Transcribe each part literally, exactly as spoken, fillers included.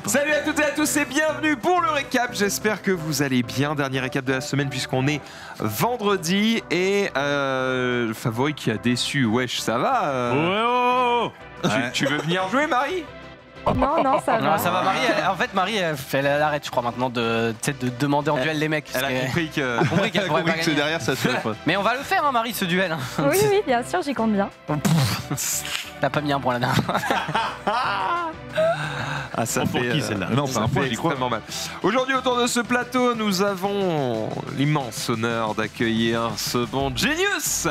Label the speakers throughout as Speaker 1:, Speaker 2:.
Speaker 1: Salut à toutes et à tous et bienvenue pour le récap. J'espère que vous allez bien. Dernier récap de la semaine puisqu'on est vendredi et euh, le favori qui a déçu. Wesh, ça va euh...
Speaker 2: Ouais, oh,
Speaker 1: tu, ouais. tu veux venir jouer, Marie?
Speaker 3: Non, non, ça va.
Speaker 4: Non, ça va, Marie. Elle, en fait, Marie, elle, elle arrête, je crois, maintenant de, de demander en
Speaker 1: elle,
Speaker 4: duel les mecs.
Speaker 1: Elle a compris que,
Speaker 4: elle a compris qu'elle pourrait pas gagner.
Speaker 5: Derrière, ça se fait.
Speaker 4: Mais on va le faire, hein, Marie, ce duel.
Speaker 3: Oui, oui, bien sûr, j'y compte bien.
Speaker 4: T'as pas mis un point là-dedans.
Speaker 1: Ah, ça
Speaker 2: pour
Speaker 1: fait,
Speaker 2: qui celle-là?
Speaker 5: euh, Non, c'est un point, j'y crois.
Speaker 1: Mal. Aujourd'hui, autour de ce plateau, nous avons l'immense honneur d'accueillir ce bon Genius.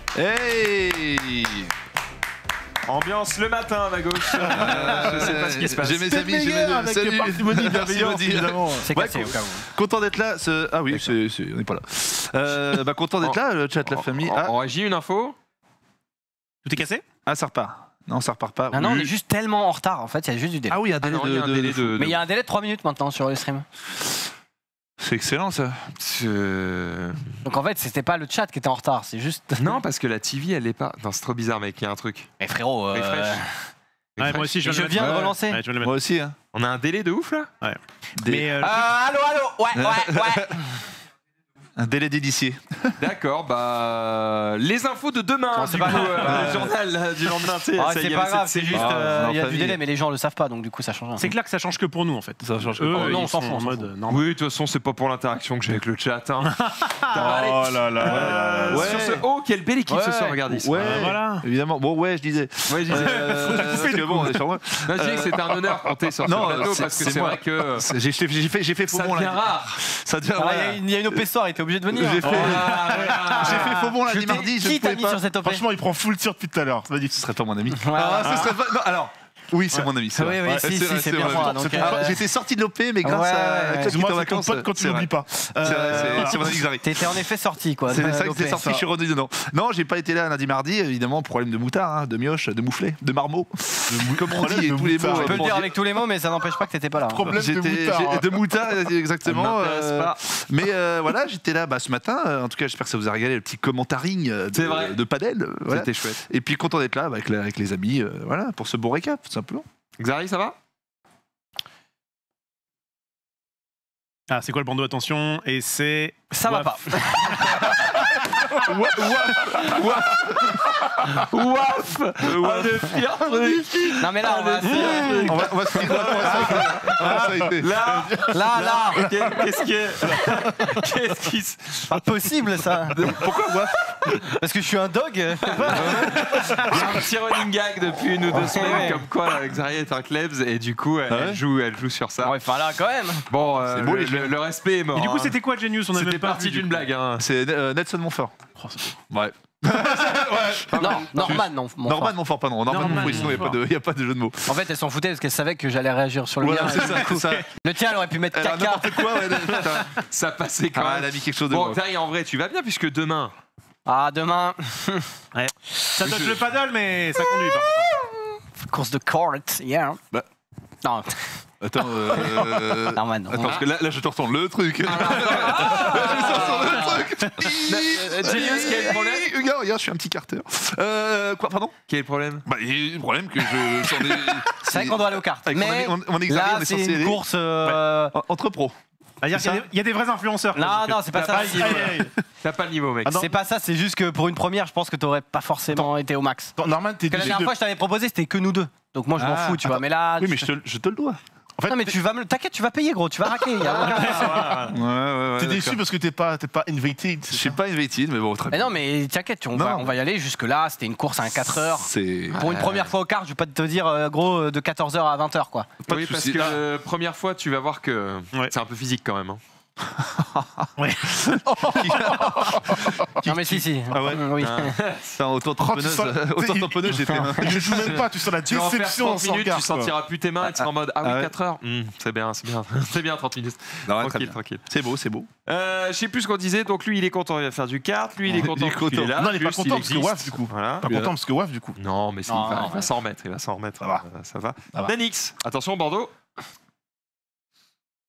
Speaker 5: Hey!
Speaker 1: Ambiance le matin à ma gauche. Euh, je sais pas ce qui se passe.
Speaker 5: J'ai mes amis, j'ai mes
Speaker 2: avec
Speaker 5: salut.
Speaker 2: parcimonie, bienveillance, évidemment.
Speaker 4: C'est
Speaker 5: Ouais,
Speaker 4: cassé au cas où.
Speaker 5: Content d'être là. Ce... Ah oui, c'est, c'est... on n'est pas là. Euh, bah, content d'être là, le chat, la famille. Ah.
Speaker 1: En régie, une info.
Speaker 2: Tout est cassé?
Speaker 5: ah, ça repart. Non, ça repart pas.
Speaker 4: Ah non,
Speaker 5: oui.
Speaker 4: on est juste tellement en retard en fait, il y a juste du délai.
Speaker 5: Ah oui, il y a un délai,
Speaker 1: Ah non,
Speaker 5: de,
Speaker 1: il y a un
Speaker 5: de-
Speaker 1: délai de-
Speaker 4: Mais il y a un délai de trois minutes maintenant sur le stream.
Speaker 5: C'est excellent ça.
Speaker 1: Euh...
Speaker 4: Donc en fait, c'était pas le chat qui était en retard, c'est juste.
Speaker 1: Non, parce que la T V, elle est pas. Non, c'est trop bizarre, mec. Il y a un truc.
Speaker 4: Mais frérot, euh...
Speaker 1: Refresh.
Speaker 2: Ouais,
Speaker 1: Refresh.
Speaker 2: moi aussi, je
Speaker 4: Et
Speaker 2: viens,
Speaker 4: je
Speaker 2: de le
Speaker 4: viens
Speaker 2: mettre.
Speaker 4: de relancer.
Speaker 2: Ouais, je viens de le
Speaker 5: Moi
Speaker 2: mettre.
Speaker 5: aussi. Hein.
Speaker 1: On a un délai de ouf là.
Speaker 5: Des-
Speaker 2: Mais euh,
Speaker 4: Euh, allô, allô, ouais, ouais, ouais.
Speaker 5: Un délai d'initié.
Speaker 1: D'accord, bah. Les infos de demain,
Speaker 4: Non,
Speaker 1: du
Speaker 4: c'est
Speaker 1: coup,
Speaker 4: pas grave.
Speaker 1: euh, le journal là, du lendemain. tu sais,
Speaker 4: Ah,
Speaker 1: ça, il
Speaker 4: c'est
Speaker 1: y
Speaker 4: pas
Speaker 1: avait
Speaker 4: grave,
Speaker 1: cette
Speaker 4: c'est juste.
Speaker 5: Ah,
Speaker 4: euh,
Speaker 5: en
Speaker 4: Il y a du
Speaker 5: famille.
Speaker 4: délai, mais les gens le savent pas, donc du coup ça change rien.
Speaker 2: c'est clair que ça change que pour nous en fait.
Speaker 5: Ça change que
Speaker 2: Eux,
Speaker 5: pour
Speaker 2: ils
Speaker 4: non, on s'en
Speaker 2: sont
Speaker 4: fout, on
Speaker 2: en
Speaker 4: s'en
Speaker 2: mode
Speaker 4: fout.
Speaker 2: euh, non.
Speaker 1: Oui, de toute façon, c'est pas pour l'interaction que j'ai avec le chat. Hein.
Speaker 5: Oh là là.
Speaker 1: Euh,
Speaker 5: Ouais.
Speaker 1: Sur ce... Oh, quelle belle équipe ce
Speaker 5: Ouais.
Speaker 1: soir, regardez ça.
Speaker 5: Ouais,
Speaker 2: Ah, voilà.
Speaker 5: évidemment. Bon, ouais, je disais.
Speaker 1: Ouais, je disais-
Speaker 5: Euh, parce que bon, on est sur moi.
Speaker 1: Non, je disais que c'était un honneur pour compter sur ce
Speaker 5: Non,
Speaker 1: plateau
Speaker 5: c'est-
Speaker 1: parce que
Speaker 5: c'est
Speaker 1: c'est
Speaker 5: moi.
Speaker 1: vrai que
Speaker 5: C'est- J'ai fait, j'ai fait, j'ai fait faux
Speaker 1: ça
Speaker 5: bon
Speaker 1: devient
Speaker 5: là.
Speaker 1: rare.
Speaker 5: Ça devient
Speaker 4: Ah,
Speaker 5: rare.
Speaker 4: il y a une- il y a une O P soir, il était obligé de venir.
Speaker 5: J'ai fait,
Speaker 1: Voilà, voilà.
Speaker 5: j'ai fait faux bon lundi
Speaker 4: Je t'ai-
Speaker 5: mardi. Je
Speaker 4: Qui
Speaker 5: ne
Speaker 4: t'a
Speaker 5: pouvais
Speaker 4: mis
Speaker 5: pas.
Speaker 4: sur cette O P?
Speaker 2: Franchement, il prend full tir depuis tout à l'heure. C'est magnifique.
Speaker 5: Ce serait pas mon ami.
Speaker 4: Ouais,
Speaker 5: Ah,
Speaker 4: ouais.
Speaker 5: ce serait pas. Non, alors. Oui, c'est mon ami. c'est
Speaker 4: Oui,
Speaker 5: vrai.
Speaker 4: oui,
Speaker 5: Ouais,
Speaker 4: si, si,
Speaker 5: vrai,
Speaker 4: c'est bien
Speaker 5: mon
Speaker 4: moi,
Speaker 5: ami.
Speaker 4: donc,
Speaker 5: C'est
Speaker 4: euh,
Speaker 5: pas- J'étais sorti de l'O P, mais grâce
Speaker 4: Ouais,
Speaker 5: à
Speaker 4: ouais.
Speaker 5: toi qui était
Speaker 2: Excuse-moi,
Speaker 5: en
Speaker 2: c'est ton
Speaker 5: vacances.
Speaker 2: pote quand tu
Speaker 5: c'est vrai.
Speaker 2: l'oublies pas.
Speaker 5: C'est vrai, c'est- c'est mon ami Xari.
Speaker 4: T'étais en effet sorti quoi.
Speaker 5: C'est
Speaker 4: de
Speaker 5: ça que
Speaker 4: l'O
Speaker 5: c'est
Speaker 4: P.
Speaker 5: sorti, je suis revenu dedans. Non, j'ai pas été là lundi mardi, évidemment, problème de moutard, hein, de mioche, de mouflet, de marmot. Comme on
Speaker 2: Problème
Speaker 5: dit,
Speaker 2: de
Speaker 5: et tous les mots.
Speaker 2: moutard.
Speaker 4: Je peux
Speaker 5: euh,
Speaker 4: le dire avec tous les mots, mais ça n'empêche pas que t'étais pas là. hein.
Speaker 2: Problème de
Speaker 5: J'étais-
Speaker 2: moutard.
Speaker 5: j'ai- de moutard, exactement.
Speaker 1: Ça m'intéresse
Speaker 5: euh,
Speaker 1: pas.
Speaker 5: Mais euh, voilà, j'étais là bah, ce matin. euh, En tout cas, j'espère que ça vous a régalé le petit commentaring euh,
Speaker 1: C'est vrai.
Speaker 5: de, de Padel. euh, voilà.
Speaker 1: C'était chouette.
Speaker 5: Et puis content d'être là bah, avec, la- avec les amis, euh, voilà, pour ce bon récap, tout simplement.
Speaker 1: Xari, ça va?
Speaker 2: Ah, c'est quoi le bandeau? Attention. Et c'est.
Speaker 4: Ça va pas.
Speaker 1: Ouaf! Ah, le pire truc!
Speaker 4: Non mais là, on va.
Speaker 5: On va, on va se finir. Ah, ça a été.
Speaker 1: Là!
Speaker 4: Là, là.
Speaker 1: Qu'est-ce qui est. Qu'est-ce qui se.
Speaker 4: Pas possible ça.
Speaker 5: Pourquoi moi
Speaker 4: Parce que je suis un dog. je sais pas.
Speaker 1: Il y a un petit running gag depuis une ou deux semaines,
Speaker 4: ouais.
Speaker 1: comme quoi Xari est un klebs et du coup, elle,
Speaker 5: Ah ouais
Speaker 1: elle joue, elle joue sur ça.
Speaker 4: Ouais, enfin là quand même.
Speaker 1: Bon, euh,
Speaker 5: C'est beau,
Speaker 1: le,
Speaker 5: les
Speaker 1: le- le respect est mort.
Speaker 2: Et du coup,
Speaker 1: hein.
Speaker 2: c'était quoi Genius? On avait
Speaker 1: C'était
Speaker 2: pas
Speaker 1: parti
Speaker 2: vu, du
Speaker 1: d'une
Speaker 2: coup.
Speaker 1: blague. Hein.
Speaker 5: C'est euh, Nelson Montfort.
Speaker 2: Oh, c'est
Speaker 5: Ouais.
Speaker 4: Non, Norman, non. mon
Speaker 5: Norman
Speaker 4: frère.
Speaker 5: Montfort, pardon. Norman
Speaker 2: Norman
Speaker 5: Montfort, sinon il
Speaker 2: Montfort.
Speaker 5: n'y a, pas de jeu de mots.
Speaker 4: En fait, elle s'en foutait parce qu'elle savait que j'allais réagir sur le
Speaker 5: Voilà,
Speaker 4: mien.
Speaker 5: c'est ça, c'est ça.
Speaker 4: Le tien, elle aurait pu mettre
Speaker 5: Alors,
Speaker 4: caca.
Speaker 5: n'importe quoi, ouais, putain.
Speaker 1: Ça passait quand
Speaker 5: Ah,
Speaker 1: même.
Speaker 5: elle a mis quelque chose de
Speaker 1: Bon,
Speaker 5: bon.
Speaker 1: Xari, en vrai, tu vas bien puisque demain.
Speaker 4: Ah, demain,
Speaker 2: Ça touche le paddle, mais ça conduit. par contre.
Speaker 4: course de court, yeah.
Speaker 5: Bah.
Speaker 4: Non,
Speaker 5: Attends, euh...
Speaker 4: Norman, non.
Speaker 5: Attends, parce que là, là je te retourne le truc. Là, je te retourne le truc.
Speaker 1: Euh, Genius, quel est le problème?
Speaker 5: Regarde, regarde, je suis un petit carter. Euh, quoi, pardon?
Speaker 1: Quel est le problème?
Speaker 5: Bah, il y a le problème que je. j'en ai-
Speaker 4: C'est vrai qu'on doit aller aux cartes.
Speaker 5: Avec mon
Speaker 4: Mais
Speaker 5: ami- mon- mon examen,
Speaker 4: là,
Speaker 5: on est
Speaker 4: c'est
Speaker 5: censé
Speaker 4: une
Speaker 5: aller.
Speaker 4: course. euh,
Speaker 5: En- Entre pros.
Speaker 2: Ah, Il y, a- il y a des- il y a des vrais influenceurs. quoi,
Speaker 4: Non,
Speaker 2: parce que-
Speaker 4: non, c'est pas ça.
Speaker 2: Aïe, aïe, aïe.
Speaker 1: T'as pas le niveau, mec.
Speaker 2: Ah non.
Speaker 4: C'est pas ça, c'est juste que pour une première, je pense que t'aurais pas forcément été au max.
Speaker 2: Attends, Norman, t'es
Speaker 4: Parce que la
Speaker 2: obligé
Speaker 4: dernière
Speaker 2: de.
Speaker 4: fois, je t'avais proposé, c'était que nous deux. Donc moi, je m'en
Speaker 5: Ah,
Speaker 4: fous, tu vois.
Speaker 5: attends.
Speaker 4: Mais là.
Speaker 5: Oui,
Speaker 4: tu-
Speaker 5: mais je te, je te le dois.
Speaker 2: En fait,
Speaker 4: Non, mais tu vas me. T'inquiète, tu vas payer, gros. Tu vas raquer. y a aucun souci.
Speaker 5: Ouais, ouais, ouais.
Speaker 2: T'es déçu
Speaker 5: d'accord.
Speaker 2: parce que t'es pas, t'es pas invited.
Speaker 5: Je suis pas invited, mais bon, très
Speaker 4: Mais
Speaker 5: bien.
Speaker 4: non, mais t'inquiète, on,
Speaker 5: Non.
Speaker 4: va- on va y aller. Jusque-là, c'était une course à un quatre heures.
Speaker 5: C'est.
Speaker 4: Pour une première fois au quart, je vais pas te dire, euh, gros, de quatorze heures à vingt heures, quoi.
Speaker 5: Pas de
Speaker 1: Oui, parce
Speaker 5: souci.
Speaker 1: que
Speaker 5: Là-
Speaker 1: euh, première fois, tu vas voir que
Speaker 2: Ouais.
Speaker 1: c'est un peu physique quand même. hein.
Speaker 2: Ouais.
Speaker 4: Non, mais si, si.
Speaker 5: Ah ouais
Speaker 4: Oui.
Speaker 5: Putain, autant
Speaker 2: Oh, tu
Speaker 5: tamponneuse,
Speaker 2: sens-
Speaker 5: autant
Speaker 2: il-
Speaker 5: tamponneuse, j'étais.
Speaker 2: Je joue même pas, tu sens la
Speaker 1: Tu vas en faire
Speaker 2: déception
Speaker 1: trente
Speaker 2: sans
Speaker 1: minutes,
Speaker 2: regard,
Speaker 1: tu
Speaker 2: quoi.
Speaker 1: sentiras plus tes mains et tu seras en mode ah oui,
Speaker 5: Ah ouais.
Speaker 1: quatre heures. Hmm, c'est bien, c'est bien. C'est bien, trente minutes.
Speaker 5: Non, ouais, très
Speaker 1: Tranquille,
Speaker 5: bien.
Speaker 1: tranquille.
Speaker 5: C'est beau, c'est beau.
Speaker 1: Euh, je sais plus ce qu'on disait, donc lui il est content, il va faire du kart, lui il est
Speaker 5: Il est
Speaker 1: content, parce qu'il
Speaker 5: content.
Speaker 1: est là.
Speaker 2: Non, il est pas
Speaker 1: plus,
Speaker 2: content parce que
Speaker 1: existe.
Speaker 2: Waf, du coup.
Speaker 1: Voilà.
Speaker 2: Pas content parce que Waf, du coup.
Speaker 1: Non, mais c'est-
Speaker 4: Non,
Speaker 1: il va,
Speaker 4: non,
Speaker 1: il va
Speaker 4: ouais.
Speaker 1: s'en remettre, il va s'en remettre.
Speaker 2: Ça va.
Speaker 1: Euh, ça va.
Speaker 2: Ça va.
Speaker 1: Danix, attention Bordeaux.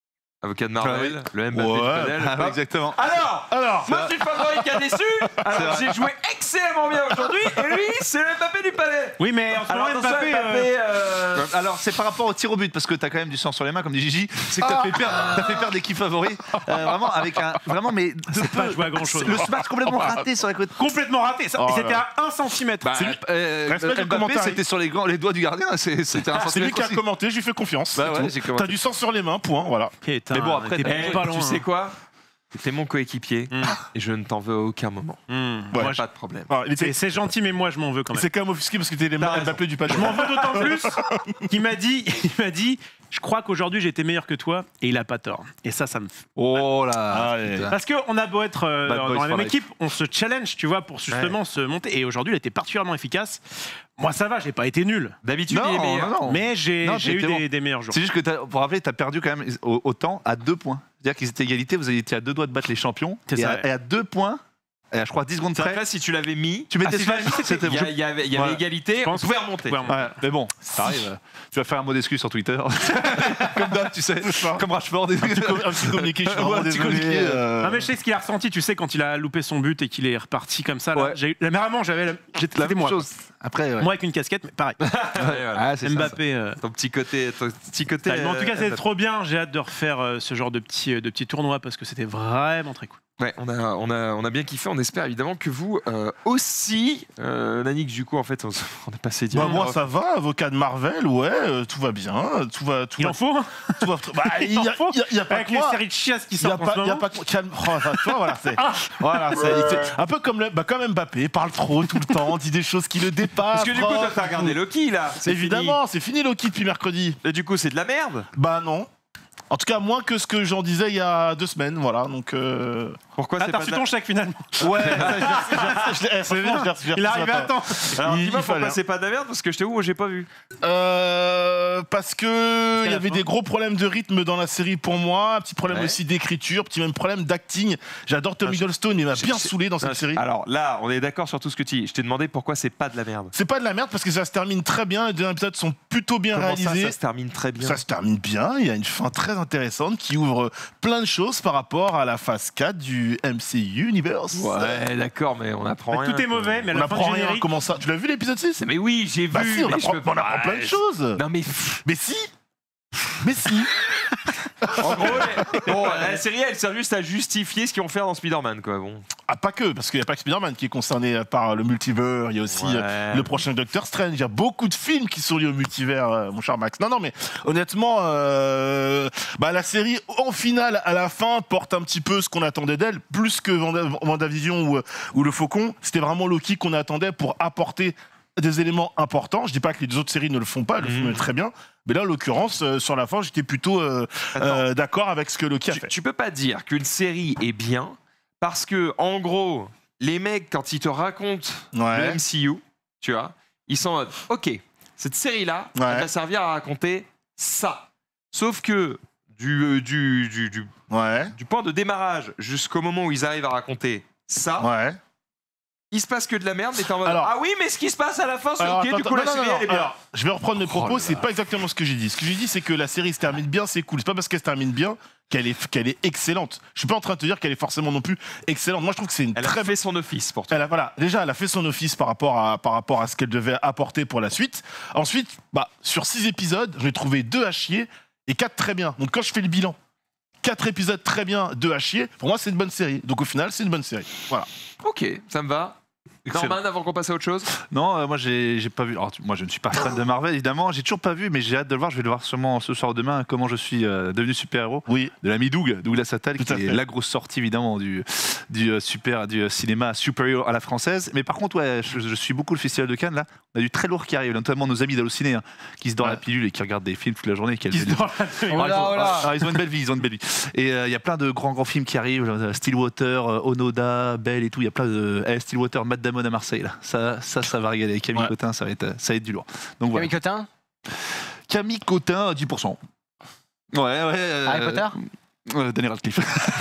Speaker 1: avocat de Marvel,
Speaker 5: Ah oui.
Speaker 1: le Mbappé
Speaker 5: Ouais,
Speaker 1: du panel.
Speaker 5: ah,
Speaker 1: Hop.
Speaker 5: exactement.
Speaker 1: Alors,
Speaker 2: Alors,
Speaker 1: moi je suis le favori qui a déçu. Alors j'ai joué excellemment bien aujourd'hui et lui c'est le Mbappé du palais.
Speaker 2: oui, mais en ce
Speaker 1: Alors
Speaker 2: moment,
Speaker 1: attention,
Speaker 2: Mbappé. euh,
Speaker 1: Mbappé, euh,
Speaker 5: Alors c'est par rapport au tir au but parce que t'as quand même du sang sur les mains comme dit Gigi, c'est que t'as fait perdre, t'as fait perdre l'équipe favori, euh, vraiment avec un vraiment mais de
Speaker 2: C'est pas
Speaker 5: peu.
Speaker 2: joué à grand chose.
Speaker 5: Le smash complètement raté sur la côte.
Speaker 2: Complètement raté. Ça-
Speaker 5: Oh
Speaker 2: et c'était
Speaker 5: là.
Speaker 2: à un centimètre.
Speaker 5: Bah,
Speaker 2: c'est lui,
Speaker 5: euh,
Speaker 2: Respect
Speaker 5: euh,
Speaker 2: du
Speaker 5: Mbappé
Speaker 2: commentaire.
Speaker 5: c'était sur les, gants- les doigts du gardien, c'est- c'était un
Speaker 2: c'est lui
Speaker 5: centimètre
Speaker 2: qui a
Speaker 5: aussi.
Speaker 2: commenté, je lui fais confiance.
Speaker 5: Bah
Speaker 2: c'est
Speaker 5: ouais,
Speaker 2: tout.
Speaker 5: j'ai commenté.
Speaker 2: T'as du sang sur les mains, point, voilà.
Speaker 5: Mais bon, après,
Speaker 2: t'es
Speaker 5: t'as-
Speaker 1: eh,
Speaker 2: pas
Speaker 1: tu
Speaker 2: loin.
Speaker 1: sais quoi? T'es mon coéquipier
Speaker 2: Mm.
Speaker 1: et je ne t'en veux à aucun moment.
Speaker 2: Hmm.
Speaker 5: Ouais.
Speaker 2: Moi, je-
Speaker 1: Pas de problème.
Speaker 2: Alors, il était- C'est gentil, mais moi, je m'en veux quand même.
Speaker 6: C'est quand même offusqué parce que t'es les
Speaker 1: T'as raison.
Speaker 6: Mbappé du palais.
Speaker 2: Je m'en veux d'autant plus qu'il m'a dit, il m'a dit, je crois qu'aujourd'hui j'étais meilleur que toi, et il a pas tort. Et ça, ça me. Fait.
Speaker 5: Oh là.
Speaker 6: Ah, ouais.
Speaker 5: putain.
Speaker 2: Parce que on a beau être euh,
Speaker 5: Bad
Speaker 2: dans
Speaker 5: boys
Speaker 2: la même
Speaker 5: for life.
Speaker 2: équipe, on se challenge, tu vois, pour justement se monter. Et aujourd'hui, il était particulièrement efficace. Moi, ça va, j'ai pas été nul,
Speaker 1: D'habitude il est
Speaker 5: Non,
Speaker 1: meilleur.
Speaker 5: non, non.
Speaker 2: mais j'ai
Speaker 5: Non,
Speaker 2: j'ai eu
Speaker 5: t'étais
Speaker 2: des,
Speaker 5: bon.
Speaker 2: des meilleurs jours.
Speaker 5: C'est juste que t'as- pour rappeler, t'as perdu quand même au- autant à deux points. C'est-à-dire qu'ils étaient égalité, vous étiez à deux doigts de battre les champions.
Speaker 2: C'est
Speaker 5: Et
Speaker 2: ça,
Speaker 5: à,
Speaker 2: ouais.
Speaker 5: et à deux points, et à, je crois dix secondes
Speaker 1: C'est
Speaker 5: près,
Speaker 1: vrai, si tu l'avais mis,
Speaker 5: tu mettais
Speaker 2: Ah, si
Speaker 5: smash,
Speaker 2: j'avais mis,
Speaker 5: c'était
Speaker 1: il y,
Speaker 5: bon.
Speaker 1: a- il y avait, il y avait
Speaker 5: Voilà.
Speaker 1: égalité,
Speaker 2: Je
Speaker 1: on
Speaker 2: pense-
Speaker 1: pouvait remonter.
Speaker 2: Ouais,
Speaker 5: Ouais, mais bon, ça arrive. Tu vas faire un mot d'excuse sur Twitter. Comme d'hab, tu sais. Comme Rashford.
Speaker 6: Un petit com- un petit communiqué, je suis
Speaker 5: Ouais,
Speaker 6: vraiment
Speaker 5: un petit
Speaker 6: désolé.
Speaker 5: communiqué,
Speaker 6: euh,
Speaker 2: Non mais je sais ce qu'il a ressenti, tu sais, quand il a loupé son but et qu'il est reparti comme ça. Là,
Speaker 5: Ouais.
Speaker 2: j'ai eu- mais vraiment, j'avais, la- j'étais
Speaker 5: La
Speaker 2: c'était
Speaker 5: même
Speaker 2: moi.
Speaker 5: chose. Après, ouais.
Speaker 2: Moi avec une casquette, mais pareil.
Speaker 5: Ah, c'est ça.
Speaker 2: Mbappé. euh,
Speaker 5: Ah,
Speaker 1: Ton petit côté, ton petit côté.
Speaker 2: Mais en tout cas,
Speaker 1: euh,
Speaker 2: c'était trop bien. J'ai hâte de refaire euh, ce genre de petits, de petits tournois parce que c'était vraiment très cool.
Speaker 1: Ouais, on a, on, a, on a bien kiffé. On espère évidemment que vous euh, aussi. Euh, Nanix, du coup, en fait, on, on est passé
Speaker 6: Bah,
Speaker 1: direct.
Speaker 6: moi ça va, avocat de Marvel, ouais, euh, tout va bien, tout va, tout
Speaker 2: Il
Speaker 6: va,
Speaker 2: en faut, hein.
Speaker 6: tout va. Bah, il y a,
Speaker 2: faut.
Speaker 6: il y a- il y a pas
Speaker 2: Avec
Speaker 6: que
Speaker 2: les
Speaker 6: moi.
Speaker 2: séries de chiasses qui
Speaker 6: Il y a
Speaker 2: sortent en
Speaker 6: pas,
Speaker 2: ce
Speaker 6: il y a
Speaker 2: moment.
Speaker 6: pas que calme. Oh, ça, tu vois, voilà, c'est, voilà, c'est, il fait- un peu comme le, bah, comme Mbappé, parle trop tout le temps, dit des choses qui le dépassent.
Speaker 1: Parce que du coup, toi, t'as regardé Loki là. C'est
Speaker 6: Évidemment, c'est fini Loki depuis mercredi.
Speaker 1: fini. Et du coup, c'est de la merde.
Speaker 6: Bah non. En tout cas, moins que ce que j'en disais il y a deux semaines, voilà. Donc, euh...
Speaker 1: Pourquoi
Speaker 2: Ah,
Speaker 1: c'est
Speaker 2: t'as
Speaker 1: pas
Speaker 2: reçu
Speaker 1: de la...
Speaker 2: ton chèque finalement.
Speaker 6: ouais, ça, je l'ai- je l'ai- je l'ai-
Speaker 2: C'est
Speaker 6: franchement, je l'ai reçu- je l'ai
Speaker 2: Il est
Speaker 6: reçu ce
Speaker 2: arrivé à
Speaker 6: matin.
Speaker 2: temps.
Speaker 1: Alors,
Speaker 6: Il-
Speaker 1: dis-moi
Speaker 6: il fallait,
Speaker 1: pourquoi
Speaker 6: hein.
Speaker 1: c'est pas de la merde parce que je t'avoue, moi, j'ai pas vu.
Speaker 6: Euh, parce que il y
Speaker 2: la
Speaker 6: avait
Speaker 2: fin.
Speaker 6: des gros problèmes de rythme dans la série pour moi, un petit problème
Speaker 1: Ouais.
Speaker 6: aussi d'écriture, petit même problème d'acting. J'adore Tom
Speaker 1: Ah, je-
Speaker 6: Hiddleston, il m'a
Speaker 1: je-
Speaker 6: bien
Speaker 1: je-
Speaker 6: saoulé dans cette
Speaker 1: Ah,
Speaker 6: série.
Speaker 1: Alors là, on est d'accord sur tout ce que tu dis. Je t'ai demandé pourquoi c'est pas de la merde.
Speaker 6: C'est pas de la merde parce que ça se termine très bien, les deux épisodes sont plutôt bien
Speaker 1: Comment ça,
Speaker 6: réalisés.
Speaker 1: ça se termine très bien.
Speaker 6: Ça se termine bien, il y a une fin très intéressante qui ouvre plein de choses par rapport à la phase quatre du M C U Universe.
Speaker 1: Ouais, d'accord, mais on apprend rien.
Speaker 2: Tout est
Speaker 1: quoi.
Speaker 2: mauvais, mais à
Speaker 6: On
Speaker 2: la fin
Speaker 6: apprend
Speaker 2: du
Speaker 6: rien,
Speaker 2: générique.
Speaker 6: comment ça? Tu l'as vu l'épisode six?
Speaker 1: Mais oui, j'ai
Speaker 6: Bah
Speaker 1: vu.
Speaker 6: si, on
Speaker 1: mais je
Speaker 6: apprend,
Speaker 1: peux
Speaker 6: on
Speaker 1: pas-
Speaker 6: apprend plein de
Speaker 1: Ouais,
Speaker 6: choses.
Speaker 1: Non mais pff,
Speaker 6: Mais si Mais si
Speaker 1: en gros, les- bon, la série elle sert juste à justifier ce qu'ils vont faire dans Spider-Man quoi. Bon.
Speaker 6: Ah, pas que, parce qu'il n'y a pas que Spider-Man qui est concerné par le multivers, il y a aussi
Speaker 1: Ouais.
Speaker 6: euh, le prochain Doctor Strange, il y a beaucoup de films qui sont liés au multivers, euh, mon cher Max. Non, non, mais honnêtement, euh, bah, la série, en finale, à la fin, porte un petit peu ce qu'on attendait d'elle, plus que Vanda- Vendavision ou, ou Le Faucon. C'était vraiment Loki qu'on attendait pour apporter des éléments importants. Je dis pas que les autres séries ne le font pas, elles le
Speaker 1: Mhm.
Speaker 6: font très bien. Mais là, en l'occurrence, euh, sur la fin, j'étais plutôt euh,
Speaker 1: Attends.
Speaker 6: euh, d'accord avec ce que Loki a
Speaker 1: Tu,
Speaker 6: fait.
Speaker 1: tu peux pas dire qu'une série est bien parce que en gros, les mecs quand ils te racontent le
Speaker 6: Ouais.
Speaker 1: M C U, tu vois, ils sont en mode, OK, cette série là,
Speaker 6: Ouais.
Speaker 1: elle va servir à raconter ça. Sauf que du, euh, du, du, du,
Speaker 6: Ouais.
Speaker 1: du point de démarrage jusqu'au moment où ils arrivent à raconter ça,
Speaker 6: Ouais.
Speaker 1: il se passe que de la merde, mais t'es en mode
Speaker 6: Alors-
Speaker 1: ah oui, mais ce qui se passe à la fin, c'est
Speaker 6: Alors,
Speaker 1: ok,
Speaker 6: attends,
Speaker 1: du coup la
Speaker 6: non, non,
Speaker 1: série
Speaker 6: non,
Speaker 1: elle est bien.
Speaker 6: alors, je vais reprendre mes propos,
Speaker 1: Oh là
Speaker 6: c'est
Speaker 1: là.
Speaker 6: pas exactement ce que j'ai dit. Ce que j'ai dit, c'est que la série se termine bien, c'est cool. C'est pas parce qu'elle se termine bien qu'elle est, qu'elle est excellente. Je suis pas en train de te dire qu'elle est forcément non plus excellente. Moi, je trouve que c'est une
Speaker 1: Elle
Speaker 6: très
Speaker 1: a fait son office pour toi.
Speaker 6: elle a, voilà, déjà, elle a fait son office par rapport à, par rapport à ce qu'elle devait apporter pour la suite. Ensuite, bah, sur six épisodes, j'en ai trouvé deux à chier et quatre très bien. Donc, quand je fais le bilan, quatre épisodes très bien, deux à chier, pour moi, c'est une bonne série. Donc, au final, c'est une bonne série. Voilà.
Speaker 1: Ok, ça me va.
Speaker 5: Excellent.
Speaker 1: Norman, avant qu'on passe à autre chose.
Speaker 5: Non, euh, moi j'ai j'ai pas vu. Alors, tu- moi je ne suis pas fan de Marvel évidemment. J'ai toujours pas vu, mais j'ai hâte de le voir. Je vais le voir sûrement ce soir ou demain. Comment je suis euh, devenu super héros.
Speaker 6: Oui.
Speaker 5: De l'ami Doug, Douglas Attal,
Speaker 6: Tout
Speaker 5: qui
Speaker 6: à
Speaker 5: est
Speaker 6: fait.
Speaker 5: la grosse sortie évidemment du du euh, super du euh, cinéma super héros à la française. Mais par contre, ouais, je, je suis beaucoup le festival de Cannes là. On a du très lourd qui arrive, notamment nos amis d'Allociné hein, qui se dorent
Speaker 6: Ouais.
Speaker 5: la pilule et qui regardent des films toute la journée. Qui
Speaker 2: Qui se dort la
Speaker 5: Ah, ils,
Speaker 4: Oh là,
Speaker 5: ont,
Speaker 4: oh là.
Speaker 5: ah, ils ont une belle vie, ils ont une belle vie. Et il y a plein de grands grands films qui arrivent, genre, Stillwater, euh, Onoda, Belle et tout. Il y a plein de eh, Stillwater, Matt Damon à Marseille là. Ça, ça, ça va régaler. Camille
Speaker 6: Ouais.
Speaker 5: Cotin, ça va être, ça va être du lourd. Donc voilà.
Speaker 4: Camille Cotin,
Speaker 5: Camille Cotin, dix pour cent. Ouais, ouais. euh,
Speaker 4: Harry Potter.
Speaker 5: euh, Daniel Radcliffe.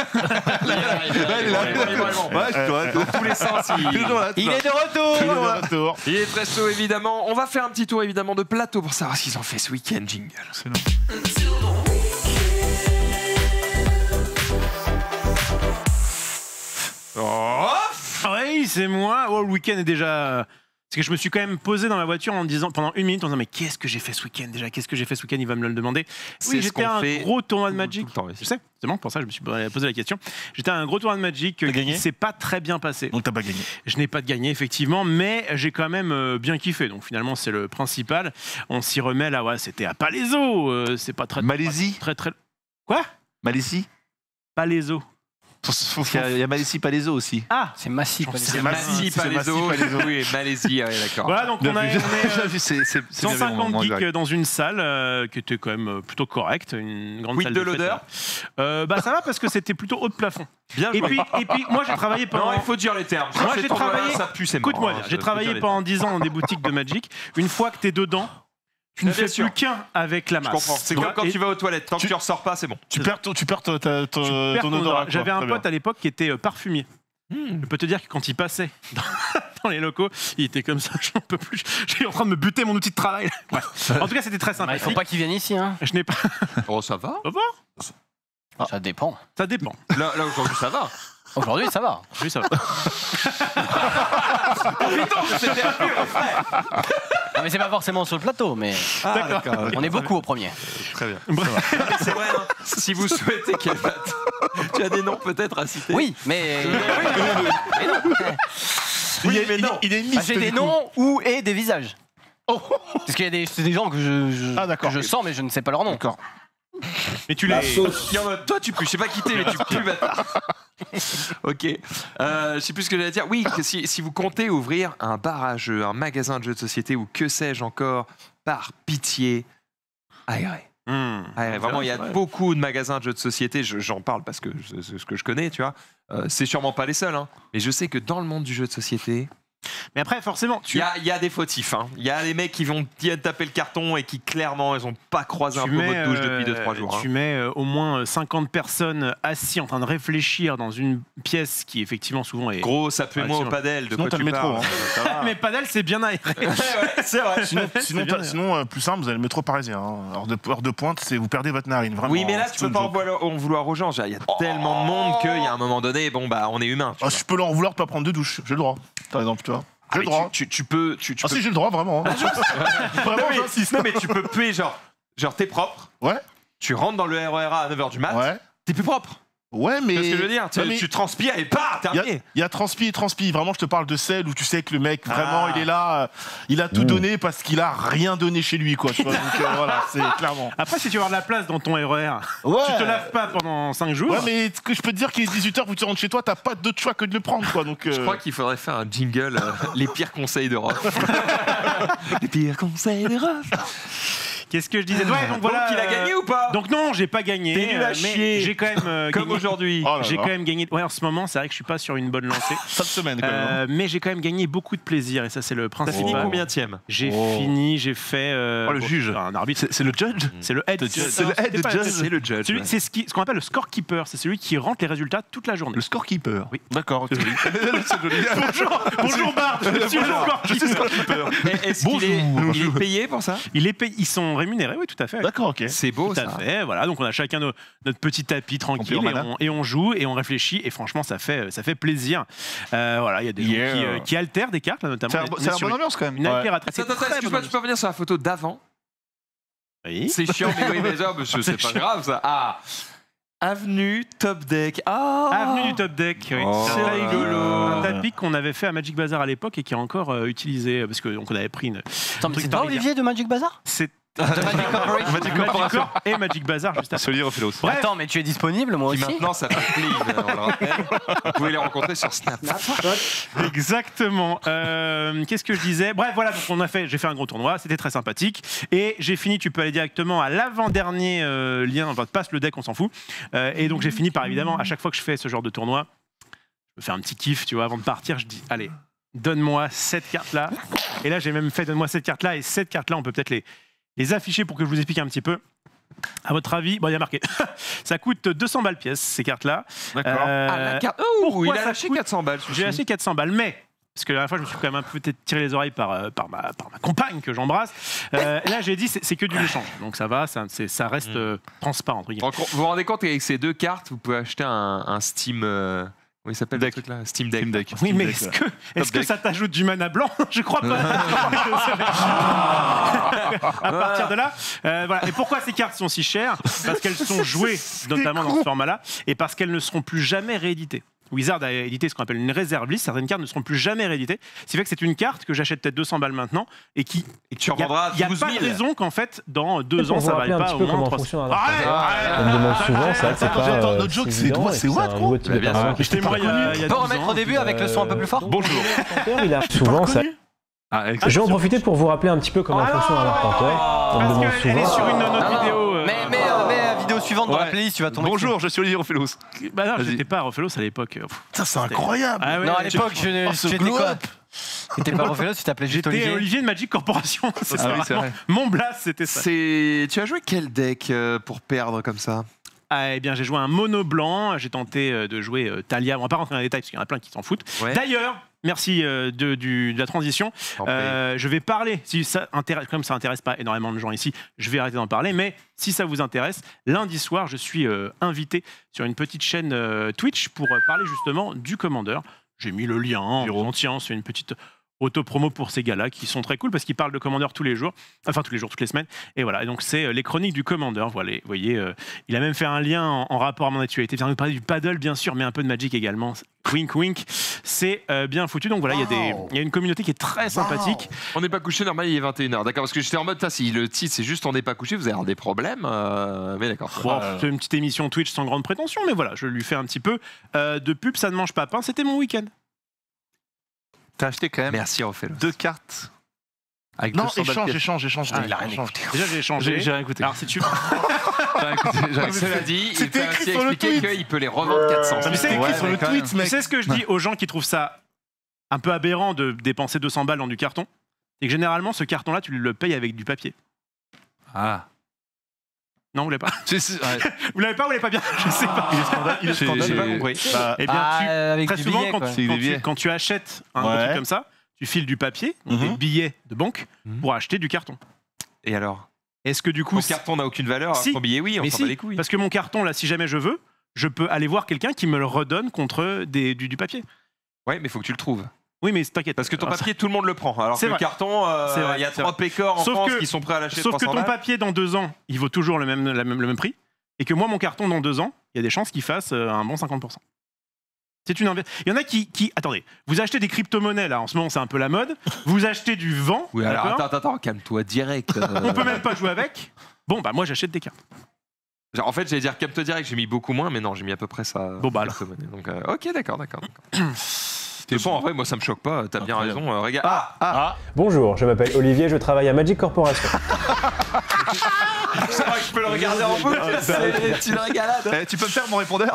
Speaker 1: Il est là, il est là,
Speaker 5: Ouais, il est là.
Speaker 1: il est là, il est vraiment.
Speaker 5: Ouais, je te vois.
Speaker 1: Dans tous les sens, il,
Speaker 5: Toujours là,
Speaker 4: Il
Speaker 5: toujours
Speaker 4: est de retour.
Speaker 6: Il est de retour.
Speaker 1: il est très chaud évidemment. On va faire un petit tour évidemment de plateau pour savoir ce qu'ils ont fait ce week-end. Jingle.
Speaker 5: là.
Speaker 2: oui, c'est moi. Oh, le week-end est déjà. Parce que je me suis quand même posé dans ma voiture en me disant pendant une minute en disant mais qu'est-ce que j'ai fait ce week-end déjà? Qu'est-ce que j'ai fait ce week-end? Il va me le demander.
Speaker 1: C'est
Speaker 2: Oui,
Speaker 1: ce
Speaker 2: j'étais
Speaker 1: qu'on
Speaker 2: à un
Speaker 1: fait
Speaker 2: gros tournoi de Magic.
Speaker 1: tout le temps, oui.
Speaker 2: Je sais, justement pour ça je me suis posé la question. J'étais à un gros tournoi de Magic
Speaker 6: T'as
Speaker 2: qui
Speaker 6: gagné
Speaker 2: s'est pas très bien passé.
Speaker 6: Donc t'as pas gagné.
Speaker 2: Je n'ai pas de gagné effectivement, mais j'ai quand même euh, bien kiffé. Donc finalement c'est le principal. On s'y remet là. Ouais, c'était à Palaiso. Euh, c'est pas très
Speaker 5: Malaisie
Speaker 2: très très. Quoi?
Speaker 5: Malaisie
Speaker 2: Palaiso.
Speaker 5: Il y a- il y a Malaisie Palaiso aussi.
Speaker 2: Ah.
Speaker 4: C'est massif.
Speaker 6: C'est
Speaker 1: Malaisie,
Speaker 6: Massy, c'est
Speaker 1: Palaiso.
Speaker 6: Massy, Palaiso.
Speaker 1: Oui, Malaisie, ouais, d'accord.
Speaker 2: Voilà donc on, a, on est euh,
Speaker 5: C'est- c'est- c'est bien
Speaker 2: cent
Speaker 5: vu,
Speaker 2: cinquante
Speaker 5: mon- mon
Speaker 2: geeks
Speaker 5: direct.
Speaker 2: dans une salle euh, qui était quand même euh, plutôt correcte, une grande
Speaker 1: Quid
Speaker 2: salle
Speaker 1: de
Speaker 2: fête,
Speaker 1: l'odeur
Speaker 2: là. euh, Bah ça va parce que c'était plutôt haut de plafond.
Speaker 1: Bien
Speaker 2: Et
Speaker 1: joué.
Speaker 2: puis et puis moi j'ai travaillé pendant.
Speaker 1: Non, il faut dire les termes.
Speaker 2: Moi,
Speaker 1: C'est
Speaker 2: j'ai
Speaker 1: ton
Speaker 2: travaillé-
Speaker 1: voilà, ça pue, c'est mort.
Speaker 2: Écoute-moi bien,
Speaker 1: hein,
Speaker 2: j'ai
Speaker 1: faut
Speaker 2: travaillé
Speaker 1: dire les
Speaker 2: pendant dix ans dans des boutiques de Magic. Une fois que t'es dedans, tu ne
Speaker 1: Bien
Speaker 2: fais
Speaker 1: sûr.
Speaker 2: plus qu'un avec la
Speaker 1: termes.
Speaker 2: masse.
Speaker 1: Je comprends. C'est
Speaker 2: Tu
Speaker 1: comme
Speaker 2: vois,
Speaker 1: quand
Speaker 2: et
Speaker 1: tu vas aux toilettes. Tant que
Speaker 6: Tu-
Speaker 1: tu ressors pas, c'est bon.
Speaker 6: Tu perds ton, tu perds ton, ta- ton,
Speaker 2: tu perds
Speaker 6: ton
Speaker 2: ton
Speaker 6: odorat.
Speaker 2: odorat.
Speaker 6: quoi.
Speaker 2: J'avais un
Speaker 6: Très
Speaker 2: pote
Speaker 6: bien.
Speaker 2: à l'époque qui était euh, parfumier. Je peux te dire que quand il passait dans, dans les locaux, il était comme ça, j'en peux plus. J'étais en train de me buter mon outil de travail. Bref. En tout cas, c'était très
Speaker 4: Bah, il
Speaker 2: sympathique.
Speaker 4: faut pas qu'ils viennent ici, hein.
Speaker 2: Je n'ai pas.
Speaker 1: Oh, ça va.
Speaker 2: Ça va.
Speaker 4: Ça dépend.
Speaker 2: Ça dépend.
Speaker 1: Là, là aujourd'hui, ça va.
Speaker 4: Aujourd'hui, ça va.
Speaker 2: Oui, ça va.
Speaker 1: C'était un peu refrain.
Speaker 4: Ah, mais c'est pas forcément sur le plateau, mais
Speaker 1: Ah, d'accord.
Speaker 4: on est beaucoup au premier.
Speaker 5: Très bien.
Speaker 1: C'est vrai, hein. Si vous souhaitez qu'elle batte. Tu as des noms peut-être à citer?
Speaker 4: Oui, mais. mais non.
Speaker 6: Il est-
Speaker 1: mais
Speaker 6: il
Speaker 1: non.
Speaker 6: est- Il est
Speaker 4: Bah,
Speaker 6: mixte,
Speaker 4: j'ai des
Speaker 6: du coup.
Speaker 4: noms ou et des visages. Parce qu'il y a des, c'est des gens que je, je,
Speaker 6: Ah, d'accord.
Speaker 4: que je sens, mais je ne sais pas leur nom.
Speaker 6: D'accord.
Speaker 2: Mais tu les.
Speaker 1: Il y en a- toi, tu pues. Je sais pas quitter, mais tu pues, bâtard. Ok. Euh, je sais plus ce que j'allais dire. Oui, que si, si vous comptez ouvrir un bar à jeux, un magasin de jeux de société ou que sais-je encore, par pitié, aérez.
Speaker 2: Hmm.
Speaker 1: Aérez. Vraiment, il y a beaucoup de magasins de jeux de société. je- J'en parle parce que c'est ce que je connais, tu vois. Euh, c'est sûrement pas les seuls, hein. Mais je sais que dans le monde du jeu de société,
Speaker 2: Mais après, forcément,
Speaker 1: il
Speaker 2: tu.
Speaker 1: y a, il y a des fautifs. hein. Il y a des mecs qui vont t- taper le carton et qui clairement, ils ont pas croisé un
Speaker 2: Tu
Speaker 1: peu
Speaker 2: mets,
Speaker 1: votre douche
Speaker 2: euh,
Speaker 1: depuis deux trois jours.
Speaker 2: Tu
Speaker 1: hein.
Speaker 2: mets euh, au moins cinquante personnes assis en train de réfléchir dans une pièce qui effectivement souvent est.
Speaker 1: Gros, ça peut
Speaker 2: Ah,
Speaker 1: moi au
Speaker 2: sinon-
Speaker 1: padel. De
Speaker 6: sinon,
Speaker 1: quoi
Speaker 6: t'as
Speaker 1: tu
Speaker 6: le métro,
Speaker 1: parles
Speaker 6: hein.
Speaker 1: Ça va.
Speaker 2: Mais Padel, c'est bien aéré.
Speaker 1: Ouais, ouais, c'est vrai.
Speaker 6: Sinon, sinon,
Speaker 2: bien,
Speaker 6: t'as- sinon, euh, plus simple, vous avez le métro parisien. hein. Heure, de, heure de pointe, c'est vous perdez votre narine. Vraiment,
Speaker 1: Oui, mais là,
Speaker 6: c'est
Speaker 1: tu peux
Speaker 6: une
Speaker 1: pas en
Speaker 6: joke.
Speaker 1: vouloir, en vouloir aux gens. Il y a tellement de monde qu'il y a un moment donné, bon, bah, on est humain. tu
Speaker 6: Ah,
Speaker 1: vois.
Speaker 6: je peux leur en vouloir de pas prendre de douche. J'ai le droit. Par exemple, tu vois.
Speaker 1: Ah,
Speaker 6: J'ai
Speaker 1: mais
Speaker 6: le droit.
Speaker 1: tu, tu- tu peux. Tu, tu
Speaker 6: Ah
Speaker 1: peux...
Speaker 6: si, j'ai le droit, vraiment. hein. Vraiment,
Speaker 1: non, mais,
Speaker 6: j'insiste.
Speaker 1: non, mais tu peux puer, genre, genre t'es propre,
Speaker 6: Ouais,
Speaker 1: tu rentres dans le R E R A à neuf heures du mat,
Speaker 6: ouais.
Speaker 1: t'es plus propre.
Speaker 6: Ouais, mais.
Speaker 1: Tu vois ce que je veux dire tu,
Speaker 6: Non, mais
Speaker 1: tu transpires et pas,
Speaker 6: Il y, a,
Speaker 1: terminé.
Speaker 6: il y a transpi et transpi. Vraiment, je te parle de celle où tu sais que le mec, vraiment,
Speaker 1: Ah.
Speaker 6: il est là, euh, il a tout donné parce qu'il a rien donné chez lui, quoi. Tu vois, donc euh, voilà, c'est clairement.
Speaker 2: Après, si tu veux avoir de la place dans ton R E R,
Speaker 6: Ouais.
Speaker 2: tu te laves pas pendant cinq jours.
Speaker 6: Ouais, mais ce que je peux te dire qu'il est dix-huit heures, vous tu rentres chez toi, t'as pas d'autre choix que de le prendre, quoi. Donc, euh,
Speaker 1: Je crois qu'il faudrait faire un jingle, euh, les pires conseils d'Europe. les pires conseils d'Europe.
Speaker 2: Qu'est-ce que je disais? Ouais, donc voilà.
Speaker 1: Donc, il a gagné ou pas
Speaker 2: Donc non, j'ai pas gagné.
Speaker 1: T'es nul à
Speaker 2: euh,
Speaker 1: chier.
Speaker 2: mais j'ai quand même euh,
Speaker 1: Comme
Speaker 2: gagné.
Speaker 1: aujourd'hui.
Speaker 6: Oh là
Speaker 2: J'ai
Speaker 6: là.
Speaker 2: quand même gagné. Ouais, en ce moment, c'est vrai que je suis pas sur une bonne lancée.
Speaker 6: cette semaine, quand même. hein.
Speaker 2: Euh, mais j'ai quand même gagné beaucoup de plaisir et ça, c'est le
Speaker 1: T'as
Speaker 2: principal.
Speaker 1: fini combien tième
Speaker 2: J'ai
Speaker 6: Oh.
Speaker 2: fini, j'ai fait. euh,
Speaker 5: Oh, le
Speaker 2: bon,
Speaker 5: juge.
Speaker 2: Un arbitre.
Speaker 5: C'est c'est le judge
Speaker 2: C'est le head.
Speaker 5: C'est
Speaker 2: judge.
Speaker 5: le head
Speaker 2: C'est pas-
Speaker 5: judge.
Speaker 1: C'est le judge.
Speaker 2: Celui-
Speaker 1: ouais.
Speaker 2: C'est ce qui- ce qu'on appelle le scorekeeper. C'est celui qui rentre les résultats toute la journée.
Speaker 5: Le scorekeeper.
Speaker 2: Oui.
Speaker 6: D'accord, ok.
Speaker 5: C'est joli.
Speaker 2: Bonjour, bonjour Bart. Je suis le
Speaker 5: Je suis
Speaker 2: scorekeeper.
Speaker 5: scorekeeper.
Speaker 1: Et Est-ce qu'il est,
Speaker 6: Bonjour.
Speaker 1: il est payé pour ça
Speaker 2: Il est payé- Ils sont rémunérés, oui, tout à fait.
Speaker 6: D'accord, ok.
Speaker 1: C'est beau
Speaker 2: Tout à
Speaker 1: ça.
Speaker 2: fait, voilà. Donc on a chacun nos- notre petit tapis tranquille
Speaker 5: Complément
Speaker 2: et
Speaker 5: mana.
Speaker 2: on, et on joue et on réfléchit et franchement ça fait ça fait plaisir. Euh, voilà, il y a des
Speaker 6: Yeah.
Speaker 2: gens qui, euh, qui altèrent des cartes là, notamment.
Speaker 5: C'est un
Speaker 2: On
Speaker 5: bon-
Speaker 2: est
Speaker 5: c'est une
Speaker 2: sur
Speaker 5: bonne
Speaker 2: une-
Speaker 5: ambiance quand même.
Speaker 2: Une
Speaker 6: Ouais.
Speaker 2: altératrice.
Speaker 1: Attends, attends, excuse-moi, tu peux revenir sur la photo d'avant?
Speaker 2: Oui.
Speaker 1: C'est chiant, mais oui, mais oh, monsieur, c'est pas grave ça. Ah, Avenue Top Deck. Ah,
Speaker 2: Avenue du Top Deck. Oui.
Speaker 5: Oh
Speaker 2: C'est un
Speaker 1: là
Speaker 2: tapis-
Speaker 1: là.
Speaker 2: un tapis qu'on avait fait à Magic Bazar à l'époque et qui est encore euh, utilisé parce que donc on avait pris une.
Speaker 4: Attends, mais
Speaker 2: truc
Speaker 4: c'est pas
Speaker 2: par rivière.
Speaker 4: Olivier de Magic Bazar
Speaker 2: C'est
Speaker 4: De Magic Corporation
Speaker 2: Magic Corp et Magic Bazar juste après.
Speaker 5: Solier refait aussi.
Speaker 2: Bref.
Speaker 4: Attends, mais tu es disponible, moi
Speaker 1: Qui
Speaker 4: aussi
Speaker 1: maintenant s'appelle Clean, on le rappelle. Vous pouvez les rencontrer sur Snap.
Speaker 2: Exactement. Euh, Qu'est-ce que je disais? Bref, voilà. Donc on a fait. J'ai fait un gros tournoi. C'était très sympathique. Et j'ai fini. Tu peux aller directement à l'avant-dernier euh, lien. Enfin, passe le deck, on s'en fout. Euh, et donc j'ai fini par évidemment. À chaque fois que je fais ce genre de tournoi, je me fais un petit kiff. Tu vois, avant de partir, je dis allez, donne-moi cette carte-là. Et là, j'ai même fait donne-moi cette carte-là et cette carte-là. On peut peut-être les les afficher pour que je vous explique un petit peu. À votre avis, bon, il y a marqué. Ça coûte deux cents balles pièce ces cartes-là.
Speaker 1: D'accord.
Speaker 2: Euh,
Speaker 1: Ah, la carte. Oh,
Speaker 2: pourquoi
Speaker 1: il a
Speaker 2: ça
Speaker 1: lâché
Speaker 2: coûte-
Speaker 1: quatre cents balles.
Speaker 2: J'ai acheté quatre cents balles, mais parce que la dernière fois, je me suis quand même un peu peut-être tiré les oreilles par, euh, par, ma, par ma compagne que j'embrasse. Euh, là, j'ai dit, c'est c'est que du échange. Donc ça va, ça, c'est- ça reste euh, transparent. Entre guillemets.
Speaker 1: Vous vous rendez compte qu'avec ces deux cartes, vous pouvez acheter un, un Steam, euh, Oui, il s'appelle
Speaker 5: Deck.
Speaker 1: le truc là, Steam Deck.
Speaker 5: Steam Deck.
Speaker 2: Oui, mais
Speaker 6: Deck,
Speaker 2: est-ce
Speaker 6: ouais.
Speaker 2: que, est-ce que
Speaker 5: Deck.
Speaker 2: ça t'ajoute du mana blanc? Je crois pas. À partir de là, euh, voilà. Et pourquoi ces cartes sont si chères? Parce qu'elles sont jouées, notamment dans ce format-là, et parce qu'elles ne seront plus jamais rééditées. Wizard a édité ce qu'on appelle une réserve list. Certaines cartes ne seront plus jamais rééditées. Ce qui fait que c'est une carte que j'achète peut-être deux cents balles maintenant et qui.
Speaker 1: Et que tu
Speaker 2: Il n'y
Speaker 1: revendras
Speaker 2: a, y a
Speaker 1: douze
Speaker 2: pas de
Speaker 1: mille.
Speaker 2: raison qu'en fait, dans deux
Speaker 7: Pour
Speaker 2: ans,
Speaker 7: vous
Speaker 2: ça
Speaker 7: rappeler
Speaker 2: vaille
Speaker 7: un
Speaker 2: pas
Speaker 7: petit
Speaker 2: au
Speaker 7: peu
Speaker 2: moins
Speaker 7: comment
Speaker 2: trois
Speaker 7: fonctionne un
Speaker 2: Arrête,
Speaker 7: arcade.
Speaker 2: arrête.
Speaker 7: On me demande souvent, c'est vrai que c'est
Speaker 6: Attends,
Speaker 7: pas
Speaker 6: attends,
Speaker 7: euh,
Speaker 6: notre joke,
Speaker 7: si
Speaker 6: c'est
Speaker 7: évident,
Speaker 6: quoi,
Speaker 7: et
Speaker 6: c'est
Speaker 7: puis
Speaker 6: what,
Speaker 7: un
Speaker 6: gros
Speaker 7: nouveau type
Speaker 1: Bah,
Speaker 7: de
Speaker 1: bien
Speaker 7: personnage
Speaker 1: sûr.
Speaker 7: qui
Speaker 2: Je t'ai
Speaker 7: est
Speaker 2: mort il y a, il y a
Speaker 4: On peut
Speaker 2: douze
Speaker 4: remettre
Speaker 2: ans.
Speaker 4: au début avec le son un peu plus fort.
Speaker 5: Bonjour.
Speaker 7: Il a souvent ça.
Speaker 5: Ah,
Speaker 2: Ah,
Speaker 7: Je vais en profiter pour vous rappeler un petit peu comment
Speaker 2: Ah
Speaker 7: fonctionne un arpenteur. On me demande
Speaker 2: Parce qu'elle est
Speaker 7: souvent.
Speaker 2: sur une
Speaker 4: Non,
Speaker 2: autre
Speaker 4: non.
Speaker 2: vidéo. euh,
Speaker 4: Mais, mais, euh, mais la vidéo suivante dans la
Speaker 5: Ouais.
Speaker 2: playlist,
Speaker 4: tu vas tomber.
Speaker 5: Bonjour, je suis Olivier Ophelos.
Speaker 2: Bah non,
Speaker 5: Vas-y.
Speaker 2: j'étais pas à Rofelos à l'époque.
Speaker 6: Ça, c'est incroyable.
Speaker 2: Ah ouais,
Speaker 4: Non, à l'époque, je
Speaker 6: Oh, ce
Speaker 4: j'étais
Speaker 6: glow
Speaker 4: quoi?
Speaker 6: up.
Speaker 4: T'étais pas Rofelos, tu t'appelais juste
Speaker 2: J'étais
Speaker 4: Olivier.
Speaker 2: Olivier de Magic Corporation. C'est
Speaker 5: Ah
Speaker 2: ça,
Speaker 5: oui, c'est
Speaker 2: vraiment.
Speaker 5: vrai.
Speaker 2: Mon blast, c'était ça.
Speaker 1: C'est... Tu as joué quel deck euh, pour perdre comme ça?
Speaker 2: Ah, eh bien, j'ai joué un mono blanc. J'ai tenté euh, de jouer euh, Talia. On va pas rentrer dans les détails parce qu'il y en a plein qui s'en foutent.
Speaker 1: Ouais.
Speaker 2: D'ailleurs, merci euh, de, du- de la transition.
Speaker 1: T'en prie.
Speaker 2: Euh, je vais parler, si ça intéresse, comme ça intéresse pas énormément de gens ici, je vais arrêter d'en parler. Mais si ça vous intéresse, lundi soir, je suis euh, invité sur une petite chaîne euh, Twitch pour euh, parler justement du Commandeur. J'ai mis le lien. En disant, tiens, c'est une petite auto-promo pour ces gars-là qui sont très cool parce qu'ils parlent de Commandeur tous les jours, enfin tous les jours, toutes les semaines. Et voilà, et donc c'est euh, les chroniques du Commandeur. Voilà, vous voyez, euh, il a même fait un lien en, en rapport à mon actualité. Il vient nous parler du paddle, bien sûr, mais un peu de Magic également. Wink, wink. C'est euh, bien foutu. Donc voilà, il y a des- il y a une communauté qui est très sympathique.
Speaker 1: On n'est pas couché, normal, il est vingt et une heures. D'accord, parce que j'étais en mode, si le titre c'est juste on n'est pas couché, vous allez avoir des problèmes. euh, Mais d'accord.
Speaker 2: Bon,
Speaker 6: Ah,
Speaker 2: c'est une petite émission Twitch sans grande prétention, mais voilà, je lui fais un petit peu euh, de pub. Ça ne mange pas pain. C'était mon week-end.
Speaker 5: T'as acheté quand même
Speaker 1: Merci, Ophelos.
Speaker 5: deux cartes. Avec
Speaker 6: Non,
Speaker 5: deux cents balles
Speaker 6: échange,
Speaker 5: pièce.
Speaker 6: échange, échange.
Speaker 2: Ah,
Speaker 6: il a rien écouté.
Speaker 2: Déjà, j'ai échangé.
Speaker 5: J'ai j'ai rien écouté.
Speaker 2: Alors, si tu
Speaker 5: J'ai rien écouté, j'ai rien écouté.
Speaker 1: Cela dit, il
Speaker 6: C'était
Speaker 1: peut
Speaker 6: écrit
Speaker 1: aussi
Speaker 6: sur le
Speaker 1: expliquer
Speaker 6: tweet.
Speaker 1: qu'il peut les revendre quatre cents.
Speaker 2: Tu sais,
Speaker 6: C'est écrit
Speaker 5: Ouais,
Speaker 6: sur
Speaker 5: mais
Speaker 6: le
Speaker 5: quand
Speaker 6: tweet,
Speaker 5: même.
Speaker 2: Tu
Speaker 6: mec.
Speaker 2: sais ce que je dis aux gens qui trouvent ça un peu aberrant de dépenser deux cents balles dans du carton? C'est que généralement, ce carton-là, tu le payes avec du papier.
Speaker 5: Ah.
Speaker 2: Non, vous l'avez pas?
Speaker 5: C'est- c'est- ouais.
Speaker 2: Vous l'avez pas ou vous l'avez pas bien? Je sais pas.
Speaker 6: Il est scandaleux. Il est
Speaker 5: J'ai-
Speaker 6: scandaleux.
Speaker 5: j'ai
Speaker 1: pas compris.
Speaker 6: Bah,
Speaker 2: Eh bien,
Speaker 4: Ah,
Speaker 2: tu-
Speaker 4: euh, avec
Speaker 2: très
Speaker 4: du
Speaker 2: souvent,
Speaker 4: billet,
Speaker 2: quand,
Speaker 4: quoi.
Speaker 2: tu,
Speaker 5: C'est
Speaker 2: quand
Speaker 5: des
Speaker 2: tu-
Speaker 5: billets.
Speaker 2: quand tu achètes un
Speaker 6: Ouais.
Speaker 2: truc comme ça, tu files du papier,
Speaker 6: Mhm.
Speaker 2: des billets de banque,
Speaker 1: Mhm.
Speaker 2: pour acheter du carton.
Speaker 1: Et alors?
Speaker 2: Est-ce que du coup,
Speaker 1: Ton carton n'a aucune valeur,
Speaker 2: Si.
Speaker 1: ton billet, oui, on
Speaker 2: mais
Speaker 1: s'en
Speaker 2: si,
Speaker 1: bat les couilles.
Speaker 2: parce que mon carton, là, si jamais je veux, je peux aller voir quelqu'un qui me le redonne contre des, du, du papier.
Speaker 1: Ouais, mais il faut que tu le trouves.
Speaker 2: Oui, mais t'inquiète.
Speaker 1: Parce que ton
Speaker 2: Alors,
Speaker 1: papier, tout le monde le prend. Alors
Speaker 2: C'est
Speaker 1: que le
Speaker 2: vrai.
Speaker 1: carton, euh,
Speaker 2: C'est vrai,
Speaker 1: il y a
Speaker 2: c'est
Speaker 1: trois
Speaker 2: vrai.
Speaker 1: pécores en
Speaker 2: Sauf
Speaker 1: France
Speaker 2: que-
Speaker 1: qui sont prêts à lâcher
Speaker 2: Sauf que
Speaker 1: trois cents
Speaker 2: ton
Speaker 1: balles.
Speaker 2: papier, dans deux ans, il vaut toujours le même, la même, le même prix. Et que moi, mon carton, dans deux ans, il y a des chances qu'il fasse euh, un bon cinquante pour cent. C'est une inve- Il y en a qui, qui. Attendez, vous achetez des crypto-monnaies, là, en ce moment, c'est un peu la mode. Vous achetez du vent.
Speaker 1: Oui, alors
Speaker 2: d'accord
Speaker 1: attends, attends, attends, calme-toi direct. euh.
Speaker 2: On peut même pas jouer avec. Bon, bah, moi, j'achète des cartes.
Speaker 1: Genre, en fait, j'allais dire calme-toi direct, j'ai mis beaucoup moins, mais non, j'ai mis à peu près ça.
Speaker 2: Bon, bah, alors.
Speaker 1: Donc, euh, ok, d'accord, d'accord. d'accord. De toute façon, en vrai, moi, ça me choque pas. T'as bien
Speaker 6: Incroyable.
Speaker 1: raison. euh, regarde. Ah,
Speaker 6: Ah,
Speaker 7: Bonjour, je m'appelle Olivier, je travaille à Magic Corporation.
Speaker 1: c'est vrai que je peux le regarder en boucle. C'est une régalade.
Speaker 5: Eh, tu peux me faire mon répondeur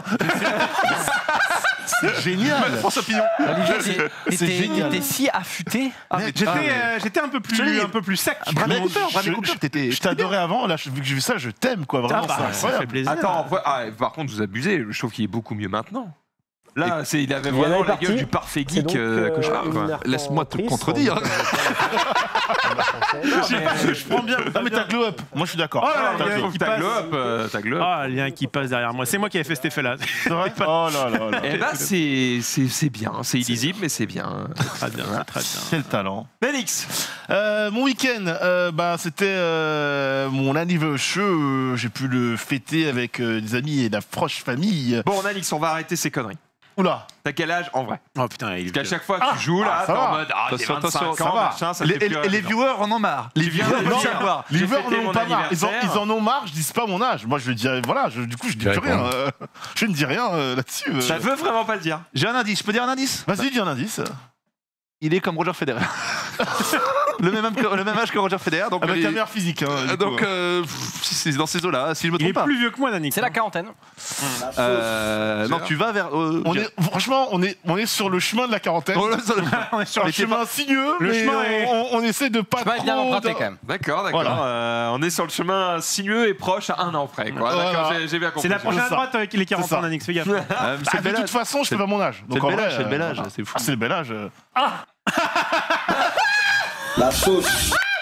Speaker 6: c'est génial.
Speaker 5: François Pignon.
Speaker 4: Olivier, t'es-
Speaker 6: C'est
Speaker 4: t'étais
Speaker 6: génial.
Speaker 4: t'étais si affûté.
Speaker 5: Ah, mais
Speaker 2: J'étais
Speaker 5: ah, mais-
Speaker 2: euh, j'étais un peu plus,
Speaker 5: Je te dis,
Speaker 2: un peu plus sec.
Speaker 5: Bradley
Speaker 6: Non,
Speaker 5: Cooper,
Speaker 6: je-
Speaker 5: Bradley
Speaker 6: je-
Speaker 5: Cooper, t'étais.
Speaker 6: Je t'adorais avant, là, je- vu que j'ai vu ça, je t'aime, quoi. Vraiment,
Speaker 2: Ah, bah,
Speaker 6: c'est
Speaker 2: ça fait
Speaker 6: incroyable.
Speaker 2: plaisir.
Speaker 1: Attends, en vrai- ah, par contre, vous abusez. Je trouve qu'il est beaucoup mieux maintenant. Là, c'est, il avait
Speaker 7: Il y en a
Speaker 1: vraiment
Speaker 7: une
Speaker 1: la
Speaker 7: partie,
Speaker 1: gueule du parfait
Speaker 7: C'est
Speaker 1: geek
Speaker 7: donc,
Speaker 1: euh,
Speaker 7: euh,
Speaker 1: cauchemar.
Speaker 7: une
Speaker 1: quoi.
Speaker 5: Laisse-moi te
Speaker 7: arpentrice,
Speaker 5: contredire.
Speaker 7: on dit comme la française.
Speaker 2: Je prends bien.
Speaker 6: Ah, mais t'as glow up. Moi, je suis d'accord.
Speaker 2: Oh là là,
Speaker 6: T'as
Speaker 2: il y a-
Speaker 6: glow
Speaker 1: Je
Speaker 6: up.
Speaker 1: trouve que ta glow up, euh, ta glow up.
Speaker 2: Ah, le lien qui passe derrière moi. C'est moi qui ai fait cet effet-là.
Speaker 6: C'est vrai Oh là là là.
Speaker 1: Eh ben, c'est, c'est, c'est bien. C'est illisible, mais c'est bien.
Speaker 2: Très bien, très bien.
Speaker 6: Quel talent.
Speaker 1: Félix.
Speaker 6: Euh, mon week-end, euh, bah, c'était euh, mon anniversaire. Euh, J'ai pu le fêter avec euh, des amis et la proche famille.
Speaker 1: Bon, Alix, on va arrêter ces conneries.
Speaker 6: Oula.
Speaker 1: T'as quel âge en vrai?
Speaker 2: Oh putain, il est
Speaker 1: Parce qu'à chaque fois que
Speaker 6: Ah,
Speaker 1: tu joues là,
Speaker 6: ah,
Speaker 1: t'es
Speaker 6: ça
Speaker 1: en
Speaker 6: va.
Speaker 1: mode ah, t'es
Speaker 5: Attention,
Speaker 1: vingt-cinq
Speaker 5: attention,
Speaker 1: ans,
Speaker 6: ça va.
Speaker 1: machin, ça
Speaker 5: Les,
Speaker 1: me fait
Speaker 5: et-
Speaker 1: plus
Speaker 5: et les
Speaker 1: rire.
Speaker 5: viewers en ont marre. Les
Speaker 1: viens
Speaker 5: viewers
Speaker 1: de
Speaker 5: veulent
Speaker 1: dire.
Speaker 5: savoir.
Speaker 6: Les
Speaker 1: J'ai
Speaker 6: viewers
Speaker 1: fêté
Speaker 6: en ont
Speaker 1: mon
Speaker 6: pas marre. Ils, en-
Speaker 1: anniversaire.
Speaker 6: ils en ont marre, je dis pas mon âge. Moi, je dirais, voilà, je, du coup, je dis plus rien. euh, je ne dis rien euh, là-dessus. euh.
Speaker 1: Ça veut vraiment pas le dire.
Speaker 5: J'ai un indice, je peux dire un indice
Speaker 6: Vas-y, dis un indice.
Speaker 5: Il est comme Roger Federer. le, même, le même âge que Roger Federer. Donc,
Speaker 6: Avec
Speaker 5: il-
Speaker 6: la meilleure physique. Hein, du coup.
Speaker 5: donc euh, pff, si c'est dans ces eaux-là, si je me
Speaker 2: Il est
Speaker 5: trompe pas.
Speaker 2: plus vieux que moi, Dani.
Speaker 4: C'est la quarantaine.
Speaker 5: Euh, non, tu vas vers. euh,
Speaker 6: on est, franchement, on est, on est sur le chemin de la quarantaine.
Speaker 5: Oh là, ça-
Speaker 2: On est sur
Speaker 6: un
Speaker 2: le
Speaker 6: chemin sinueux,
Speaker 2: Le
Speaker 6: mais
Speaker 2: chemin
Speaker 6: on,
Speaker 2: est-
Speaker 6: on- on essaie de pas
Speaker 4: Je vais
Speaker 6: trop...
Speaker 4: bien emprunté quand même.
Speaker 1: D'accord, d'accord.
Speaker 6: Voilà.
Speaker 1: Euh, on est sur le chemin sinueux et proche à un an près. Quoi.
Speaker 6: Voilà.
Speaker 1: D'accord, j'ai, j'ai bien compris.
Speaker 2: C'est la prochaine
Speaker 6: C'est
Speaker 2: à
Speaker 6: ça.
Speaker 2: droite avec les quarante
Speaker 6: C'est ça.
Speaker 2: ans d'Anix, fais gaffe.
Speaker 5: Euh,
Speaker 6: Bah,
Speaker 5: c'est le
Speaker 6: de
Speaker 5: bel
Speaker 6: toute
Speaker 5: âge.
Speaker 6: façon, je fais
Speaker 5: C'est-
Speaker 6: pas mon âge.
Speaker 5: C'est
Speaker 6: Donc
Speaker 5: le
Speaker 6: en
Speaker 5: bel
Speaker 6: vrai,
Speaker 5: âge, c'est le bel
Speaker 6: euh,
Speaker 5: âge,
Speaker 6: voilà.
Speaker 5: c'est fou.
Speaker 6: Ah, c'est le bel âge. euh.
Speaker 8: La sauce.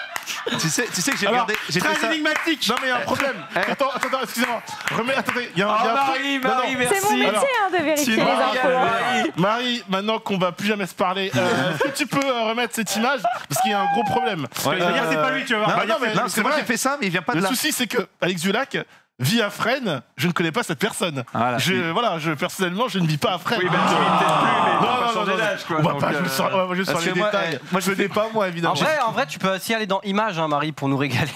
Speaker 5: Tu sais, tu sais que j'ai
Speaker 6: Alors,
Speaker 5: regardé. J'ai fait
Speaker 2: Très
Speaker 5: ça.
Speaker 2: énigmatique.
Speaker 6: Non mais il y a un problème. Attends, attends, attends, excusez-moi. Remets, attendez, il y a, un- il y a un truc-
Speaker 1: Marie,
Speaker 6: Non, non.
Speaker 1: Marie, merci.
Speaker 3: C'est mon métier
Speaker 6: Alors,
Speaker 3: hein, de vérifier
Speaker 1: tu
Speaker 3: les
Speaker 1: me
Speaker 3: infos.
Speaker 1: régales,
Speaker 3: hein.
Speaker 1: Marie.
Speaker 6: Marie, maintenant qu'on va plus jamais se parler, euh, est-ce que tu peux euh, remettre cette image parce qu'il y a un gros problème.
Speaker 2: Il va dire c'est pas lui, tu vas voir.
Speaker 6: Non,
Speaker 2: Bah,
Speaker 6: non, mais
Speaker 5: Non, parce
Speaker 6: c'est
Speaker 5: que moi
Speaker 6: vrai.
Speaker 5: j'ai fait ça, mais il vient pas de
Speaker 6: Le
Speaker 5: là.
Speaker 6: souci, c'est que Alex Dulac vit à Fresnes. Je ne connais pas cette personne.
Speaker 5: Voilà.
Speaker 6: Je, voilà, je personnellement, je ne vis pas à Fresnes.
Speaker 1: Oui, bah, tu vis peut-être plus, mais
Speaker 6: Non,
Speaker 1: t'as
Speaker 6: non,
Speaker 1: pas
Speaker 6: non,
Speaker 1: changé
Speaker 6: non,
Speaker 1: d'âge, quoi.
Speaker 6: On va
Speaker 1: donc,
Speaker 6: pas jouer
Speaker 1: euh,
Speaker 6: sur, on va pas jouer sur
Speaker 5: parce
Speaker 6: les
Speaker 5: que moi,
Speaker 6: détails.
Speaker 5: eh,
Speaker 6: Moi, je venais pas, moi,
Speaker 4: En
Speaker 6: évidemment.
Speaker 4: vrai, en vrai, tu peux aussi aller dans Images, hein, Marie, pour nous régaler.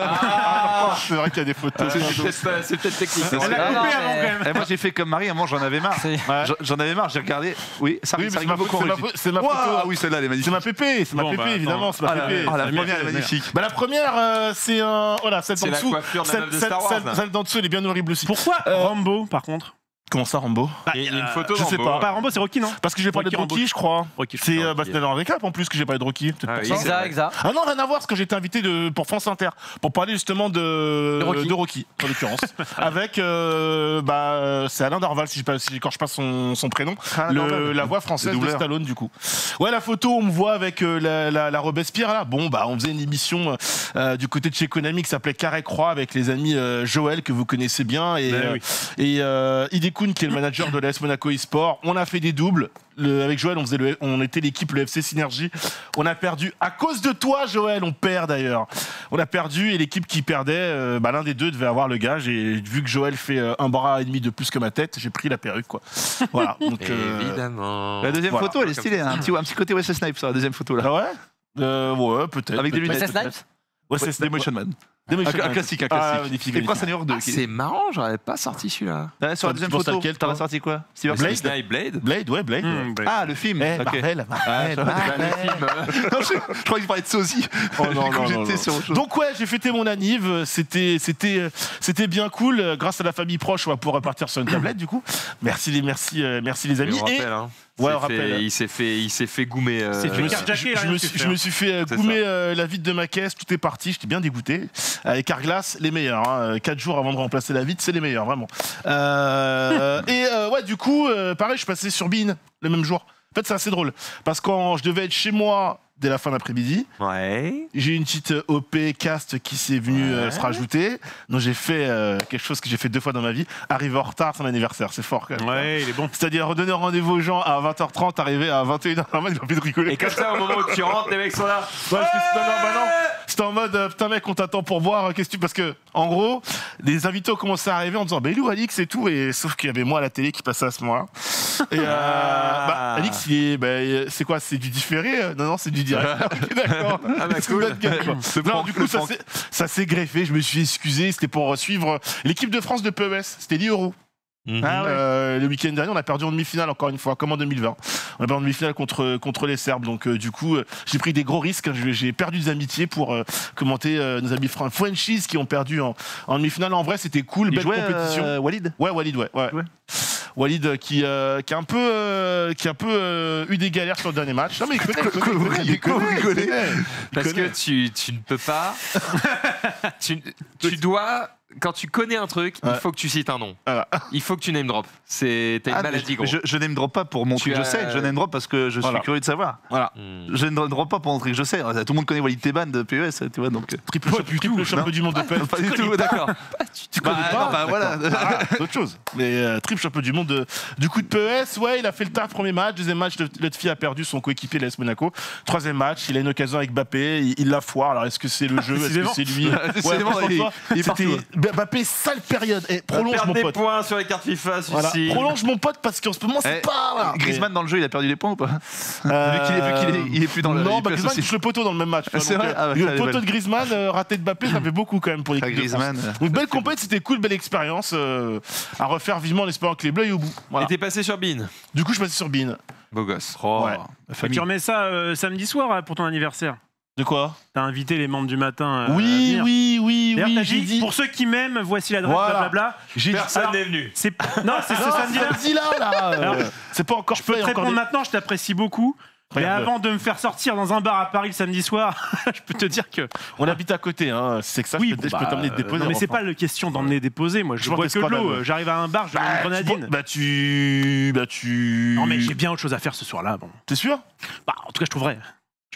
Speaker 1: Ah,
Speaker 6: C'est vrai qu'il y a des photos.
Speaker 1: c'est peut-être pas- c'est peut-être technique.
Speaker 2: Elle
Speaker 1: c'est
Speaker 2: l'a
Speaker 1: vrai.
Speaker 4: Non,
Speaker 2: coupé
Speaker 4: non,
Speaker 2: avant
Speaker 4: mais-
Speaker 2: quand même.
Speaker 5: Et moi j'ai fait comme Marie, à un moment j'en avais marre.
Speaker 4: C'est-
Speaker 6: Ouais.
Speaker 5: J'en- J'en avais marre, j'ai regardé. Oui, ça
Speaker 6: Oui,
Speaker 5: arrive,
Speaker 6: mais
Speaker 5: ça
Speaker 6: c'est ma,
Speaker 5: arrive beaucoup en
Speaker 6: c'est ma,
Speaker 5: rugby.
Speaker 6: c'est ma
Speaker 5: Waouh,
Speaker 6: photo.
Speaker 5: ah oui, celle-là elle est
Speaker 6: C'est
Speaker 5: magnifique.
Speaker 6: ma pépé, c'est ma
Speaker 2: Bon,
Speaker 6: pépé,
Speaker 2: bah,
Speaker 6: évidemment, c'est ma
Speaker 5: Ah, la,
Speaker 6: pépé.
Speaker 5: ah, la
Speaker 2: C'est bien,
Speaker 5: première elle est
Speaker 2: c'est
Speaker 5: magnifique.
Speaker 6: Bah, la première, euh, c'est un. Voilà, celle
Speaker 1: C'est
Speaker 6: d'en
Speaker 1: la
Speaker 6: dessous.
Speaker 1: coiffure de la
Speaker 6: Celle,
Speaker 1: meuf de
Speaker 6: celle-
Speaker 1: Star Wars,
Speaker 6: celle-
Speaker 1: là.
Speaker 6: celle d'en dessous, elle est bien horrible aussi.
Speaker 2: Pourquoi
Speaker 6: Euh,
Speaker 2: Rambo, par contre?
Speaker 6: Comment ça, Rambo
Speaker 1: Il y a une photo
Speaker 6: Je sais
Speaker 1: d'Rambo.
Speaker 6: pas.
Speaker 2: Pas Rambo, c'est Rocky, non?
Speaker 6: Parce que j'ai parlé de
Speaker 2: Rocky
Speaker 6: Rocky, je crois.
Speaker 2: Rocky, je
Speaker 6: C'est
Speaker 2: crois.
Speaker 6: euh, bah, c'était dans le récap en plus que j'ai parlé de Rocky. Peut-être
Speaker 1: Ah
Speaker 6: pour
Speaker 1: oui,
Speaker 6: ça.
Speaker 1: c'est
Speaker 4: Exact,
Speaker 1: vrai.
Speaker 4: exact.
Speaker 6: Ah non, rien à voir, parce que j'ai été invité de, pour France Inter pour parler justement de,
Speaker 4: De Rocky.
Speaker 6: de Rocky, en l'occurrence. Avec, euh, bah, c'est Alain Dorval, si je pas, si j'écorche pas son, son prénom,
Speaker 5: Alain
Speaker 6: le-
Speaker 5: Dorval.
Speaker 6: la voix française
Speaker 5: Le
Speaker 6: de
Speaker 5: doubleur.
Speaker 6: Stallone, du coup. Ouais, la photo, on me voit avec euh, la, la, la Robespierre, là. Bon, bah, on faisait une émission euh, du côté de chez Konami qui s'appelait Carré Croix avec les amis euh, Joël, que vous connaissez bien, et,
Speaker 2: Ben
Speaker 6: euh,
Speaker 2: oui.
Speaker 6: et euh, Hidekun, qui est le manager de l'A S Monaco eSport. On a fait des doubles. Le- avec Joël, on, faisait le, on était l'équipe, le F C Synergie. On a perdu à cause de toi, Joël. On perd d'ailleurs. On a perdu et l'équipe qui perdait, euh, bah, l'un des deux devait avoir le gage. Et vu que Joël fait euh, un bras et demi de plus que ma tête, j'ai pris la perruque, quoi. Voilà. Donc, euh,
Speaker 1: Évidemment.
Speaker 5: La deuxième
Speaker 6: Voilà.
Speaker 5: photo elle est stylée, hein. un, petit, un petit côté Wesley Snipes sur la deuxième photo là.
Speaker 6: Ah ouais euh, Ouais, peut-être.
Speaker 5: Avec des
Speaker 6: peut-être.
Speaker 5: lunettes.
Speaker 4: Mais c'est Snipes?
Speaker 6: Ouais, c'est
Speaker 5: Ouais,
Speaker 6: Snipes.
Speaker 5: Demolition Man.
Speaker 6: Demolition
Speaker 5: Un, un
Speaker 6: Man.
Speaker 5: classique, un
Speaker 6: Ah,
Speaker 5: classique.
Speaker 6: magnifique,
Speaker 5: Et Prince
Speaker 6: magnifique.
Speaker 5: New York deux.
Speaker 1: Ah, c'est marrant, j'aurais pas sorti celui-là.
Speaker 5: Ah, sur la deuxième
Speaker 6: Tu penses à
Speaker 5: photo,
Speaker 6: lequel,
Speaker 5: t'auras
Speaker 6: toi
Speaker 5: sorti quoi Steven
Speaker 6: Blade
Speaker 5: Blade
Speaker 1: Blade Blade
Speaker 6: Blade, ouais, Blade.
Speaker 2: Hum, bah,
Speaker 5: Ah, le film.
Speaker 6: Eh,
Speaker 5: ok.
Speaker 6: Marvel,
Speaker 5: Ah,
Speaker 6: Marvel,
Speaker 5: je-
Speaker 6: Marvel.
Speaker 5: Non, je, je crois qu'il parlait de sosie.
Speaker 6: Oh non,
Speaker 5: Du coup,
Speaker 6: non, non,
Speaker 5: j'étais
Speaker 6: non.
Speaker 5: sur autre chose.
Speaker 6: Donc ouais, j'ai fêté mon anniv, c'était c'était c'était bien cool. Euh, Grâce à la famille proche, on va pouvoir repartir sur une tablette du coup. Merci les merci euh, merci les amis.
Speaker 1: On
Speaker 6: Et
Speaker 1: rappelle, hein.
Speaker 6: Ouais,
Speaker 1: Il
Speaker 6: on
Speaker 1: s'est fait-
Speaker 6: rappelle.
Speaker 1: Il s'est fait, il s'est fait goumer. euh,
Speaker 2: C'est fait
Speaker 6: je me
Speaker 2: Car
Speaker 6: suis,
Speaker 2: Jacké, il a
Speaker 6: je
Speaker 2: rien
Speaker 6: me
Speaker 2: su
Speaker 6: suis-
Speaker 2: faire.
Speaker 6: je me suis fait euh,
Speaker 1: C'est
Speaker 6: goumer euh, la vitre de ma caisse, tout est parti, j'étais bien dégoûté. Avec Carglass, les meilleurs. Hein. Quatre jours avant de remplacer la vitre, c'est les meilleurs, vraiment. Euh, et euh, ouais, du coup, euh, pareil, je suis passé sur Bean le même jour. En fait, c'est assez drôle. Parce que quand je devais être chez moi dès la fin d'après-midi,
Speaker 1: Ouais.
Speaker 6: j'ai une petite euh, O P cast qui s'est venue euh,
Speaker 1: Ouais.
Speaker 6: se rajouter. Donc j'ai fait euh, quelque chose que j'ai fait deux fois dans ma vie. Arriver en retard, son anniversaire, c'est fort quand même.
Speaker 2: Ouais, il est bon.
Speaker 6: C'est-à-dire redonner rendez-vous aux gens à vingt heures trente, arriver à vingt et une heures, normal, j'ai envie de rigoler.
Speaker 1: Et comme ça, au moment où tu rentres, les mecs sont là.
Speaker 6: Ouais, parce que c'est- non, non, bah non. C'était en mode, euh, putain mec, on t'attend pour boire, euh, qu'est-ce que tu... Parce que, en gros, les invités ont commencé à arriver en disant, bah il est où Alix et tout, et sauf qu'il y avait moi à la télé qui passait à ce moment-là. Et euh,
Speaker 1: Ah.
Speaker 6: bah, Alix, il est, bah, euh, c'est quoi, c'est du différé euh Non, non, c'est du direct. Ok, d'accord.
Speaker 1: Ah bah
Speaker 6: C'est
Speaker 1: cool.
Speaker 6: notre gueule, quoi. Non,
Speaker 5: prank,
Speaker 6: du
Speaker 5: le
Speaker 6: coup, ça
Speaker 5: prank.
Speaker 6: s'est- ça s'est greffé, je me suis excusé, c'était pour suivre l'équipe de France de P E S, c'était l'Euro.
Speaker 1: Mhm.
Speaker 5: Ah ouais.
Speaker 6: Euh, le week-end dernier, on a perdu en demi-finale encore une fois, comme en deux mille vingt. On a perdu en demi-finale contre, contre les Serbes. Donc, euh, du coup, euh, j'ai pris des gros risques. J'ai j'ai perdu des amitiés pour euh, commenter euh, nos amis Fran- Frenchies qui ont perdu en, en demi-finale. En vrai, c'était cool,
Speaker 5: Il
Speaker 6: belle
Speaker 5: jouait
Speaker 6: compétition.
Speaker 5: euh, Walid.
Speaker 6: Ouais, Walid, ouais. ouais.
Speaker 5: Ouais.
Speaker 6: Walid euh, qui, euh, qui a un peu, euh, qui a un peu euh, eu des galères sur le dernier match. Non, mais il connaît, il connaît, il connaît, il connaît, il connaît, il
Speaker 1: Parce que
Speaker 6: connaît.
Speaker 1: tu, tu ne peux pas. tu, tu dois. Quand tu connais un truc, il
Speaker 6: Ouais.
Speaker 1: faut que tu cites un nom.
Speaker 6: Voilà.
Speaker 1: Il faut que tu name drop. C'est t'as une
Speaker 5: Ah, mais
Speaker 1: maladie,
Speaker 5: je,
Speaker 1: gros.
Speaker 5: je, je name drop pas pour montrer
Speaker 1: Tu
Speaker 5: que je
Speaker 1: as-
Speaker 5: sais, je name drop parce que je
Speaker 6: Voilà.
Speaker 5: suis curieux de savoir.
Speaker 1: Hmm.
Speaker 5: Je name drop pas pour montrer que je sais. Tout le monde connaît Walid Teban de P E S, tu vois, donc.
Speaker 6: Triple, champ- triple champion du monde de P E S.
Speaker 5: Pas du tout, d'accord.
Speaker 6: Tu connais
Speaker 5: Bah,
Speaker 6: pas
Speaker 5: non, bah, voilà.
Speaker 6: Ah, c'est autre chose. Mais euh, triple champion du monde de, du coup de P E S, ouais, il a fait le taf premier match, deuxième match, Lutfi a perdu son coéquipier l'A S Monaco. Troisième match, il a une occasion avec Mbappé, il, il la foire. Alors est-ce que c'est le jeu, est-ce que c'est lui
Speaker 5: Décidément,
Speaker 6: franchement,
Speaker 5: il est-
Speaker 6: toi,
Speaker 5: il est
Speaker 6: c'était
Speaker 5: partout.
Speaker 6: Mbappé, sale période. Eh,
Speaker 1: On va
Speaker 6: prolonge
Speaker 1: perdre
Speaker 6: mon
Speaker 1: des
Speaker 6: pote.
Speaker 1: points sur les cartes FIFA,
Speaker 6: Voilà.
Speaker 1: celui-ci.
Speaker 6: Prolonge mon pote parce qu'en ce moment c'est
Speaker 5: Eh,
Speaker 6: pas. Voilà.
Speaker 5: Griezmann dans le jeu, il a perdu les points ou pas
Speaker 6: Euh,
Speaker 5: Vu qu'il est, vu qu'il est, il est plus dans le. il
Speaker 6: Non,
Speaker 5: est
Speaker 6: bah,
Speaker 5: plus
Speaker 6: Griezmann
Speaker 5: associé.
Speaker 6: touche le poteau dans le même match. tu vois,
Speaker 5: C'est
Speaker 6: donc,
Speaker 5: vrai
Speaker 6: euh,
Speaker 5: Ah ouais,
Speaker 6: le
Speaker 5: ça, elle est
Speaker 6: poteau
Speaker 5: belle.
Speaker 6: de Griezmann, euh, raté de Mbappé, ça fait beaucoup quand même pour
Speaker 5: Ah,
Speaker 6: l'équipe de France.
Speaker 5: Griezmann. euh,
Speaker 6: Donc belle compète, c'était cool, belle expérience euh, à refaire vivement en espérant que les Bleus aillent au bout. Voilà.
Speaker 1: Et t'es passé sur Bean.
Speaker 6: Du coup, je passais sur Bean.
Speaker 1: Beau gosse.
Speaker 5: Oh,
Speaker 6: Ouais.
Speaker 5: la
Speaker 2: Tu
Speaker 5: famille.
Speaker 2: remets ça euh, samedi soir euh, pour ton anniversaire.
Speaker 6: De quoi
Speaker 2: T'as invité les membres du matin. euh, à
Speaker 6: Oui,
Speaker 2: venir.
Speaker 6: oui, oui,
Speaker 2: D'ailleurs,
Speaker 6: oui,
Speaker 2: t'as
Speaker 6: j'ai
Speaker 2: dit,
Speaker 6: dit.
Speaker 2: pour ceux qui m'aiment, voici l'adresse,
Speaker 6: Voilà.
Speaker 2: blablabla.
Speaker 6: J'ai dit.
Speaker 1: Personne
Speaker 2: Alors,
Speaker 1: n'est venu.
Speaker 2: C'est non, c'est ce
Speaker 6: Non,
Speaker 2: samedi-là.
Speaker 6: samedi-là, là. euh,
Speaker 2: Alors,
Speaker 6: c'est pas encore
Speaker 2: Je peux
Speaker 6: fait,
Speaker 2: te
Speaker 6: encore
Speaker 2: répondre
Speaker 6: des-
Speaker 2: maintenant, je t'apprécie beaucoup. Mais
Speaker 6: Regarde.
Speaker 2: avant de me faire sortir dans un bar à Paris le samedi soir, je peux te dire que.
Speaker 6: On habite à côté, hein. C'est que ça,
Speaker 2: oui,
Speaker 6: je peux, je
Speaker 2: bah,
Speaker 6: peux t'emmener te déposer.
Speaker 2: Non, mais c'est
Speaker 6: enfin.
Speaker 2: pas la question d'emmener déposer. Moi, je,
Speaker 6: Je vois
Speaker 2: bois
Speaker 6: que
Speaker 2: que de
Speaker 6: c'est
Speaker 2: l'eau.
Speaker 6: scandaleux.
Speaker 2: J'arrive à un bar, je bois une
Speaker 6: Bah, tu,
Speaker 2: grenadine.
Speaker 6: bah tu, bah tu.
Speaker 2: Non, mais j'ai bien autre chose à faire ce soir-là. Bon.
Speaker 6: T'es sûr?
Speaker 2: Bah, en tout cas, je trouverai. Je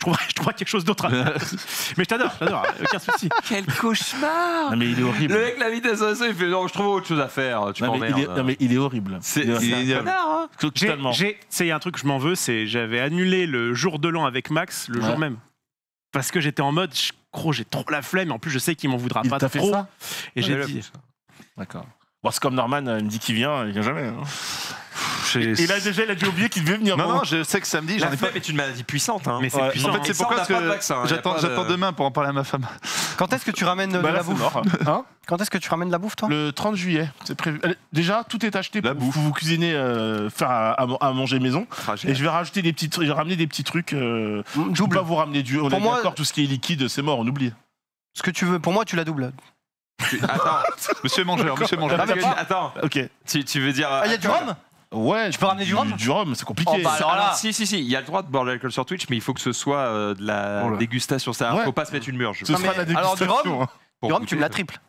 Speaker 2: trouverai, je trouverai quelque chose d'autre. à faire. Mais je t'adore, je t'adore, aucun souci.
Speaker 1: Quel cauchemar.
Speaker 6: Non mais il est horrible.
Speaker 1: Le mec, la vitesse à ça, il fait non, je trouve autre chose à faire. Tu
Speaker 6: Non mais, il est,
Speaker 1: m'emmerdes.
Speaker 6: non, mais il est horrible.
Speaker 1: C'est
Speaker 6: Il est-
Speaker 1: c'est
Speaker 6: il est-
Speaker 1: un connard, hein.
Speaker 2: J'ai,
Speaker 6: Totalement.
Speaker 2: j'ai, c'est un truc que je m'en veux, c'est j'avais annulé le jour de l'an avec Max le
Speaker 6: Ouais.
Speaker 2: jour même. Parce que j'étais en mode, je- gros, j'ai trop la flemme, et en plus je sais qu'il m'en voudra
Speaker 6: Il
Speaker 2: pas
Speaker 6: t'a fait
Speaker 2: trop.
Speaker 6: ça
Speaker 2: Et j'ai
Speaker 1: Ouais,
Speaker 2: dit,
Speaker 6: D'accord. Bon, c'est comme Norman, euh, il me dit qu'il vient, il vient jamais. hein.
Speaker 5: J'ai-
Speaker 6: Et là déjà, il a dû oublier qu'il devait venir.
Speaker 5: Non,
Speaker 6: bon.
Speaker 5: non, je sais que samedi, j'en
Speaker 1: La
Speaker 5: ai pas.
Speaker 1: flemme est une maladie puissante. Hein.
Speaker 2: mais c'est
Speaker 6: Ouais.
Speaker 2: puissant.
Speaker 5: En fait,
Speaker 2: hein.
Speaker 5: c'est
Speaker 1: ça,
Speaker 5: pourquoi
Speaker 1: on n'a
Speaker 5: parce
Speaker 1: pas de
Speaker 5: que
Speaker 1: vaccin, y a
Speaker 5: j'attends
Speaker 1: pas de-
Speaker 5: j'attends demain pour en parler à ma femme.
Speaker 4: Quand est-ce que tu ramènes de
Speaker 6: Bah là,
Speaker 4: la
Speaker 6: c'est
Speaker 4: bouffe
Speaker 6: mort. Hein
Speaker 4: Quand est-ce que tu ramènes de la bouffe, toi
Speaker 6: Le trente juillet, c'est prévu. Allez, déjà, tout est acheté
Speaker 5: La
Speaker 6: pour
Speaker 5: bouffe.
Speaker 6: vous, vous cuisiner, euh, faire à, à- à manger maison.
Speaker 1: Ah, j'ai-
Speaker 6: Et je vais rajouter des petits trucs, j'ai ramené des petits trucs. Euh, je peux
Speaker 4: Double.
Speaker 6: pas vous ramener du. On
Speaker 4: Pour
Speaker 6: est
Speaker 4: moi-
Speaker 6: d'accord, tout ce qui est liquide, c'est mort, on oublie.
Speaker 4: Ce que tu veux, pour moi, tu la doubles.
Speaker 1: Attends,
Speaker 5: Monsieur mangeur, monsieur mangeur.
Speaker 1: parce que- attends,
Speaker 6: Ok.
Speaker 1: tu, tu veux dire.
Speaker 4: Ah, il y a du
Speaker 1: alcool.
Speaker 4: rhum
Speaker 6: Ouais.
Speaker 4: Tu peux ramener du rhum
Speaker 6: Du rhum, c'est compliqué.
Speaker 4: Oh, bah, alors là-
Speaker 1: Si, si, si, il y a le droit de boire de l'alcool sur Twitch, mais il faut que ce soit euh, de la
Speaker 6: Oh là.
Speaker 1: dégustation. Ça,
Speaker 6: Ouais.
Speaker 1: faut pas se mettre une murge.
Speaker 6: Ce
Speaker 4: Non,
Speaker 6: sera
Speaker 4: mais
Speaker 6: la
Speaker 4: alors, du
Speaker 6: dégustation.
Speaker 4: rhum
Speaker 6: hein.
Speaker 1: Pour
Speaker 4: Du rhum, tu me la
Speaker 1: goûter.
Speaker 4: triples.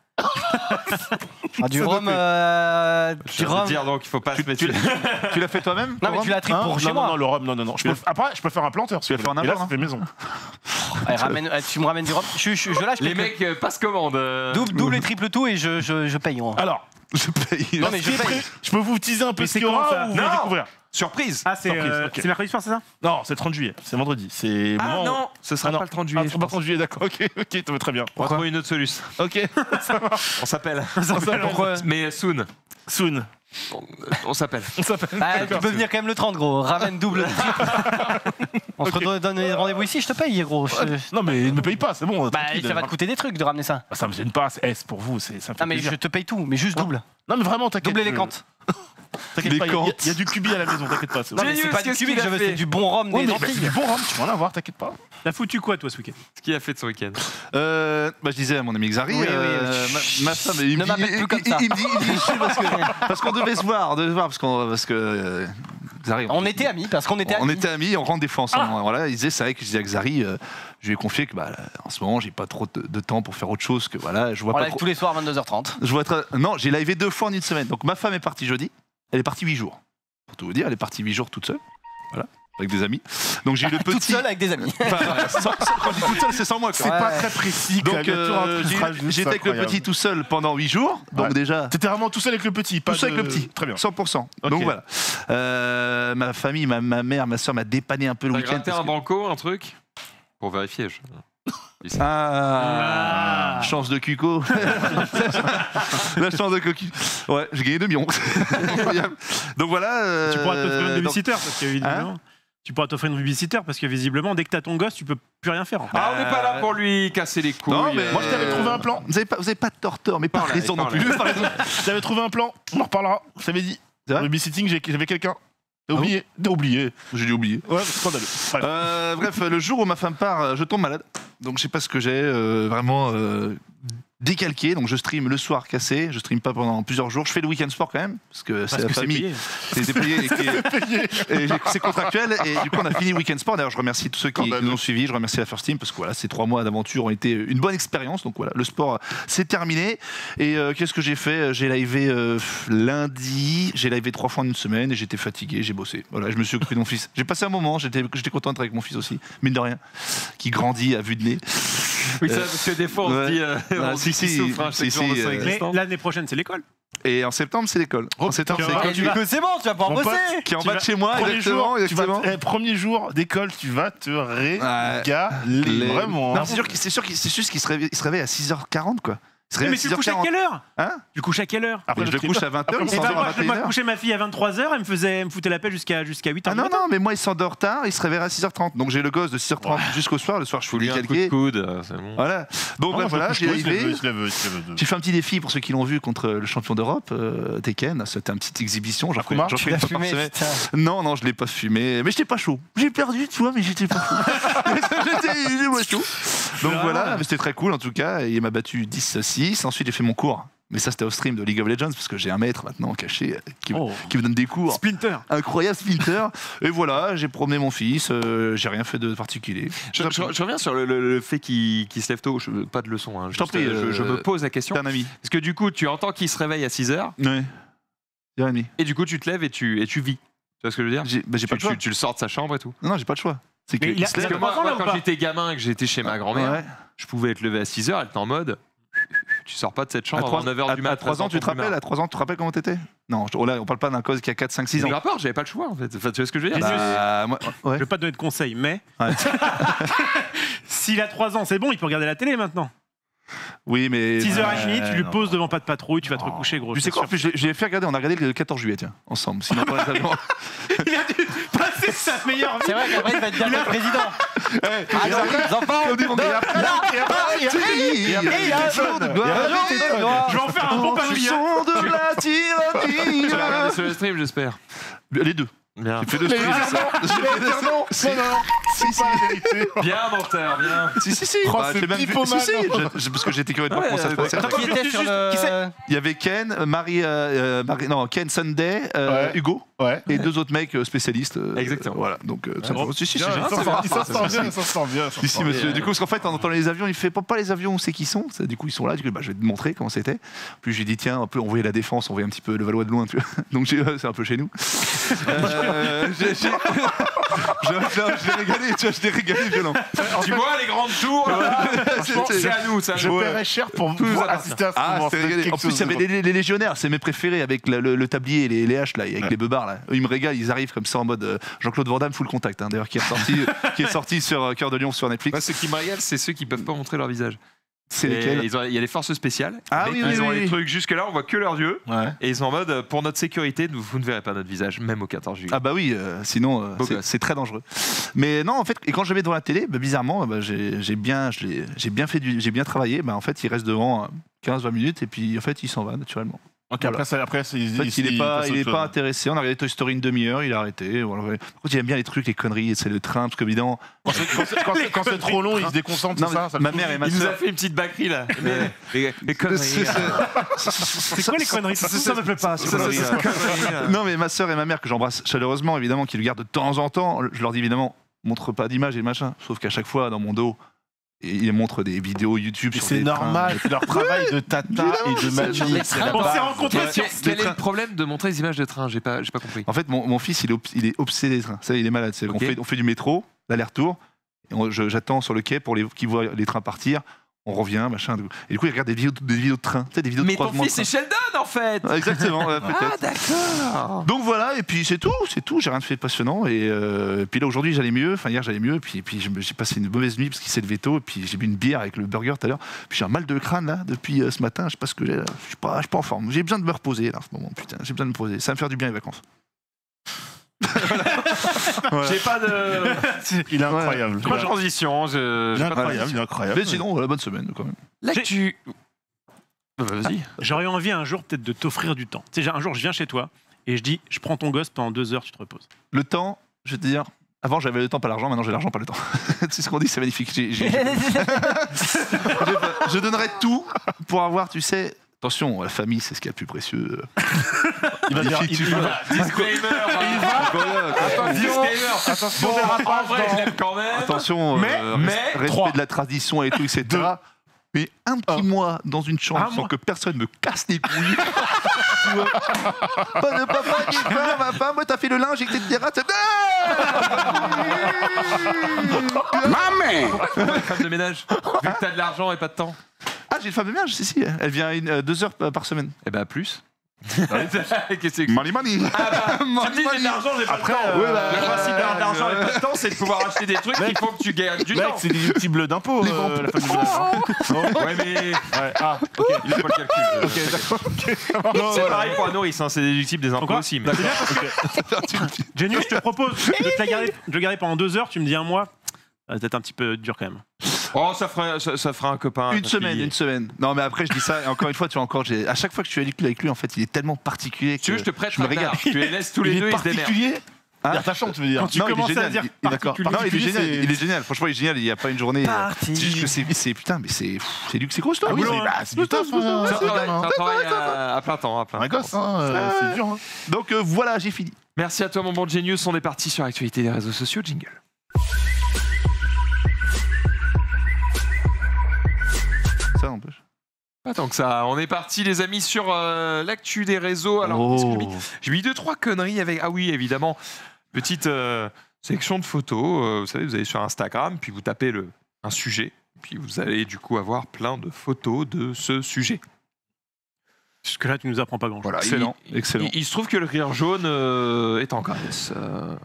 Speaker 4: Ah, du
Speaker 6: Ça
Speaker 4: rhum,
Speaker 6: doit
Speaker 4: euh,
Speaker 1: Je
Speaker 4: du
Speaker 1: veux
Speaker 4: rhum.
Speaker 1: dire, donc il faut pas se mettre
Speaker 5: Tu
Speaker 1: une
Speaker 5: l'as tu l'as fait toi-même
Speaker 4: Non, mais tu la triples
Speaker 6: Hein
Speaker 4: pour chez
Speaker 6: non, non,
Speaker 4: moi.
Speaker 6: non, le rhum, non, non, non. Je peux- Après, je peux faire un planteur. si
Speaker 5: Tu vas
Speaker 6: vous
Speaker 5: faire un
Speaker 6: voulez. Et là,
Speaker 5: implant,
Speaker 6: ça fait maison.
Speaker 4: Allez, ramène- euh, tu me ramènes du rhum. Je, je, je lâche.
Speaker 1: Les
Speaker 4: mais que-
Speaker 1: mecs euh, passent commande. euh.
Speaker 4: Double, double et triple tout et je, je, je paye. hein.
Speaker 6: Alors,
Speaker 5: Je paye.
Speaker 4: Non, mais je
Speaker 6: ce qui est
Speaker 4: paye.
Speaker 6: prêt, je peux vous teaser un peu
Speaker 2: Mais
Speaker 6: ce
Speaker 2: c'est
Speaker 6: qu'il y
Speaker 2: quand,
Speaker 6: aura
Speaker 2: ça
Speaker 6: ou vous voulez
Speaker 1: Non.
Speaker 6: découvrir
Speaker 1: Surprise.
Speaker 2: Ah, c'est,
Speaker 6: Surprise,
Speaker 2: euh,
Speaker 6: ok.
Speaker 2: c'est mercredi soir, c'est ça
Speaker 6: Non, c'est le trente juillet, c'est vendredi. C'est
Speaker 1: Ah
Speaker 6: moment-
Speaker 1: non, ce sera
Speaker 6: Ah non.
Speaker 1: pas le trente
Speaker 6: Ah,
Speaker 1: juillet.
Speaker 6: c'est
Speaker 1: je
Speaker 6: pas le
Speaker 1: pense.
Speaker 6: trente juillet, d'accord. Ok, ok, ça va très bien.
Speaker 1: On va trouver une autre solution.
Speaker 6: Ok,
Speaker 1: On s'appelle.
Speaker 4: Pourquoi
Speaker 1: Mais soon.
Speaker 6: soon.
Speaker 1: On, on s'appelle.
Speaker 6: On s'appelle.
Speaker 4: Ah, tu
Speaker 6: D'accord,
Speaker 4: peux
Speaker 6: c'est-
Speaker 4: venir quand même le trente, gros. Ramène double, triple. On se redonne donne rendez-vous ici, je te paye, gros. Je-
Speaker 6: Non, mais ne me paye pas, c'est bon.
Speaker 4: Bah,
Speaker 6: tranquille.
Speaker 4: ça va te coûter des trucs de ramener ça.
Speaker 6: Ah, ça me gêne pas, c'est eh, c'est pour vous, c'est ça me fait
Speaker 4: Ah, mais
Speaker 6: plaisir.
Speaker 4: je te paye tout, mais juste double.
Speaker 6: Non, mais vraiment, t'inquiète.
Speaker 4: Doubler les
Speaker 6: je-
Speaker 4: cantes.
Speaker 6: T'inquiète
Speaker 5: Les
Speaker 6: pas, il y a-
Speaker 5: cantes.
Speaker 6: il y, a du cubi à la maison, t'inquiète pas. c'est bon.
Speaker 4: Non, mais c'est
Speaker 1: Génius,
Speaker 4: pas du
Speaker 1: qu'est-ce
Speaker 4: cubique,
Speaker 1: qu'il
Speaker 4: je
Speaker 1: a
Speaker 4: veux,
Speaker 1: fait
Speaker 4: c'est du bon rhum
Speaker 6: Ouais,
Speaker 4: des
Speaker 6: mais bah, c'est
Speaker 4: Antilles.
Speaker 6: du bon rhum, tu vas en avoir, t'inquiète pas.
Speaker 2: T'as foutu quoi, toi, ce week-end?
Speaker 1: Ce qu'il a fait de ce week-end.
Speaker 5: Euh, bah, je disais à mon ami Xari,
Speaker 4: Oui, oui,
Speaker 5: euh,
Speaker 4: oui.
Speaker 5: ma, ma femme, il
Speaker 4: Ne
Speaker 5: me
Speaker 4: m'appelle
Speaker 5: dit,
Speaker 4: plus comme
Speaker 5: il-
Speaker 4: ça.
Speaker 5: il me dit, il me dit, je sais, parce que- parce qu'on devait se voir, on devait se voir, parce qu'on, parce que euh, Xari,
Speaker 4: On était amis, parce qu'on était
Speaker 5: on
Speaker 4: amis.
Speaker 5: était amis, on rentre des fois ensemble.
Speaker 2: Ah.
Speaker 5: Voilà, il disait, c'est vrai que je disais à Xari, euh, je lui ai confié que bah, là, en ce moment, j'ai pas trop de, de temps pour faire autre chose que voilà, je vois
Speaker 4: On
Speaker 5: pas
Speaker 4: live
Speaker 5: trop.
Speaker 4: tous les soirs à vingt-deux heures trente.
Speaker 5: Je vois être- Non, j'ai livé deux fois en une semaine. Donc ma femme est partie jeudi, elle est partie huit jours. Pour tout vous dire, elle est partie huit jours toute seule. Voilà, avec des amis. Donc j'ai eu le petit.
Speaker 4: Toute seule avec des amis.
Speaker 5: Enfin, voilà, sans- sans- quand je dis toute seule, c'est sans moi. quoi.
Speaker 6: C'est pas
Speaker 4: Ouais.
Speaker 6: très précis, quand
Speaker 5: Donc
Speaker 6: même. Il y a toujours un
Speaker 5: euh,
Speaker 6: truc
Speaker 5: j'ai eu-
Speaker 6: phrase juste
Speaker 5: j'étais avec le
Speaker 6: incroyable.
Speaker 5: petit tout seul pendant huit jours. Donc
Speaker 6: Ouais.
Speaker 5: déjà.
Speaker 6: T'étais vraiment tout seul avec le petit, pas
Speaker 5: Tout seul
Speaker 6: de-
Speaker 5: avec le petit.
Speaker 6: Très bien.
Speaker 5: cent pour cent.
Speaker 6: Ok.
Speaker 5: Donc voilà. Euh, ma famille, ma, ma mère, ma soeur m'a dépanné un peu le
Speaker 1: T'as
Speaker 5: week-end.
Speaker 1: gratté
Speaker 5: parce
Speaker 1: un
Speaker 5: que-
Speaker 1: banco, un truc Pour vérifier. je-
Speaker 5: Ah,
Speaker 2: Ah.
Speaker 5: chance de Cuco. La chance de Cocu. Ouais, j'ai gagné deux millions. Incroyable. Donc voilà. euh,
Speaker 2: Tu pourras t'offrir une
Speaker 5: donc-
Speaker 2: babysitter parce que visiblement. Tu pourras t'offrir une babysitter parce que visiblement, dès que t'as ton gosse, tu peux plus rien faire. en fait.
Speaker 1: Ah, on n'est pas là pour lui casser les couilles.
Speaker 5: Non, mais-
Speaker 6: Moi, je t'avais trouvé un plan.
Speaker 5: Vous avez pas, vous avez pas de tort, tort, mais pas
Speaker 1: Parle
Speaker 5: raison non
Speaker 1: avec,
Speaker 5: plus.
Speaker 1: parle
Speaker 6: Je t'avais trouvé un plan, on en reparlera. Je t'avais dit.
Speaker 5: C'est vrai
Speaker 6: Babysitting, j'ai- j'avais quelqu'un. T'as
Speaker 5: Ah
Speaker 6: oublié T'as oublié.
Speaker 5: J'ai dû oublier.
Speaker 6: Ouais, c'est scandaleux. Bref.
Speaker 5: Euh, bref, le jour où ma femme part, euh, je tombe malade. Donc je sais pas ce que j'ai, euh, vraiment euh, décalqué. Donc je stream le soir cassé, je stream pas pendant plusieurs jours. Je fais le week-end sport quand même, parce que c'est
Speaker 2: Parce
Speaker 5: la
Speaker 2: que c'est
Speaker 5: famille.
Speaker 2: payé.
Speaker 5: C'est payé et, qui- et j'ai- c'est contractuel. Et du coup, on a fini le week-end sport. D'ailleurs, je remercie tous ceux qui
Speaker 6: Scandaleux.
Speaker 5: nous ont suivis. Je remercie la First Team parce que voilà, ces trois mois d'aventure ont été une bonne expérience. Donc voilà, le sport, c'est terminé. Et euh, qu'est-ce que j'ai fait J'ai livé euh, lundi. J'ai livé trois fois en une semaine et j'étais fatigué. J'ai bossé. Voilà, je me suis occupé de mon fils. J'ai passé un moment. J'étais, j'étais content d'être avec mon fils aussi, mine de rien, qui grandit à vue de nez.
Speaker 1: Oui, ça, parce que des fois, on
Speaker 5: ouais.
Speaker 1: se dit. euh,
Speaker 5: Ah,
Speaker 1: on
Speaker 5: si,
Speaker 1: se dit
Speaker 5: si,
Speaker 1: qu'il souffre, hein,
Speaker 5: si,
Speaker 1: chaque jour de
Speaker 5: si,
Speaker 1: son
Speaker 5: euh,
Speaker 2: Mais
Speaker 1: existence.
Speaker 2: l'année prochaine, c'est l'école.
Speaker 5: Et en septembre, c'est l'école. En septembre,
Speaker 2: tu
Speaker 5: c'est
Speaker 2: vas-
Speaker 5: l'école.
Speaker 2: tu vas-
Speaker 4: Que c'est bon, tu vas pouvoir
Speaker 6: Mon
Speaker 4: bosser.
Speaker 6: pote,
Speaker 5: Qui est en
Speaker 6: tu
Speaker 5: bas
Speaker 6: vas-
Speaker 5: de chez moi,
Speaker 6: Premier
Speaker 5: exactement.
Speaker 6: jour, tu vas-
Speaker 5: exactement.
Speaker 6: eh, premier jour d'école, tu vas te régaler.
Speaker 5: Les-
Speaker 6: Vraiment.
Speaker 5: Non,
Speaker 6: hein.
Speaker 5: c'est sûr, qu'il- c'est sûr, qu'il- c'est juste qu'il se réveille, il se réveille à six heures quarante, quoi. Il se
Speaker 2: Mais
Speaker 5: réveille
Speaker 2: tu te couches à quelle heure
Speaker 5: Hein
Speaker 2: Tu couches à quelle heure
Speaker 6: Après,
Speaker 5: Et je
Speaker 6: le
Speaker 5: le couche à vingt heures, il
Speaker 6: Après,
Speaker 2: Eh ben,
Speaker 5: s'endort
Speaker 2: moi,
Speaker 5: à
Speaker 2: je
Speaker 5: vingt et une
Speaker 2: moi,
Speaker 5: heures.
Speaker 2: coucher ma fille à vingt-trois heures, elle me, faisait, elle me foutait la paix jusqu'à jusqu'à huit heures.
Speaker 5: Ah non, non, mais moi, il s'endort tard, il se réveille à six heures trente. Donc j'ai le gosse de six heures trente jusqu'au soir. Le soir, je
Speaker 1: Faut
Speaker 5: suis
Speaker 1: lui un coup de
Speaker 5: calqué.
Speaker 1: coude, euh, c'est bon.
Speaker 5: Voilà. Donc
Speaker 6: Ah,
Speaker 5: bref,
Speaker 6: je
Speaker 5: voilà,
Speaker 6: le couche
Speaker 5: j'ai
Speaker 6: tôt, il se lève,
Speaker 5: arrivé.
Speaker 6: il se lève, il se lève de-
Speaker 5: J'ai fait un petit défi pour ceux qui l'ont vu contre le champion d'Europe, euh, Tekken. C'était une petite exhibition. J'en fais,
Speaker 6: Akuma,
Speaker 5: j'en
Speaker 4: Tu
Speaker 5: fais
Speaker 4: l'as
Speaker 5: une fois par
Speaker 4: fumé,
Speaker 5: semaine.
Speaker 4: putain.
Speaker 5: Non, non, je l'ai pas fumé. Mais j'étais pas chaud. J'ai perdu, tu vois, mais j'étais pas chaud. j'étais, j'étais pas chaud. Donc
Speaker 2: Vraiment.
Speaker 5: voilà, mais c'était très cool en tout cas. Et il m'a battu dix à six. Ensuite, j'ai fait mon cours. Mais ça, c'était au stream de League of Legends parce que j'ai un maître maintenant caché euh, qui, me-
Speaker 2: Oh.
Speaker 5: qui me donne des cours.
Speaker 2: Splinter.
Speaker 5: Incroyable Splinter. Et voilà, j'ai promené mon fils. euh, j'ai rien fait de particulier.
Speaker 1: Je, je- je reviens sur le, le- le fait qu'il qu'il se lève tôt. Je- pas de leçon. Hein,
Speaker 5: Je t'en
Speaker 1: juste,
Speaker 5: prie,
Speaker 1: euh, je, je
Speaker 5: euh,
Speaker 1: me pose la question.
Speaker 5: T'es un ami.
Speaker 1: Parce que du coup, tu entends qu'il se réveille à six heures.
Speaker 5: Ouais. six heures trente.
Speaker 1: Et du coup, tu te lèves et tu, et tu vis. Tu vois ce que je veux dire
Speaker 5: J'ai, bah, j'ai
Speaker 1: tu,
Speaker 5: pas de choix.
Speaker 1: tu- tu le sors de sa chambre et tout.
Speaker 5: Non, non, j'ai pas de choix. C'est que
Speaker 2: Mais il a-
Speaker 5: se lève-
Speaker 2: il a
Speaker 1: Moi,
Speaker 2: trois ans,
Speaker 1: moi,
Speaker 2: là, ou
Speaker 1: quand
Speaker 2: pas
Speaker 1: j'étais gamin et que j'étais chez ma grand-mère,
Speaker 5: Ouais.
Speaker 1: je pouvais être levé à six heures, elle était en mode. Tu sors pas de cette
Speaker 5: À
Speaker 1: chambre
Speaker 5: trois-
Speaker 1: avant neuf heures
Speaker 5: à-
Speaker 1: du
Speaker 5: à
Speaker 1: matin.
Speaker 5: trois ans, tu te rappelles À trois ans, tu te rappelles comment t'étais Non, je- oh là, on parle pas d'un cause qui a quatre, cinq, six
Speaker 1: C'est
Speaker 5: ans.
Speaker 1: rapport, j'avais pas le choix en fait. Enfin, tu vois ce que je veux dire
Speaker 2: Bah,
Speaker 5: Bah, moi, ouais.
Speaker 2: Je vais pas te donner de conseils, mais
Speaker 5: Ouais.
Speaker 2: s'il a trois ans, c'est bon, il peut regarder la télé maintenant.
Speaker 5: Oui, mais.
Speaker 2: six heures trente, tu lui
Speaker 6: non.
Speaker 2: poses devant pas de patrouille, tu vas te recoucher, gros.
Speaker 5: Tu sais
Speaker 2: c'est
Speaker 5: quoi En
Speaker 2: sûr.
Speaker 5: plus, je l'ai- je l'ai fait regarder. On a regardé le quatorze juillet, tiens, ensemble. Sinon, pas les avions.
Speaker 2: Il a dû passer sa meilleure vie.
Speaker 4: C'est vrai qu'après, il va être bien le président.
Speaker 5: Ah, non, les enfants, on dit, on est après,
Speaker 6: Et après, il y a- il y a- il y a John. Il y a John.
Speaker 2: Je vais en faire un bon papy. hein.
Speaker 5: Son de la tyrannie.
Speaker 1: Tu l'as regardé sur le stream, j'espère.
Speaker 5: Les deux.
Speaker 1: Bien.
Speaker 5: J'ai fait deux
Speaker 6: Mais
Speaker 5: streams.
Speaker 6: il va dire non, il va dire non.
Speaker 5: Si.
Speaker 6: Non, non,
Speaker 5: Si,
Speaker 6: c'est pas la vérité.
Speaker 1: Bien, menteur, bien.
Speaker 5: Si, si, si.
Speaker 6: Oh,
Speaker 5: Bah,
Speaker 6: c'est
Speaker 5: j'ai même vu-
Speaker 6: pipomane.
Speaker 5: si, si, je- je- parce que j'étais curieux de voir
Speaker 1: Ouais,
Speaker 5: comment ça se
Speaker 1: ouais,
Speaker 5: passait.
Speaker 2: Attends,
Speaker 4: Qui était sur
Speaker 2: juste-
Speaker 4: le.
Speaker 2: qui c'est
Speaker 5: Il y avait Ken, Marie, euh, euh, Marie- non, Ken Sunday, euh,
Speaker 6: Ouais.
Speaker 5: Hugo
Speaker 6: Ouais.
Speaker 5: et deux autres mecs euh, spécialistes. euh,
Speaker 1: Exactement.
Speaker 5: Voilà, donc euh, ça
Speaker 6: Bon.
Speaker 5: me- si, si, si,
Speaker 6: Bien,
Speaker 5: j'ai-
Speaker 6: il s'en
Speaker 1: c'est
Speaker 6: sort-
Speaker 1: vrai.
Speaker 6: il s'en sort bien, il s'en sort bien. il s'en
Speaker 5: Si,
Speaker 6: sort
Speaker 5: si,
Speaker 6: bien.
Speaker 5: monsieur. Du coup, parce qu'en fait, en entendant les avions, il fait pas, pas les avions, on sait qui sont. Ça, du coup, ils sont là. Du coup, bah, je vais te montrer comment c'était. Puis j'ai dit, tiens, un peu, on voyait la défense, on voyait un petit peu le Valois de loin. Tu vois. Donc j'ai- c'est un peu chez nous. Euh, j'ai- j'ai- je, je- je l'ai régalé, tu vois, je l'ai régalé violent.
Speaker 1: Tu vois les grandes tours là
Speaker 5: Franchement,
Speaker 1: C'est à nous, ça.
Speaker 6: Je paierais cher pour
Speaker 1: Tout nous
Speaker 6: pouvoir
Speaker 1: appartient.
Speaker 6: assister à ce
Speaker 5: Ah,
Speaker 6: moment.
Speaker 5: c'était
Speaker 6: C'est
Speaker 5: régalé.
Speaker 6: quelque
Speaker 5: En plus, il y
Speaker 6: chose
Speaker 5: avait
Speaker 6: de-
Speaker 5: les, les légionnaires, c'est mes préférés, avec le, le- le tablier et les, les haches, là, avec les beubards. Là. Eux, ils me régalent, ils arrivent comme ça en mode euh, Jean-Claude Van Damme, full contact, hein, d'ailleurs, qui est sorti, qui est sorti sur euh, Cœur de Lion sur Netflix.
Speaker 1: Moi, ce qui me régale, c'est ceux qui peuvent pas montrer leur visage.
Speaker 5: C'est
Speaker 1: Et
Speaker 5: lesquels
Speaker 1: ils ont- Il y a les forces spéciales.
Speaker 5: Ah
Speaker 1: mais
Speaker 5: oui,
Speaker 1: ils
Speaker 5: oui,
Speaker 1: ont
Speaker 5: oui,
Speaker 1: les
Speaker 5: oui.
Speaker 1: trucs jusque-là, on voit que leurs yeux.
Speaker 6: Ouais.
Speaker 1: Et ils sont en mode, euh, pour notre sécurité, vous vous ne verrez pas notre visage, même au quatorze juillet.
Speaker 5: Ah bah oui, euh, sinon euh,
Speaker 1: Beau
Speaker 5: c'est-
Speaker 1: gosse.
Speaker 5: c'est très dangereux. Mais non, en fait, et quand je vais devant la télé, bah, bizarrement, bah, j'ai j'ai bien, je l'ai- j'ai bien fait, du- j'ai bien travaillé. Bah, en fait, il reste devant euh, quinze vingt minutes et puis en fait, il s'en va naturellement.
Speaker 6: Ok,
Speaker 5: Voilà.
Speaker 6: après, ça- après, c'est-
Speaker 5: En fait, il n'est pas,
Speaker 6: passe
Speaker 5: il
Speaker 6: autre
Speaker 5: est pas
Speaker 6: chose.
Speaker 5: intéressé. On a regardé Toy Story une demi-heure, il a arrêté. Voilà. Par contre, il aime bien les trucs, les conneries, c'est le train, parce que évidemment,
Speaker 6: Quand c'est- quand c'est- quand c'est- Quand c'est trop long, il se déconcentre,
Speaker 5: non,
Speaker 6: c'est ça
Speaker 5: mais
Speaker 6: ça
Speaker 5: ma
Speaker 6: le
Speaker 5: mère et ma
Speaker 1: Il nous a
Speaker 5: soeur.
Speaker 1: fait une petite backerie là. Mais- les, les conneries.
Speaker 5: C'est-
Speaker 1: là.
Speaker 2: C'est quoi les conneries Ça ça me plaît pas. ces
Speaker 5: Ça, ça,
Speaker 2: conneries,
Speaker 5: ça,
Speaker 2: là.
Speaker 1: conneries, là.
Speaker 5: Non, mais ma soeur et ma mère, que j'embrasse chaleureusement, évidemment, qui le gardent de temps en temps, je leur dis évidemment, montre pas d'image et machin. Sauf qu'à chaque fois, dans mon dos, ils montrent des vidéos YouTube
Speaker 6: Et
Speaker 5: sur
Speaker 6: c'est
Speaker 5: des trains.
Speaker 6: normal, c'est leur travail de tata et de mamie. C'est la
Speaker 2: On s'est
Speaker 6: base.
Speaker 2: rencontrés
Speaker 1: Quel,
Speaker 2: sur.
Speaker 1: quel est
Speaker 5: train.
Speaker 1: le problème de montrer les images de train J'ai pas, j'ai pas compris.
Speaker 5: En fait, mon, mon fils, il est, obs- il est obsédé des trains. Ça, il est malade. C'est-
Speaker 1: Ok.
Speaker 5: on, fait, on fait du métro, l'aller-retour. et on- je- J'attends sur le quai pour les, qu'ils voient les trains partir. On revient, machin. Et du coup, il regarde des vidéos, des vidéos de train. Tu sais, des vidéos
Speaker 1: Mais
Speaker 5: de
Speaker 1: ton
Speaker 5: croisement de
Speaker 1: fils, c'est
Speaker 5: train.
Speaker 1: Sheldon en fait
Speaker 5: Ah, exactement, ouais,
Speaker 1: Ah,
Speaker 5: peut-être.
Speaker 1: d'accord
Speaker 5: Donc voilà, et puis c'est tout, c'est tout. J'ai rien de fait de passionnant. Et euh, puis là, aujourd'hui, j'allais mieux. Enfin, hier, j'allais mieux. Puis, puis je me- j'ai passé une mauvaise nuit parce qu'il s'est levé tôt. Et puis j'ai bu une bière avec le burger tout à l'heure. Puis j'ai un mal de crâne là depuis euh, ce matin. Je sais pas ce que j'ai. là. Je suis pas, je suis pas en forme. J'ai besoin de me reposer là en ce moment. Putain, j'ai besoin de me poser. Ça va me faire du bien les vacances. Voilà.
Speaker 1: J'ai pas de.
Speaker 6: Il est incroyable.
Speaker 1: Trois transitions. Je...
Speaker 6: Il est incroyable, il est incroyable.
Speaker 5: Mais sinon, voilà, bonne semaine quand même.
Speaker 1: Là, tu. Bah, Vas-y.
Speaker 2: J'aurais eu envie un jour peut-être de t'offrir du temps. Tu sais, un jour, je viens chez toi et je dis, je prends ton gosse pendant deux heures, tu te reposes.
Speaker 5: Le temps, je vais te dire. Avant, j'avais le temps, pas l'argent. Maintenant, j'ai l'argent, pas le temps. C'est ce qu'on dit, c'est magnifique. J'ai- j'ai- je, je donnerais tout pour avoir, tu sais. Attention, la famille, c'est ce qu'il y a de plus précieux.
Speaker 6: Il va dire, il- il va-
Speaker 1: Disclaimer hein. Disclaimer
Speaker 6: Attention,
Speaker 1: En vrai, je l'aime quand même.
Speaker 5: Attention,
Speaker 1: Mais-
Speaker 5: euh,
Speaker 1: mais,
Speaker 5: res- respect
Speaker 1: trois.
Speaker 5: de la tradition et tout, et cetera. Mais un petit mois dans une chambre
Speaker 2: Un
Speaker 5: sans
Speaker 2: mois.
Speaker 5: que personne me casse les couilles. Tu vois. Pas de papa qui fait, ma femme, moi t'as fait le linge, et cetera. C'est-
Speaker 1: Pourquoi femme de ménage Vu que t'as de l'argent et pas de temps.
Speaker 5: Ah, j'ai une femme de ménage, si, si. Elle vient une, euh, deux heures p- par semaine.
Speaker 1: Eh ben, plus. Qu'est-ce que c'est que
Speaker 5: Money, money.
Speaker 1: Tu me dis j'ai de l'argent, j'ai pas
Speaker 6: Après,
Speaker 1: de temps.
Speaker 6: euh,
Speaker 1: Le principe d'avoir de l'argent et pas de temps, c'est de pouvoir acheter des trucs qu'il faut que tu gagnes du
Speaker 6: Mec,
Speaker 1: temps.
Speaker 6: c'est des petits bleus d'impôts, euh, la famille de ménage. Non
Speaker 1: Ouais, mais
Speaker 6: Ouais, ah, ok.
Speaker 1: il faut pas le calcul.
Speaker 6: Ok, d'accord. ok, ça va. Non,
Speaker 1: C'est
Speaker 6: voilà.
Speaker 1: pareil pour un nourrice, hein, c'est déductible des impôts
Speaker 2: Pourquoi
Speaker 1: aussi. Mais...
Speaker 2: Genio, je te propose de te la garder, de le garder pendant deux heures, tu me dis un mois. Ça va être un petit peu dur quand même.
Speaker 1: Oh, ça fera, ça, ça fera un copain.
Speaker 5: Une
Speaker 1: ta
Speaker 5: semaine,
Speaker 1: fille.
Speaker 5: une semaine. Non, mais après, je dis ça, et encore une fois, tu vois, encore, j'ai- à chaque fois que je suis avec lui, avec lui, en fait, il est tellement particulier que
Speaker 1: Tu veux, je te prête
Speaker 5: je me régale.
Speaker 1: Tu les laisses tous les
Speaker 6: Il
Speaker 1: deux,
Speaker 6: est
Speaker 1: ils se démerdent.
Speaker 6: particulier.
Speaker 5: Hein
Speaker 6: Dire ta chambre, tu veux dire.
Speaker 2: Quand tu
Speaker 5: Non, il est
Speaker 2: commences à
Speaker 5: génial,
Speaker 2: dire
Speaker 5: il- il est d'accord.
Speaker 2: particulier,
Speaker 5: Non, il est
Speaker 6: particulier,
Speaker 5: génial,
Speaker 6: c'est-
Speaker 5: il est génial. Franchement, il est génial. Il n'y a pas une journée. euh, C'est juste que c'est, c'est putain, mais c'est, pff, c'est du, c'est costaud.
Speaker 6: Ah oui,
Speaker 5: oui,
Speaker 6: c'est
Speaker 5: c'est-
Speaker 6: bah, c'est du taf. hein,
Speaker 1: C'est un
Speaker 6: c'est
Speaker 1: travail,
Speaker 6: gamin.
Speaker 1: c'est un travail à, à plein temps. À plein
Speaker 6: Un
Speaker 1: temps.
Speaker 6: gosse, hein, euh, c'est dur. hein.
Speaker 5: Donc euh, voilà, j'ai fini.
Speaker 1: Merci à toi, mon bon Genius. On est parti sur l'actualité des réseaux sociaux. Jingle.
Speaker 5: Ça n'empêche.
Speaker 1: Pas tant que ça. On est parti, les amis, sur euh, l'actu des réseaux. Alors, qu'est-ce que j'ai mis J'ai mis deux, trois conneries avec. Ah oui, évidemment. Petite. euh, Section de photos, euh, vous savez, vous allez sur Instagram, puis vous tapez le, un sujet, puis vous allez du coup avoir plein de photos de ce sujet.
Speaker 2: Jusque là, tu nous apprends pas grand-chose.
Speaker 1: Voilà,
Speaker 5: Excellent,
Speaker 1: il,
Speaker 5: excellent.
Speaker 1: Il, il se trouve que le rire jaune euh, est en Grèce. Euh,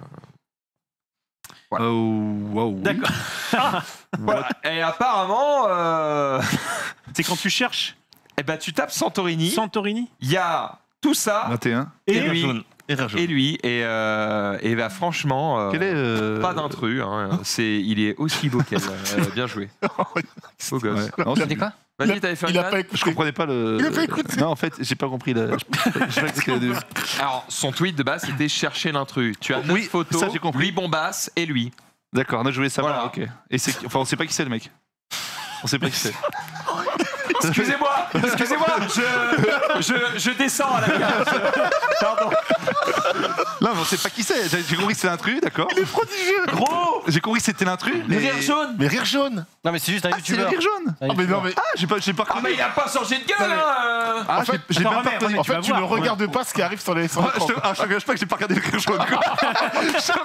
Speaker 1: Voilà.
Speaker 5: Oh, wow, oui.
Speaker 2: D'accord.
Speaker 1: voilà. Et apparemment, euh,
Speaker 2: C'est quand tu cherches
Speaker 1: eh ben, tu tapes Santorini,
Speaker 2: Santorini
Speaker 1: il y a tout ça,
Speaker 5: vingt et un.
Speaker 1: et,
Speaker 6: Et
Speaker 1: lui,
Speaker 6: jaune. Et rire jaune.
Speaker 1: et lui, et, euh, et bah, franchement, euh,
Speaker 5: Quel est. euh,
Speaker 1: pas d'intrus, hein, c'est, il est aussi beau qu'elle. euh, bien joué. Beau gosse.
Speaker 5: ouais. Non,
Speaker 4: Tu
Speaker 5: c'est-
Speaker 4: dis quoi?
Speaker 1: Vas-y, t'avais fait
Speaker 6: Il
Speaker 1: un
Speaker 6: a
Speaker 1: fan
Speaker 6: pas
Speaker 5: Je
Speaker 6: écouté.
Speaker 5: comprenais pas le.
Speaker 6: Il a pas écouté.
Speaker 5: Non, en fait, j'ai pas compris. La... j'ai pas écouté les deux.
Speaker 1: Alors, son tweet de base, c'était chercher l'intrus. Tu as neuf
Speaker 5: Oui,
Speaker 1: photos,
Speaker 5: ça, j'ai compris.
Speaker 1: lui bombasse et lui.
Speaker 5: D'accord, non, je voulais savoir.
Speaker 1: Voilà.
Speaker 5: Ok. Et c'est, enfin, on sait pas qui c'est le mec. On sait pas qui c'est.
Speaker 1: Excusez-moi, excusez-moi, je, je, je descends à la cage. Pardon.
Speaker 5: Non, mais on sait pas qui c'est. J'ai, j'ai compris que c'était l'intrus, d'accord. Il est prodigieux. Gros. J'ai compris que c'était l'intrus.
Speaker 1: Le
Speaker 5: mais-
Speaker 1: rire jaune.
Speaker 6: Mais rire jaune.
Speaker 4: Non, mais c'est juste un
Speaker 5: Ah, c'est le
Speaker 4: youtubeur.
Speaker 5: rire jaune.
Speaker 4: Un
Speaker 6: Ah, mais non,
Speaker 4: youtubeur.
Speaker 6: mais.
Speaker 5: Ah, j'ai pas, j'ai pas
Speaker 1: Ah,
Speaker 5: reconnu.
Speaker 1: mais il a pas changé de gueule, hein.
Speaker 5: Ah,
Speaker 6: En fait,
Speaker 5: j'ai, j'ai
Speaker 2: attends,
Speaker 5: même pas
Speaker 2: remets,
Speaker 5: reconnu.
Speaker 2: remets,
Speaker 6: En
Speaker 2: tu vas
Speaker 6: fait, tu ne
Speaker 2: voir,
Speaker 6: regardes pas ce qui arrive sur les sur
Speaker 5: Ah, je
Speaker 6: l'écran.
Speaker 5: te, ah, je te cache pas que j'ai pas regardé le rire jaune. quoi. Je te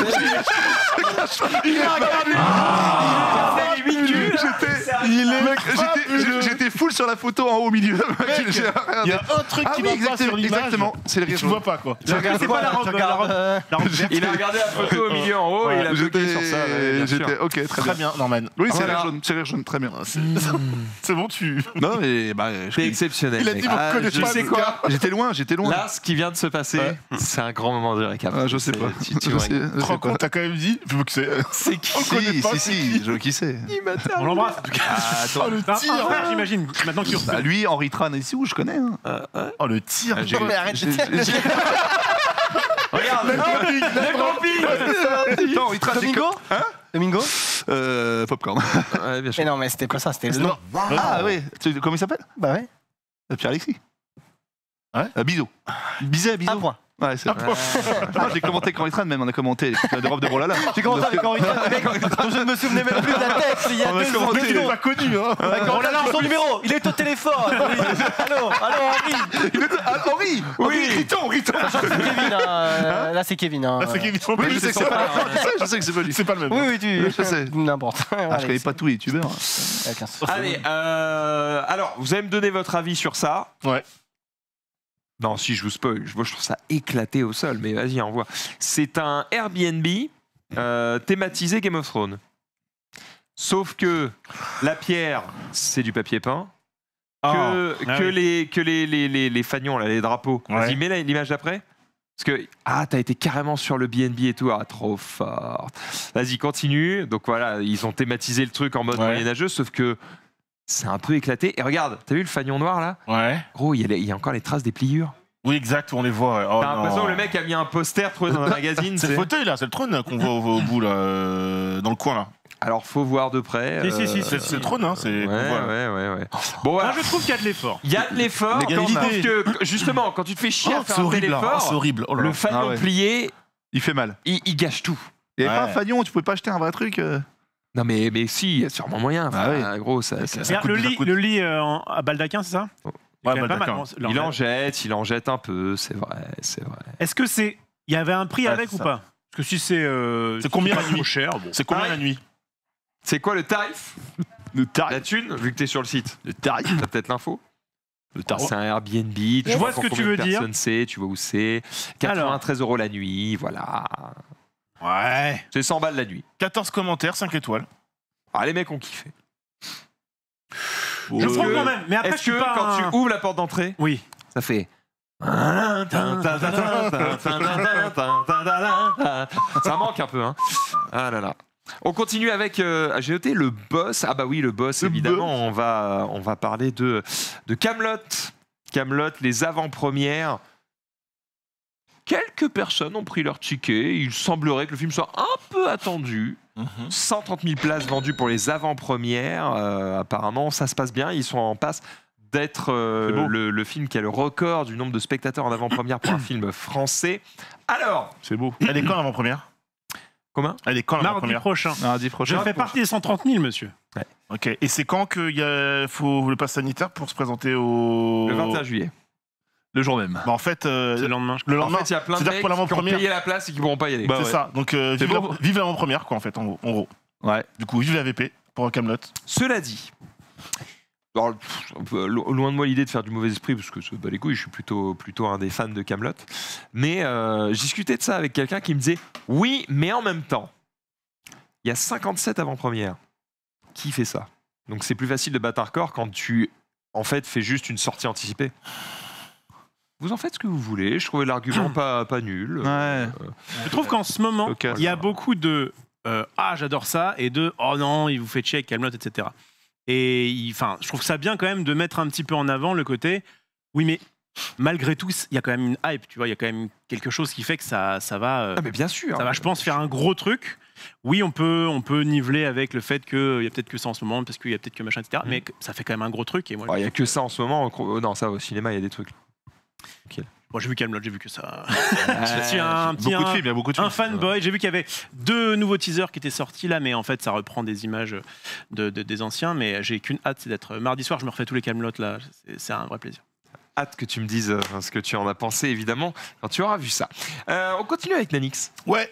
Speaker 5: cache pas.
Speaker 6: Il a regardé.
Speaker 1: C'est les huit culs.
Speaker 5: J'étais,
Speaker 6: Il est
Speaker 5: mec, j'étais, j'ai- j'étais full sur la photo en haut au milieu. Mec, j'ai
Speaker 6: Il y a un truc
Speaker 5: Ah
Speaker 6: qui
Speaker 5: oui,
Speaker 6: va pas
Speaker 5: exactement,
Speaker 6: sur l'image.
Speaker 5: exactement. C'est le
Speaker 6: Et
Speaker 5: rire
Speaker 6: tu
Speaker 5: jaune.
Speaker 6: vois pas quoi.
Speaker 4: Tu regardes
Speaker 2: c'est
Speaker 4: quoi,
Speaker 2: pas la
Speaker 4: là
Speaker 2: robe,
Speaker 4: Tu
Speaker 2: la
Speaker 4: regardes,
Speaker 2: robe.
Speaker 4: euh,
Speaker 2: La robe verte.
Speaker 1: Il a regardé la photo au milieu en haut et il a
Speaker 5: J'étais,
Speaker 1: bloqué sur ça. ouais, bien sûr.
Speaker 5: j'étais, ok, très
Speaker 6: Très
Speaker 5: bien.
Speaker 6: bien, Norman.
Speaker 5: Oui, c'est
Speaker 1: Voilà.
Speaker 5: rire jaune, c'est rire jaune, très bien.
Speaker 6: C'est c'est bon, tu.
Speaker 5: Non, mais bah, je-
Speaker 1: C'est exceptionnel.
Speaker 6: Il a
Speaker 1: mec.
Speaker 6: dit, on
Speaker 1: Ah,
Speaker 6: connaît
Speaker 1: je
Speaker 6: pas
Speaker 1: sais
Speaker 6: le
Speaker 1: quoi.
Speaker 6: gars.
Speaker 5: j'étais loin, j'étais loin.
Speaker 1: Là, ce qui vient de se passer,
Speaker 6: Ouais.
Speaker 1: c'est un grand moment de récap.
Speaker 5: Ah, je sais
Speaker 1: C'est-
Speaker 5: pas.
Speaker 1: Tu, tu
Speaker 5: Je
Speaker 1: vois,
Speaker 5: sais- je
Speaker 6: Tu te
Speaker 5: sais
Speaker 6: rends
Speaker 5: pas.
Speaker 6: compte, t'as quand même dit. Je veux que c'est.
Speaker 1: c'est qui
Speaker 6: On connaît
Speaker 5: Si,
Speaker 6: pas,
Speaker 5: si,
Speaker 6: c'est
Speaker 5: si, je vois qui c'est.
Speaker 2: On l'embrasse. en tout cas.
Speaker 5: Ah,
Speaker 6: Oh
Speaker 5: attends.
Speaker 6: le
Speaker 2: Un un
Speaker 6: tir.
Speaker 2: frère, j'imagine. Maintenant qu'il
Speaker 5: Bah, lui, Henri Tran, ici où je connais. Hein.
Speaker 6: Oh le tir.
Speaker 1: Ah, j'ai-
Speaker 4: Non, mais arrête,
Speaker 5: J'ai-
Speaker 4: j'ai-
Speaker 5: j'ai-
Speaker 1: Regarde, le camping.
Speaker 5: Attends, Henri Tran, j'ai
Speaker 4: Domingo
Speaker 5: Hein
Speaker 4: Domingo
Speaker 5: Euh, Popcorn.
Speaker 1: Ouais, bien sûr.
Speaker 4: Mais non, mais c'était pas ça, c'était le nom.
Speaker 5: Ah oui, tu- comment il s'appelle
Speaker 4: Bah ouais.
Speaker 5: Euh, Pierre-Alexis.
Speaker 6: Ouais.
Speaker 5: Euh, Bisous. Bizet, bisous.
Speaker 4: Un point.
Speaker 5: Ouais, c'est vrai. Moi, j'ai commenté avec Henri Tran, même on a commenté les de robe de Rolala.
Speaker 4: J'ai commencé avec Henri Tran, mec, dont je ne me souvenais même plus de la tête. Il y a
Speaker 5: On a
Speaker 4: deux
Speaker 5: commenté.
Speaker 6: Il est pas connu, hein.
Speaker 4: D'accord, là, là, son numéro, il est au téléphone. Oui. Allô, allô, Henri.
Speaker 5: Il était- Ah, Henri Oui, Riton, Riton.
Speaker 4: C'est Kevin, hein, euh, là c'est Kevin. Hein.
Speaker 6: Ah, c'est Kevin.
Speaker 5: Oui, je sais que c'est pas
Speaker 4: frère.
Speaker 5: je sais, je sais que c'est pas lui.
Speaker 6: C'est pas le même.
Speaker 4: Oui, oui, tu.
Speaker 5: Je sais.
Speaker 4: N'importe.
Speaker 5: Ah, je connais pas tous les youtubeurs.
Speaker 1: Allez, euh, alors, vous allez me donner votre avis sur ça.
Speaker 6: Ouais.
Speaker 1: Non, si je vous spoil, je, moi, je trouve ça éclaté au sol, mais vas-y, envoie. C'est un Airbnb euh, thématisé Game of Thrones. Sauf que la pierre, c'est du papier peint. Que,
Speaker 2: Ah
Speaker 1: que,
Speaker 2: oui.
Speaker 1: les, que les, les, les, les fanions, là, les drapeaux.
Speaker 6: Ouais.
Speaker 1: Vas-y, mets la- l'image d'après. Parce que, ah, t'as été carrément sur le B N B et tout. Ah, trop fort. Vas-y, continue. Donc voilà, ils ont thématisé le truc en mode
Speaker 6: Ouais.
Speaker 1: moyenâgeux, sauf que c'est un peu éclaté. Et regarde, t'as vu le fanion noir là?
Speaker 6: Ouais.
Speaker 1: Gros, il y, a les- il y a encore les traces des pliures.
Speaker 6: Oui, exact, on les voit. ouais. Oh,
Speaker 1: T'as l'impression
Speaker 6: non.
Speaker 1: que le mec a mis un poster trouvé dans un magazine.
Speaker 6: C'est le
Speaker 1: tu sais.
Speaker 6: fauteuil là, c'est le trône là, qu'on voit au, au bout là, euh, dans le coin là.
Speaker 1: Alors, faut voir de près.
Speaker 2: Si, si, si,
Speaker 6: C'est c'est le trône, hein. C'est.
Speaker 1: Ouais,
Speaker 6: qu'on voit, là.
Speaker 1: ouais, ouais, ouais. Bon,
Speaker 2: Moi,
Speaker 1: voilà.
Speaker 2: je trouve qu'il y a de l'effort.
Speaker 1: Il y a de l'effort.
Speaker 6: Les gars,
Speaker 1: quand-
Speaker 6: il y a
Speaker 1: sauf
Speaker 6: l'idée.
Speaker 1: que, justement, quand tu te fais chier
Speaker 6: Oh,
Speaker 1: à faire
Speaker 6: c'est
Speaker 1: un tel
Speaker 6: horrible, hein. Oh, c'est
Speaker 1: effort,
Speaker 6: horrible. Oh là là.
Speaker 1: le fanion
Speaker 5: Ah ouais.
Speaker 1: plié,
Speaker 5: Il fait mal.
Speaker 1: il, il gâche tout.
Speaker 5: Il y avait
Speaker 6: Ouais.
Speaker 5: pas un fanion, tu pouvais pas acheter un vrai truc euh
Speaker 1: Non, mais, mais si, il y a sûrement moyen.
Speaker 5: Ah
Speaker 1: Enfin, Gros, ça, ça-
Speaker 2: Regarde,
Speaker 6: coûte-
Speaker 2: le
Speaker 6: ça
Speaker 2: lit,
Speaker 6: coûte.
Speaker 2: le lit euh, en- à baldaquin, c'est ça
Speaker 6: Ouais,
Speaker 2: C'est quand même pas
Speaker 6: baldaquin.
Speaker 2: mal, non,
Speaker 1: il
Speaker 2: leur-
Speaker 1: en jette, il en jette un peu, c'est vrai, c'est vrai.
Speaker 2: Est-ce que c'est. Il y avait un prix
Speaker 6: Ouais,
Speaker 2: avec
Speaker 6: c'est
Speaker 2: ou
Speaker 6: ça.
Speaker 2: pas Parce que si c'est. euh,
Speaker 6: C'est combien
Speaker 2: pas
Speaker 6: la nuit
Speaker 2: trop cher, bon.
Speaker 6: C'est combien
Speaker 1: Ah,
Speaker 6: la nuit
Speaker 1: C'est quoi le tarif?
Speaker 5: Le tarif.
Speaker 1: La thune, vu que t'es sur le site.
Speaker 5: Le tarif.
Speaker 1: T'as peut-être l'info?
Speaker 5: Le tarif.
Speaker 1: C'est un Airbnb. Tu
Speaker 2: Je vois ce
Speaker 1: pour
Speaker 2: que tu
Speaker 1: combien
Speaker 2: veux
Speaker 1: de
Speaker 2: dire.
Speaker 1: personnes c'est, tu vois où c'est. quatre-vingt-treize euros la nuit, voilà.
Speaker 2: Ouais.
Speaker 1: C'est cent balles la nuit.
Speaker 6: quatorze commentaires, cinq étoiles.
Speaker 1: Ah, les mecs ont kiffé.
Speaker 2: Je
Speaker 1: Est-ce
Speaker 2: prends
Speaker 1: que-
Speaker 2: quand même. Mais après, je
Speaker 1: Est-ce
Speaker 2: suis
Speaker 1: que
Speaker 2: pas.
Speaker 1: quand
Speaker 2: un-
Speaker 1: tu ouvres la porte d'entrée,
Speaker 2: Oui.
Speaker 1: ça fait. Ça manque un peu, hein. Ah là là. On continue avec. euh, J'ai noté le boss. Ah bah oui, le boss.
Speaker 5: Le
Speaker 1: évidemment, on va on va parler de de Camelot. Camelot, les avant-premières. Quelques personnes ont pris leur ticket. Il semblerait que le film soit un peu attendu. cent trente mille places vendues pour les avant-premières. Euh, apparemment, ça se passe bien. Ils sont en passe d'être euh,
Speaker 5: C'est beau.
Speaker 1: le, le film qui a le record du nombre de spectateurs en avant-première pour un film français. Alors,
Speaker 5: C'est beau.
Speaker 6: Elle est quand l'avant-première
Speaker 1: comment
Speaker 6: Elle est quand
Speaker 2: Mardi
Speaker 6: l'avant-première
Speaker 2: prochain.
Speaker 5: Mardi
Speaker 2: Je
Speaker 5: prochain.
Speaker 2: fais partie des cent trente mille, monsieur.
Speaker 6: Ok. Et c'est quand qu'il y a faut le pass sanitaire pour se présenter au.
Speaker 1: Le vingt et un juillet.
Speaker 5: Le jour même.
Speaker 6: Bah, en fait, euh,
Speaker 2: C'est le lendemain. je
Speaker 6: le
Speaker 1: En
Speaker 6: lendemain,
Speaker 1: fait, il y a plein de
Speaker 6: c'est-à-dire
Speaker 1: mecs
Speaker 6: pour
Speaker 1: qui ont
Speaker 6: l'avant-première.
Speaker 1: payé la place et qui pourront pas y aller.
Speaker 5: Bah
Speaker 6: C'est
Speaker 5: ouais.
Speaker 6: ça. Donc, euh,
Speaker 5: C'est
Speaker 6: vive,
Speaker 5: bon.
Speaker 6: la- vive l'avant-première, quoi, en fait, en gros. en gros.
Speaker 5: Ouais.
Speaker 6: Du coup, vive la V P pour Kaamelott.
Speaker 1: Cela dit, alors, pff, un peu lo- loin de moi l'idée de faire du mauvais esprit, parce que ça bat les couilles, je suis plutôt, plutôt un des fans de Kaamelott. Mais euh, j'ai discuté de ça avec quelqu'un qui me disait oui, mais en même temps, il y a cinquante-sept avant-premières. Qui fait ça? Donc c'est plus facile de battre un record quand tu, en fait, fais juste une sortie anticipée. Vous en faites ce que vous voulez, je trouvais l'argument pas, pas nul.
Speaker 5: Ouais.
Speaker 2: Je trouve qu'en ce moment,
Speaker 5: Ok.
Speaker 2: il y a beaucoup de euh, ah j'adore ça et de oh non il vous fait chier avec Kaamelott, et cetera. Et il- enfin, je trouve ça bien quand même de mettre un petit peu en avant le côté oui mais malgré tout il y a quand même une hype, tu vois, il y a quand même quelque chose qui fait que ça ça va euh,
Speaker 1: Ah mais bien sûr.
Speaker 2: ça va je pense faire un gros truc. Oui on peut on peut niveler avec le fait qu'il y a peut-être que ça en ce moment parce qu'il y a peut-être que machin, et cetera.
Speaker 1: Mm.
Speaker 2: Mais que- ça fait quand même un gros truc et moi
Speaker 1: Il n'y a que ça en ce moment. Oh, non, ça au cinéma, il y a des trucs.
Speaker 2: moi j'ai vu Kaamelott, j'ai vu que ça. Je suis un petit
Speaker 5: Beaucoup de
Speaker 2: un-
Speaker 5: films, il y a beaucoup de films.
Speaker 2: Un fanboy, j'ai vu qu'il y avait deux nouveaux teasers qui étaient sortis là, mais en fait ça reprend des images de, de- des anciens, mais j'ai qu'une hâte, c'est d'être mardi soir, je me refais tous les Kaamelott là, c'est- c'est un vrai plaisir.
Speaker 1: Hâte que tu me dises euh, ce que tu en as pensé, évidemment, quand tu auras vu ça. Euh, on continue avec Nanix.
Speaker 6: Ouais.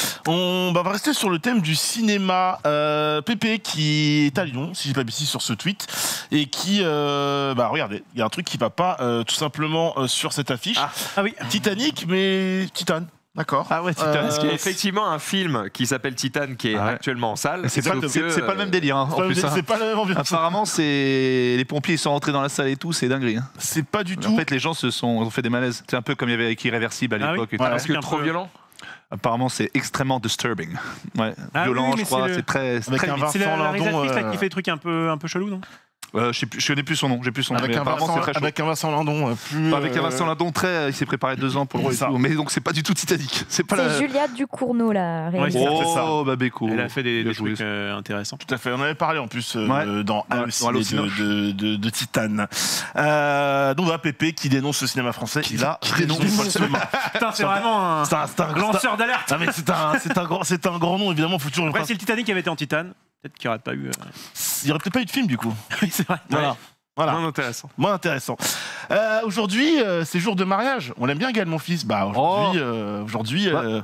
Speaker 6: On bah, va rester sur le thème du cinéma. Euh, Pépé qui est à Lyon, si j'ai pas bêtise, sur ce tweet, et qui, euh, bah regardez, il y a un truc qui va pas euh, tout simplement euh, sur cette affiche.
Speaker 1: Ah.
Speaker 2: Ah oui,
Speaker 6: Titanic, mais Titane, d'accord.
Speaker 5: Ah ouais, Titan.
Speaker 6: Euh,
Speaker 1: Parce qu'il y a effectivement un film qui s'appelle Titan qui est
Speaker 5: Ah ouais.
Speaker 1: actuellement en salle.
Speaker 5: C'est
Speaker 1: Sauf
Speaker 5: pas,
Speaker 1: que,
Speaker 5: c'est- c'est pas le même
Speaker 1: euh,
Speaker 5: délire, hein,
Speaker 6: C'est
Speaker 5: en
Speaker 6: pas,
Speaker 5: plus. hein.
Speaker 6: c'est pas la même ambiance.
Speaker 5: Apparemment, c'est les pompiers ils sont rentrés dans la salle et tout, c'est dinguerie. hein.
Speaker 6: C'est pas du tout.
Speaker 5: En fait, les gens se sont ont fait des malaises. C'est un peu comme il y avait avec Irréversible à
Speaker 2: Ah oui.
Speaker 5: l'époque. et tout.
Speaker 6: Voilà.
Speaker 1: Parce que
Speaker 2: un
Speaker 1: trop
Speaker 2: peu-
Speaker 1: violent.
Speaker 5: Apparemment, c'est extrêmement disturbing. Ouais.
Speaker 2: Ah
Speaker 5: Violent,
Speaker 2: oui, mais
Speaker 5: je crois.
Speaker 2: c'est le-
Speaker 5: C'est très, c'est
Speaker 6: Avec
Speaker 5: très
Speaker 6: un
Speaker 5: vite.
Speaker 6: Vincent
Speaker 2: c'est la, la
Speaker 6: Lindon,
Speaker 2: réalisatrice là,
Speaker 6: euh,
Speaker 2: qui fait des trucs un peu, un peu chelou, non
Speaker 5: Euh, je sais plus- je connais plus son nom. J'ai plus son nom.
Speaker 6: avec
Speaker 5: mais
Speaker 6: un,
Speaker 5: apparemment,
Speaker 6: Vincent,
Speaker 5: c'est très chaud.
Speaker 6: avec un Vincent Lindon, euh, plus.
Speaker 5: Avec un
Speaker 6: euh,
Speaker 5: Vincent Lindon, très. Il s'est préparé deux ans pour le rôle. et
Speaker 6: C'est ça.
Speaker 5: tout. Mais donc, c'est pas du tout Titanic. C'est pas
Speaker 3: C'est
Speaker 5: la.
Speaker 3: Julia Ducournau, la
Speaker 2: Ouais,
Speaker 3: réalisatrice.
Speaker 2: c'est ça.
Speaker 5: Oh, bah Beko.
Speaker 2: Elle a fait des,
Speaker 5: Bien
Speaker 2: des
Speaker 5: joué.
Speaker 2: trucs euh, intéressants.
Speaker 6: Tout à fait, on en avait parlé en plus euh,
Speaker 5: Ouais.
Speaker 6: euh, dans
Speaker 5: Ouais,
Speaker 6: Halluciné
Speaker 5: dans Hallucinoche.
Speaker 6: de, de, de, de Titane. Euh, donc voilà, Pépé qui dénonce le cinéma français.
Speaker 5: Qui
Speaker 6: Il a
Speaker 5: qui
Speaker 6: raison,
Speaker 5: dénonce.
Speaker 6: faut le souligner.
Speaker 2: Putain, c'est vraiment un
Speaker 6: C'est un, c'est un-
Speaker 2: lanceur d'alerte.
Speaker 6: c'est un- ah, mais c'est un, c'est un grand, c'est un grand nom évidemment. Faut toujours.
Speaker 2: Après, si le Titanic avait été en titane, peut-être qu'il n'y aurait pas eu. euh,
Speaker 6: Il y aurait peut-être pas eu de film du coup.
Speaker 2: Oui, c'est vrai.
Speaker 6: Voilà. Voilà.
Speaker 1: Non, intéressant.
Speaker 6: Moins intéressant. Euh, aujourd'hui, euh, c'est jour de mariage. On l'aime bien Gaël, mon fils. Bah aujourd'hui, euh, aujourd'hui. euh,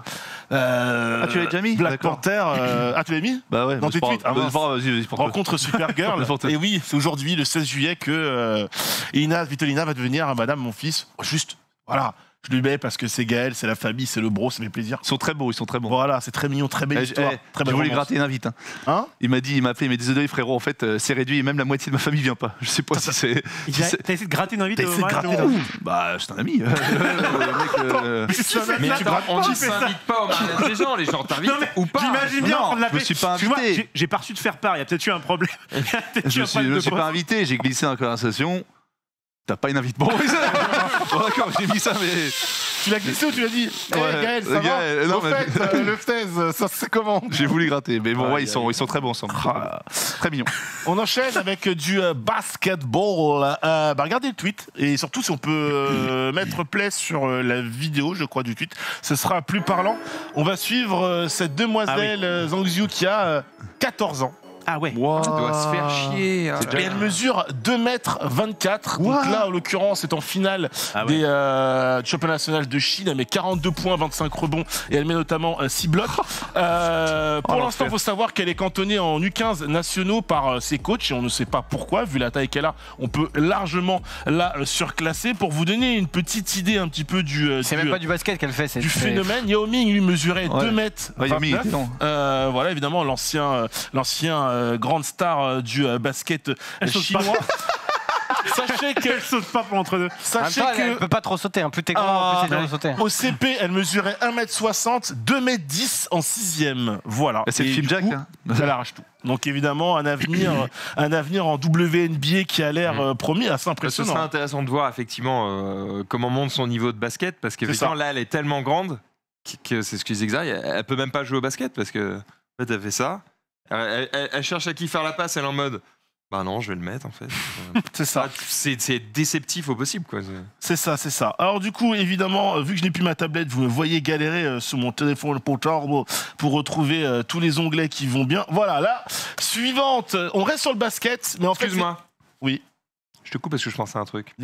Speaker 6: euh,
Speaker 5: Ah, tu l'as déjà mis
Speaker 6: Black
Speaker 5: D'accord.
Speaker 6: Panther. euh, Ah, tu l'as mis
Speaker 5: Bah ouais.
Speaker 6: Dans
Speaker 5: bah,
Speaker 6: tes
Speaker 5: c'est pas
Speaker 6: tweets,
Speaker 5: grave.
Speaker 6: ah,
Speaker 5: Bah,
Speaker 6: mince.
Speaker 5: c'est pas grave, vas-y, vas-y, pour toi.
Speaker 6: Rencontre Supergirl.
Speaker 5: N'importe quoi.
Speaker 6: Et oui, c'est aujourd'hui, le seize juillet, que euh, Ina Vitolina va devenir Madame, mon fils. Juste, voilà. Je lui mets parce que c'est Gaël, c'est la famille, c'est le bro, ça fait plaisir.
Speaker 5: Ils sont très beaux, ils sont très bons.
Speaker 6: Voilà, c'est très mignon, très belle
Speaker 5: Eh,
Speaker 6: histoire.
Speaker 5: eh,
Speaker 6: très
Speaker 5: je
Speaker 6: belle
Speaker 5: voulais
Speaker 6: romance.
Speaker 5: gratter une invite. hein.
Speaker 6: Hein
Speaker 5: Il m'a dit, il m'a appelé, il m'a dit désolé frérot, en fait euh, c'est réduit et même la moitié de ma famille vient pas. Je sais pas si c'est.
Speaker 2: Il
Speaker 5: si
Speaker 2: a-
Speaker 5: c'est-
Speaker 2: T'as essayé de gratter une invite
Speaker 6: T'as
Speaker 2: au
Speaker 6: essayé de
Speaker 2: mariage,
Speaker 6: gratter
Speaker 2: non
Speaker 6: l'invite.
Speaker 5: Bah c'est un ami. Le mec, euh,
Speaker 1: Mais
Speaker 2: Ça,
Speaker 1: attends,
Speaker 2: grave
Speaker 1: on
Speaker 2: pas,
Speaker 1: ne
Speaker 2: tu fais ça.
Speaker 1: s'invite pas au mariage des gens, les gens t'invitent
Speaker 2: Non, mais
Speaker 1: ou pas.
Speaker 2: J'imagine bien
Speaker 5: Non,
Speaker 2: en train de
Speaker 5: je me
Speaker 2: l'appeler.
Speaker 5: suis pas
Speaker 2: Excuse-moi,
Speaker 5: invité.
Speaker 2: j'ai- J'ai pas reçu de faire part, il y a peut-être eu un problème. Il y a peut-être eu
Speaker 5: Je
Speaker 2: un
Speaker 5: me suis,
Speaker 2: problème
Speaker 5: je
Speaker 2: de
Speaker 5: suis pas
Speaker 2: poste.
Speaker 5: invité, j'ai glissé dans la conversation. T'as pas une invite. Bon, oui, ça- bon, d'accord, j'ai mis ça, mais.
Speaker 6: Tu l'as glissé ou tu l'as dit Eh
Speaker 5: Ouais,
Speaker 6: Gaël, ça
Speaker 5: Gaël,
Speaker 6: va
Speaker 5: non,
Speaker 6: Au
Speaker 5: mais-
Speaker 6: fait, euh, le seize, ça c'est comment
Speaker 5: J'ai voulu gratter. Mais bon,
Speaker 6: Aïe,
Speaker 5: ouais, ils sont,
Speaker 6: aïe.
Speaker 5: ils sont très bons ensemble.
Speaker 6: Ah.
Speaker 5: Très mignons.
Speaker 6: On enchaîne avec du euh, basketball. Euh, bah regardez le tweet et surtout si on peut euh, mettre play sur euh, la vidéo, je crois, du tweet, ce sera plus parlant. On va suivre euh, cette demoiselle euh, Zhang Xiu qui a euh, quatorze ans.
Speaker 2: Ah ouais.
Speaker 1: Ça doit se faire chier. ah là
Speaker 6: Et
Speaker 1: là.
Speaker 6: elle mesure deux mètres vingt-quatre. Donc là, en l'occurrence, c'est en finale
Speaker 2: Ah ouais.
Speaker 6: des, euh, du championnat national de Chine. Elle met quarante-deux points, vingt-cinq rebonds et elle met notamment six blocs. Euh, pour
Speaker 5: Oh,
Speaker 6: l'instant, il
Speaker 5: l'enfer.
Speaker 6: faut savoir qu'elle est cantonnée en U quinze nationaux par euh, ses coachs et on ne sait pas pourquoi. Vu la taille qu'elle a, on peut largement la euh, surclasser. Pour vous donner une petite idée un petit peu du, euh,
Speaker 4: C'est
Speaker 6: du,
Speaker 4: même pas du basket qu'elle fait, c'est
Speaker 6: du
Speaker 4: c'est-
Speaker 6: phénomène, Yao Ming lui mesurait
Speaker 5: Ouais.
Speaker 6: deux mètres
Speaker 5: Ouais, Yao Ming,
Speaker 6: vingt-neuf.
Speaker 5: il était long.
Speaker 6: Euh, voilà, évidemment, l'ancien, euh, l'ancien euh, grande star euh, du euh, basket euh,
Speaker 2: Elle saute pas.
Speaker 6: chinois. Sachez que,
Speaker 2: Elle saute pas pour entre deux.
Speaker 4: En même
Speaker 6: sachez
Speaker 4: temps, elle, elle
Speaker 6: que
Speaker 4: peut pas trop sauter. hein. Plus t'es grand,
Speaker 6: Ah,
Speaker 4: plus c'est dur de sauter.
Speaker 6: au C P, elle mesurait un mètre soixante, deux mètres dix en sixième. Voilà.
Speaker 5: Et C'est le
Speaker 6: Et
Speaker 5: film
Speaker 6: du
Speaker 5: Jack.
Speaker 6: coup,
Speaker 5: hein.
Speaker 6: elle arrache tout. Donc évidemment, un avenir, un avenir en W N B A qui a l'air euh, promis assez
Speaker 1: Ce
Speaker 6: impressionnant.
Speaker 1: serait intéressant de voir effectivement euh, comment monte son niveau de basket parce qu'effectivement là elle est tellement grande que, que c'est ce que disait Xavier, elle, elle peut même pas jouer au basket parce que en fait elle fait ça, elle, elle- elle cherche à qui faire la passe, elle est en mode bah non je vais le mettre en fait.
Speaker 6: C'est ça.
Speaker 1: Ah, c'est, c'est déceptif au possible quoi. C'est-
Speaker 6: C'est ça, c'est ça. Alors du coup, évidemment, euh, vu que je n'ai plus ma tablette, vous me voyez galérer euh, sur mon téléphone portable pour retrouver euh, tous les onglets qui vont bien. Voilà, là, suivante. On reste sur le basket, mais en fait...
Speaker 1: Excuse-moi.
Speaker 6: c'est- Oui,
Speaker 1: Je te coupe parce que je pense à un truc.
Speaker 6: dis-moi.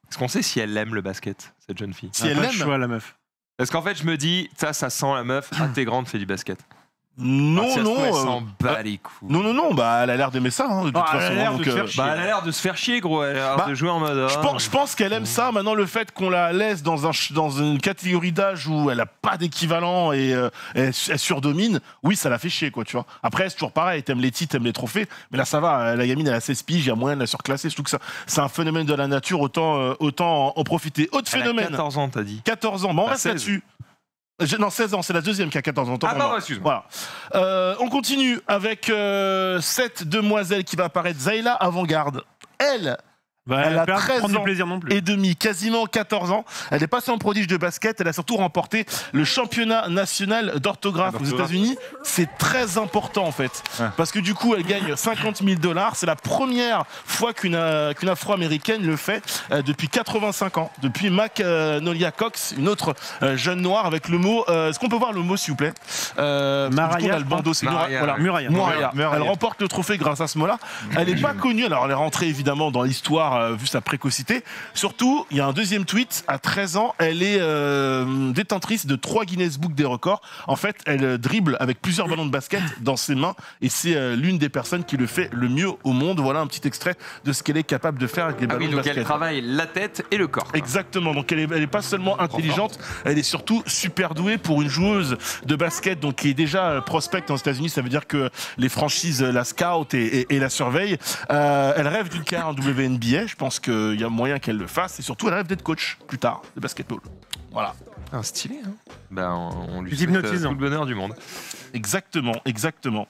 Speaker 1: Est-ce qu'on sait si elle aime le basket, cette jeune fille?
Speaker 6: Si elle
Speaker 2: pas
Speaker 6: l'aime.
Speaker 2: le choix, la meuf.
Speaker 1: Parce qu'en fait, je me dis, ça, ça sent la meuf, ah, t'es grande, fais du basket.
Speaker 6: Non,
Speaker 1: Ah, si ça se trouve,
Speaker 6: non.
Speaker 1: elle
Speaker 6: euh,
Speaker 1: s'en bat les couilles.
Speaker 6: Non, non, non, bah elle a l'air d'aimer ça, hein, de toute
Speaker 2: Ah, elle a
Speaker 6: façon.
Speaker 2: l'air
Speaker 6: donc,
Speaker 2: de se faire
Speaker 6: euh,
Speaker 2: chier.
Speaker 1: Bah, elle a l'air de se faire chier, gros. Elle a l'air
Speaker 6: Bah,
Speaker 1: de jouer en mode.
Speaker 6: Je
Speaker 1: ah,
Speaker 6: pense, je pense qu'elle aime ça. Maintenant, le fait qu'on la laisse dans, un, ch- dans une catégorie d'âge où elle a pas d'équivalent et euh, elle, elle surdomine, oui, ça la fait chier, quoi, tu vois. Après, c'est toujours pareil. T'aimes les titres, t'aimes les trophées, mais là, ça va. La gamine, elle a seize piges, il y a moyen de la surclasser. Surtout que ça, c'est un phénomène de la nature, autant, euh, autant en, en profiter. Autre
Speaker 1: elle a
Speaker 6: phénomène.
Speaker 1: quatorze ans, t'as dit.
Speaker 6: quatorze ans. Bon, on
Speaker 1: Ah,
Speaker 6: reste
Speaker 1: seize.
Speaker 6: là-dessus. Je- Non, seize ans, c'est la deuxième qui a quatorze ans. autant
Speaker 1: Ah,
Speaker 6: pour
Speaker 1: pardon,
Speaker 6: moi.
Speaker 1: excuse-moi.
Speaker 6: Voilà. Euh, on continue avec euh, cette demoiselle qui va apparaître, Zayla Avant-Garde. Elle
Speaker 2: Bah,
Speaker 6: Elle a
Speaker 2: pas
Speaker 6: treize
Speaker 2: prendre
Speaker 6: ans
Speaker 2: du plaisir non plus.
Speaker 6: et demi, quasiment quatorze ans. Elle est passée en prodige de basket. Elle a surtout remporté le championnat national d'orthographe aux
Speaker 5: D'orthographe.
Speaker 6: États-Unis. C'est très important en fait,
Speaker 5: Ouais.
Speaker 6: parce que du coup, elle gagne cinquante mille dollars. C'est la première fois qu'une euh, qu'une Afro-américaine le fait euh, depuis quatre-vingt-cinq ans, depuis Magnolia Cox, une autre euh, jeune noire avec le mot. euh, Est-ce qu'on peut voir le mot s'il vous plaît? euh, parce que du coup, on a
Speaker 2: Mariah,
Speaker 6: le bandeau, c'est
Speaker 1: Mariah,
Speaker 6: Voilà.
Speaker 1: ouais.
Speaker 2: Muraya.
Speaker 6: Muraya.
Speaker 5: Muraya.
Speaker 6: Elle remporte le trophée grâce à ce mot-là. Elle n'est pas connue, alors elle est rentrée évidemment dans l'histoire euh, vu sa précocité. Surtout, il y a un deuxième tweet, à treize ans, elle est euh, détentrice de trois Guinness Book des records. En fait, elle euh, dribble avec plusieurs ballons de basket dans ses mains et c'est euh, l'une des personnes qui le fait le mieux au monde. Voilà un petit extrait de ce qu'elle est capable de faire avec les
Speaker 1: Ah
Speaker 6: ballons
Speaker 1: oui,
Speaker 6: de
Speaker 1: donc
Speaker 6: basket.
Speaker 1: elle travaille la tête et le corps.
Speaker 6: Exactement, donc elle est, elle est pas seulement intelligente, elle est surtout super douée pour une joueuse de basket donc qui est déjà euh, prospect aux États-Unis. Ça veut dire que les franchises euh, la scout et, et- et la surveillent. Euh, elle rêve d'une carrière en W N B A. Je pense qu'il y a moyen qu'elle le fasse et surtout elle rêve d'être coach plus tard de basketball. Voilà,
Speaker 1: Un stylé, hein. Ben, on, on lui
Speaker 2: Plus
Speaker 1: souhaite euh,
Speaker 2: hypnotisant.
Speaker 1: tout le bonheur du monde.
Speaker 6: exactement, exactement.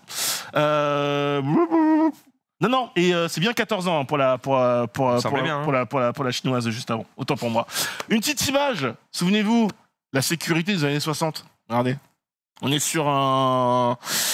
Speaker 6: Euh... Non, non, et euh, c'est bien quatorze ans hein, pour la pour, euh, pour, euh,
Speaker 1: Ça
Speaker 6: pour,
Speaker 1: semblait bien, hein.
Speaker 6: pour la, pour, la, pour la chinoise juste avant. Autant pour moi. Une petite image, souvenez-vous, la sécurité des années soixante. Regardez. On est sur un.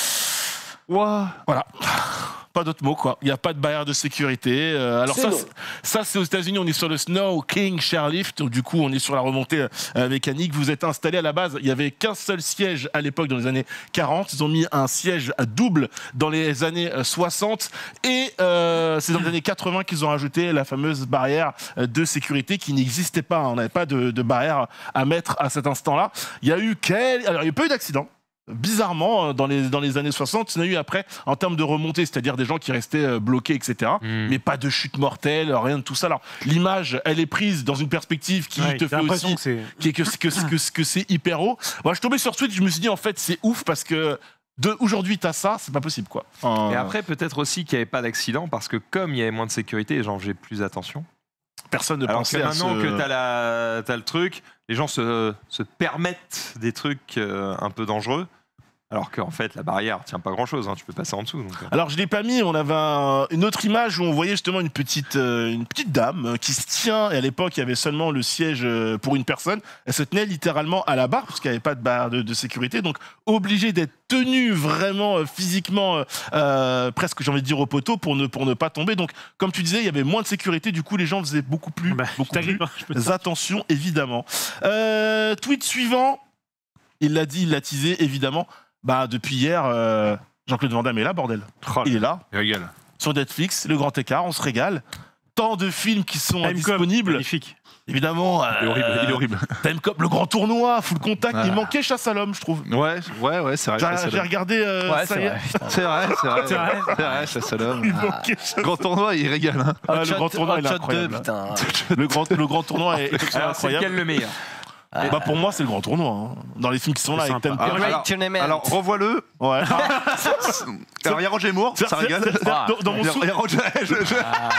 Speaker 6: Ouah. Voilà. Pas d'autre mot, quoi. Il n'y a pas de barrière de sécurité. Euh, alors, ça, c'est- ça, c'est aux États-Unis. On est sur le Snow King Chairlift. Donc, du coup, on est sur la remontée euh, mécanique. Vous êtes installé à la base. Il n'y avait qu'un seul siège à l'époque, dans les années quarante. Ils ont mis un siège à double dans les années euh, soixante. Et euh, c'est dans les années quatre-vingts qu'ils ont rajouté la fameuse barrière euh, de sécurité qui n'existait pas. On n'avait pas de, de barrière à mettre à cet instant-là. Il y a eu quel... Alors, il n'y a pas eu d'accident. Bizarrement, euh, dans les, dans les années soixante, il y en a eu après en termes de remontée, c'est-à-dire des gens qui restaient euh, bloqués, et cetera.
Speaker 1: Mm.
Speaker 6: Mais pas de chute mortelle, rien de tout ça. Alors, l'image, elle est prise dans une perspective qui
Speaker 2: Ouais,
Speaker 6: te
Speaker 2: j'ai
Speaker 6: fait
Speaker 2: l'impression
Speaker 6: aussi
Speaker 2: que c'est.
Speaker 6: qui est que, que, que, que, que c'est hyper haut. Moi, je suis tombé sur Twitch, je me suis dit, en fait, c'est ouf parce que de aujourd'hui, t'as ça, c'est pas possible, quoi. Enfin,
Speaker 1: Et après, peut-être aussi qu'il n'y avait pas d'accident parce que comme il y avait moins de sécurité, les gens faisaient plus attention.
Speaker 6: personne ne
Speaker 1: Alors que
Speaker 6: pensait à
Speaker 1: maintenant
Speaker 6: ce...
Speaker 1: que t'as la, t'as le truc, les gens se, se permettent des trucs euh, un peu dangereux. Alors qu'en fait, la barrière tient pas grand-chose, hein, tu peux passer en dessous. Donc, euh.
Speaker 6: Alors je l'ai pas mis, on avait un- une autre image où on voyait justement une petite, euh, une petite dame euh, qui se tient, et à l'époque il y avait seulement le siège euh, pour une personne, elle se tenait littéralement à la barre parce qu'il n'y avait pas de barre de, de sécurité, donc obligée d'être tenue vraiment euh, physiquement, euh, euh, presque j'ai envie de dire au poteau pour ne, pour ne pas tomber. Donc comme tu disais, il y avait moins de sécurité, du coup les gens faisaient beaucoup plus,
Speaker 2: Bah,
Speaker 6: beaucoup
Speaker 2: je t'agrippe,
Speaker 6: plus
Speaker 2: hein, je peux te-
Speaker 6: attention évidemment. Euh, tweet suivant, il l'a dit, il l'a teasé évidemment. Bah, depuis hier, euh, Jean-Claude Van Damme est là, bordel. Il est là,
Speaker 5: Il régale.
Speaker 6: sur Netflix, Le Grand Écart, on se régale. Tant de films qui sont
Speaker 2: Time Cop,
Speaker 6: disponibles.
Speaker 2: magnifique.
Speaker 6: Évidemment, euh,
Speaker 5: Il est horrible. Il est horrible.
Speaker 6: Time Cop, Le Grand Tournoi, Full Contact.
Speaker 5: Ah.
Speaker 6: Il manquait Chasse à l'homme, je trouve.
Speaker 5: Ouais, ouais, ouais, c'est vrai.
Speaker 6: J'ai
Speaker 5: ça, ça
Speaker 6: j'ai
Speaker 5: donne.
Speaker 6: regardé. euh,
Speaker 4: Ouais,
Speaker 6: ça
Speaker 4: c'est
Speaker 6: y est.
Speaker 4: vrai. putain.
Speaker 5: C'est vrai, c'est vrai.
Speaker 2: C'est vrai.
Speaker 5: C'est vrai, ça, ça donne.
Speaker 6: Il manquait Chasse-
Speaker 5: Grand tournoi, il régale. Hein.
Speaker 6: Ah, le
Speaker 4: Hotshot-
Speaker 6: Grand Tournoi, il est
Speaker 4: Hotshot
Speaker 6: incroyable.
Speaker 4: deux, putain.
Speaker 6: Le grand, le grand Tournoi est extrêmement
Speaker 1: Alors, c'est
Speaker 6: incroyable.
Speaker 1: lequel le meilleur?
Speaker 6: Bah, pour moi, c'est Le Grand Tournoi. hein. Dans les films qui sont là,
Speaker 2: C'est
Speaker 6: avec
Speaker 2: sympa.
Speaker 6: Time Cop.
Speaker 5: Alors, alors,
Speaker 4: Tournament.
Speaker 5: alors, revois-le.
Speaker 6: Ouais.
Speaker 5: Alors, il y a Roger Moore,
Speaker 6: C'est-
Speaker 5: ça
Speaker 6: c'est-
Speaker 5: régale.
Speaker 6: c'est- c'est- dans- Dans mon
Speaker 5: Il y a-
Speaker 6: sou-
Speaker 5: il y a Roger. je- je-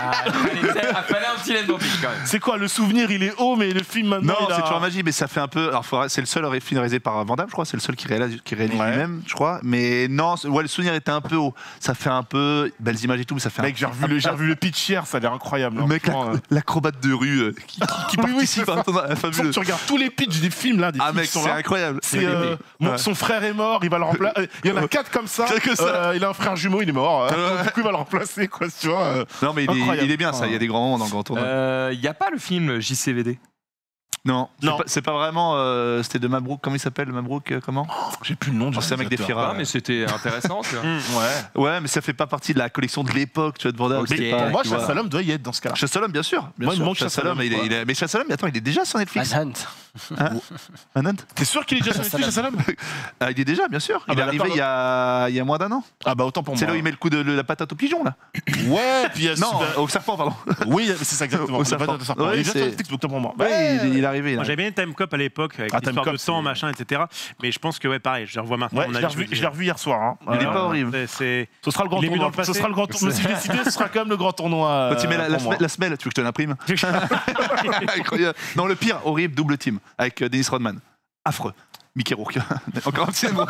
Speaker 1: Il fallait un petit laine quand même.
Speaker 6: C'est quoi le souvenir? Il est haut, mais le film maintenant.
Speaker 5: Non,
Speaker 6: il a-
Speaker 5: c'est toujours magie, mais ça fait un peu. Alors, faudra- c'est le seul film réalisé par Van Damme, je crois. C'est le seul qui réalise, qui réalise
Speaker 6: Ouais.
Speaker 5: lui-même, je crois. Mais non, c'est- ouais, le souvenir était un peu haut. Ça fait un peu belles images et tout, mais ça fait.
Speaker 6: Mec, j'ai
Speaker 5: un...
Speaker 6: revu, le- j'ai revu le pitch hier, ça a l'air incroyable.
Speaker 5: Le
Speaker 6: hein.
Speaker 5: mec,
Speaker 6: Franchement,
Speaker 5: l'ac- l'acrobate de rue euh, qui, qui, qui
Speaker 6: Oui, oui,
Speaker 5: participe
Speaker 6: c'est
Speaker 5: à
Speaker 6: ça.
Speaker 5: un
Speaker 6: euh,
Speaker 5: fabuleux.
Speaker 6: tu regardes tous les pitchs des films là, des
Speaker 5: Ah
Speaker 6: films
Speaker 5: mec,
Speaker 6: qui sont
Speaker 5: c'est
Speaker 6: là.
Speaker 5: incroyable.
Speaker 6: C'est euh, mon-
Speaker 5: Ouais.
Speaker 6: son frère est mort, il va le remplacer. Il y en a quatre comme ça.
Speaker 5: C'est que ça.
Speaker 6: Euh, il a un frère jumeau, il est mort. Euh,
Speaker 5: Ouais.
Speaker 6: Du coup, il va le remplacer, quoi, tu vois. euh.
Speaker 5: Non mais il est,
Speaker 6: Incroyable.
Speaker 5: il est bien ça. Il y a des grands moments dans le grand tournoi.
Speaker 1: Il n'y a pas le film J C V D.
Speaker 5: Non, c'est
Speaker 6: Non.
Speaker 5: pas, c'est pas vraiment. euh, C'était de Mabrouk. Comment il s'appelle, Mabrouk euh, Comment
Speaker 6: J'ai plus le nom du
Speaker 5: Oh, c'est un mec des
Speaker 6: réalisateur.
Speaker 5: Fira.
Speaker 1: Ah, mais c'était intéressant, tu vois.
Speaker 6: Ouais.
Speaker 5: Ouais, mais ça fait pas partie de la collection de l'époque, tu vois, de Van Damme.
Speaker 1: Ok.
Speaker 5: c'était
Speaker 1: Pour
Speaker 5: pas-
Speaker 6: Pour moi,
Speaker 5: tu vois.
Speaker 6: Chassalom doit y être dans ce cas-là.
Speaker 5: Chassalom, bien sûr. Bien
Speaker 6: Moi, il
Speaker 5: sûr.
Speaker 6: me manque
Speaker 5: Chassalom,
Speaker 6: Chassalom,
Speaker 5: il est, il est- mais Chassalom, attends, il est déjà sur Netflix.
Speaker 4: Manhunt.
Speaker 5: Manhunt
Speaker 6: T'es sûr qu'il est déjà sur Netflix, Chassalom?
Speaker 5: Ah, il est déjà, bien sûr.
Speaker 6: Ah
Speaker 5: Il
Speaker 6: bah
Speaker 5: est arrivé
Speaker 6: d'accord.
Speaker 5: il y, a, il y a moins d'un an.
Speaker 6: Ah bah autant pour moi.
Speaker 5: C'est là où il met le coup de le- la patate au pigeon, là.
Speaker 6: Ouais, puis il y a
Speaker 5: Non,
Speaker 6: super-
Speaker 5: au serpent, pardon.
Speaker 6: Oui, c'est ça exactement.
Speaker 5: Au
Speaker 6: Il a pas
Speaker 5: serpent.
Speaker 6: de serpent.
Speaker 5: Ouais,
Speaker 6: Il est déjà
Speaker 5: c'est-
Speaker 6: sur Netflix, autant pour moi.
Speaker 5: Ouais, il, est- il est arrivé. Là.
Speaker 2: Moi, j'avais bien Time Cop à l'époque, avec
Speaker 6: Ah, Time
Speaker 2: l'histoire
Speaker 6: Cop,
Speaker 2: de sang,
Speaker 6: c'est-
Speaker 2: machin, et cetera. Mais je pense que, ouais, pareil, je le revois maintenant.
Speaker 6: Ouais,
Speaker 2: à mon
Speaker 6: je l'ai
Speaker 2: avis,
Speaker 6: revu,
Speaker 2: me dis,
Speaker 6: je l'ai revu hier soir. Hein.
Speaker 5: Il est
Speaker 6: Euh,
Speaker 5: pas horrible.
Speaker 2: c'est- c'est-
Speaker 6: Ce sera le grand
Speaker 2: Il est mieux
Speaker 6: tournoi.
Speaker 2: dans le
Speaker 6: Ce
Speaker 2: passé.
Speaker 6: sera le grand tournoi. Si je décidé, ce sera quand même le grand tournoi.
Speaker 5: Quand tu mets la,
Speaker 6: euh,
Speaker 5: la,
Speaker 6: pour moi.
Speaker 5: semelle- la semelle, tu veux que je te l'imprime Incroyable. Non, le pire, horrible, double team avec euh, Dennis Rodman. Affreux. Mickey Rourke. Encore un petit mot.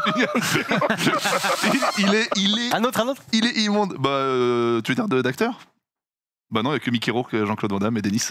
Speaker 5: il, est, il, est,
Speaker 4: Un autre, un autre
Speaker 5: il est immonde. Bah, euh, tu veux dire de- d'acteur Bah non, il n'y a que Mickey Rourke, Jean-Claude Van Damme et Dennis.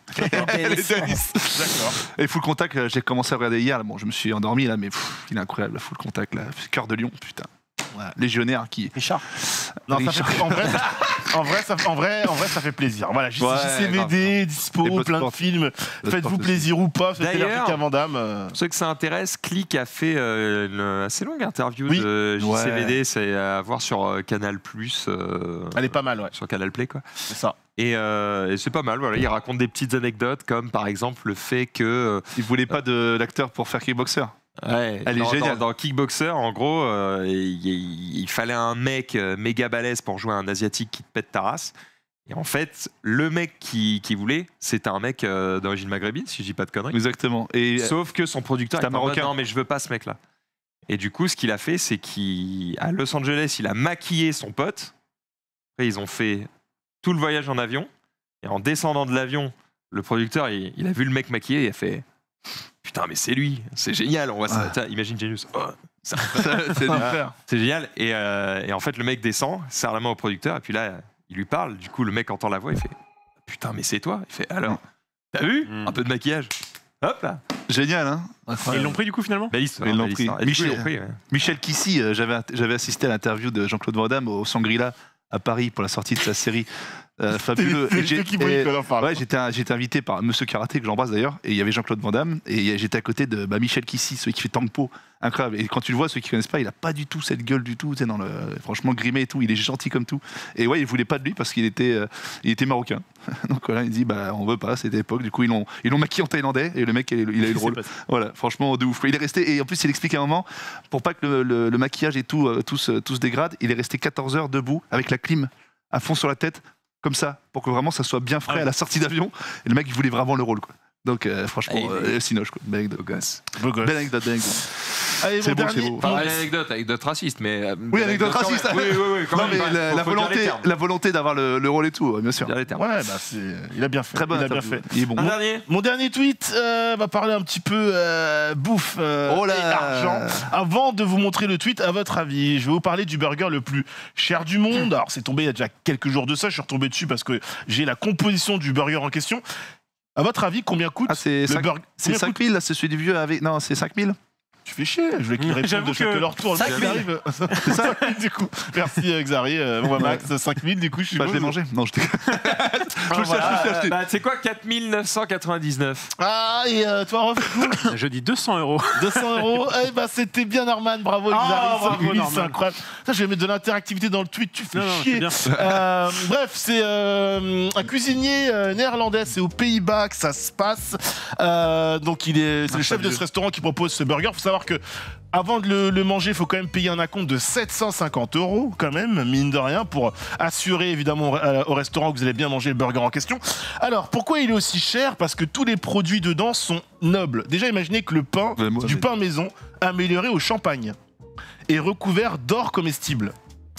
Speaker 5: Et Dennis.
Speaker 6: D'accord.
Speaker 5: Et Full Contact, euh, j'ai commencé à regarder hier. Là. Bon, je me suis endormi là, mais pff, il est incroyable, Full Contact. Là. Cœur de lion, putain. Ouais. Légionnaire qui.
Speaker 4: Richard.
Speaker 6: Non, ça
Speaker 5: Richard.
Speaker 6: fait, en, vrai, en, vrai, ça, en, vrai, en vrai, ça fait plaisir. Voilà, J-
Speaker 5: Ouais,
Speaker 6: J C V D, dispo,
Speaker 5: Et
Speaker 6: plein de
Speaker 5: Bloodsport.
Speaker 6: films. Faites-vous
Speaker 5: Bloodsport
Speaker 6: plaisir ou pas, c'était
Speaker 1: D'ailleurs-
Speaker 6: l'Afrique à Van Damme. euh.
Speaker 1: Pour ceux que ça intéresse, Click a fait euh, une assez longue interview
Speaker 6: Oui.
Speaker 1: de J C V D,
Speaker 5: Ouais.
Speaker 1: c'est à voir sur euh, Canal Plus, euh,
Speaker 6: Elle est pas mal, ouais.
Speaker 1: sur Canal Play, quoi.
Speaker 6: C'est ça.
Speaker 1: Et, euh, et c'est pas mal, voilà. Il raconte des petites anecdotes, comme par exemple le fait que.
Speaker 5: Il voulait pas de l'acteur pour faire Kickboxer.
Speaker 1: Ouais,
Speaker 5: Elle est
Speaker 1: dans,
Speaker 5: géniale.
Speaker 1: Dans, dans Kickboxer, en gros, euh, il, il- il fallait un mec euh, méga balèze pour jouer un asiatique qui te pète ta race. Et en fait, le mec qui, qui voulait, c'était un mec euh, d'origine maghrébine, si je dis pas de conneries.
Speaker 5: Exactement. Et
Speaker 1: Sauf que son producteur
Speaker 5: C'est un
Speaker 1: était en mode,
Speaker 5: Marocain.
Speaker 1: non, mais je veux pas ce mec-là. Et du coup, ce qu'il a fait, c'est qu'à Los Angeles, il a maquillé son pote. Après, ils ont fait tout le voyage en avion. Et en descendant de l'avion, le producteur, il, il a vu le mec maquillé et il a fait putain, mais c'est lui, c'est génial. On voit ça.
Speaker 5: Ouais.
Speaker 1: Tiens, imagine Genius. Oh, ça-
Speaker 5: c'est l'enfer.
Speaker 1: c'est génial. Et, euh, et en fait, le mec descend, serre la main au producteur, et puis là, il lui parle. Du coup, le mec entend la voix, il fait putain, mais c'est toi. Il fait alors, t'as vu
Speaker 2: Mm.
Speaker 1: un peu de maquillage. Hop là.
Speaker 5: Génial, hein
Speaker 2: Et ils l'ont pris du coup finalement
Speaker 1: Belle histoire.
Speaker 5: Ils l'ont
Speaker 1: belle
Speaker 5: pris.
Speaker 1: histoire. Et du coup, ils
Speaker 5: Michel-
Speaker 1: l'ont pris, ouais.
Speaker 5: Michel Kissy, euh, j'avais j'avais assisté à l'interview de Jean-Claude Van Damme au Sangrila à Paris pour la sortie de sa série euh, Fabuleux.
Speaker 6: C'est
Speaker 5: Et j'ai-
Speaker 6: ceux qui voulaient
Speaker 5: et-
Speaker 6: qu'on en parle.
Speaker 5: Ouais, j'étais j'étais invité par Monsieur Karaté que j'embrasse d'ailleurs, et il y avait Jean-Claude Van Damme, et j'étais à côté de bah, Michel Kissy, celui qui fait Tangpo, incroyable. Et quand tu le vois, ceux qui connaissent pas, il a pas du tout cette gueule du tout, tu sais, dans le, franchement grimé et tout, il est gentil comme tout. Et ouais, il voulait pas de lui parce qu'il était, euh, il était marocain. Donc voilà, il dit bah on veut pas, c'était l'époque. Du coup ils l'ont, ils l'ont maquillé en thaïlandais et le mec il, il a eu le rôle. Voilà, franchement de ouf. Il est resté, et en plus il explique à un moment, pour pas que le, le- le maquillage et tout, euh, tout, se, tout se dégrade, il est resté quatorze heures debout avec la clim à fond sur la tête, comme ça, pour que vraiment ça soit bien frais
Speaker 2: Ah ouais.
Speaker 5: à la sortie d'avion. Et le mec il voulait vraiment le rôle, quoi. Donc euh, franchement,
Speaker 1: Ah, il est-
Speaker 5: euh, Sinoche, quoi. Belle anecdote.
Speaker 6: Beau gosse.
Speaker 5: Belle anecdote, belle anecdote.
Speaker 6: Allez,
Speaker 5: C'est
Speaker 6: mon
Speaker 5: beau,
Speaker 6: dernier.
Speaker 5: c'est beau.
Speaker 1: Enfin,
Speaker 6: mon-
Speaker 1: une anecdote, anecdote raciste, mais. euh,
Speaker 5: Oui, anecdote
Speaker 1: quand même.
Speaker 5: raciste.
Speaker 1: Oui, oui, oui. Quand
Speaker 5: Non
Speaker 1: même,
Speaker 5: mais
Speaker 1: bah,
Speaker 5: la,
Speaker 1: faut-
Speaker 5: la
Speaker 1: faut dire les
Speaker 5: volonté,
Speaker 1: termes.
Speaker 5: la volonté d'avoir le, le rôle et tout, ouais, bien sûr.
Speaker 1: Dire les termes.
Speaker 6: Ouais, bah c'est. Il a bien fait.
Speaker 5: Très bon
Speaker 6: Il a bien
Speaker 5: interview.
Speaker 6: fait.
Speaker 5: Il est bon.
Speaker 1: Un dernier.
Speaker 6: Mon dernier tweet euh, va parler un petit peu euh, bouffe euh,
Speaker 5: Oh là.
Speaker 6: et argent. Avant de vous montrer le tweet, à votre avis, je vais vous parler du burger le plus cher du monde. Alors c'est tombé il y a déjà quelques jours de ça, je suis retombé dessus parce que j'ai la composition du burger en question. À votre avis, combien coûte
Speaker 5: Ah, c'est
Speaker 6: le
Speaker 5: cinq-
Speaker 6: burger
Speaker 5: C'est
Speaker 6: combien
Speaker 5: cinq mille là, c'est celui du vieux avec. Non, c'est cinq mille.
Speaker 6: Tu fais chier, je voulais qu'il réponde
Speaker 2: J'avoue
Speaker 6: de chacun
Speaker 2: que-
Speaker 6: leur tour. Le
Speaker 2: cinq
Speaker 6: mec,
Speaker 2: mille.
Speaker 6: il arrive. C'est ça, du coup. Merci euh, Xari. Euh, bon, bah, Max, cinq mille, du coup, je suis
Speaker 5: Bah, je l'ai
Speaker 6: bon.
Speaker 5: mangé. Non, je t'ai.
Speaker 1: Ah,
Speaker 5: Je le
Speaker 1: voilà.
Speaker 5: cherche, je l'ai acheté.
Speaker 1: Bah, tu sais quoi, quatre mille neuf cent quatre-vingt-dix-neuf.
Speaker 6: Ah, et euh, toi, Rof, du coup,
Speaker 2: Je dis deux cents euros.
Speaker 6: deux cents euros. Eh ben, c'était bien Norman. Bravo,
Speaker 2: Ah,
Speaker 6: Xari.
Speaker 2: bravo,
Speaker 6: cinq mille, c'est
Speaker 2: Norman.
Speaker 6: incroyable. Ça, je vais mettre de l'interactivité dans le tweet. Tu fais
Speaker 2: Non, non, c'est
Speaker 6: chier.
Speaker 2: bien.
Speaker 6: Euh, bref, c'est euh, un cuisinier euh, néerlandais. C'est aux Pays-Bas que ça se passe. Euh, donc, il est, c'est le chef de ce restaurant qui propose ce burger. Faut savoir que avant de le, le manger, il faut quand même payer un acompte de sept cent cinquante euros, quand même, mine de rien, pour assurer évidemment au, euh, au restaurant que vous allez bien manger le burger en question. Alors, pourquoi il est aussi cher? Parce que tous les produits dedans sont nobles. Déjà, imaginez que le pain,
Speaker 5: Ouais, moi,
Speaker 6: du
Speaker 5: mais-
Speaker 6: pain maison, amélioré au champagne, est recouvert d'or comestible.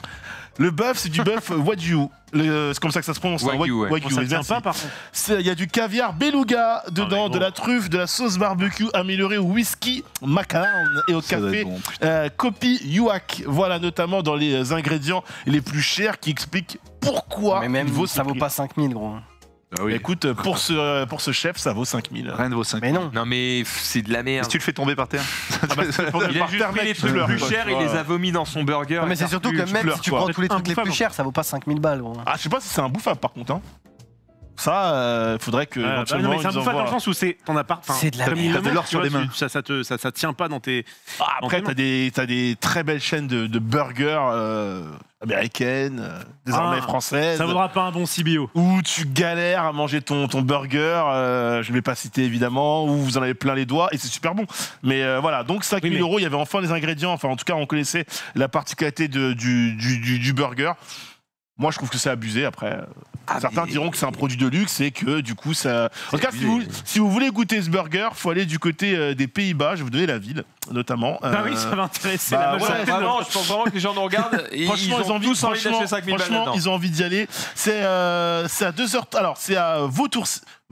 Speaker 6: Le bœuf, c'est du bœuf Wagyu. Le- C'est comme ça que ça se prononce. hein,
Speaker 1: Wagyu, ouais.
Speaker 2: Bon, ça tient
Speaker 6: merci.
Speaker 2: pas par contre.
Speaker 6: C'est- Il y a du caviar beluga dedans,
Speaker 2: mais
Speaker 6: de
Speaker 2: bon.
Speaker 6: la truffe, de la sauce barbecue améliorée au whisky Macallan et au
Speaker 5: Ça doit
Speaker 6: café
Speaker 5: être bon, putain.
Speaker 6: euh, Kopi Yuak. Voilà notamment dans les ingrédients les plus chers qui expliquent pourquoi
Speaker 4: Mais même,
Speaker 6: il vaut
Speaker 4: ça
Speaker 6: ce
Speaker 4: vaut
Speaker 6: prix.
Speaker 4: pas cinq mille, gros.
Speaker 5: Ah oui.
Speaker 6: Écoute, pour ce, pour ce chef, ça vaut cinq mille.
Speaker 5: Rien ne vaut cinq.
Speaker 4: Mais non.
Speaker 1: Non, mais pff, c'est de la
Speaker 5: Si
Speaker 1: merde.
Speaker 5: tu le fais tomber par terre.
Speaker 1: Il a juste pris les trucs plus chers, il les a vomis dans son burger.
Speaker 4: Non, mais c'est surtout que
Speaker 6: tu
Speaker 4: même
Speaker 6: pleures,
Speaker 4: si tu
Speaker 6: quoi.
Speaker 4: prends tous les trucs les
Speaker 2: Imbouffable.
Speaker 4: plus chers, ça vaut pas cinq mille balles, gros.
Speaker 6: Ah, je sais pas si c'est un bouffable par contre. Hein. Ça, euh, faudrait que.
Speaker 2: Euh, bah,
Speaker 6: éventuellement,
Speaker 2: non, mais c'est un
Speaker 6: ils
Speaker 2: peu fat dans
Speaker 6: envoient-
Speaker 2: le sens où c'est ton appart. enfin,
Speaker 4: C'est de la
Speaker 2: comme il
Speaker 4: merde.
Speaker 2: le
Speaker 5: T'as de
Speaker 2: montre,
Speaker 5: l'or
Speaker 2: tu
Speaker 5: sur
Speaker 2: vois,
Speaker 5: les mains.
Speaker 2: tu- Ça, ça, te, ça, ça tient pas dans tes.
Speaker 6: Ah, après,
Speaker 2: dans
Speaker 6: t'as
Speaker 2: tes
Speaker 6: des, t'as des très belles chaînes de, de burgers euh, américaines, euh, désormais
Speaker 2: Ah,
Speaker 6: françaises.
Speaker 2: Ça vaudra pas un bon C B O.
Speaker 6: Où tu galères à manger ton, ton burger, euh, je ne vais pas citer évidemment, où vous en avez plein les doigts et c'est super bon. Mais euh, voilà, donc cinq mille
Speaker 2: Oui, mais-
Speaker 6: euros, il y avait enfin les ingrédients, enfin en tout cas on connaissait la particularité de, du, du, du, du burger. Moi je trouve que c'est abusé après.
Speaker 1: Ah,
Speaker 6: Certains
Speaker 1: mais-
Speaker 6: diront que c'est un produit de luxe et que du coup ça. En tout cas, si vous,
Speaker 1: abusé.
Speaker 6: si vous voulez goûter ce burger, faut aller du côté euh, des Pays-Bas, je vais vous donner la ville notamment.
Speaker 2: Bah oui,
Speaker 6: Euh,
Speaker 2: ça va intéresser
Speaker 6: bah
Speaker 2: la
Speaker 6: ouais,
Speaker 2: majorité de
Speaker 1: Vraiment,
Speaker 2: notre-
Speaker 1: je pense vraiment que les gens nous regardent et
Speaker 6: Franchement,
Speaker 1: ils ont,
Speaker 6: envie,
Speaker 1: tous envie
Speaker 6: franchement,
Speaker 1: d'acheter cinq mille balles
Speaker 6: franchement,
Speaker 1: là-dedans.
Speaker 6: ils ont envie d'y aller. C'est euh, c'est à deux heures. Alors, c'est à Vautours.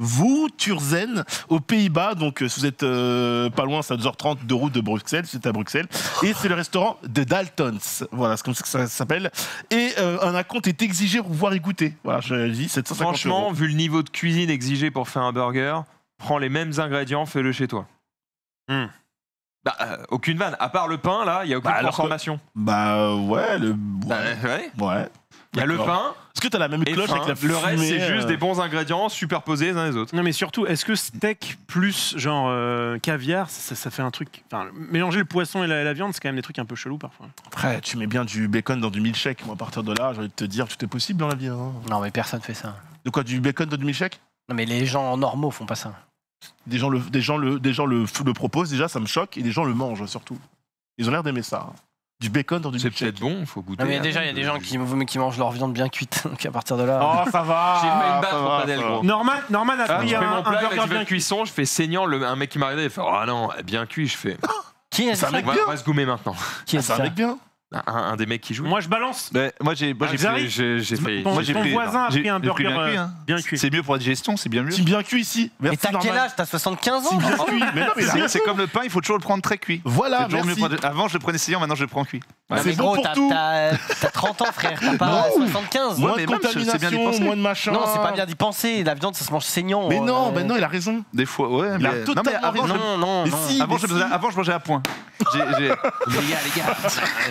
Speaker 6: Wouturzen, aux Pays-Bas. Donc, euh, si vous êtes euh, pas loin, c'est à deux heures trente de route de Bruxelles. C'est à Bruxelles. Et c'est le restaurant de Daltons. Voilà, c'est comme ça que ça s'appelle. Et euh, un acompte est exigé pour pouvoir y goûter. Voilà, je dis sept cent cinquante
Speaker 1: Franchement,
Speaker 6: euros.
Speaker 1: vu le niveau de cuisine exigé pour faire un burger, prends les mêmes ingrédients, fais-le chez toi.
Speaker 2: Hmm.
Speaker 1: Bah, euh, aucune vanne. À part le pain, là, il y a aucune
Speaker 6: Bah, alors que-
Speaker 1: transformation.
Speaker 6: Bah, euh, ouais, le.
Speaker 1: Bah, ouais.
Speaker 6: Ouais.
Speaker 1: Il y a le
Speaker 6: D'accord.
Speaker 1: pain
Speaker 6: Est-ce que t'as la même
Speaker 1: et
Speaker 6: cloche
Speaker 1: fin.
Speaker 6: avec la
Speaker 1: Le reste,
Speaker 6: fumée,
Speaker 1: c'est juste
Speaker 6: euh,
Speaker 1: des bons ingrédients superposés les uns les autres.
Speaker 2: Non mais surtout, est-ce que steak plus genre euh, caviar, ça, ça fait un truc. Enfin, mélanger le poisson et la, la viande, c'est quand même des trucs un peu chelous parfois.
Speaker 6: Après, tu mets bien du bacon dans du milkshake. Moi, à partir de là, j'ai envie de te dire, tout est possible dans la vie. Hein.
Speaker 4: Non, mais personne fait ça.
Speaker 6: De quoi, du bacon dans du milkshake?
Speaker 4: Non, mais les gens normaux font pas ça.
Speaker 6: Des gens, le, des gens, le, des gens le, le proposent, déjà, ça me choque, et des gens le mangent surtout. Ils ont l'air d'aimer ça. hein. Du bacon dans du
Speaker 1: C'est
Speaker 6: milkshake.
Speaker 1: peut-être bon, faut goûter.
Speaker 4: Non, mais
Speaker 1: hein.
Speaker 4: déjà, il y a des gens qui, qui mangent leur viande bien cuite. Donc à partir de là.
Speaker 6: Oh, ça va.
Speaker 1: J'ai failli me battre
Speaker 6: ça
Speaker 1: pour
Speaker 6: va,
Speaker 1: pas d'elle,
Speaker 6: ça va.
Speaker 1: gros.
Speaker 2: Norman, Norman a
Speaker 1: Ah,
Speaker 2: pris
Speaker 1: je
Speaker 2: un,
Speaker 1: fais
Speaker 2: un
Speaker 1: mon plat, il
Speaker 2: burger
Speaker 1: m'a dit
Speaker 2: bien
Speaker 1: de
Speaker 2: cuit.
Speaker 1: cuisson, je fais saignant, le, un mec qui m'a regardé, il fait oh non, bien cuit, je fais
Speaker 4: Qui est
Speaker 6: C'est un
Speaker 4: ça
Speaker 6: mec
Speaker 1: on va,
Speaker 6: bien.
Speaker 1: on va se goumer maintenant.
Speaker 4: Qui est
Speaker 6: C'est un
Speaker 4: ça
Speaker 6: mec bien.
Speaker 1: Un, un des mecs qui joue.
Speaker 2: Moi je balance.
Speaker 5: Ben, moi j'ai moi,
Speaker 2: Ah,
Speaker 5: j'ai
Speaker 2: Xari
Speaker 5: pris-
Speaker 1: j'ai j'ai fait.
Speaker 2: Ton,
Speaker 5: moi, j'ai
Speaker 2: ton
Speaker 5: pris-
Speaker 2: voisin a
Speaker 5: j'ai-
Speaker 2: pris un
Speaker 5: j'ai pris
Speaker 2: burger
Speaker 5: bien cuit,
Speaker 2: euh,
Speaker 5: hein.
Speaker 2: bien cuit.
Speaker 5: C'est mieux pour la digestion, c'est bien mieux.
Speaker 6: Team bien cuit ici.
Speaker 4: Mais
Speaker 6: Merci,
Speaker 4: t'as quel
Speaker 6: Norman.
Speaker 4: âge? T'as soixante-quinze ans?
Speaker 6: Team bien cuit. Mais non, mais il a
Speaker 5: C'est
Speaker 6: raison.
Speaker 5: c'est comme le pain, il faut toujours le prendre très cuit.
Speaker 6: Voilà,
Speaker 5: C'est toujours mieux
Speaker 6: merci.
Speaker 5: pour- Avant je le prenais saignant, maintenant je le prends cuit.
Speaker 4: Non,
Speaker 6: C'est
Speaker 4: mais
Speaker 6: bon
Speaker 4: gros,
Speaker 6: pour
Speaker 4: t'as-
Speaker 6: tout.
Speaker 4: t'as t'as trente ans, frère. T'as pas
Speaker 6: Non.
Speaker 4: soixante-quinze.
Speaker 6: Moins
Speaker 5: mais
Speaker 6: de
Speaker 5: même, c'est bien d'y
Speaker 6: contamination,
Speaker 5: penser.
Speaker 6: moins de machin.
Speaker 4: Non, c'est pas bien d'y penser. La viande, ça se mange saignant.
Speaker 6: Mais non,
Speaker 4: euh,
Speaker 6: ben non, il a raison.
Speaker 5: Des fois, ouais.
Speaker 6: Il a
Speaker 5: mais- non, mais
Speaker 6: totalement
Speaker 5: avant, je,
Speaker 6: raison.
Speaker 4: Non, non,
Speaker 6: Mais
Speaker 4: non.
Speaker 6: si.
Speaker 5: avant,
Speaker 6: mais
Speaker 5: je
Speaker 6: si.
Speaker 5: faisais- avant, je mangeais à point. J'ai- j'ai-
Speaker 1: Les gars, les gars.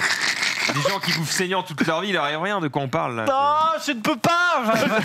Speaker 1: Des gens qui bouffent saignant toute leur vie, il arrive rien de quoi on parle là.
Speaker 4: Non, je ne peux pas.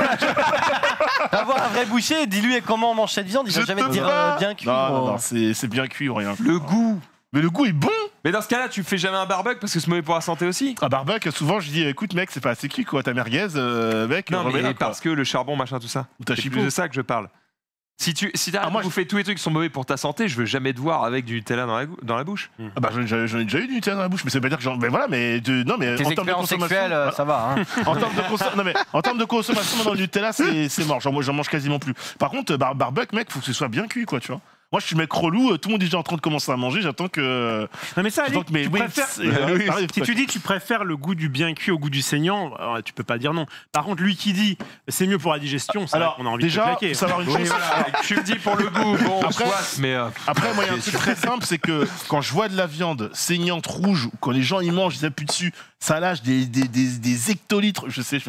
Speaker 4: Avoir un vrai boucher, dis-lui comment on mange cette viande, il va
Speaker 6: Je
Speaker 4: jamais
Speaker 6: peux
Speaker 4: te dire
Speaker 6: pas.
Speaker 4: euh, bien cuit.
Speaker 6: Non, non,
Speaker 4: gros.
Speaker 6: non, c'est c'est bien cuit ou rien.
Speaker 1: Le goût.
Speaker 6: Mais le goût est bon.
Speaker 1: Mais dans ce cas-là, tu fais jamais un barbecue parce que c'est mauvais pour la santé aussi.
Speaker 6: À barbecue, souvent je dis écoute mec, c'est pas assez cuit quoi, ta merguez, euh, mec.
Speaker 1: Non,
Speaker 6: remets-la,
Speaker 1: mais
Speaker 6: quoi.
Speaker 1: parce que le charbon, machin, tout ça.
Speaker 6: Ou ta
Speaker 1: C'est
Speaker 6: chipot.
Speaker 1: plus de ça que je parle. Si tu si t'arrêtes
Speaker 6: Ah, moi,
Speaker 1: de bouffer tous les trucs qui sont mauvais pour ta santé, je veux jamais te voir avec du Nutella dans la, gou- dans la bouche.
Speaker 6: Ah bah j'en ai, j'en ai déjà eu du Nutella dans la bouche, mais ça veut pas dire que j'en. Mais voilà, mais de, non mais
Speaker 4: Tes
Speaker 6: en termes de
Speaker 4: expériences
Speaker 6: consommation,
Speaker 4: sexuelles, euh, ça va. Hein.
Speaker 6: en termes de consom- non mais en termes de consommation dans le Nutella, c'est c'est mort. J'en j'en mange quasiment plus. Par contre, bar barbecue, mec, faut que ce soit bien cuit quoi, tu vois. Moi, je suis le mec relou. euh, Tout le monde est déjà en train de commencer à manger. J'attends que.
Speaker 2: Non mais ça,
Speaker 6: j'attends
Speaker 2: Ali,
Speaker 6: que mes
Speaker 2: tu
Speaker 6: wings,
Speaker 2: préfères.
Speaker 6: euh,
Speaker 2: Oui.
Speaker 6: arrivent,
Speaker 2: Si
Speaker 6: quoi.
Speaker 2: tu dis tu préfères le goût du bien cuit au goût du saignant, alors, tu peux pas dire non. Par contre, lui qui dit c'est mieux pour la digestion, c'est
Speaker 6: Alors,
Speaker 2: vrai qu'on a envie
Speaker 6: déjà,
Speaker 2: de te claquer.
Speaker 6: faut savoir une
Speaker 1: Oui,
Speaker 6: chose.
Speaker 1: voilà, tu me dis pour le goût, bon,
Speaker 6: Après-
Speaker 1: soit, mais euh,
Speaker 6: Après, moi, il y a un truc très simple, c'est que quand je vois de la viande saignante rouge, ou quand les gens y mangent, ils appuient dessus, ça lâche des, des, des, des hectolitres. Je sais, je-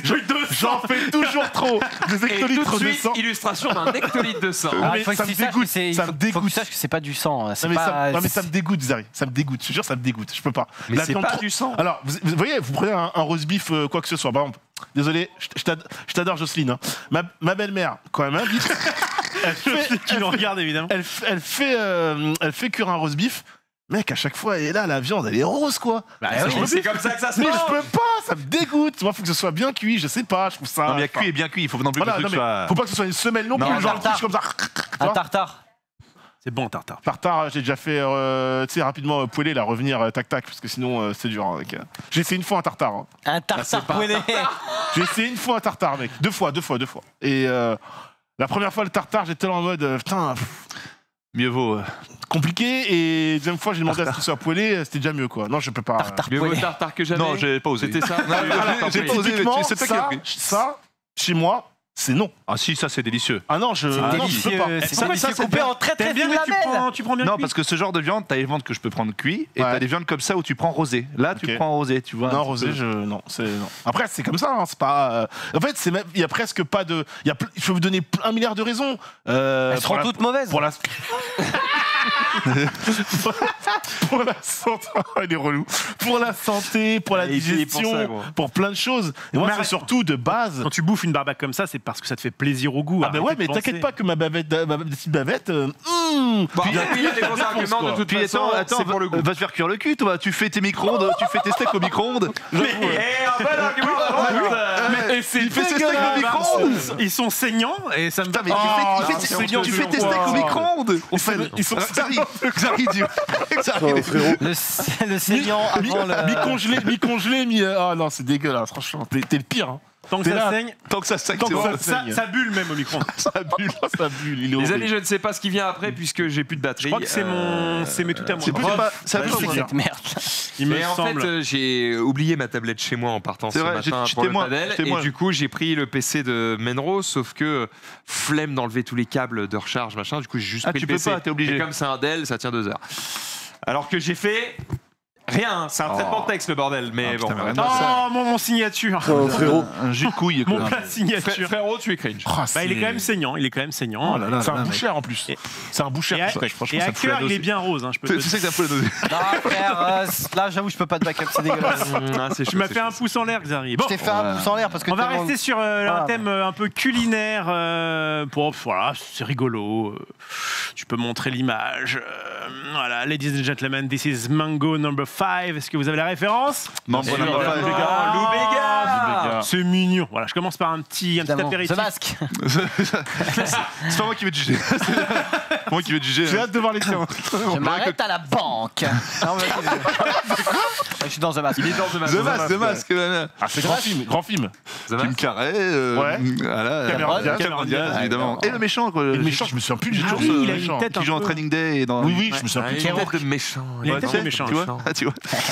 Speaker 6: j'en fais toujours trop. Des
Speaker 1: et tout
Speaker 6: hectolitres
Speaker 1: de
Speaker 6: de
Speaker 1: suite,
Speaker 6: sang.
Speaker 1: illustration d'un hectolitre de sang.
Speaker 6: Ah,
Speaker 4: Ah,
Speaker 6: mais
Speaker 4: il faut que
Speaker 6: ça
Speaker 4: tu
Speaker 6: me
Speaker 4: saches que
Speaker 6: dégoûte,
Speaker 4: c'est- il
Speaker 6: ça
Speaker 4: faut-
Speaker 6: me
Speaker 4: faut que tu
Speaker 6: dégoûte.
Speaker 4: saches que c'est pas du sang. C'est
Speaker 6: Non mais,
Speaker 4: pas.
Speaker 6: ça, non, mais ça me dégoûte, Zari. Ça me dégoûte. Je te jure, ça me dégoûte. Je peux pas.
Speaker 1: Mais
Speaker 6: La
Speaker 1: c'est
Speaker 6: viande
Speaker 1: pas
Speaker 6: trop-
Speaker 1: du sang.
Speaker 6: Alors, vous, vous voyez, vous prenez un, un roast beef, euh, quoi que ce soit. Par exemple, désolé, je je t'ad- je t'adore, Jocelyne. hein. Ma, ma belle-mère, quand elle m'invite, elle fait,
Speaker 2: Qui nous regarde évidemment.
Speaker 6: elle, f- elle fait, euh, elle fait cuire un roast beef. Mec, à chaque fois, elle est là, la viande, elle est rose, quoi.
Speaker 1: Bah,
Speaker 6: Ça, je peux
Speaker 1: c'est
Speaker 6: plus.
Speaker 1: comme ça que ça se
Speaker 6: Mais
Speaker 1: mange.
Speaker 6: je peux pas, ça me dégoûte. Moi, faut que ce soit bien cuit. Je sais pas, je trouve ça.
Speaker 5: Non, mais il y a cuit et bien cuit, il faut non plus
Speaker 6: Voilà,
Speaker 5: que le
Speaker 6: non,
Speaker 5: truc
Speaker 6: mais
Speaker 5: soit.
Speaker 6: faut pas que ce soit une semelle non,
Speaker 5: Non,
Speaker 6: plus.
Speaker 5: un
Speaker 6: Genre, le
Speaker 4: tartare.
Speaker 6: truc comme ça. Tu
Speaker 4: Un
Speaker 6: vois
Speaker 4: tartare.
Speaker 2: C'est bon, tartare.
Speaker 6: Tartare, j'ai déjà fait, euh, tu sais, rapidement euh, poêler, là, revenir euh, tac tac, parce que sinon euh, c'est dur. hein, mec. J'ai essayé une fois un tartare. hein.
Speaker 4: Un tartare poêlé.
Speaker 6: J'ai essayé une fois un tartare, mec. Deux fois, deux fois, deux fois. Et euh, la première fois, le tartare, j'étais là en mode, euh, putain, pff,
Speaker 5: Mieux vaut. euh,
Speaker 6: compliqué. Et deuxième fois, j'ai demandé à ce que ce soit poêlé, euh, c'était déjà mieux, quoi. Non, je peux pas.
Speaker 4: Tartare
Speaker 1: Mieux vaut
Speaker 4: poêlé.
Speaker 1: tartare que jamais.
Speaker 5: Non, j'ai pas osé.
Speaker 1: C'était ça.
Speaker 5: Non,
Speaker 1: Non,
Speaker 5: j'ai- j'ai pas osé.
Speaker 6: Typiquement,
Speaker 5: C'est toi qui as
Speaker 6: ça,
Speaker 5: pris.
Speaker 6: ça, chez moi, c'est non.
Speaker 5: Ah si, ça c'est délicieux.
Speaker 6: Ah non, je.
Speaker 4: C'est
Speaker 6: ah non, je peux
Speaker 4: délicieux.
Speaker 6: pas.
Speaker 4: C'est
Speaker 2: pourquoi ça,
Speaker 4: délicieux
Speaker 2: c'est
Speaker 4: coupé
Speaker 2: bien
Speaker 4: en très très
Speaker 2: T'aimes bien,
Speaker 4: fines
Speaker 2: mais tu
Speaker 4: lamelles.
Speaker 2: prends, tu prends bien
Speaker 5: Non,
Speaker 2: cuit.
Speaker 5: parce que ce genre de viande, t'as des viandes que je peux prendre cuit et
Speaker 6: Ouais.
Speaker 5: t'as des viandes comme ça où tu prends rosé. Là, tu
Speaker 6: Ok.
Speaker 5: prends rosé, tu vois. un
Speaker 6: Non,
Speaker 5: petit
Speaker 6: rosé,
Speaker 5: peu.
Speaker 6: je non, c'est non. Après, c'est comme ça, hein, c'est pas. euh, En fait, c'est même, il y a presque pas de, il y a, ple- je peux vous donner un milliard de raisons. Euh,
Speaker 4: Elles
Speaker 6: pour
Speaker 4: seront
Speaker 6: la-
Speaker 4: toutes mauvaises.
Speaker 6: Pour la. pour la santé, il est relou. Pour la santé, pour la
Speaker 1: Il est payé pour
Speaker 6: digestion,
Speaker 1: ça,
Speaker 6: pour,
Speaker 1: gros.
Speaker 6: plein de choses. Et moi,
Speaker 2: Mais
Speaker 6: c'est
Speaker 2: arrête.
Speaker 6: surtout de base.
Speaker 2: Quand tu bouffes une barbaque comme ça, c'est parce que ça te fait plaisir au goût.
Speaker 6: Ah, bah ouais, mais t'inquiète pas que ma bavette, ma petite bavette. Euh, mmh,
Speaker 1: Bon,
Speaker 6: puis-
Speaker 1: il y a- il y a des bons arguments de toute
Speaker 5: Puis
Speaker 1: façon,
Speaker 5: attends, attends,
Speaker 1: c'est pour le goût.
Speaker 5: va te faire cuire le cul, toi. Tu fais tes micro-ondes, tu fais tes steaks au micro-ondes.
Speaker 1: Eh, un bon argument
Speaker 6: Mais c'est
Speaker 5: Il fait ses steaks au
Speaker 6: dégueulasse.
Speaker 5: micro-ondes.
Speaker 2: Ils sont saignants et ça me
Speaker 5: Putain, mais
Speaker 6: Oh,
Speaker 5: tu fais-
Speaker 6: non,
Speaker 5: tu fais-
Speaker 6: c'est
Speaker 5: tu fais tes
Speaker 6: honteux.
Speaker 5: steaks au micro-ondes.
Speaker 6: Ils sont- ils sont-
Speaker 5: Xari, Xari, dis- Xari.
Speaker 7: Oh, frérot.
Speaker 4: Le, le saignant
Speaker 6: Mi-
Speaker 4: avant le.
Speaker 6: Mi-congelé, mi-congelé, mi. Ah non, c'est dégueulasse, franchement. T'es t'es le pire. Hein.
Speaker 2: tant que
Speaker 6: T'es
Speaker 2: ça
Speaker 6: là.
Speaker 2: saigne,
Speaker 5: Tant que ça saigne,
Speaker 6: Tant
Speaker 5: c'est
Speaker 6: que
Speaker 5: bon.
Speaker 6: ça-
Speaker 2: ça,
Speaker 6: saigne.
Speaker 2: ça bulle même au micro-ondes.
Speaker 6: Ça bulle, ça bulle. Il est
Speaker 1: Les
Speaker 6: horrible.
Speaker 1: amis, je ne sais pas ce qui vient après puisque j'ai plus de batterie.
Speaker 2: Je crois que c'est
Speaker 1: Euh,
Speaker 2: mon, c'est mes tout à moi.
Speaker 5: C'est plus- c'est pas- c'est
Speaker 6: Ouais,
Speaker 5: pas
Speaker 6: c'est
Speaker 5: moi.
Speaker 6: clair.
Speaker 4: Cette merde.
Speaker 2: Il me
Speaker 1: Mais en
Speaker 2: semble.
Speaker 1: fait, euh, j'ai oublié ma tablette chez moi en partant ce
Speaker 5: C'est vrai,
Speaker 1: matin
Speaker 5: j'ai-
Speaker 1: pour
Speaker 5: j'étais
Speaker 1: le
Speaker 5: moi,
Speaker 1: padel.
Speaker 5: j'étais
Speaker 1: Et
Speaker 5: moi.
Speaker 1: du coup, j'ai pris le P C de Menro, sauf que flemme d'enlever tous les câbles de recharge, machin. Du coup, j'ai juste
Speaker 5: Ah,
Speaker 1: pris
Speaker 5: tu
Speaker 1: le
Speaker 5: peux
Speaker 1: P C.
Speaker 5: pas, t'es obligé.
Speaker 1: Et comme c'est un Dell, ça tient deux heures. Alors que j'ai fait rien. C'est un traitement de texte, le bordel. Mais
Speaker 5: Ah,
Speaker 1: bon.
Speaker 5: putain, mais
Speaker 1: voilà.
Speaker 2: Oh, mon, mon signature.
Speaker 7: Oh, frérot.
Speaker 5: Un jus de couille,
Speaker 2: Mon
Speaker 5: quoi.
Speaker 2: plat
Speaker 1: Frère-
Speaker 2: signature.
Speaker 1: Frérot, tu es cringe.
Speaker 6: Oh,
Speaker 2: Bah, il est
Speaker 6: c'est-
Speaker 2: quand même saignant. Il est quand même saignant.
Speaker 5: Oh là là
Speaker 6: C'est
Speaker 5: là
Speaker 6: un
Speaker 5: là,
Speaker 6: bouchère en plus.
Speaker 2: Et-
Speaker 6: C'est un bouchère.
Speaker 2: Et à,
Speaker 6: steak, franchement,
Speaker 2: et
Speaker 6: ça
Speaker 2: à
Speaker 6: me fout la
Speaker 2: cœur, il
Speaker 6: dose.
Speaker 2: est bien rose. Hein, je peux
Speaker 5: Tu
Speaker 2: te
Speaker 5: tu
Speaker 2: dire.
Speaker 5: sais que c'est un peu la dose.
Speaker 4: Non, frère, euh, là, j'avoue, je peux pas te backup, c'est dégueulasse.
Speaker 1: Ah, c'est
Speaker 2: Tu
Speaker 1: chaud,
Speaker 2: m'as
Speaker 1: c'est
Speaker 2: fait
Speaker 1: chaud.
Speaker 2: un pouce en l'air, Xari. Bon,
Speaker 4: Je t'ai fait un pouce en l'air parce que
Speaker 2: on va
Speaker 4: tellement-
Speaker 2: rester sur euh,
Speaker 4: Voilà.
Speaker 2: un thème euh, un peu culinaire. euh, pour, voilà, c'est rigolo. euh, tu peux montrer l'image. euh, voilà, ladies and gentlemen, this is Mango number five. Est-ce que vous avez la référence?
Speaker 5: Mambo
Speaker 6: sûr,
Speaker 5: number
Speaker 6: évidemment.
Speaker 5: five.
Speaker 2: Ah,
Speaker 1: Lou Béga.
Speaker 6: Béga.
Speaker 2: C'est mignon. Voilà, je commence par un petit, un petit
Speaker 4: Évidemment.
Speaker 2: apéritif.
Speaker 4: The Mask.
Speaker 5: C'est pas moi qui vais te juger. C'est moi qui vais te juger.
Speaker 6: J'ai hâte de voir les tiens.
Speaker 4: Je m'arrête à la banque. Non, vas-y, vas-y. Je suis dans The Mask.
Speaker 1: Il est dans The Mask.
Speaker 5: The Mask, The Mask. voilà.
Speaker 6: Ah, c'est grand film, grand film.
Speaker 1: The
Speaker 5: Kim
Speaker 1: Mask.
Speaker 5: Carrey. euh,
Speaker 6: Ouais.
Speaker 5: Voilà.
Speaker 6: Cameron Diaz.
Speaker 5: Cameron Diaz,
Speaker 4: Ah,
Speaker 5: évidemment.
Speaker 4: évidemment.
Speaker 5: Et le méchant, quoi.
Speaker 6: Et le méchant, je me souviens plus du
Speaker 2: Ah
Speaker 6: tout.
Speaker 2: oui,
Speaker 6: ce
Speaker 2: il a une
Speaker 6: méchant.
Speaker 2: tête un
Speaker 5: Qui joue en
Speaker 2: peu-
Speaker 5: Training Day et dans.
Speaker 6: Oui, oui, je me
Speaker 1: Ah,
Speaker 6: souviens plus.
Speaker 1: il a une tête de méchant.
Speaker 2: Il a une
Speaker 5: Ouais,
Speaker 2: tête
Speaker 5: tu
Speaker 2: de
Speaker 5: sais,
Speaker 2: méchant,
Speaker 5: Tu vois
Speaker 1: méchant.
Speaker 5: Ah, tu vois.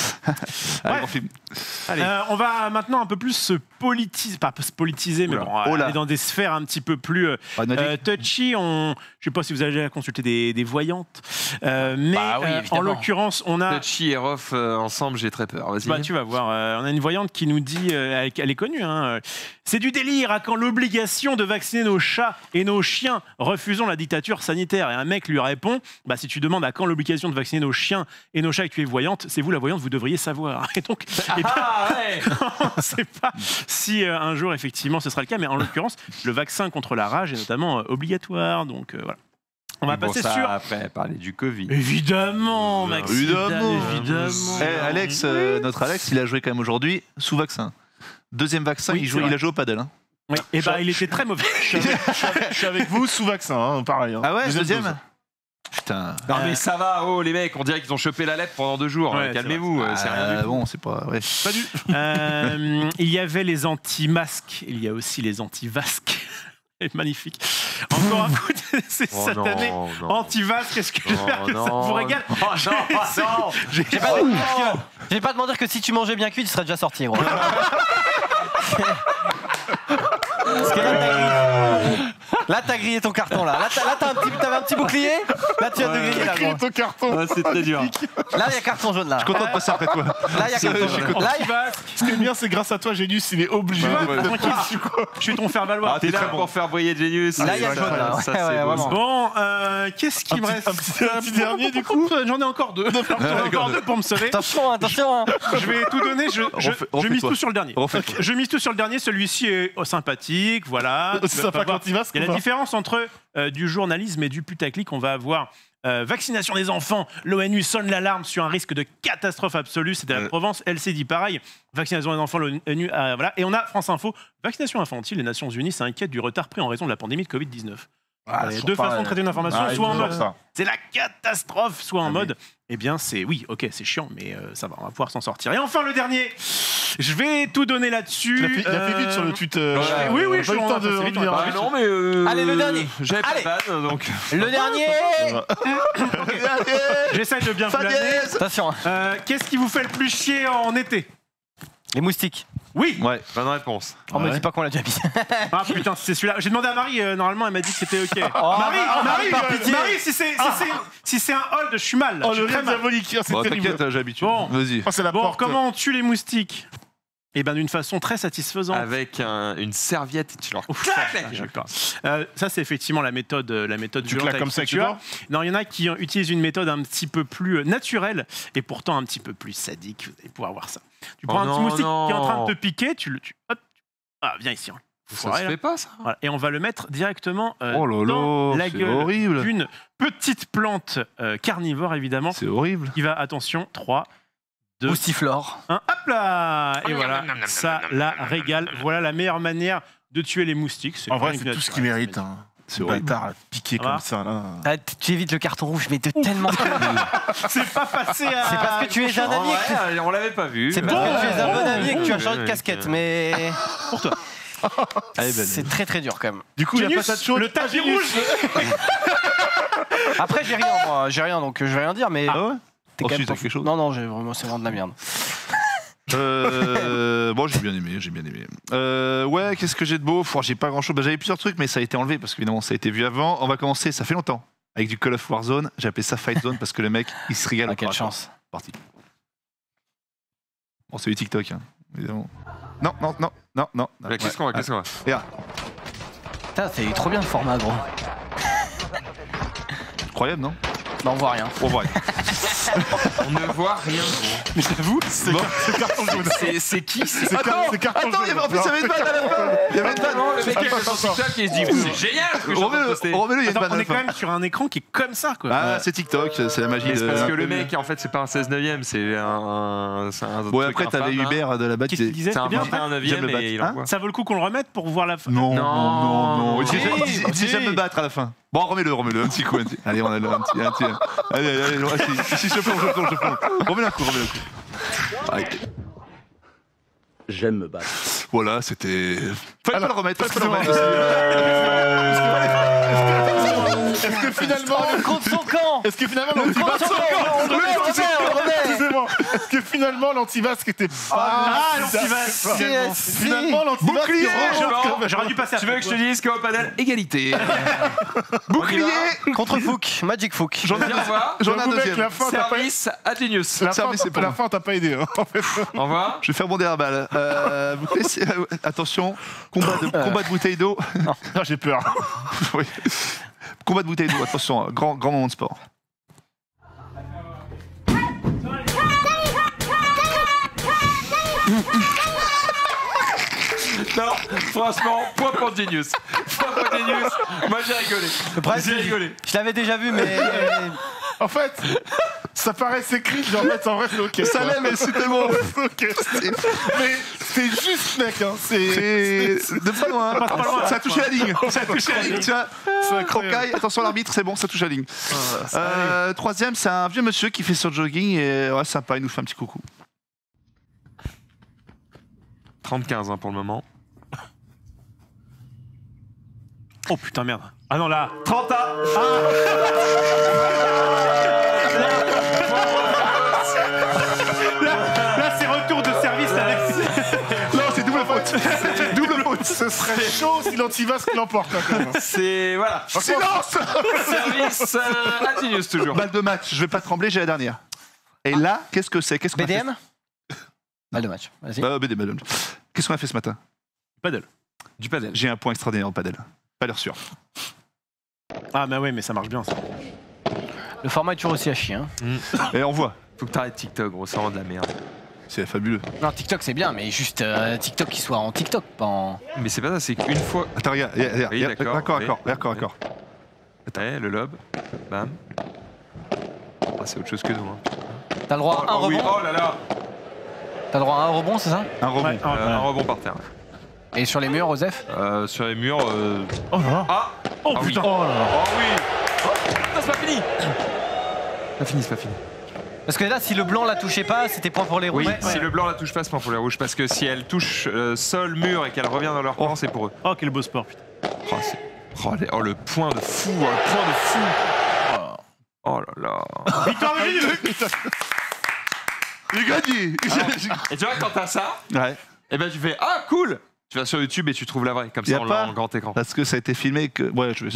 Speaker 5: Ah, grand film.
Speaker 2: Euh, on va maintenant un peu plus se politiser, pas se politiser, mais
Speaker 5: Oula.
Speaker 2: bon,
Speaker 5: Oh là.
Speaker 2: aller dans des sphères un petit peu plus euh,
Speaker 5: Pas de
Speaker 2: euh,
Speaker 5: magique.
Speaker 2: touchy. On, je sais pas si vous avez déjà consulté des, des voyantes, euh, mais
Speaker 4: Bah oui,
Speaker 2: euh, en
Speaker 4: évidemment.
Speaker 2: l'occurrence, on a.
Speaker 1: Touchy et Rof euh, ensemble, j'ai très peur. Vas-y.
Speaker 2: Bah, tu vas voir, euh, on a une voyante qui nous dit, euh, elle, elle est connue, hein, euh, c'est du délire à quand l'obligation de vacciner nos chats et nos chiens, refusons la dictature sanitaire. Et un mec lui répond, bah, si tu demandes à quand l'obligation de vacciner nos chiens et nos chats et que tu es voyante, c'est vous la voyante, vous devriez savoir. Et donc, eh bien,
Speaker 1: Ah ouais.
Speaker 2: on ne sait pas si euh, un jour effectivement ce sera le cas, mais en l'occurrence, le vaccin contre la rage est notamment euh, obligatoire. Donc euh, voilà. On va
Speaker 1: Bon,
Speaker 2: passer
Speaker 1: ça,
Speaker 2: sur.
Speaker 1: après parler du Covid.
Speaker 2: Évidemment, Maxime.
Speaker 5: Évidemment.
Speaker 2: évidemment.
Speaker 5: Eh, Alex, euh, notre Alex, il a joué quand même aujourd'hui sous vaccin. Deuxième vaccin,
Speaker 2: Oui,
Speaker 5: il,
Speaker 2: c'est
Speaker 5: joue,
Speaker 2: vrai.
Speaker 5: il a joué au padel. Hein.
Speaker 2: Oui. Et bah, il était très mauvais.
Speaker 6: Je suis avec- je suis avec- je suis avec vous sous vaccin, hein, pareil. hein.
Speaker 5: Ah ouais, deuxième,
Speaker 6: dose.
Speaker 5: Putain.
Speaker 1: Non
Speaker 2: Euh,
Speaker 1: mais ça va, oh les mecs, on dirait qu'ils ont chopé la lèpre pendant deux jours.
Speaker 2: Ouais,
Speaker 1: Calmez-vous, euh, c'est rien du
Speaker 5: Ah,
Speaker 1: tout.
Speaker 5: bon, c'est pas. Ouais.
Speaker 6: Pas du.
Speaker 2: Euh, il y avait les anti-masques, il y a aussi les anti-vasques. C'est magnifique. Encore un coup de c'est
Speaker 1: Oh
Speaker 2: cette
Speaker 1: non,
Speaker 2: année.
Speaker 1: non.
Speaker 2: Anti-vasque, est-ce que j'espère
Speaker 1: Oh
Speaker 2: que ça
Speaker 1: non.
Speaker 2: vous régale?
Speaker 1: Oh non, non.
Speaker 2: J'ai-
Speaker 4: J'ai pas, de dire que- j'ai pas de mentir que si tu mangeais bien cuit, tu serais déjà sorti, gros. Parce que là, t'as grillé, là, t'as grillé ton carton, là. Là, t'as, là, t'as un petit, t'avais un petit bouclier. Là, tu viens de griller, là, gros.
Speaker 6: ton carton.
Speaker 1: Ah, c'est très dur.
Speaker 4: Là, il y a carton jaune, là.
Speaker 5: Je suis content de passer après toi.
Speaker 4: Là, il y a carton jaune. Là, il y a-
Speaker 6: Ce qui est bien, c'est grâce à toi, Génius, il est obligé
Speaker 2: Ouais,
Speaker 6: de
Speaker 2: tranquille. Je vais ton faire valoir.
Speaker 1: Ah, t'es là pour faire briller Genius.
Speaker 4: Là, il y a
Speaker 1: Ouais,
Speaker 4: jaune, là.
Speaker 1: ça,
Speaker 4: Ouais,
Speaker 1: c'est
Speaker 4: ouais,
Speaker 1: beau.
Speaker 4: vraiment.
Speaker 2: Bon, euh, qu'est-ce qui
Speaker 6: Un
Speaker 2: me
Speaker 6: petit-
Speaker 2: reste
Speaker 6: un petit- un petit dernier, du coup.
Speaker 2: J'en ai encore deux. J'en ai encore deux pour me sauver.
Speaker 4: Attention, attention. hein.
Speaker 2: Je vais tout donner. Je, je,
Speaker 5: Refais-
Speaker 2: je mise
Speaker 5: refais-toi.
Speaker 2: tout sur le dernier.
Speaker 5: Refais-toi.
Speaker 2: Je mise tout sur le dernier. Celui-ci est oh, sympathique. Voilà.
Speaker 6: C'est
Speaker 2: Tu vas
Speaker 6: sympa
Speaker 2: pas voir.
Speaker 6: quand il va, ce
Speaker 2: Il y a la
Speaker 6: combat.
Speaker 2: différence entre euh, du journalisme et du putaclic. On va avoir euh, vaccination des enfants. L'ONU sonne l'alarme sur un risque de catastrophe absolue. C'était la
Speaker 5: Euh.
Speaker 2: Provence. L C dit pareil. Vaccination des enfants. L'ONU. euh, voilà. Et on a France Info. Vaccination infantile. Les Nations Unies s'inquiètent du retard pris en raison de la pandémie de Covid dix-neuf.
Speaker 6: Ah,
Speaker 2: Il y a
Speaker 6: sur
Speaker 2: deux
Speaker 6: pareil.
Speaker 2: façons de traiter une information,
Speaker 6: Ah,
Speaker 2: soit en
Speaker 6: ils
Speaker 2: mode
Speaker 6: font ça.
Speaker 2: c'est la catastrophe, soit en
Speaker 6: Ah,
Speaker 2: mode eh bien c'est oui, ok, c'est chiant, mais euh, ça va, on va pouvoir s'en sortir. Et enfin le dernier, je vais tout donner là-dessus.
Speaker 6: Il a fait, il a fait vite sur le tweet. euh,
Speaker 2: Ouais,
Speaker 6: on
Speaker 2: oui,
Speaker 6: a
Speaker 2: oui,
Speaker 6: pas
Speaker 2: je
Speaker 6: eu le
Speaker 2: suis
Speaker 6: temps
Speaker 2: en-
Speaker 6: de
Speaker 2: c'est vite, on
Speaker 6: revenir.
Speaker 2: a pas
Speaker 1: Ah
Speaker 2: eu
Speaker 1: non, mais. euh,
Speaker 4: Allez, le dernier.
Speaker 1: J'avais pas
Speaker 4: Allez.
Speaker 1: de vanne, donc.
Speaker 4: Le dernier.
Speaker 2: J'essaye de bien vous l'amener.
Speaker 4: Attention, hein.
Speaker 2: Euh, Qu'est-ce qui vous fait le plus chier en été?
Speaker 4: les moustiques.
Speaker 2: Oui.
Speaker 5: Ouais.
Speaker 1: Bonne réponse.
Speaker 4: On me
Speaker 6: Ouais.
Speaker 4: dit pas qu'on l'a déjà mis.
Speaker 2: Ah putain, c'est celui-là. J'ai demandé à Marie, euh, normalement elle m'a dit que c'était ok.
Speaker 4: Oh,
Speaker 2: Marie,
Speaker 4: ah,
Speaker 2: Marie,
Speaker 4: par
Speaker 2: euh,
Speaker 4: pitié.
Speaker 2: Marie, si c'est si c'est si c'est un hold, je suis mal. là.
Speaker 6: Oh,
Speaker 2: Je
Speaker 6: le
Speaker 2: suis très
Speaker 6: rêve
Speaker 2: mal.
Speaker 6: diabolique, ah, c'est
Speaker 5: Bon,
Speaker 6: terrible.
Speaker 5: t'inquiète, j'ai l'habitude.
Speaker 2: Bon.
Speaker 5: Vas-y.
Speaker 6: Oh, c'est la
Speaker 2: Bon,
Speaker 6: porte.
Speaker 2: comment on tue les moustiques? Et ben d'une façon très satisfaisante.
Speaker 1: Avec un- une serviette et tu leur
Speaker 2: Ouf,
Speaker 1: claques
Speaker 2: ça,
Speaker 1: la gueule.
Speaker 2: d'accord. Euh, ça, c'est effectivement la méthode, euh, la méthode
Speaker 6: Tu
Speaker 2: violente
Speaker 6: claques
Speaker 2: avec
Speaker 6: comme ça que tu
Speaker 2: tueur.
Speaker 6: dors ?
Speaker 2: Non, il y en a qui euh, utilisent une méthode un petit peu plus euh, naturelle et pourtant un petit peu plus sadique. Vous allez pouvoir voir ça. Tu prends
Speaker 1: Oh
Speaker 2: un petit
Speaker 1: non,
Speaker 2: moustique qui est en train
Speaker 1: non.
Speaker 2: de te piquer, tu le, tu, hop, tu- ah, viens ici. hein.
Speaker 1: Ça
Speaker 2: Ouais,
Speaker 1: se
Speaker 2: là.
Speaker 1: fait pas, ça.
Speaker 2: Voilà. Et on va le mettre directement euh,
Speaker 5: Oh là
Speaker 2: dans
Speaker 5: là,
Speaker 2: la
Speaker 5: c'est
Speaker 2: gueule
Speaker 5: horrible.
Speaker 2: d'une petite plante euh, carnivore, évidemment,
Speaker 5: C'est horrible.
Speaker 2: qui va, attention, trois, deux,
Speaker 4: Boostiflore.
Speaker 2: un, hop là. Et voilà, ça la régale. Voilà la meilleure manière de tuer les moustiques.
Speaker 6: En vrai,
Speaker 2: rien
Speaker 6: c'est
Speaker 2: que
Speaker 6: tout ce
Speaker 2: naturel.
Speaker 6: qu'il mérite. Hein.
Speaker 5: C'est horrible.
Speaker 6: Bâtard, là, piqué
Speaker 2: Ah.
Speaker 6: comme ça. Là.
Speaker 4: Ah, t- tu évites le carton rouge, mais de tellement.
Speaker 2: C'est pas passé à...
Speaker 4: C'est parce que tu es un ami. et que tu-
Speaker 1: Ouais, on l'avait pas vu.
Speaker 4: C'est
Speaker 1: mais-
Speaker 4: parce que tu es un
Speaker 2: Oh,
Speaker 4: bon ami et que tu as
Speaker 1: oh,
Speaker 4: changé de
Speaker 1: ouais,
Speaker 4: casquette,
Speaker 1: ouais.
Speaker 4: mais
Speaker 2: Pour toi.
Speaker 5: Allez, ben.
Speaker 4: c'est très très dur quand même.
Speaker 6: Du coup, il y a
Speaker 2: Genius,
Speaker 6: pas de chaude.
Speaker 2: le tapis rouge.
Speaker 4: Après, j'ai rien, moi, j'ai rien, donc je vais rien dire, mais
Speaker 5: Ah ouais
Speaker 4: t'es
Speaker 5: Oh,
Speaker 4: quand
Speaker 5: si,
Speaker 4: même
Speaker 5: t'as
Speaker 4: pas
Speaker 5: quelque
Speaker 4: fou.
Speaker 5: chose
Speaker 4: Non, non, j'ai vraiment, c'est vraiment de la merde.
Speaker 5: Euh, bon, j'ai bien aimé, j'ai bien aimé. Euh, ouais, qu'est-ce que j'ai de beau? Faut- J'ai pas grand-chose. Bah, j'avais plusieurs trucs, mais ça a été enlevé parce qu'évidemment, ça a été vu avant. On va commencer, ça fait longtemps, avec du Call of Warzone. J'ai appelé ça Fight Zone parce que le mec, il se régale.
Speaker 4: Ah,
Speaker 5: au
Speaker 4: quelle
Speaker 5: corps à corps.
Speaker 4: chance.
Speaker 5: Parti. Bon, c'est du TikTok, hein, évidemment. Non, non, non, non, non. non.
Speaker 1: Bah, Qu'est-ce qu'on va, qu'est-ce qu'on va
Speaker 5: Regarde,
Speaker 4: Putain, c'est trop bien le format, gros.
Speaker 5: incroyable, non?
Speaker 4: Bah, on voit rien.
Speaker 5: On voit.
Speaker 1: On ne voit rien.
Speaker 2: Mais j'avoue,
Speaker 6: C'est car- c'est carton jaune.
Speaker 1: C'est c'est qui c'est
Speaker 6: C'est car- c'est carton
Speaker 5: Attends, il y
Speaker 6: jaune.
Speaker 5: avait, en plus, il y avait une vanne à la fin. Il y avait une vanne.
Speaker 1: Non, le mec qui
Speaker 6: Attends,
Speaker 1: est sur
Speaker 6: attends.
Speaker 1: TikTok et il se dit c'est génial ce que je suis en train de poster.
Speaker 5: Remets-le, remets-le, il y a une
Speaker 2: attends,
Speaker 5: vanne à
Speaker 2: on
Speaker 5: la
Speaker 2: est quand
Speaker 5: fin.
Speaker 2: même sur un écran qui est comme ça, quoi.
Speaker 5: Ah, c'est TikTok, c'est la magie
Speaker 1: Mais c'est
Speaker 5: de.
Speaker 1: parce que le mec, en fait, c'est pas un seize neuvième, c'est un. c'est un
Speaker 5: Ouais,
Speaker 1: truc
Speaker 5: après, t'avais
Speaker 1: infâme, hein.
Speaker 5: Hubert de la
Speaker 2: Qu'est-ce qu'il
Speaker 5: batte.
Speaker 2: disait
Speaker 1: C'est un
Speaker 2: C'est bien,
Speaker 1: vingt et un
Speaker 5: J'aime
Speaker 1: neuvième
Speaker 5: le battre.
Speaker 1: et il
Speaker 5: Hein
Speaker 1: envoie.
Speaker 2: ça vaut le coup qu'on le remette pour voir la fin.
Speaker 5: Non,
Speaker 1: Non.
Speaker 5: non, non. Il dit-
Speaker 1: Si,
Speaker 5: il dit- il dit
Speaker 2: si.
Speaker 5: j'aime me battre à la fin. Bon, remets-le, remets-le, un petit coup. Un petit... Allez, on a le un petit, un petit. Allez, allez, allez, allez, si, si, je plonge, je plonge, je plonge. Remets-le un coup, remets-le un coup. Arrêtez.
Speaker 8: J'aime me battre.
Speaker 5: Voilà, c'était. Fallait pas le remettre, fallait pas le remettre.
Speaker 6: Est-ce que finalement.
Speaker 4: Oh, contre son camp.
Speaker 6: Est-ce que finalement
Speaker 4: Contre
Speaker 6: l'antivasque.
Speaker 4: son camp. On le remet, on le remet, on le remet.
Speaker 6: Excusez-moi. Est-ce que finalement l'antivasque était pas.
Speaker 2: Ah, l'antivasque.
Speaker 4: C'est- si.
Speaker 6: Finalement l'antivasque.
Speaker 5: Bouclier.
Speaker 6: Franchement,
Speaker 2: J'aurais dû passer
Speaker 1: Tu veux que je te dise qu'au panel, égalité.
Speaker 5: Bouclier.
Speaker 4: Contre Fouk, Magic Fouk.
Speaker 5: J'en ai
Speaker 1: Viens voir.
Speaker 5: J'en ai un
Speaker 6: J'avoue, mec,
Speaker 5: deuxième.
Speaker 6: la fin, t'as pas
Speaker 1: Service à Genius.
Speaker 6: La fin,
Speaker 5: Service, c'est pour
Speaker 6: la
Speaker 5: moi.
Speaker 6: fin, t'as pas aidé. hein, en fait.
Speaker 1: Au revoir.
Speaker 5: Je vais faire bondir la balle. Euh, bouclier, c'est- euh, attention, combat de, combat de bouteille d'eau.
Speaker 6: Ah, j'ai peur.
Speaker 5: Oui. Combat de bouteille d'eau, attention, grand, grand moment de sport.
Speaker 1: Non, franchement, point pour Genius. Point pour Genius. Moi, j'ai rigolé.
Speaker 4: Bref,
Speaker 1: J'ai rigolé.
Speaker 4: je l'avais déjà vu, mais.
Speaker 6: En fait, ça paraissait cringe, mais en fait, en vrai, c'est ok.
Speaker 5: Ça
Speaker 6: quoi.
Speaker 5: l'est, mais c'était bon.
Speaker 6: Ok. Mais c'est juste, mec. Hein. C'est.
Speaker 5: C'est de pas loin.
Speaker 2: Passe pas loin.
Speaker 5: Ça a touché la ligne. Ça a touché la ligne. Tu vois.
Speaker 6: C'est incroyable.
Speaker 5: Hawkeye, attention l'arbitre, c'est bon, ça touche la ligne. Euh, troisième, c'est un vieux monsieur qui fait son jogging et ouais, sympa, il nous fait un petit coucou.
Speaker 1: trente quinze hein, pour le moment.
Speaker 2: Oh putain, merde. Ah non, là. trente A. Là, là, c'est retour de service avec.
Speaker 5: Non, c'est double faute. Double faute.
Speaker 6: Ce serait chaud si l'antivasque l'emporte. hein, quand même.
Speaker 1: C'est. Voilà.
Speaker 5: Silence.
Speaker 1: Service euh, à Genius toujours.
Speaker 5: Balle de match, je vais pas trembler, j'ai la dernière. Et là, qu'est-ce que c'est? Qu'est-ce qu'on a
Speaker 4: B D
Speaker 5: fait
Speaker 4: M Balle de match. Vas-y.
Speaker 5: Euh, B D M. Qu'est-ce qu'on a fait ce matin?
Speaker 2: Paddle.
Speaker 1: Du padel.
Speaker 5: J'ai un point extraordinaire au padel. Pas l'air sûr.
Speaker 2: Ah, bah ouais, mais ça marche bien, ça.
Speaker 4: Le format est toujours aussi à chier. Hein.
Speaker 5: Et on voit.
Speaker 1: Faut que t'arrêtes TikTok, gros, c'est vraiment de la merde.
Speaker 5: C'est fabuleux.
Speaker 4: Non, TikTok c'est bien, mais juste euh, TikTok qui soit en TikTok, pas en.
Speaker 1: Mais c'est pas ça, c'est qu'une fois.
Speaker 5: Attends, regarde, regarde, regarde,
Speaker 1: Oui,
Speaker 5: regarde,
Speaker 1: d'accord,
Speaker 5: d'accord,
Speaker 1: oui.
Speaker 5: d'accord, d'accord, d'accord.
Speaker 1: Ouais, le lobe. Bam. Ah, c'est autre chose que nous. Hein.
Speaker 4: T'as le droit à un
Speaker 1: Oh, oui.
Speaker 4: rebond.
Speaker 1: Oh là là.
Speaker 4: T'as le droit à un rebond, c'est ça?
Speaker 5: Un rebond.
Speaker 2: Ouais, ah,
Speaker 1: Euh,
Speaker 2: ouais.
Speaker 1: Un rebond par terre.
Speaker 4: Et sur les murs, Osef?
Speaker 1: Euh, sur les murs. Euh...
Speaker 2: Oh là là.
Speaker 1: Ah
Speaker 2: Oh
Speaker 1: Ah oui.
Speaker 2: putain.
Speaker 1: Oh oui. Oh, non, c'est pas fini. C'est pas fini, c'est pas fini.
Speaker 4: Parce que là, si le blanc la touchait pas, c'était point pour les rouges.
Speaker 1: Oui, si le blanc la touche pas, c'est pas pour les rouges. Parce que si elle touche euh, sol, mur et qu'elle revient dans leur camp, c'est pour eux.
Speaker 2: Oh, quel beau sport, putain.
Speaker 1: Oh, c'est- oh, les- oh, le point de fou, oh, le point de fou. Oh là là.
Speaker 2: Victoire de Genius.
Speaker 5: J'ai gagné.
Speaker 1: Et tu vois, quand t'as ça,
Speaker 5: Ouais.
Speaker 1: et ben tu fais ah cool. Tu vas sur YouTube et tu trouves la vraie, comme
Speaker 5: Y
Speaker 1: ça
Speaker 5: a
Speaker 1: on
Speaker 5: pas
Speaker 1: l'a en grand écran.
Speaker 5: Parce que ça a été filmé que. Ouais, je vais.
Speaker 4: Mais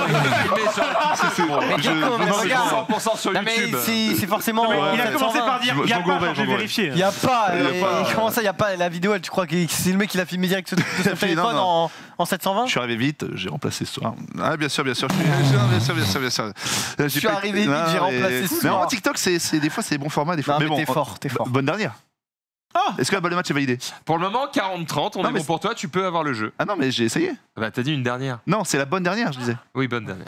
Speaker 5: Je-
Speaker 4: Gecko, mais
Speaker 5: non,
Speaker 4: regarde.
Speaker 1: cent pour cent sur
Speaker 4: Non, mais
Speaker 1: YouTube.
Speaker 4: c'est c'est forcément.
Speaker 2: Mais
Speaker 4: euh,
Speaker 2: il a
Speaker 4: sept cent
Speaker 2: commencé
Speaker 4: vingt.
Speaker 2: par dire
Speaker 5: Je-
Speaker 2: il y a
Speaker 5: j'en
Speaker 2: pas,
Speaker 5: gourmets,
Speaker 2: alors j'ai
Speaker 5: j'en gourmets.
Speaker 2: vérifié.
Speaker 4: Il y a pas,
Speaker 5: Il y a
Speaker 4: euh,
Speaker 5: pas,
Speaker 4: comment ça, il y a pas la vidéo, elle, tu crois que c'est le mec qui l'a filmé direct de son
Speaker 5: Non,
Speaker 4: téléphone
Speaker 5: non.
Speaker 4: en, en sept cent vingt?
Speaker 5: Je suis arrivé vite, j'ai remplacé ce soir. Ah, bien sûr, bien sûr. Je suis... Bien sûr, bien sûr, bien sûr. Je
Speaker 4: suis arrivé vite, j'ai remplacé ce
Speaker 5: Mais
Speaker 4: soir.
Speaker 5: en TikTok, c'est, c'est, des fois, c'est bon format, des fois.
Speaker 4: Non, mais
Speaker 5: bon,
Speaker 4: t'es fort, t'es fort.
Speaker 5: Bonne dernière.
Speaker 2: Ah
Speaker 5: Est-ce que la balle de match est validée?
Speaker 1: Pour le moment, quarante trente, on
Speaker 5: Non,
Speaker 1: est
Speaker 5: mais
Speaker 1: bon pour toi, tu peux avoir le jeu.
Speaker 5: Ah non, mais j'ai essayé.
Speaker 1: Bah, t'as dit une dernière.
Speaker 5: Non, c'est la bonne dernière, je disais.
Speaker 1: Oui, bonne dernière.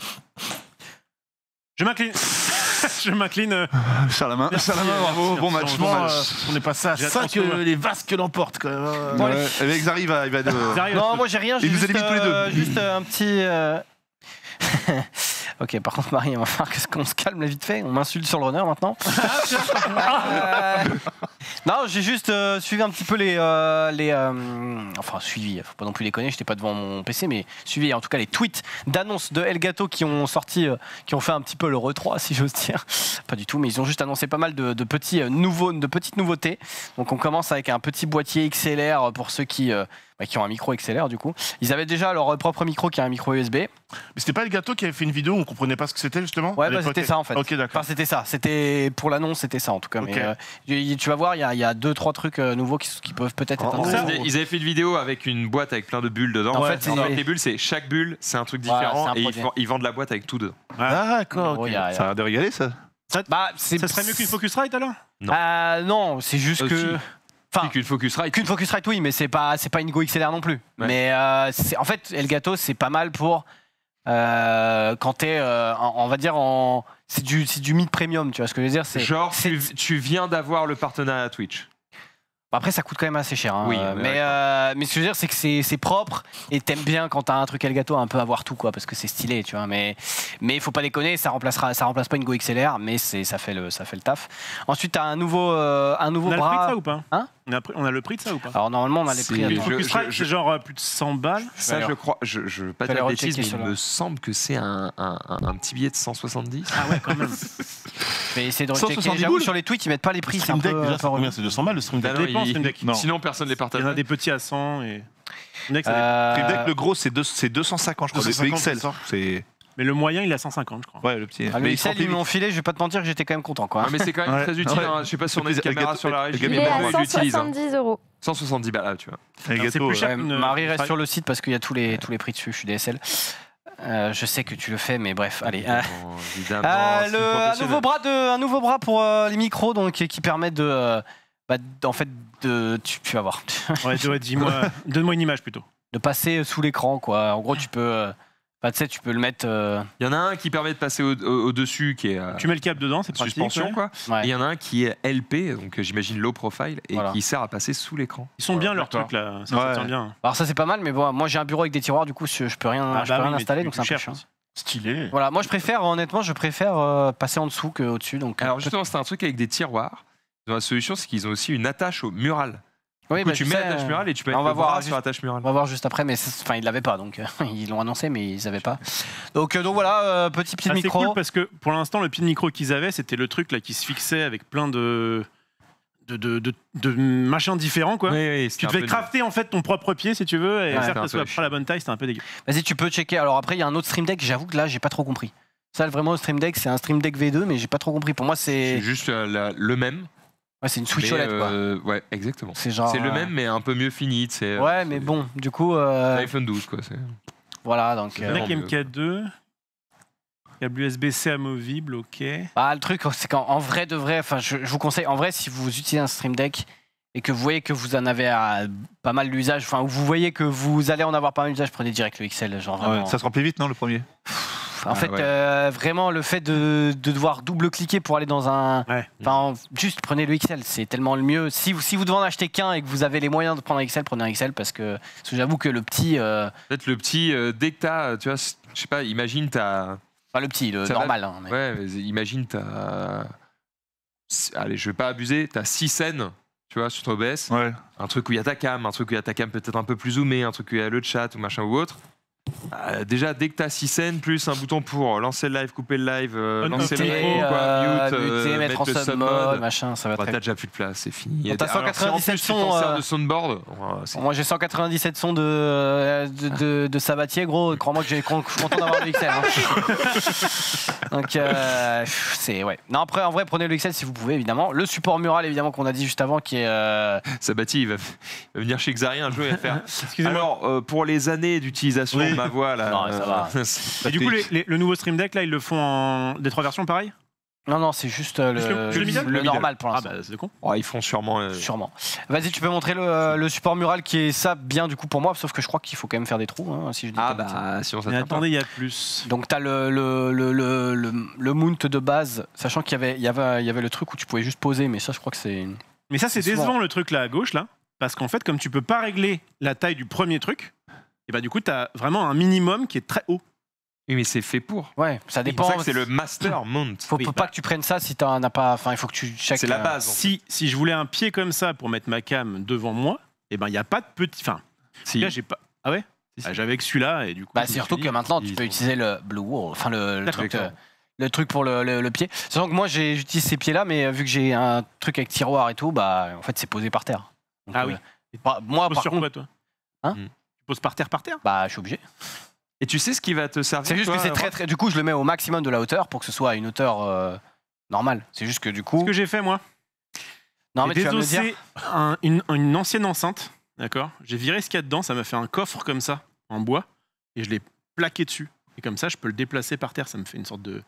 Speaker 2: Je m'incline. Je m'incline. euh,
Speaker 5: Serre la main.
Speaker 2: Merci,
Speaker 5: Serre la main,
Speaker 2: euh,
Speaker 5: bravo.
Speaker 2: merci,
Speaker 5: Bon
Speaker 2: merci,
Speaker 5: match.
Speaker 2: bon
Speaker 5: Bon
Speaker 2: match.
Speaker 5: match.
Speaker 6: On est passé à
Speaker 2: J'ai
Speaker 6: cinq,
Speaker 2: attention,
Speaker 6: euh, les Vasques l'emportent quand même. hein.
Speaker 5: Ouais, avec Zari, il va. Il va de...
Speaker 2: Zari,
Speaker 4: Non, moi j'ai rien, j'ai
Speaker 5: Il nous
Speaker 4: juste,
Speaker 5: élimine tous les deux.
Speaker 4: euh, juste euh, un petit. euh, Ok, par contre, Marie, on va falloir qu'on se calme là, vite fait. On m'insulte sur le runner maintenant. Euh, Non, j'ai juste euh, suivi un petit peu les. euh, les euh, Enfin, suivi, faut pas non plus les connaître, j'étais pas devant mon P C, mais suivi en tout cas les tweets d'annonces de Elgato qui ont sorti, euh, qui ont fait un petit peu le re trois, si j'ose dire. Pas du tout, mais ils ont juste annoncé pas mal de, de, petits, euh, nouveaux, de petites nouveautés. Donc on commence avec un petit boîtier X L R pour ceux qui. Euh, bah, qui ont un micro X L R du coup. Ils avaient déjà leur propre micro qui a un micro U S B.
Speaker 6: Mais c'était pas le gâteau qui avait fait une vidéo où on comprenait pas ce que c'était justement
Speaker 4: Ouais,
Speaker 6: à
Speaker 4: bah,
Speaker 6: l'époque
Speaker 4: c'était ça en fait.
Speaker 6: Ok, d'accord.
Speaker 4: Enfin, c'était ça. C'était pour l'annonce, c'était ça en tout cas.
Speaker 6: Ok.
Speaker 4: Mais euh, y- tu vas voir, il y a, il y a deux, trois trucs euh, nouveaux qui, qui peuvent peut-être être
Speaker 6: Oh,
Speaker 1: Ils
Speaker 4: intéressants.
Speaker 1: avaient- Ils avaient fait une vidéo avec une boîte avec plein de bulles dedans.
Speaker 4: En
Speaker 1: Ouais,
Speaker 4: fait, c'est-
Speaker 1: dans les bulles, c'est chaque bulle, c'est un truc
Speaker 4: Voilà,
Speaker 1: différent
Speaker 4: c'est un
Speaker 1: et ils,
Speaker 4: produit.
Speaker 1: font- ils vendent la boîte avec tout dedans.
Speaker 6: D'accord,
Speaker 4: Oh,
Speaker 6: ok.
Speaker 4: il y a- il y a-
Speaker 5: Ça a l'air de régaler, ça.
Speaker 4: Bah, c'est
Speaker 2: Ça serait mieux qu'une Focusrite alors?
Speaker 1: Non.
Speaker 4: Ah, non, c'est juste
Speaker 1: Euh,
Speaker 4: que.
Speaker 1: si.
Speaker 4: Enfin,
Speaker 1: Qu'une Focusrite.
Speaker 4: qu'une Focusrite, oui, mais c'est pas, c'est pas une Go X L R non plus.
Speaker 1: Ouais.
Speaker 4: Mais euh, c'est- en fait, Elgato, c'est pas mal pour euh, quand t'es, euh, en- on va dire, en. C'est du, c'est du mid premium, tu vois ce que je veux dire? C'est-
Speaker 1: Genre,
Speaker 4: c'est-
Speaker 1: tu, tu viens d'avoir le partenariat Twitch.
Speaker 4: Après, ça coûte quand même assez cher. hein.
Speaker 1: Oui,
Speaker 4: Euh,
Speaker 1: mais
Speaker 4: mais,
Speaker 1: d'accord.
Speaker 4: euh, mais ce que je veux dire, c'est que c'est c'est propre et t'aimes bien quand t'as un truc Elgato un peu avoir tout, quoi, parce que c'est stylé, tu vois. Mais mais faut pas déconner, ça remplacera, ça remplace pas une Go X L R, mais c'est ça fait le ça fait le taf. Ensuite, t'as un nouveau euh, un nouveau
Speaker 2: On a le prix de
Speaker 4: bras.
Speaker 2: ça ou pas?
Speaker 4: Hein
Speaker 2: on a, on a le prix de ça ou pas?
Speaker 4: Alors normalement, on a les
Speaker 1: C'est-
Speaker 4: prix.
Speaker 1: Je-
Speaker 2: Une
Speaker 4: Attends.
Speaker 2: Focusrite,
Speaker 1: je- je-
Speaker 2: c'est genre euh, plus de cent balles.
Speaker 1: Ça,
Speaker 4: Alors.
Speaker 1: je crois, je, je veux pas
Speaker 4: Je vais
Speaker 1: dire de
Speaker 4: aller
Speaker 1: bêtises,
Speaker 4: rechecker
Speaker 1: mais il
Speaker 4: sur
Speaker 1: me
Speaker 4: le-
Speaker 1: semble que c'est un, un, un- un petit billet de cent soixante-dix.
Speaker 2: Ah ouais, quand même.
Speaker 4: Je vais essayer de
Speaker 5: cent
Speaker 4: rechecker.
Speaker 5: soixante-dix
Speaker 4: J'avoue,
Speaker 5: boules.
Speaker 4: sur les tweets, ils mettent pas les prix. C'est un
Speaker 6: Stream Deck,
Speaker 4: peu.
Speaker 6: déjà,
Speaker 4: un
Speaker 6: c'est
Speaker 4: peu relou.
Speaker 6: combien? C'est deux cents balles le Stream Deck?
Speaker 1: Bah non,
Speaker 2: dépend,
Speaker 1: il-
Speaker 2: Stream Deck.
Speaker 5: Non.
Speaker 1: Sinon, personne ne les
Speaker 2: Il y en
Speaker 1: partage.
Speaker 2: a des petits à cent et. Stream Deck, ça dépend.
Speaker 4: Euh,
Speaker 5: Stream Deck, le gros, c'est deux- c'est deux cent cinquante, je crois.
Speaker 6: deux cent
Speaker 5: Le
Speaker 6: cinquante,
Speaker 5: X L.
Speaker 6: c'est ça.
Speaker 5: C'est.
Speaker 2: Mais le moyen, il est à cent cinquante, je crois.
Speaker 5: Ouais, le petit.
Speaker 4: ah, le
Speaker 5: Mais il
Speaker 4: X L,
Speaker 5: sortait
Speaker 4: ils m'ont
Speaker 5: vite.
Speaker 4: filé, je vais pas te mentir que j'étais quand même content, quoi.
Speaker 1: Ah, mais c'est quand même
Speaker 5: Ouais.
Speaker 1: très utile.
Speaker 5: Ouais.
Speaker 1: hein. Je sais pas si on a une
Speaker 5: Le
Speaker 1: caméra
Speaker 5: gâteau-
Speaker 1: sur la
Speaker 5: le
Speaker 1: régie.
Speaker 5: gâteau-
Speaker 3: Il est
Speaker 1: mais
Speaker 3: à
Speaker 1: moi, je
Speaker 3: cent
Speaker 1: l'utilise, hein.
Speaker 3: soixante-dix euros.
Speaker 1: cent soixante-dix balles, là, tu vois.
Speaker 5: Les
Speaker 2: Alors, c'est
Speaker 5: gâteaux,
Speaker 2: plus cher.
Speaker 5: ouais.
Speaker 4: Ouais,
Speaker 2: qu'une-
Speaker 4: Marie reste
Speaker 2: Focusrite.
Speaker 4: sur le site parce qu'il y a tous les, tous les prix dessus, je suis D S L. Euh, je sais que tu le fais, mais bref, allez. Euh,
Speaker 1: Évidemment, évidemment,
Speaker 4: euh,
Speaker 1: c'est
Speaker 4: le-
Speaker 1: une
Speaker 4: un,
Speaker 1: professionnelle.
Speaker 4: nouveau bras de, un nouveau bras pour euh, les micros donc, qui qui permet de. euh, bah, d- en fait, de, tu, tu vas voir.
Speaker 2: Ouais, ouais, dis-moi, donne-moi une image plutôt.
Speaker 4: De passer sous l'écran, quoi. En gros, tu peux. euh, bah, tu sais, tu peux le mettre. euh,
Speaker 1: Il y en a un qui permet de passer au- au- au-dessus, qui est euh,
Speaker 2: Tu mets le câble dedans, c'est pratique.
Speaker 1: suspension,
Speaker 2: ouais.
Speaker 1: quoi.
Speaker 4: ouais.
Speaker 1: Et il y en a un qui est L P, donc euh, j'imagine low profile, et
Speaker 4: Voilà.
Speaker 1: qui sert à passer sous l'écran.
Speaker 2: Ils sont bien leurs
Speaker 6: D'accord.
Speaker 2: trucs là, ça,
Speaker 5: Ouais.
Speaker 2: ça tient bien.
Speaker 4: Alors, ça, c'est pas mal, mais bon, moi, j'ai un bureau avec des tiroirs, du coup, je, je peux rien,
Speaker 2: Ah
Speaker 4: je
Speaker 2: bah
Speaker 4: peux
Speaker 2: oui,
Speaker 4: rien
Speaker 2: mais
Speaker 4: installer,
Speaker 2: tu-
Speaker 4: donc
Speaker 2: tu
Speaker 4: c'est un peu
Speaker 2: cherches
Speaker 4: chiant.
Speaker 2: aussi.
Speaker 6: Stylé.
Speaker 4: Voilà, moi, je préfère, honnêtement, je préfère euh, passer en dessous qu'au-dessus. Donc,
Speaker 1: Alors
Speaker 4: euh,
Speaker 1: justement, c'est un truc avec des tiroirs. La solution, c'est qu'ils ont aussi une attache au mural.
Speaker 4: oui,
Speaker 1: Du coup,
Speaker 4: bah,
Speaker 1: tu
Speaker 4: je
Speaker 1: mets
Speaker 4: sais,
Speaker 1: l'attache
Speaker 4: euh,
Speaker 1: murale et tu peux
Speaker 4: on
Speaker 1: mettre
Speaker 4: va
Speaker 1: le
Speaker 4: voir
Speaker 1: bras
Speaker 4: juste-
Speaker 1: sur l'attache murale.
Speaker 4: On va voir juste après, mais c'est- enfin ils l'avaient pas, donc euh, ils l'ont annoncé, mais ils avaient pas. Donc euh, donc voilà, euh, petit pied
Speaker 2: Ah,
Speaker 4: de
Speaker 2: c'est
Speaker 4: micro.
Speaker 2: cool parce que pour l'instant, le pied de micro qu'ils avaient, c'était le truc là qui se fixait avec plein de de, de, de, de machins différents quoi.
Speaker 1: Oui, oui,
Speaker 2: Tu devais crafter en fait ton propre pied si tu veux et
Speaker 1: Ouais,
Speaker 2: faire
Speaker 1: c'était
Speaker 2: que
Speaker 1: un
Speaker 2: ce soit
Speaker 1: peu
Speaker 2: pas la bonne taille, c'était un peu dégueu.
Speaker 4: Vas-y, tu peux checker. Alors après, il y a un autre Stream Deck. J'avoue que là, j'ai pas trop compris. Ça, vraiment, le Stream Deck, c'est un Stream Deck V deux, mais j'ai pas trop compris. Pour moi, c'est
Speaker 1: C'est juste euh, la- le même.
Speaker 4: ouais, c'est une Switch
Speaker 1: mais,
Speaker 4: O L E D, quoi.
Speaker 1: euh, ouais, exactement.
Speaker 4: C'est genre.
Speaker 1: C'est le
Speaker 4: euh,
Speaker 1: même, mais un peu mieux fini. C'est
Speaker 4: Ouais, mais bon, du coup, euh,
Speaker 1: iPhone douze, quoi. c'est-
Speaker 4: voilà. Donc,
Speaker 1: C'est
Speaker 4: euh,
Speaker 1: vraiment
Speaker 2: Mac
Speaker 1: mieux.
Speaker 2: M K deux, câble U S B C amovible, ok.
Speaker 4: bah, le truc, c'est qu'en en vrai de vrai, enfin, je, je vous conseille, en vrai, si vous utilisez un Stream Deck et que vous voyez que vous en avez euh, pas mal d'usage, enfin, ou vous voyez que vous allez en avoir pas mal d'usage, prenez direct le X L, genre vraiment.
Speaker 5: Ouais, ça se remplit vite, non, le premier?
Speaker 4: En
Speaker 1: Ah,
Speaker 4: fait,
Speaker 1: ouais.
Speaker 4: euh, vraiment, le fait de, de devoir double-cliquer pour aller dans un.
Speaker 2: Ouais.
Speaker 4: Enfin, juste prenez le X L, c'est tellement le mieux. Si vous, si vous devez en acheter qu'un et que vous avez les moyens de prendre un X L, prenez un X L parce que, parce que j'avoue que le petit. euh,
Speaker 1: Peut-être le petit, euh, dès que t'as, tu vois, c- je sais pas, imagine t'as.
Speaker 4: Enfin, le petit, le
Speaker 1: Ça va-
Speaker 4: normal. hein, mais-
Speaker 1: Ouais, mais imagine t'as. Allez, je vais pas abuser, t'as six scènes, tu vois, sur ton O B S.
Speaker 5: Ouais.
Speaker 1: Un truc où il y a ta cam, un truc où il y a ta cam peut-être un peu plus zoomée, un truc où il y a le chat ou machin ou autre. Euh, déjà, dès que tu as six scènes, plus un bouton pour lancer le live, couper le live, euh,
Speaker 2: On-
Speaker 1: lancer le
Speaker 2: muter,
Speaker 1: micro, quoi,
Speaker 4: euh,
Speaker 1: mute, euh,
Speaker 4: muter, mettre en
Speaker 1: le
Speaker 4: sub mode, machin, ça va
Speaker 1: Bah,
Speaker 4: très
Speaker 1: t'as déjà plus de place, c'est fini.
Speaker 4: Bon, t'as
Speaker 1: Alors, si en
Speaker 4: cent quatre-vingt-dix-sept
Speaker 1: plus tu
Speaker 4: sons,
Speaker 1: t'en sers
Speaker 4: euh,
Speaker 1: de soundboard, ouais, c'est-
Speaker 4: Moi j'ai cent quatre-vingt-dix-sept sons de, de, de, de Sabatier, gros. Crois-moi que j'ai- que je suis content d'avoir le X L. Hein. Donc euh, c'est ouais. Non après en vrai prenez le X L si vous pouvez évidemment. Le support mural évidemment qu'on a dit juste avant qui est. Euh...
Speaker 1: Sabati, il va, il va venir chez Xari un jour et va faire.
Speaker 2: Excusez-moi.
Speaker 1: Alors, euh, pour les années d'utilisation
Speaker 6: Oui.
Speaker 1: de ma voix, là.
Speaker 4: Non, ça va.
Speaker 1: c'est-
Speaker 2: Et du coup, les- les- le nouveau Stream Deck, là, ils le font en des trois versions pareil.
Speaker 4: Non non c'est juste euh, le,
Speaker 2: Juste le- le middle
Speaker 4: le normal pour
Speaker 2: Ah
Speaker 4: l'instant.
Speaker 2: bah c'est con.
Speaker 1: Oh, ils font sûrement. euh,
Speaker 4: Sûrement. Vas-y tu peux montrer le, le support mural qui est ça bien du coup pour moi sauf que je crois qu'il faut quand même faire des trous hein, si je dis
Speaker 1: Ah,
Speaker 4: pas de bêtises.
Speaker 1: bah, sinon ça
Speaker 2: Mais
Speaker 1: tient pas.
Speaker 2: attendez, il y a plus.
Speaker 4: Donc t'as le, le, le, le, le, le mount de base sachant qu'il y avait, il y, avait, il y avait le truc où tu pouvais juste poser mais ça je crois que c'est.
Speaker 2: Mais ça, c'est
Speaker 4: C'est souvent.
Speaker 2: décevant le truc là à gauche là, parce qu'en fait, comme tu peux pas régler la taille du premier truc, et bah du coup, t'as vraiment un minimum qui est très haut.
Speaker 1: Oui, mais c'est fait pour.
Speaker 4: Ouais ça
Speaker 1: C'est
Speaker 4: dépend.
Speaker 1: pour ça que c'est le master mount.
Speaker 4: Faut
Speaker 2: Oui,
Speaker 4: faut
Speaker 2: bah.
Speaker 4: pas que tu prennes ça si t'en as pas. Enfin, il faut que tu checkes.
Speaker 1: C'est la
Speaker 4: euh,
Speaker 1: base. en
Speaker 2: Si si je voulais un pied comme ça pour mettre ma cam devant moi, et ben il y a pas de petit. Enfin,
Speaker 1: fait. Si.
Speaker 2: là j'ai pas. Ah ouais.
Speaker 1: Si, si.
Speaker 2: Ah, j'avais que celui-là et du coup.
Speaker 4: Bah,
Speaker 2: je me
Speaker 4: c'est surtout
Speaker 2: suis
Speaker 4: que
Speaker 2: dit,
Speaker 4: maintenant tu
Speaker 1: ils
Speaker 4: peux
Speaker 1: ont-
Speaker 4: utiliser le Blue Wall, enfin le, le
Speaker 2: D'accord.
Speaker 4: truc, euh, le truc pour le, le, le pied. Sachant que moi j'ai- j'utilise ces pieds-là, mais euh, vu que j'ai un truc avec tiroir et tout, bah en fait c'est posé par terre. Donc,
Speaker 2: Ah oui.
Speaker 4: euh, par- moi
Speaker 2: Tu poses
Speaker 4: par
Speaker 2: sur
Speaker 4: contre,
Speaker 2: quoi toi
Speaker 4: Hein
Speaker 2: Tu poses par terre par terre.
Speaker 4: bah je suis obligé.
Speaker 1: Et tu sais ce qui va te servir
Speaker 4: C'est juste
Speaker 1: toi,
Speaker 4: que c'est
Speaker 1: Rob
Speaker 4: très très. Du coup, je le mets au maximum de la hauteur pour que ce soit à une hauteur euh, normale. C'est juste que du coup.
Speaker 2: Ce que j'ai fait moi.
Speaker 4: Non mais
Speaker 2: J'ai
Speaker 4: tu vas me le dire.
Speaker 2: désossé un- une, une ancienne enceinte, d'accord. J'ai viré ce qu'il y a dedans, ça m'a fait un coffre comme ça en bois et je l'ai plaqué dessus. Et comme ça, je peux le déplacer par terre. Ça me fait une sorte de.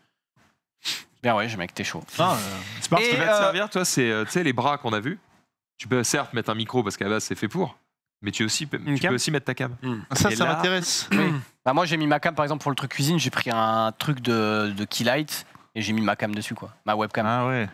Speaker 4: Bien ouais, je mec, t'es chaud.
Speaker 5: Ah,
Speaker 1: C'est pas ce
Speaker 4: Et,
Speaker 1: qui va te
Speaker 4: euh,
Speaker 1: servir, toi, c'est euh, tu sais, les bras qu'on a vus. Tu peux certes mettre un micro parce qu'à la base c'est fait pour, mais tu, aussi, tu
Speaker 2: cam
Speaker 1: peux aussi mettre ta cam.
Speaker 5: ça,
Speaker 1: Et
Speaker 5: ça
Speaker 1: là-
Speaker 5: m'intéresse.
Speaker 4: Bah moi j'ai mis ma cam par exemple pour le truc cuisine, j'ai pris un truc de, de Keylight et j'ai mis ma cam dessus quoi, ma webcam.
Speaker 5: Ah ouais.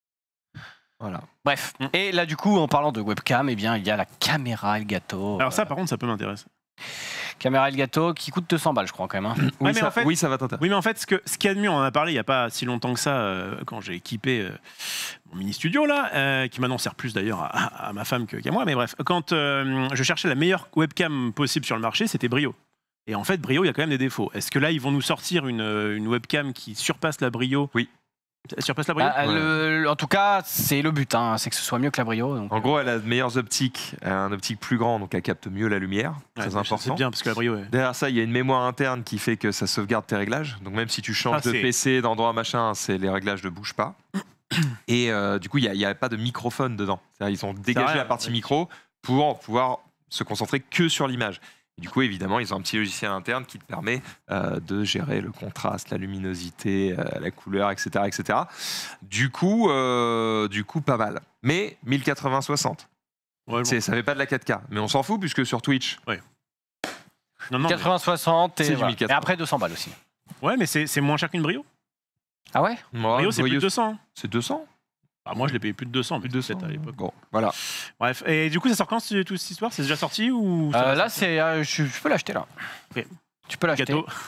Speaker 1: Voilà.
Speaker 4: Bref.
Speaker 2: Mm.
Speaker 4: Et là du coup en parlant de webcam, eh bien il y a la caméra Elgato.
Speaker 2: Alors ça,
Speaker 4: Euh,
Speaker 2: par contre, ça peut m'intéresser.
Speaker 4: caméra Elgato qui coûte deux cents balles je crois quand même. hein.
Speaker 1: Oui,
Speaker 2: mais
Speaker 1: ça,
Speaker 2: en fait-
Speaker 1: oui, ça va t'intéresser.
Speaker 2: Oui, mais en fait, ce que ce qu'il y a de mieux, on en a parlé il n'y a pas si longtemps que ça, euh, quand j'ai équipé euh, mon mini studio là, euh, qui maintenant sert plus d'ailleurs à, à- à ma femme que- qu'à moi. Mais bref, quand euh, je cherchais la meilleure webcam possible sur le marché, c'était Brio. Et en fait, Brio, il y a quand même des défauts. Est-ce que là, ils vont nous sortir une, une webcam qui surpasse la Brio
Speaker 1: Oui.
Speaker 2: Elle surpasse la Brio
Speaker 4: Ah, le- le- en tout cas c'est le but, hein, c'est que ce soit mieux que la Brio. Donc,
Speaker 1: En gros, elle a de meilleures optiques, elle a un optique plus grand, donc elle capte mieux la lumière.
Speaker 2: Ouais,
Speaker 1: Très
Speaker 2: ça,
Speaker 1: important.
Speaker 2: C'est bien parce que la Brio, ouais.
Speaker 1: Derrière ça, il y a une mémoire interne qui fait que ça sauvegarde tes réglages. Donc même si tu changes
Speaker 2: Ah,
Speaker 1: de
Speaker 2: c'est-
Speaker 1: P C, d'endroit machin, c'est les réglages ne bougent pas. Et euh, du coup, il n'y a, a pas de microphone dedans. C'est-à-dire, ils ont dégagé
Speaker 2: vrai,
Speaker 1: la partie
Speaker 2: ouais.
Speaker 1: micro pour pouvoir se concentrer que sur l'image. Et du coup, évidemment, ils ont un petit logiciel interne qui te permet euh, de gérer le contraste, la luminosité, euh, la couleur, et cetera, et cetera. Du coup, euh, du coup, pas mal. Mais mille quatre-vingts soixante.
Speaker 2: Ouais, bon.
Speaker 1: C'est- Ça fait pas de la quatre K. Mais on s'en fout puisque sur Twitch,
Speaker 2: Non, non, mais-
Speaker 4: quatre-vingts soixante et,
Speaker 1: C'est du
Speaker 4: voilà.
Speaker 1: mille quatre-vingts.
Speaker 4: Et après deux cents balles aussi.
Speaker 2: ouais, mais c'est c'est moins cher qu'une Brio.
Speaker 4: Ah ouais
Speaker 1: moi,
Speaker 2: Brio, c'est plus
Speaker 1: Brio,
Speaker 2: de deux cents. hein.
Speaker 1: c'est deux cents.
Speaker 2: Bah, moi, je l'ai payé plus de deux cents.
Speaker 1: Plus de deux cents.
Speaker 2: peut-être à l'époque.
Speaker 1: Bon, voilà.
Speaker 2: Bref, et du coup, ça sort quand c'est- toute cette histoire C'est déjà sorti ou ça
Speaker 4: Euh,
Speaker 2: va
Speaker 4: Là
Speaker 2: sortir
Speaker 4: c'est, euh, je, je peux l'acheter là.
Speaker 2: Ok.
Speaker 4: Tu peux l'acheter.
Speaker 2: Gâteau.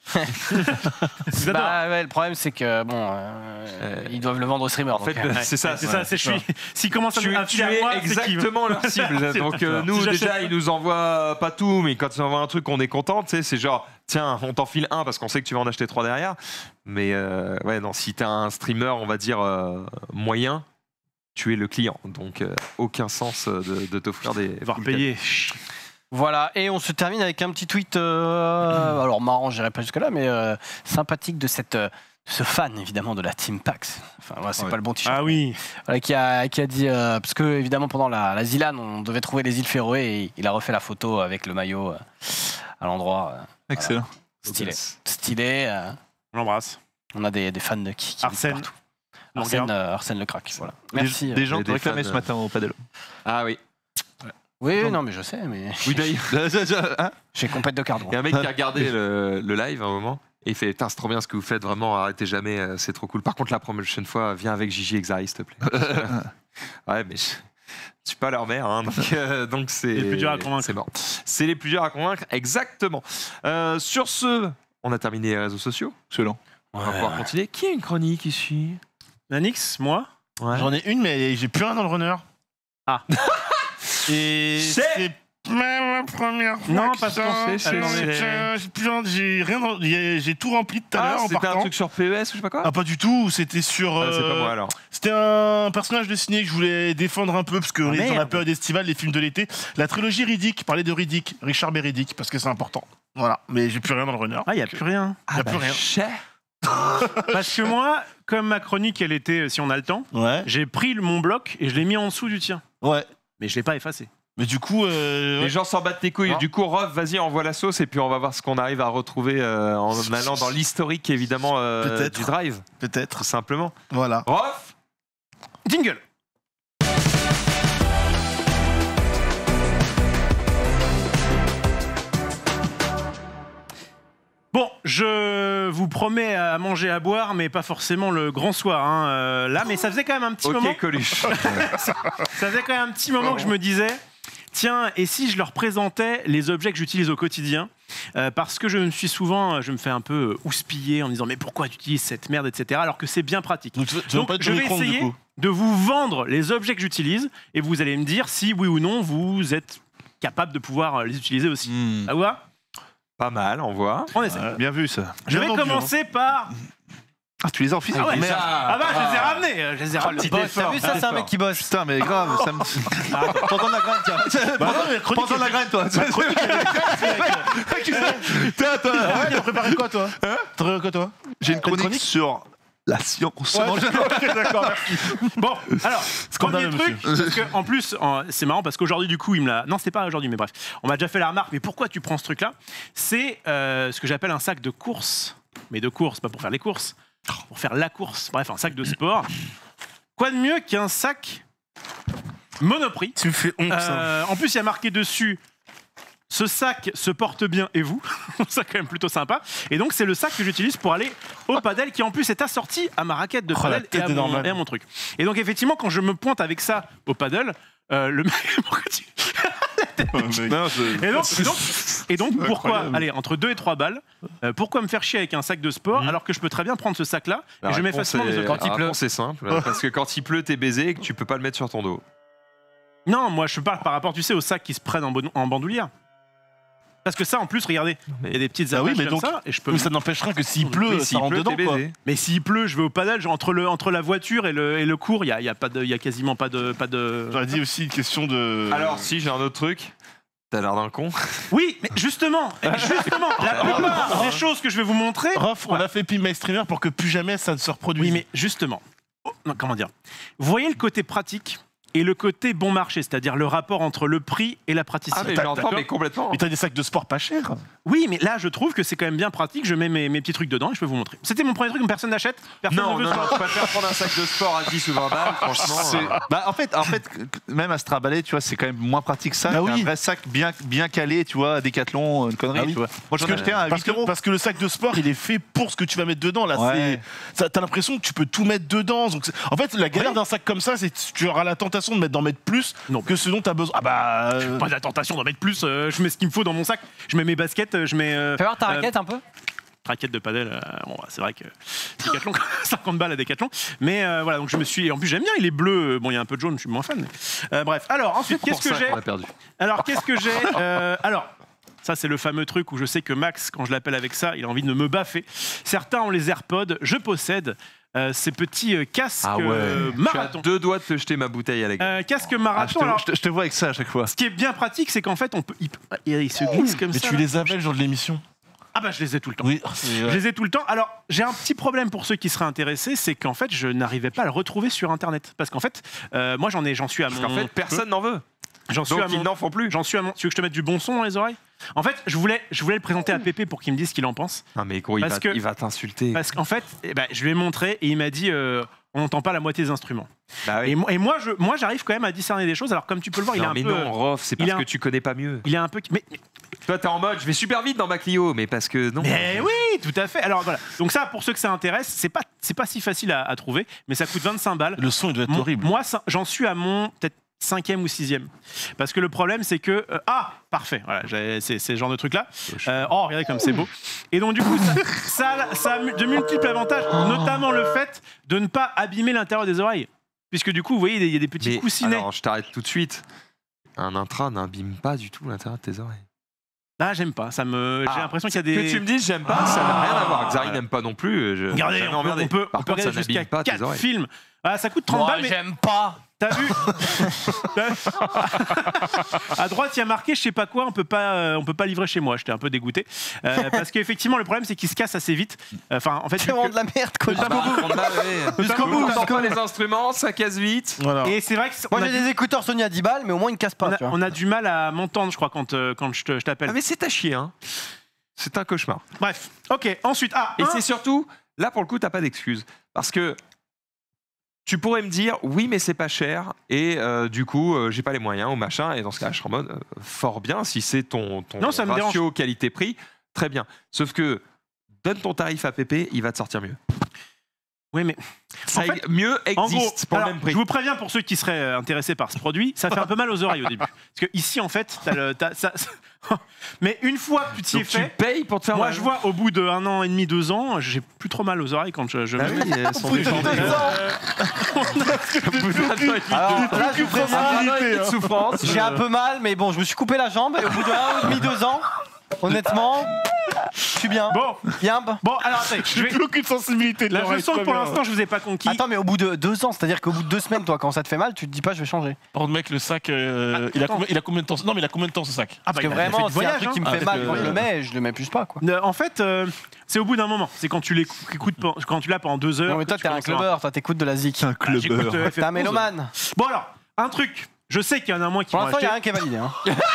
Speaker 2: J'adore.
Speaker 4: Bah ouais, le problème c'est que bon, euh,
Speaker 1: Euh,
Speaker 4: ils doivent le vendre aux streamers.
Speaker 1: En fait,
Speaker 4: donc, euh,
Speaker 1: c'est ça.
Speaker 2: c'est ça, c'est je suis. S'ils commencent à
Speaker 1: Tu,
Speaker 2: me
Speaker 1: tu
Speaker 2: filer à
Speaker 1: es
Speaker 2: moi, c'est qu'ils-
Speaker 1: exactement leur cible.
Speaker 2: C'est
Speaker 1: Donc euh,
Speaker 2: ça.
Speaker 1: nous
Speaker 2: Si
Speaker 1: déjà
Speaker 2: j'achète-
Speaker 1: ils nous envoient pas tout, mais quand ils envoient un truc qu'on est content, tu sais, c'est genre tiens on t'en file un parce qu'on sait que tu vas en acheter trois derrière. Mais euh, ouais non, si t'as un streamer on va dire euh, moyen, tu es le client. Donc euh, aucun sens euh, de, de t'offrir des.
Speaker 2: devoir
Speaker 1: full
Speaker 2: payer.
Speaker 4: Voilà, et on se termine avec un petit tweet, euh, alors marrant, j'irai pas jusque-là, mais euh, sympathique de cette, euh, ce fan évidemment de la Team Pax. Enfin, voilà, c'est
Speaker 5: Ouais.
Speaker 4: pas le bon t-shirt.
Speaker 2: Ah oui.
Speaker 4: Voilà, qui, a, qui a dit, euh, parce que évidemment pendant la, la Zilan, on devait trouver les îles Féroé et il a refait la photo avec le maillot euh, à l'endroit. euh,
Speaker 5: Excellent.
Speaker 4: stylé. Stylé. euh,
Speaker 2: On l'embrasse.
Speaker 4: on a des, des fans de qui, qui
Speaker 2: Arsène.
Speaker 4: partout.
Speaker 2: On
Speaker 4: Arsène,
Speaker 2: regarde.
Speaker 4: euh, Arsène le crack. Voilà.
Speaker 5: Des-
Speaker 4: Merci.
Speaker 5: Des,
Speaker 4: euh.
Speaker 5: gens
Speaker 1: Et
Speaker 5: qui
Speaker 1: des
Speaker 5: réclamaient
Speaker 1: fans,
Speaker 5: ce matin au padel.
Speaker 1: Ah oui.
Speaker 4: Oui,
Speaker 1: Non.
Speaker 4: non, mais je sais, mais
Speaker 1: Oui d'ailleurs.
Speaker 5: Hein
Speaker 4: j'ai compète de cartes.
Speaker 1: Il y a un mec qui a regardé le, le live à un moment. Et il fait, putain, c'est trop bien ce que vous faites, vraiment, arrêtez jamais, euh, c'est trop cool. Par contre, la prochaine fois, viens avec Gigi et Xari, s'il te plaît. Ouais, mais je, je suis pas leur mère, hein, donc euh, donc c'est.
Speaker 2: Les plus durs à convaincre.
Speaker 1: C'est bon. C'est les plus durs à convaincre, exactement. Euh, sur ce, on a terminé les réseaux sociaux.
Speaker 5: Excellent.
Speaker 1: On va pouvoir continuer. Qui a une chronique ici?
Speaker 2: Nanix, moi.
Speaker 1: Ouais.
Speaker 6: J'en ai une, mais j'ai plus rien dans le runner.
Speaker 2: Ah.
Speaker 6: Et
Speaker 1: C'est-
Speaker 6: c'est Ma première fois.
Speaker 2: Non,
Speaker 6: que
Speaker 2: pas
Speaker 6: ça,
Speaker 2: tant,
Speaker 6: euh,
Speaker 2: c'est-
Speaker 6: j'ai-
Speaker 2: c'est-
Speaker 6: j'ai plus rien- J'ai rien. dans- j'ai- J'ai tout rempli tout à l'heure
Speaker 1: Ah,
Speaker 6: en
Speaker 1: c'était un
Speaker 6: partant.
Speaker 1: truc sur P E S ou je sais pas quoi.
Speaker 6: Ah, pas du tout. C'était sur.
Speaker 1: Ah, c'est pas
Speaker 6: euh,
Speaker 1: moi alors.
Speaker 6: C'était un personnage de ciné que je voulais défendre un peu parce que
Speaker 2: Ah,
Speaker 6: on est dans la
Speaker 2: merde.
Speaker 6: période estivale, les films de l'été. La trilogie Riddick, parler de Riddick, Richard B. Riddick, parce que c'est important. Voilà, mais j'ai plus rien dans le runner.
Speaker 2: Ah, il n'y a plus rien.
Speaker 6: Y a plus rien.
Speaker 1: Cher.
Speaker 2: Parce que moi, comme ma chronique, elle était, euh, si on a le temps,
Speaker 6: Ouais,
Speaker 2: j'ai pris le- mon bloc et je l'ai mis en dessous du tien.
Speaker 6: ouais.
Speaker 2: Mais je l'ai pas effacé.
Speaker 6: Mais du coup, euh,
Speaker 1: Les
Speaker 6: ouais.
Speaker 1: gens s'en battent les couilles.
Speaker 6: Non.
Speaker 1: Du coup, Rof, vas-y, envoie la sauce et puis on va voir ce qu'on arrive à retrouver euh, en allant dans l'historique évidemment euh,
Speaker 6: Peut-être.
Speaker 1: du drive,
Speaker 6: peut-être.
Speaker 1: tout simplement.
Speaker 6: Voilà.
Speaker 1: Rof,
Speaker 2: Jingle. Bon, je vous promets à manger, à boire, mais pas forcément le grand soir, hein, euh, là. Mais ça faisait quand même un petit moment.
Speaker 1: ok Coluche.
Speaker 2: Ça faisait quand même un petit moment que je me disais, tiens, et si je leur présentais les objets que j'utilise au quotidien. Euh, parce que je me suis souvent, je me fais un peu houspiller en me disant, mais pourquoi tu utilises cette merde, et cetera. Alors que c'est bien pratique.
Speaker 6: Donc, tu veux- tu veux
Speaker 2: Donc,
Speaker 6: pas te
Speaker 2: je vais
Speaker 6: tenir compte, du
Speaker 2: essayer
Speaker 6: coup.
Speaker 2: de vous vendre les objets que j'utilise et vous allez me dire si oui ou non vous êtes capable de pouvoir les utiliser aussi.
Speaker 6: Hmm.
Speaker 2: Ça vous va ?
Speaker 1: Pas mal, on voit.
Speaker 2: On essaie.
Speaker 6: Ouais.
Speaker 5: Bien vu ça.
Speaker 2: Je
Speaker 6: Bien
Speaker 2: vais
Speaker 6: vendu,
Speaker 2: commencer par.
Speaker 5: Ah, tu les as en physique.
Speaker 2: Ah ouais,
Speaker 1: Déjà.
Speaker 2: Ah bah, je les ai ramenés. euh, Je les ai ramenés.
Speaker 4: Boss, t'as vu ça, c'est un mec qui bosse.
Speaker 5: Putain, mais grave, ça me.
Speaker 4: T'entends la graine, tiens.
Speaker 6: Bah non, mais la chronique,
Speaker 5: Prends-en de la graine, toi. Tiens, toi.
Speaker 6: Ah ouais, t'as préparé quoi, toi T'as préparé quoi, toi
Speaker 5: J'ai une
Speaker 6: T'as une
Speaker 5: chronique
Speaker 6: chronique
Speaker 5: sur la science.
Speaker 6: Ouais, ok, d'accord, merci.
Speaker 2: Bon, alors, premier
Speaker 6: Scandaleux,
Speaker 2: truc, parce que, en plus, en- c'est marrant parce qu'aujourd'hui, du coup, il me l'a. Non, c'était pas aujourd'hui, mais bref. On m'a déjà fait la remarque, mais pourquoi tu prends ce truc-là ? C'est euh, ce que j'appelle un sac de course. Mais de course, pas pour faire les courses, pour faire la course. Bref, un sac de sport. Quoi de mieux qu'un sac Monoprix ?
Speaker 6: Tu me fais honte, ça.
Speaker 2: Euh, en plus, il y a marqué dessus. Ce sac se porte bien et vous, ça quand même plutôt sympa. Et donc c'est le sac que j'utilise pour aller au padel qui en plus est assorti à ma raquette de
Speaker 6: Oh, la
Speaker 2: padel et
Speaker 6: tête
Speaker 2: à,
Speaker 6: de
Speaker 2: mon,
Speaker 6: Norman.
Speaker 2: et à mon truc. Et donc effectivement quand je me pointe avec ça au padel, euh, le mec... Pourquoi tu-
Speaker 5: Non, je-
Speaker 2: et donc, et donc, et donc, pourquoi
Speaker 6: Incroyable.
Speaker 2: allez entre deux et trois balles euh, pourquoi me faire chier avec un sac de sport alors que je peux très bien prendre ce sac là et je mets facilement mes
Speaker 1: est,
Speaker 2: autres.
Speaker 1: la réponse est simple. Parce que quand il pleut, t'es baisé et que tu peux pas le mettre sur ton dos.
Speaker 2: Non, moi je parle par rapport tu sais aux sacs qui se prennent en, bon- en bandoulière. Parce que ça en plus regardez, il y a des petites
Speaker 6: Ah oui,
Speaker 2: attaches
Speaker 6: mais
Speaker 2: comme
Speaker 6: donc-
Speaker 2: ça et je peux
Speaker 6: Mais ça n'empêchera que s'il pleut,
Speaker 1: Oui,
Speaker 6: ça
Speaker 1: s'il
Speaker 6: rentre
Speaker 1: pleut,
Speaker 6: dedans,
Speaker 1: t'es
Speaker 6: quoi.
Speaker 1: baisé.
Speaker 2: Mais s'il pleut, je vais au padel, genre, entre, le, entre la voiture et le, et le cours, il y a, il y a, pas de- il y a quasiment pas de, pas de...
Speaker 6: J'aurais dit aussi une question de.
Speaker 1: Alors, si, j'ai un autre truc. T'as l'air d'un con.
Speaker 2: Oui, mais justement, justement, la plupart des choses que je vais vous montrer...
Speaker 6: Rof, on a fait Pimp My Streamer pour que plus jamais ça ne se reproduise.
Speaker 2: Oui, mais justement, oh, non, comment dire, vous voyez le côté pratique et le côté bon marché, c'est-à-dire le rapport entre le prix et la praticité.
Speaker 1: Ah, mais
Speaker 6: t'as-
Speaker 1: j'entends,
Speaker 2: D'accord
Speaker 1: mais complètement.
Speaker 6: Mais t'as des sacs de sport pas chers.
Speaker 2: Oui, mais là, je trouve que c'est quand même bien pratique. Je mets mes, mes petits trucs dedans et je peux vous montrer. C'était mon premier truc que personne n'achète. Personne
Speaker 1: Non,
Speaker 2: ne veut
Speaker 1: non,
Speaker 2: ce
Speaker 1: non,
Speaker 2: genre
Speaker 1: je
Speaker 2: de-
Speaker 1: préfère prendre un sac de sport à dix ou vingt balles, franchement.
Speaker 5: C'est-
Speaker 1: euh,
Speaker 5: Bah, en fait, en fait, même à se trimballer, tu vois, c'est quand même moins pratique ça.
Speaker 6: Bah
Speaker 5: qu'un
Speaker 6: oui.
Speaker 5: vrai sac bien, bien calé, tu vois, Décathlon, une connerie,
Speaker 6: Ah oui.
Speaker 5: tu vois. Moi, j'en ai acheté un à
Speaker 6: Parce
Speaker 5: huit
Speaker 6: que,
Speaker 5: euros.
Speaker 6: parce que le sac de sport, il est fait pour ce que tu vas mettre dedans. Là,
Speaker 5: Ouais.
Speaker 6: c'est, ça- t'as l'impression que tu peux tout mettre dedans. Donc, c'est- en fait, la galère d'un sac comme ça, c'est que tu auras la tentation de mettre d'en mettre plus
Speaker 2: Non.
Speaker 6: que ce dont t'as besoin. Ah bah. euh,
Speaker 2: Pas la tentation d'en mettre plus. euh, je mets ce qu'il me faut dans mon sac. Je mets mes baskets. euh, Je mets. euh,
Speaker 4: Fais voir ta
Speaker 2: euh,
Speaker 4: raquette un peu.
Speaker 2: raquette de padel, euh, bon, bah, c'est vrai que Décathlon, cinquante balles à Décathlon. Mais euh, voilà, donc je me suis. En plus, j'aime bien, il est bleu. Bon, il y a un peu de jaune, je suis moins fan. mais- Euh, bref, alors ensuite, qu'est-ce que
Speaker 1: pour ça
Speaker 2: j'ai
Speaker 1: qu'on a perdu.
Speaker 2: Alors, qu'est-ce que j'ai Euh, Alors. Ça, c'est le fameux truc où je sais que Max, quand je l'appelle avec ça, il a envie de me baffer. Certains ont les AirPods. Je possède euh, ces petits euh, casques
Speaker 1: Ah ouais.
Speaker 2: euh,
Speaker 1: Je suis à
Speaker 2: marathon.
Speaker 1: deux doigts de te jeter ma bouteille à la gueule.
Speaker 2: Euh, casque
Speaker 5: Ah, je,
Speaker 2: marathon.
Speaker 5: te,
Speaker 2: alors,
Speaker 5: je te- je te vois avec ça à chaque fois.
Speaker 2: ce qui est bien pratique, c'est qu'en fait, on peut, il, peut- il se glisse comme
Speaker 6: Mais
Speaker 2: ça.
Speaker 6: tu
Speaker 2: là.
Speaker 6: les avais le jour de l'émission.
Speaker 2: Ah bah, je les ai tout le temps.
Speaker 6: Oui.
Speaker 2: Je les ai tout le temps. Alors, j'ai un petit problème pour ceux qui seraient intéressés, c'est qu'en fait, je n'arrivais pas à le retrouver sur Internet. Parce qu'en fait, euh, moi, j'en ai, j'en suis à
Speaker 1: Parce
Speaker 2: mon.
Speaker 1: qu'en fait, personne n'en veut.
Speaker 2: J'en suis
Speaker 1: Donc,
Speaker 2: à mon.
Speaker 1: ils n'en font plus.
Speaker 2: J'en suis à mon. Tu veux que je te mette du bon son dans les oreilles ? En fait, je voulais, je voulais le présenter à Pépé pour qu'il me dise ce qu'il en pense.
Speaker 1: Non, mais gros, il
Speaker 2: Parce
Speaker 1: va,
Speaker 2: que-
Speaker 1: il va t'insulter.
Speaker 2: Parce qu'en fait, eh ben, je lui ai montré et il m'a dit euh, on n'entend pas la moitié des instruments.
Speaker 1: Bah
Speaker 2: Et,
Speaker 1: oui.
Speaker 2: moi- et moi, je, moi, j'arrive quand même à discerner des choses. Alors, comme tu peux le voir, il est
Speaker 1: Non,
Speaker 2: un
Speaker 1: mais
Speaker 2: peu.
Speaker 1: non, Rof, c'est
Speaker 2: il
Speaker 1: parce
Speaker 2: est un-
Speaker 1: que tu connais pas mieux.
Speaker 2: Il est un peu. Mais, mais-
Speaker 1: Toi, t'es en mode, je vais super vite dans ma Clio, mais parce que non.
Speaker 2: mais oui, tout à fait. Alors voilà. Donc ça, pour ceux que ça intéresse, c'est pas, c'est pas si facile à, à trouver, mais ça coûte vingt-cinq balles.
Speaker 6: Le son, il doit être
Speaker 2: Mon-
Speaker 6: horrible.
Speaker 2: Moi, ça- j'en suis à mon peut-être cinquième ou sixième. Parce que le problème, c'est que... euh, ah, parfait, voilà, j'ai- c'est c'est ce genre de truc-là. Euh, oh, regardez comme c'est beau. Et donc, du coup, ça, ça, ça a de multiples avantages, notamment le fait de ne pas abîmer l'intérieur des oreilles. Puisque du coup, vous voyez, il y a des petits
Speaker 1: Mais
Speaker 2: coussinets.
Speaker 1: alors, je t'arrête tout de suite. un intra n'abîme pas du tout l'intérieur de tes oreilles.
Speaker 2: Ah, j'aime pas. Ça me...
Speaker 1: Ah,
Speaker 2: J'ai l'impression qu'il y a des.
Speaker 1: Que tu me dises j'aime pas, ça n'a rien à voir. Xari n'aime pas non plus. Je...
Speaker 2: Regardez,
Speaker 1: ça
Speaker 2: on
Speaker 1: m'a
Speaker 2: peut,
Speaker 1: emmerdé.
Speaker 2: on peut,
Speaker 1: Par
Speaker 2: on peut
Speaker 1: contre, ça
Speaker 2: regarder jusqu'à
Speaker 1: n'abîme pas tes
Speaker 2: quatre
Speaker 1: oreilles.
Speaker 2: films. Ah, ça coûte trente
Speaker 4: Moi,
Speaker 2: balles, mais
Speaker 4: j'aime pas.
Speaker 2: t'as vu À droite, il y a marqué, je sais pas quoi, on peut pas, euh, on peut pas livrer chez moi. J'étais un peu dégoûté euh, parce qu'effectivement, le problème, c'est qu'il se casse assez vite. Enfin, en fait,
Speaker 4: C'est
Speaker 2: vu
Speaker 4: vraiment
Speaker 2: que-
Speaker 4: de la merde, quoi.
Speaker 2: Ah, bah,
Speaker 1: trente balles, ouais.
Speaker 4: Jusqu'au bout,
Speaker 1: T'entends
Speaker 4: jusqu'au
Speaker 1: pas
Speaker 4: bout.
Speaker 1: les instruments, ça casse vite.
Speaker 6: Voilà.
Speaker 2: Et c'est vrai que
Speaker 4: Moi,
Speaker 2: on a
Speaker 4: j'ai
Speaker 2: du-
Speaker 4: des écouteurs Sony à dix balles, mais au moins, ils ne cassent
Speaker 2: on
Speaker 4: pas.
Speaker 2: a,
Speaker 4: tu vois.
Speaker 2: on a du mal à m'entendre, je crois, quand, euh, quand je te- je t'appelle.
Speaker 1: Ah, mais c'est à chier, hein. C'est un cauchemar.
Speaker 2: Bref, ok. Ensuite, ah,
Speaker 1: Et
Speaker 2: un-
Speaker 1: c'est surtout, là pour le coup, t'as pas d'excuse. Parce que tu pourrais me dire, oui, mais c'est pas cher, et euh, du coup, euh, j'ai pas les moyens ou machin, et dans ce cas, je serais en mode, euh, fort bien, si c'est ton, ton
Speaker 2: Non, ça me
Speaker 1: ratio qualité-prix, très bien. Sauf que, donne ton tarif à Pépé, il va te sortir mieux.
Speaker 2: oui, mais
Speaker 1: Ça
Speaker 2: En fait,
Speaker 1: ex- mieux
Speaker 2: en
Speaker 1: existe
Speaker 2: gros,
Speaker 1: pour
Speaker 2: alors,
Speaker 1: le même prix.
Speaker 2: je vous préviens pour ceux qui seraient euh, intéressés par ce produit, ça fait un peu mal aux oreilles au début. Parce que ici, en fait, t'as le, t'as- ça, mais une fois que tu t'y es
Speaker 1: Donc tu
Speaker 2: fait,
Speaker 1: payes pour te faire
Speaker 2: moi,
Speaker 1: mal.
Speaker 2: je vois au bout d'un an et demi, deux ans, j'ai plus trop mal aux oreilles quand je, je
Speaker 1: Bah
Speaker 2: me
Speaker 1: oui, elles sont
Speaker 4: Au bout de
Speaker 1: défendues.
Speaker 4: deux ans. Alors là, je vous préviens,
Speaker 1: Un an et demi de souffrance.
Speaker 4: j'ai un peu mal, mais bon, je me suis coupé la jambe et au bout d'un an et demi, deux ans, honnêtement, je suis bien.
Speaker 2: Bon,
Speaker 4: Yimbe.
Speaker 2: bon, alors attendez, je
Speaker 6: J'ai
Speaker 2: vais.
Speaker 6: plus aucune sensibilité de
Speaker 2: Là, je
Speaker 6: l'oreille,
Speaker 2: sens que
Speaker 6: très
Speaker 2: pour
Speaker 6: bien.
Speaker 2: l'instant, je vous ai pas conquis.
Speaker 4: Attends, mais au bout de deux ans, c'est-à-dire qu'au bout de deux semaines, toi, quand ça te fait mal, tu te dis pas, je vais changer.
Speaker 6: Par contre, mec, le sac, euh,
Speaker 2: Ah,
Speaker 6: il, a
Speaker 2: attends.
Speaker 6: combien, il a combien de temps Non, mais il a combien de temps ce sac
Speaker 2: Ah,
Speaker 4: Parce que
Speaker 2: il a- il a fait
Speaker 4: vraiment,
Speaker 2: du
Speaker 4: c'est un
Speaker 2: voyage,
Speaker 4: truc qui me
Speaker 2: hein.
Speaker 4: fait
Speaker 6: Avec
Speaker 4: mal
Speaker 6: le-
Speaker 4: quand je le mets, je le mets plus pas, quoi.
Speaker 2: Euh, En fait, euh, c'est au bout d'un moment. C'est quand tu l'écoutes, pen- quand tu l'as pendant deux heures.
Speaker 4: Non, mais toi,
Speaker 2: que tu
Speaker 4: t'es un
Speaker 2: commences à avoir-
Speaker 4: clubbeur, toi, t'écoutes de la zik.
Speaker 2: Ah, j'écoute, euh, F F
Speaker 4: T'es un
Speaker 2: onze.
Speaker 4: mélomane.
Speaker 2: Bon alors, un truc. Je sais qu'il y en a moins qui
Speaker 4: Pour
Speaker 2: vont
Speaker 4: l'instant, il
Speaker 2: acheter.
Speaker 4: n'y a rien qui est validé. Hein.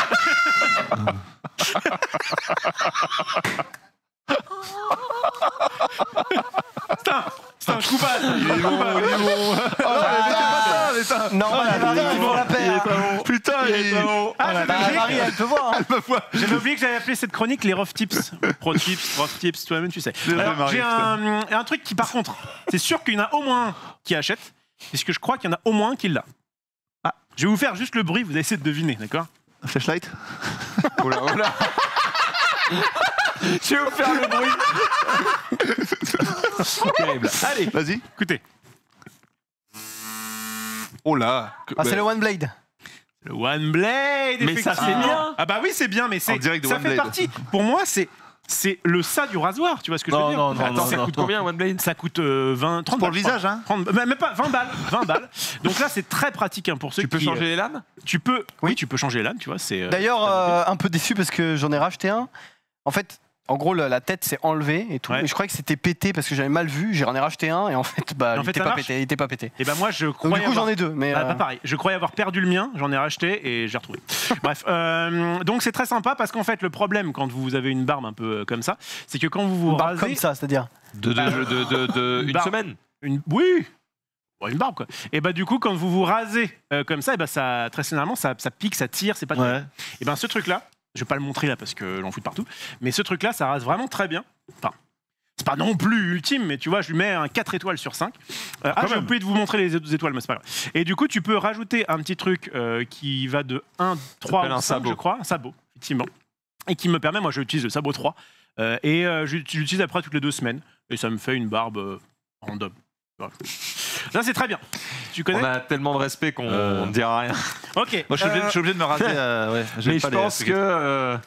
Speaker 2: C'est un coupable. Il est bon, il est bon.
Speaker 4: Non, les maris, ils vont la paire.
Speaker 5: Putain, il...
Speaker 2: Ah, j'avais
Speaker 4: Bah,
Speaker 2: oublié-
Speaker 4: Marie, elle peut voir. hein.
Speaker 2: j'avais oublié que j'avais appelé cette chronique les rough tips. Pro tips, rough tips, toi-même tu sais.
Speaker 5: vrai,
Speaker 2: Alors,
Speaker 5: Marie,
Speaker 2: j'ai un, un truc qui, par contre, c'est sûr qu'il y en a au moins un qui achète, puisque je crois qu'il y en a au moins un qui l'a. Ah, je vais vous faire juste le bruit, vous allez essayer de deviner, d'accord?
Speaker 5: Flashlight.
Speaker 1: Oh là, oh là. Je vais vous faire le bruit. Terrible. Allez.
Speaker 5: Vas-y.
Speaker 2: Écoutez,
Speaker 5: Oh là.
Speaker 4: Ah, c'est le One Blade.
Speaker 2: le One Blade.
Speaker 1: Mais ça, c'est
Speaker 2: effectivement.
Speaker 1: bien.
Speaker 2: Ah bah oui, c'est bien, mais c'est
Speaker 5: En direct de
Speaker 2: ça
Speaker 5: One
Speaker 2: fait
Speaker 5: Blade.
Speaker 2: partie. Pour moi, c'est c'est le ça du rasoir. Tu vois ce que je veux
Speaker 6: Non,
Speaker 2: dire?
Speaker 6: non, non,
Speaker 1: Attends,
Speaker 6: non,
Speaker 1: ça
Speaker 6: non.
Speaker 1: coûte combien, One Blade?
Speaker 2: Ça coûte euh, vingt, trente
Speaker 5: Pour le
Speaker 2: balles, je crois.
Speaker 5: visage, hein
Speaker 2: trente, bah, même pas vingt balles, vingt balles. Donc là, c'est très pratique hein, pour ceux
Speaker 1: Tu peux
Speaker 2: qui.
Speaker 1: changer les lames?
Speaker 2: Tu peux. Oui, tu peux changer les lames, tu vois. C'est. euh,
Speaker 4: D'ailleurs, euh, un peu déçu parce que j'en ai racheté un. En fait, en gros, la la tête s'est enlevée et tout.
Speaker 2: Ouais.
Speaker 4: Et je croyais que c'était pété parce que j'avais mal vu. J'en ai racheté un et en fait, bah,
Speaker 2: En
Speaker 4: il
Speaker 2: fait,
Speaker 4: était
Speaker 2: ça
Speaker 4: pas
Speaker 2: marche
Speaker 4: pété. Il était pas pété.
Speaker 2: Et ben moi, je
Speaker 4: Donc
Speaker 2: croyais.
Speaker 4: du coup,
Speaker 2: avoir-
Speaker 4: j'en ai deux. Mais
Speaker 2: Ah,
Speaker 4: euh,
Speaker 2: pas pareil. Je croyais avoir perdu le mien, j'en ai racheté et j'ai retrouvé. Bref, euh, donc c'est très sympa parce qu'en fait, le problème quand vous avez une barbe un peu euh, comme ça, c'est que quand vous vous
Speaker 4: une barbe
Speaker 2: rasez,
Speaker 4: comme ça, c'est-à-dire.
Speaker 1: De, de, de, de, de- de-
Speaker 2: Une
Speaker 1: une
Speaker 2: barbe.
Speaker 1: semaine.
Speaker 2: une oui. Bon, une barbe quoi. Et bah du coup quand vous vous rasez euh, comme ça, et bah ça très généralement ça, ça pique, ça tire, c'est pas
Speaker 6: Ouais.
Speaker 2: terrible. Et ben ce truc là, je vais pas le montrer là parce que j'en fous de partout, mais ce truc là ça rase vraiment très bien. Enfin, c'est pas non plus ultime, mais tu vois, je lui mets un quatre étoiles sur cinq. Euh, ah, j'ai oublié de vous montrer les autres étoiles, mais c'est pas grave. Et du coup, tu peux rajouter un petit truc euh, qui va de un, trois
Speaker 1: s'appelle
Speaker 2: ou
Speaker 1: un
Speaker 2: cinq,
Speaker 1: sabot.
Speaker 2: je crois, un sabot, effectivement. Et qui me permet, moi j'utilise le sabot trois, euh, et euh, je je l'utilise après toutes les deux semaines, et ça me fait une barbe euh, random. Voilà. Là, c'est très bien. Tu connais
Speaker 1: On a tellement de respect qu'on
Speaker 5: Euh.
Speaker 1: ne dira rien.
Speaker 2: Ok.
Speaker 5: Moi, je suis obligé,
Speaker 2: euh,
Speaker 5: je suis obligé de me raser. euh, ouais, j'aime
Speaker 1: Mais
Speaker 5: pas
Speaker 1: je
Speaker 5: les-
Speaker 1: pense que euh,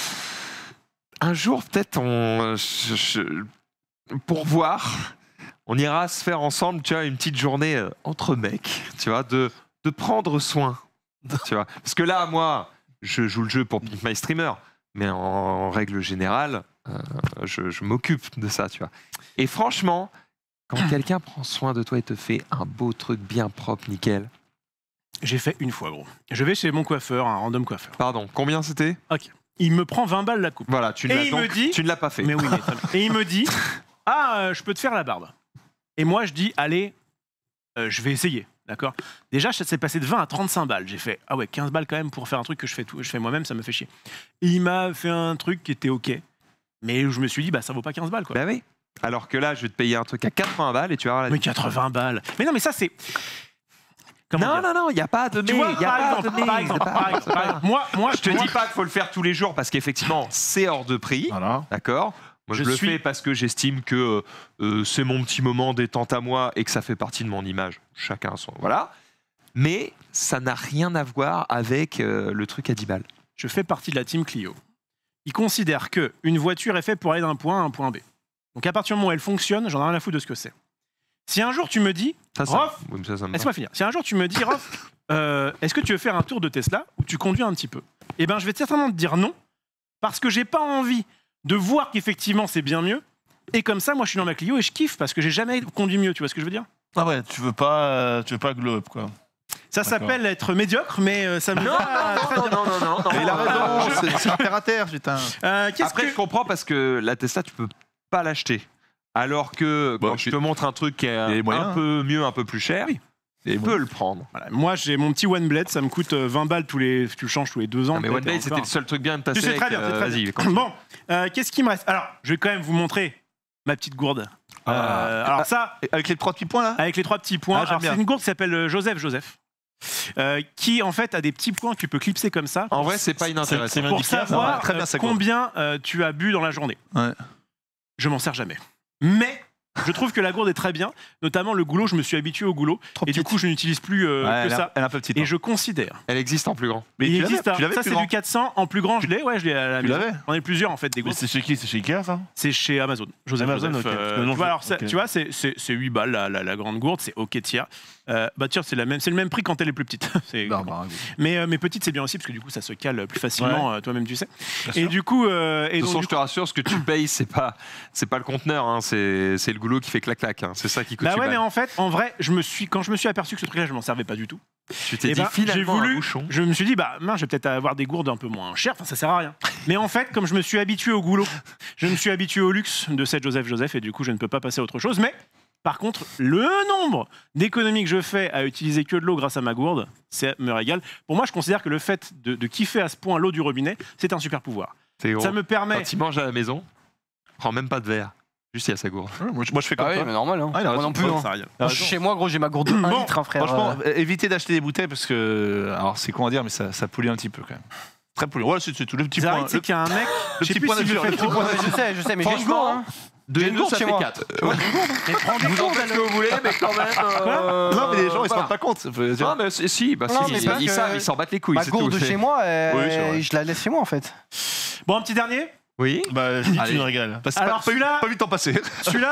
Speaker 1: un jour, peut-être, on, je- je- pour voir, on ira se faire ensemble, tu vois, une petite journée euh, entre mecs, tu vois, de, de prendre soin, tu vois. Parce que là, moi, je joue le jeu pour Pimp My Streamer, mais en, en règle générale, euh, je, je m'occupe de ça, tu vois. Et franchement, quand quelqu'un prend soin de toi et te fait un beau truc bien propre, nickel.
Speaker 2: J'ai fait une fois, gros. Je vais chez mon coiffeur, un random coiffeur.
Speaker 1: Pardon, combien c'était?
Speaker 2: Il me prend vingt balles la coupe.
Speaker 1: Voilà, tu ne
Speaker 2: Et
Speaker 1: l'as
Speaker 2: il
Speaker 1: donc-
Speaker 2: me dit-
Speaker 1: tu ne l'as pas fait.
Speaker 2: Mais oui, mais très bien. Et il me dit ah, euh, je peux te faire la barbe. Et moi, je dis allez, euh, je vais essayer. D'accord. Déjà, ça s'est passé de vingt à trente-cinq balles. J'ai fait ah ouais, quinze balles quand même pour faire un truc que je fais, tout, je fais moi-même, ça me fait chier. Et il m'a fait un truc qui était ok. Mais je me suis dit bah ça vaut pas quinze balles quoi.
Speaker 1: Bah oui. Alors que là, je vais te payer un truc à quatre-vingts balles et tu vas avoir la
Speaker 2: Mais quatre-vingts balles. Mais non, mais ça c'est. Comment
Speaker 1: Non,
Speaker 2: dire
Speaker 1: non, non, il n'y a pas à donner.
Speaker 2: Tu vois,
Speaker 1: y a
Speaker 2: par,
Speaker 1: pas à
Speaker 2: exemple,
Speaker 1: donner,
Speaker 2: par
Speaker 1: y a
Speaker 2: exemple,
Speaker 1: pas à-
Speaker 2: par exemple, par exemple, moi, moi,
Speaker 1: Je te
Speaker 2: moi,
Speaker 1: dis pas qu'il faut le faire tous les jours parce qu'effectivement, c'est hors de prix.
Speaker 6: Voilà.
Speaker 1: D'accord. Moi, je,
Speaker 2: Je
Speaker 1: le
Speaker 2: suis-
Speaker 1: fais parce que j'estime que euh, c'est mon petit moment détente à moi et que ça fait partie de mon image. Chacun son. Voilà. Mais ça n'a rien à voir avec euh, le truc à dix balles.
Speaker 2: Je fais partie de la team Clio. Ils considèrent qu'une voiture est faite pour aller d'un point A à un point B. Donc à partir du moment où elle fonctionne, j'en ai rien à foutre de ce que c'est. Si un jour tu me dis,
Speaker 1: Ça, ça,
Speaker 2: Rof,
Speaker 1: oui, mais ça, ça me va.
Speaker 2: laisse-moi finir. Si un jour tu me dis, Rof, euh, est-ce que tu veux faire un tour de Tesla où tu conduis un petit peu? Eh ben, je vais certainement te dire non, parce que j'ai pas envie de voir qu'effectivement c'est bien mieux. Et comme ça, moi, je suis dans ma Clio et je kiffe parce que j'ai jamais conduit mieux. Tu vois ce que je veux dire?
Speaker 6: Ah ouais, tu veux pas, euh, tu veux pas glow up quoi.
Speaker 2: Ça
Speaker 6: D'accord.
Speaker 2: s'appelle être médiocre, mais euh, ça me
Speaker 1: Non,
Speaker 2: va très
Speaker 1: non,
Speaker 2: bien.
Speaker 1: non, non, non, non.
Speaker 5: Mais il a
Speaker 1: Euh,
Speaker 5: raison, c'est- c'est un terre à terre, putain.
Speaker 2: Euh, qu'est-ce
Speaker 1: Après,
Speaker 2: que-
Speaker 1: je comprends parce que la Tesla, tu peux pas l'acheter. Alors que quand
Speaker 5: Bon,
Speaker 1: je
Speaker 5: puis-
Speaker 1: te montre un truc qui est
Speaker 5: y a les
Speaker 1: un
Speaker 5: moyens, hein.
Speaker 1: peu mieux, un peu plus cher,
Speaker 2: Oui.
Speaker 1: tu peux le prendre.
Speaker 2: Voilà, moi, j'ai mon petit One Blade, ça me coûte euh, vingt balles tous les. Tu le changes tous les deux ans.
Speaker 1: Ah, mais
Speaker 2: peut-être,
Speaker 1: One Blade,
Speaker 2: et
Speaker 1: c'était
Speaker 2: encore.
Speaker 1: le seul truc bien de passer.
Speaker 2: Tu sais très
Speaker 1: avec,
Speaker 2: bien, c'est
Speaker 1: euh,
Speaker 2: très
Speaker 1: Vas-y,
Speaker 2: bien.
Speaker 1: continue.
Speaker 2: Bon, euh, qu'est-ce qui me reste? Alors, je vais quand même vous montrer ma petite gourde.
Speaker 5: Ah.
Speaker 2: Euh, alors ça,
Speaker 5: Et avec les trois petits points là
Speaker 2: avec les trois petits points.
Speaker 5: Ah, j'aime
Speaker 2: Alors, c'est
Speaker 5: bien.
Speaker 2: une gourde qui s'appelle euh, Joseph Joseph, euh, qui en fait a des petits points que tu peux clipser comme ça.
Speaker 1: En vrai, c'est pas inintéressant.
Speaker 6: c'est
Speaker 2: Pour
Speaker 6: Medica, ça,
Speaker 2: savoir
Speaker 5: ouais, très bien,
Speaker 2: euh,
Speaker 5: ça gourde.
Speaker 2: combien euh, tu as bu dans la journée.
Speaker 5: Ouais.
Speaker 2: Je m'en sers jamais. Mais je trouve que la gourde est très bien, notamment le goulot. Je me suis habitué au goulot
Speaker 5: Trop
Speaker 2: et du
Speaker 5: petite.
Speaker 2: coup je n'utilise plus euh,
Speaker 5: Ouais,
Speaker 2: que
Speaker 5: elle, est un-
Speaker 2: ça.
Speaker 5: elle est un peu petite.
Speaker 2: Et
Speaker 5: hein.
Speaker 2: je considère.
Speaker 1: Elle existe en plus grand.
Speaker 5: Mais
Speaker 2: il
Speaker 5: tu l'avais-
Speaker 2: existe un-
Speaker 5: tu l'avais
Speaker 2: ça
Speaker 5: plus
Speaker 2: c'est
Speaker 5: grand.
Speaker 2: du quatre cents en plus grand. Je l'ai, ouais, je l'ai à la
Speaker 5: Tu
Speaker 2: maison.
Speaker 5: l'avais
Speaker 2: J'en ai plusieurs en fait des
Speaker 6: Mais
Speaker 2: gourdes.
Speaker 6: c'est chez qui? C'est chez Ikea ça?
Speaker 2: C'est chez Amazon. Joseph
Speaker 6: Amazon,
Speaker 2: Joseph,
Speaker 6: ok.
Speaker 2: euh,
Speaker 6: Parce que non,
Speaker 2: tu vois,
Speaker 6: je-
Speaker 2: alors, c'est-
Speaker 6: ok.
Speaker 2: tu vois, c'est, c'est, c'est huit balles la, la, la grande gourde, c'est ok tiers. Euh, bah tiens, c'est, la même, c'est le même prix quand elle est plus petite. C'est-
Speaker 5: Bah, bah, oui.
Speaker 2: mais, euh, mais petite, c'est bien aussi parce que du coup, ça se cale plus facilement, euh, toi-même tu sais.
Speaker 6: Bien
Speaker 2: Et
Speaker 6: sûr.
Speaker 2: du coup, euh, et
Speaker 1: De toute
Speaker 2: donc,
Speaker 1: façon,
Speaker 2: du
Speaker 1: je te rassure, ce que tu payes, c'est pas, c'est pas le conteneur, hein, c'est, c'est le goulot qui fait clac-clac. Hein. C'est ça qui coûte
Speaker 2: bah
Speaker 1: huit
Speaker 2: ouais, mais
Speaker 1: balles.
Speaker 2: en fait, en vrai, je me suis, quand je me suis aperçu que ce truc-là, je m'en servais pas du tout.
Speaker 1: Tu t'es
Speaker 2: Eh
Speaker 1: dit
Speaker 2: ben,
Speaker 1: finalement
Speaker 2: j'ai voulu,
Speaker 1: un bouchon.
Speaker 2: je me suis dit, bah, mince, je vais peut-être avoir des gourdes un peu moins chères, enfin, ça sert à rien. Mais en fait, comme je me suis habitué au goulot, je me suis habitué au luxe de cette Joseph Joseph, et du coup, je ne peux pas passer à autre chose. Mais par contre, le nombre d'économies que je fais à utiliser que de l'eau grâce à ma gourde, ça me régale. Pour moi, je considère que le fait de, de kiffer à ce point l'eau du robinet, c'est un super pouvoir.
Speaker 1: C'est gros.
Speaker 2: Ça me permet.
Speaker 1: Quand il mange à la maison, prends même pas de verre. Juste il y a sa gourde.
Speaker 5: Ouais, moi, je, moi, je fais comme
Speaker 4: Ah oui,
Speaker 5: toi.
Speaker 4: mais normal. Hein.
Speaker 5: Ah, il a
Speaker 4: moi
Speaker 5: raison.
Speaker 4: non plus.
Speaker 2: Ouais,
Speaker 4: hein.
Speaker 2: ça régale.
Speaker 4: Moi, chez moi, gros, j'ai ma gourde de un
Speaker 2: Bon,
Speaker 4: litre, hein, frère.
Speaker 5: Franchement,
Speaker 4: Euh,
Speaker 5: euh, évitez d'acheter des bouteilles parce que. Alors, c'est con à dire, mais ça, ça pollue un petit peu quand même. Très polluant. Ouais, c'est c'est tout. Le petit
Speaker 2: Zarek,
Speaker 5: point.
Speaker 2: c'est
Speaker 5: Le,
Speaker 2: qu'il y a un mec.
Speaker 5: le
Speaker 2: je sais
Speaker 5: petit
Speaker 2: plus
Speaker 5: point
Speaker 2: s'il me
Speaker 5: nature,
Speaker 2: fait
Speaker 5: le petit
Speaker 2: trop.
Speaker 5: point
Speaker 4: ouais, je sais, je sais, mais j'ai une
Speaker 1: Franchement,
Speaker 4: gourde. Hein.
Speaker 1: Deux
Speaker 4: J'ai
Speaker 1: et
Speaker 4: une
Speaker 1: deux,
Speaker 4: gourde
Speaker 1: ça
Speaker 4: chez
Speaker 1: fait
Speaker 4: moi.
Speaker 1: quatre.
Speaker 2: Mais prends des
Speaker 1: Vous en
Speaker 2: gourdes,
Speaker 1: faites ce
Speaker 2: alors.
Speaker 1: que vous voulez, mais quand même. euh,
Speaker 5: Non, mais les gens, ils se
Speaker 1: voilà.
Speaker 5: rendent pas compte. Faut dire.
Speaker 1: Non, mais si, si, bah,
Speaker 4: Non,
Speaker 1: si,
Speaker 4: mais
Speaker 1: ils,
Speaker 4: parce
Speaker 1: ils
Speaker 4: que
Speaker 1: savent, ils s'en battent les couilles.
Speaker 4: Ma
Speaker 1: c'est
Speaker 4: gourde
Speaker 1: tout,
Speaker 4: de
Speaker 1: c'est-
Speaker 4: chez moi, euh,
Speaker 6: Oui, c'est vrai.
Speaker 4: je la laisse chez moi en fait.
Speaker 2: Bon, un petit dernier.
Speaker 1: Oui.
Speaker 6: Bah, je dis que
Speaker 1: Allez.
Speaker 6: tu me régales.
Speaker 5: Parce que
Speaker 2: Alors,
Speaker 5: pas, pas,
Speaker 2: celui-là-
Speaker 5: pas vu le temps passer.
Speaker 2: Celui-là,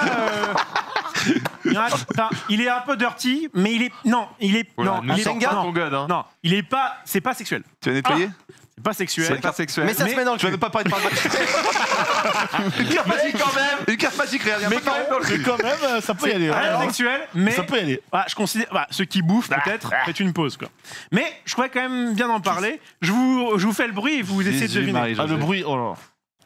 Speaker 2: euh, il, y en a- enfin, il est un peu dirty, mais il est non, il est
Speaker 1: Voilà,
Speaker 2: non,
Speaker 1: nous
Speaker 2: il est
Speaker 1: sors pas
Speaker 2: non,
Speaker 1: ton god, hein.
Speaker 2: non, il est pas, c'est pas sexuel,
Speaker 5: Tu vas nettoyer
Speaker 2: c'est pas sexuel.
Speaker 1: C'est pas sexuel.
Speaker 4: Mais ça
Speaker 2: Mais
Speaker 4: se met dans le
Speaker 5: Tu vas
Speaker 4: cul.
Speaker 5: ne pas parler de parole magique. Une carte magique quand même. Une carte magique, regarde. il y a
Speaker 6: Mais
Speaker 5: un peu de
Speaker 6: quand,
Speaker 5: marron dans le
Speaker 6: mais
Speaker 5: cul.
Speaker 6: quand même, euh, ça peut y aller.
Speaker 2: Rien de
Speaker 6: hein.
Speaker 2: sexuel, mais
Speaker 6: Ça peut y aller.
Speaker 2: ah, je considère, bah, ceux qui bouffent peut-être, faites une pause quoi. Mais je crois quand même bien en parler. Je vous, je vous fais le bruit et vous essayez de
Speaker 5: Jésus,
Speaker 2: deviner.
Speaker 5: Marie,
Speaker 6: Ah, le
Speaker 5: José.
Speaker 6: bruit, oh là.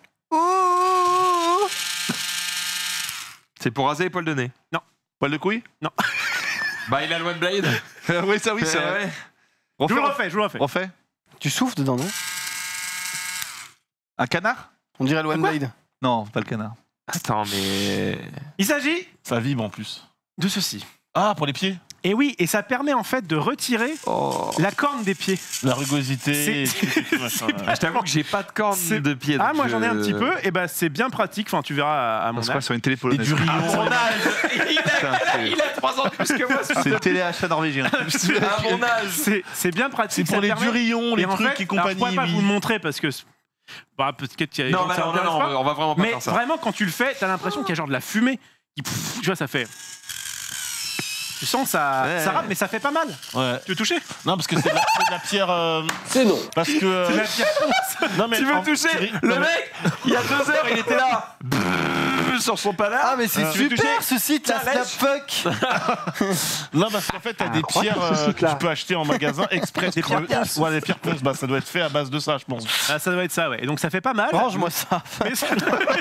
Speaker 1: C'est pour raser les poils de nez.
Speaker 5: Poil de couille
Speaker 1: Bah, il a le One Blade.
Speaker 5: Oui, ça, oui, c'est
Speaker 1: Eh
Speaker 5: vrai.
Speaker 1: ouais.
Speaker 2: Je vous
Speaker 5: Refais,
Speaker 2: le refais, je vous le refais.
Speaker 5: refais.
Speaker 4: Tu souffles dedans, non?
Speaker 5: Un canard
Speaker 4: On dirait le One Blade.
Speaker 5: Non, pas le canard.
Speaker 1: Attends, mais.
Speaker 2: Il s'agit
Speaker 6: Ça vibre en plus.
Speaker 2: de ceci.
Speaker 6: Ah, pour les pieds?
Speaker 2: Et oui, et ça permet en fait de retirer
Speaker 1: Oh.
Speaker 2: la corne des pieds.
Speaker 6: La rugosité.
Speaker 2: C'est-
Speaker 6: et tout, et tout, machin, ouais.
Speaker 1: Ah, je t'avoue que j'ai pas de corne
Speaker 2: C'est-
Speaker 1: de pied.
Speaker 2: Ah,
Speaker 1: donc
Speaker 2: moi j'en ai un
Speaker 1: je-
Speaker 2: petit peu, et ben c'est bien pratique. Enfin, tu verras à, à mon
Speaker 5: C'est quoi
Speaker 2: âge.
Speaker 5: sur une télé
Speaker 6: Et
Speaker 5: polonaise
Speaker 6: du
Speaker 1: À
Speaker 6: rion.
Speaker 1: mon âge. Il a, il a trois ans de plus que moi.
Speaker 5: C'est une télé achat norvégien.
Speaker 1: À mon âge.
Speaker 2: C'est c'est bien pratique.
Speaker 6: C'est pour
Speaker 2: ça
Speaker 6: les
Speaker 2: permet-
Speaker 6: durillons, les
Speaker 2: Et en
Speaker 6: trucs
Speaker 2: fait,
Speaker 6: et
Speaker 2: alors, je
Speaker 6: compagnie.
Speaker 2: pourrais pas
Speaker 6: oui.
Speaker 2: vous le montrer parce que bah, peut-être qu'il y a des
Speaker 1: Non,
Speaker 2: gens que
Speaker 1: bah
Speaker 2: ça
Speaker 1: non, non,
Speaker 2: intéresse
Speaker 1: non,
Speaker 2: pas.
Speaker 1: on va vraiment pas
Speaker 2: Mais
Speaker 1: faire ça.
Speaker 2: vraiment, quand tu le fais, t'as l'impression qu'il y a genre de la fumée. Qui, pff, tu vois, ça fait. Tu sens ça,
Speaker 1: Ouais.
Speaker 2: ça râpe, mais ça fait pas mal.
Speaker 6: Ouais.
Speaker 2: Tu veux toucher?
Speaker 6: Non, parce que c'est de, la- c'est de la pierre. euh,
Speaker 7: C'est non.
Speaker 6: Parce que. euh,
Speaker 2: C'est la pierre ponce.
Speaker 6: Non, mais
Speaker 1: Tu veux
Speaker 6: en-
Speaker 1: toucher
Speaker 6: ri-
Speaker 1: Le
Speaker 6: non, mais-
Speaker 1: mec, il y a deux heures, il était là. Sur son palais.
Speaker 4: Ah, mais c'est
Speaker 6: Euh,
Speaker 4: super ce site, la
Speaker 1: Tiens, lèche.
Speaker 4: Snapfuck.
Speaker 6: Non, parce qu'en fait, t'as des pierres euh, que tu peux acheter en magasin express.
Speaker 2: Des pierres ponces.
Speaker 6: Ouais, des pierres ponces. Bah, ça doit être fait à base de ça, je pense.
Speaker 2: Ah, ça doit être ça, ouais. Et donc ça fait pas mal.
Speaker 4: Range-moi ça.
Speaker 2: Mais c'est-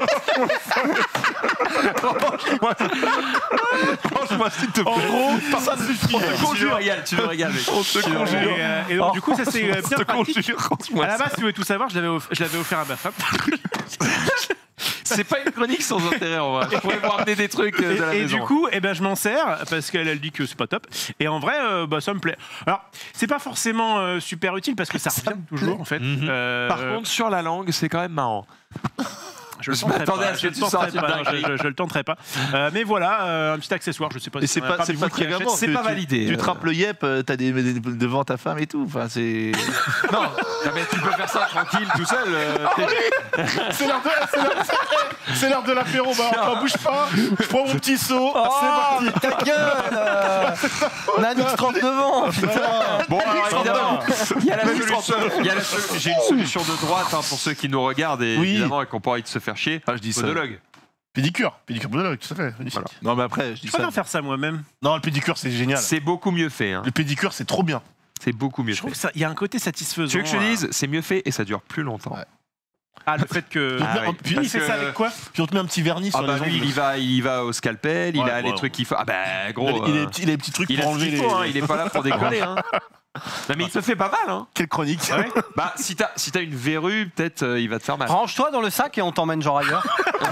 Speaker 5: Franchement, s'il te plaît.
Speaker 6: En gros, ça suffit.
Speaker 1: Tu le régales, tu le régales, mec.
Speaker 5: On te
Speaker 2: Et,
Speaker 5: conjure.
Speaker 2: euh, et donc, du coup, ça c'est euh, bien
Speaker 5: On te
Speaker 2: pratique.
Speaker 5: conjure.
Speaker 2: À
Speaker 5: Range-moi
Speaker 2: la
Speaker 5: ça.
Speaker 2: base, tu veux tout savoir, je l'avais off- je l'avais offert à ma femme.
Speaker 1: C'est pas une chronique sans intérêt en vrai. Je pourrais vous ramener des trucs euh, de la
Speaker 2: Et, et
Speaker 1: maison.
Speaker 2: du coup, eh ben, je m'en sers parce qu'elle elle dit que c'est pas top. Et en vrai, euh, bah, ça me plaît. Alors, c'est pas forcément euh, super utile parce que ça revient toujours en fait.
Speaker 1: Mhm.
Speaker 2: Euh,
Speaker 1: Par contre, sur la langue, c'est quand même marrant.
Speaker 2: Je le
Speaker 1: Je
Speaker 2: tenterai
Speaker 1: m'attendais
Speaker 2: pas,
Speaker 1: à ce
Speaker 2: je
Speaker 1: que
Speaker 2: le
Speaker 1: tu
Speaker 2: tenterai
Speaker 1: sortes une
Speaker 2: pas, non, je,
Speaker 1: dinguerie.
Speaker 2: je- je le tenterai pas. Euh, mais voilà, euh, un petit accessoire, je sais pas
Speaker 5: Et
Speaker 2: si
Speaker 5: c'est
Speaker 2: il y en a
Speaker 5: pas, c'est
Speaker 2: parmi
Speaker 5: pas
Speaker 2: vous qui
Speaker 5: très
Speaker 2: l'achètent.
Speaker 5: gammant.
Speaker 1: c'est
Speaker 5: tu-
Speaker 1: pas
Speaker 5: tu-
Speaker 1: validé,
Speaker 5: Tu
Speaker 1: euh.
Speaker 5: trappes le yep, euh, t'as des, des- devant ta femme et tout. Enfin, c'est.
Speaker 1: Non, non, mais tu peux faire ça tranquille, tout seul. euh, t'es-
Speaker 6: C'est l'heure de, c'est l'heure- c'est l'heure de l'apéro, bah enfin, bouge pas, je prends mon petit seau,
Speaker 4: Oh,
Speaker 6: c'est parti.
Speaker 4: ta gueule euh, Nanix, trente-neuf ans, putain.
Speaker 1: Bon, alors
Speaker 6: Ça
Speaker 1: évidemment,
Speaker 6: va.
Speaker 1: il y a la solution. Il y a la solu- J'ai une solution de droite hein, pour ceux qui nous regardent et
Speaker 6: Oui.
Speaker 1: évidemment et qui n'ont pas envie de se faire chier.
Speaker 5: Ah, je dis ça.
Speaker 1: Podologue.
Speaker 6: Pédicure, pédicure podologue, tout à fait. magnifique.
Speaker 1: Voilà.
Speaker 5: Non, mais après, je dis
Speaker 2: Je
Speaker 5: ça.
Speaker 2: préfère faire ça moi-même.
Speaker 6: Non, le pédicure, c'est génial.
Speaker 1: C'est beaucoup mieux fait. hein.
Speaker 6: Le pédicure, c'est trop bien.
Speaker 1: C'est beaucoup mieux
Speaker 2: Je trouve
Speaker 1: fait.
Speaker 2: qu'il y a un côté satisfaisant.
Speaker 1: Tu veux que je te
Speaker 2: euh,
Speaker 1: dise, c'est mieux fait et ça dure plus longtemps.
Speaker 6: Ouais.
Speaker 2: Ah, le fait que.
Speaker 1: Ah oui.
Speaker 6: Puis
Speaker 2: il
Speaker 6: il
Speaker 2: fait
Speaker 1: parce
Speaker 2: ça
Speaker 1: que-
Speaker 2: avec quoi
Speaker 6: Puis on te met un petit vernis
Speaker 1: Ah
Speaker 6: sur
Speaker 1: bah
Speaker 6: les
Speaker 1: lui,
Speaker 6: ongles.
Speaker 1: il y va, il y va au scalpel, il
Speaker 6: Ouais,
Speaker 1: a les
Speaker 6: ouais,
Speaker 1: trucs qu'il faut. Ah bah
Speaker 6: Il
Speaker 1: gros.
Speaker 6: a, il a
Speaker 1: euh,
Speaker 6: les petits, il a les petits trucs
Speaker 1: il
Speaker 6: pour
Speaker 1: a ce
Speaker 6: enlever
Speaker 1: qu'il
Speaker 6: les.
Speaker 1: faut, hein, il est pas là pour déconner. Hein. Non mais il te fait pas mal. Hein.
Speaker 6: Quelle chronique.
Speaker 1: Bah si t'as si t'as une verrue, peut-être euh, il va te faire mal.
Speaker 4: Range-toi dans le sac et on t'emmène genre ailleurs.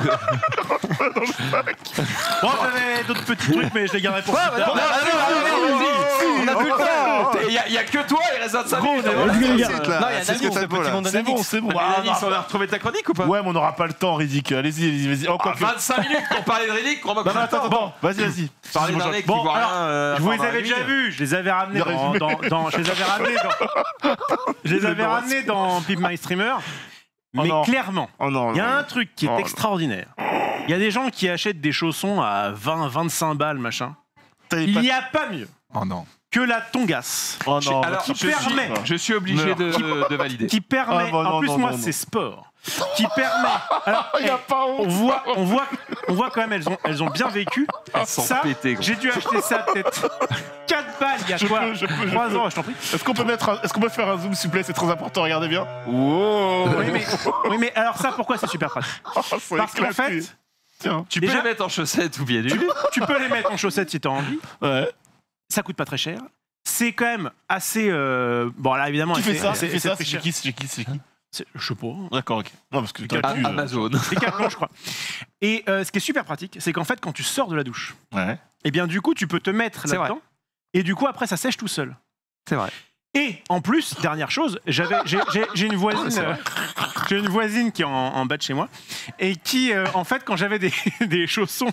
Speaker 2: Bon, j'avais d'autres petits trucs, mais je les garderai pour
Speaker 4: Ouais,
Speaker 2: plus
Speaker 4: bah,
Speaker 2: tard.
Speaker 4: non, allez, allez, allez, allez, on a plus le temps.
Speaker 1: Il y, a- y a que toi, il reste vingt-cinq minutes.
Speaker 4: Non,
Speaker 5: Vas-y, les gars.
Speaker 4: il y a
Speaker 5: C'est ce que
Speaker 4: Nanix,
Speaker 5: t'as
Speaker 4: le
Speaker 5: beau,
Speaker 4: petit
Speaker 5: là.
Speaker 4: monde de
Speaker 6: C'est bon,
Speaker 4: Nanix.
Speaker 6: c'est bon.
Speaker 1: Mais
Speaker 6: Ah,
Speaker 1: Denis, on a retrouvé ta chronique ou pas
Speaker 6: Ouais, mais on n'aura pas le temps, Riddick. Allez-y, allez-y, vas-y. Encore
Speaker 1: Ah,
Speaker 6: que-
Speaker 1: vingt-cinq minutes pour parler de Riddick, crois-moi que
Speaker 6: Non, mais attends, attends. Vas-y, vas-y.
Speaker 1: Parler d'un mec qui
Speaker 2: Bon,
Speaker 1: voit
Speaker 2: alors,
Speaker 1: rien. euh,
Speaker 2: Je vous les
Speaker 1: pendant la
Speaker 2: avais
Speaker 1: nuit.
Speaker 2: déjà vus, je les avais ramenés
Speaker 6: Le
Speaker 2: dans,
Speaker 6: résumé.
Speaker 2: dans, dans- je les avais ramenés dans, je les avais ramenés dans Pimp My Streamer.
Speaker 6: Oh
Speaker 2: Mais
Speaker 6: non.
Speaker 2: clairement,
Speaker 6: Oh non.
Speaker 2: il y a un truc qui est
Speaker 6: Oh non.
Speaker 2: extraordinaire. Il y a des gens qui achètent des chaussons à vingt, vingt-cinq balles, machin.
Speaker 6: T'as les
Speaker 2: Il
Speaker 6: pattes-
Speaker 2: n'y a pas mieux
Speaker 5: Oh non.
Speaker 2: que la tongasse.
Speaker 6: Oh non.
Speaker 1: Alors,
Speaker 2: qui
Speaker 1: je suis,
Speaker 2: permet-
Speaker 1: je suis obligé
Speaker 6: Meurs.
Speaker 1: de, de valider.
Speaker 2: Qui permet,
Speaker 6: Ah, bah non,
Speaker 2: en plus
Speaker 6: non,
Speaker 2: moi
Speaker 6: non, non.
Speaker 2: c'est sport, qui permet. Alors,
Speaker 6: Il y a
Speaker 2: eh,
Speaker 6: pas
Speaker 2: on
Speaker 6: honte.
Speaker 2: voit, on voit, on voit quand même elles ont, elles ont bien vécu.
Speaker 1: Elles sont
Speaker 2: Ça,
Speaker 1: pétées, gros.
Speaker 2: j'ai dû acheter ça peut-être quatre balles il y a
Speaker 6: Je
Speaker 2: quoi
Speaker 6: peux, je peux, je
Speaker 2: trois
Speaker 6: peux.
Speaker 2: ans, je t'en prie.
Speaker 6: Est-ce qu'on peut mettre, un- est-ce qu'on peut faire un zoom s'il vous plaît? C'est très important. Regardez bien. Wow.
Speaker 2: Oui mais, oui, mais alors ça, pourquoi c'est super pratique?
Speaker 6: Oh, c'est
Speaker 2: Parce qu'en
Speaker 6: éclaté.
Speaker 2: fait,
Speaker 6: Tiens.
Speaker 1: Tu
Speaker 2: déjà-
Speaker 1: peux les mettre en chaussettes ou bien nul.
Speaker 2: tu peux les mettre en chaussettes si t'as envie.
Speaker 6: Ouais.
Speaker 2: Ça coûte pas très cher. C'est quand même assez. euh, Bon là évidemment.
Speaker 6: Qui
Speaker 2: c'est-
Speaker 6: fait ça?
Speaker 2: c'est-
Speaker 6: Qui fait
Speaker 2: c'est
Speaker 6: ça?
Speaker 2: très
Speaker 6: C'est
Speaker 2: cher.
Speaker 6: qui? C'est qui? C'est qui?
Speaker 2: C'est- Je sais pas.
Speaker 6: D'accord, ok. Non, parce que
Speaker 2: Les
Speaker 6: t'as
Speaker 2: gars,
Speaker 6: pu, euh,
Speaker 1: Amazon.
Speaker 2: Décathlon, je crois. Et euh, ce qui est super pratique, c'est qu'en fait, quand tu sors de la douche,
Speaker 6: Ouais.
Speaker 2: et bien du coup, tu peux te mettre
Speaker 1: C'est
Speaker 2: là-dedans. Et du coup, après, ça sèche tout seul.
Speaker 1: C'est vrai.
Speaker 2: Et en plus, dernière chose, j'avais, j'ai, j'ai- j'ai une voisine,
Speaker 1: C'est vrai.
Speaker 2: euh, j'ai une voisine qui est en, en bas de chez moi, et qui, euh, en fait, quand j'avais des, des chaussons,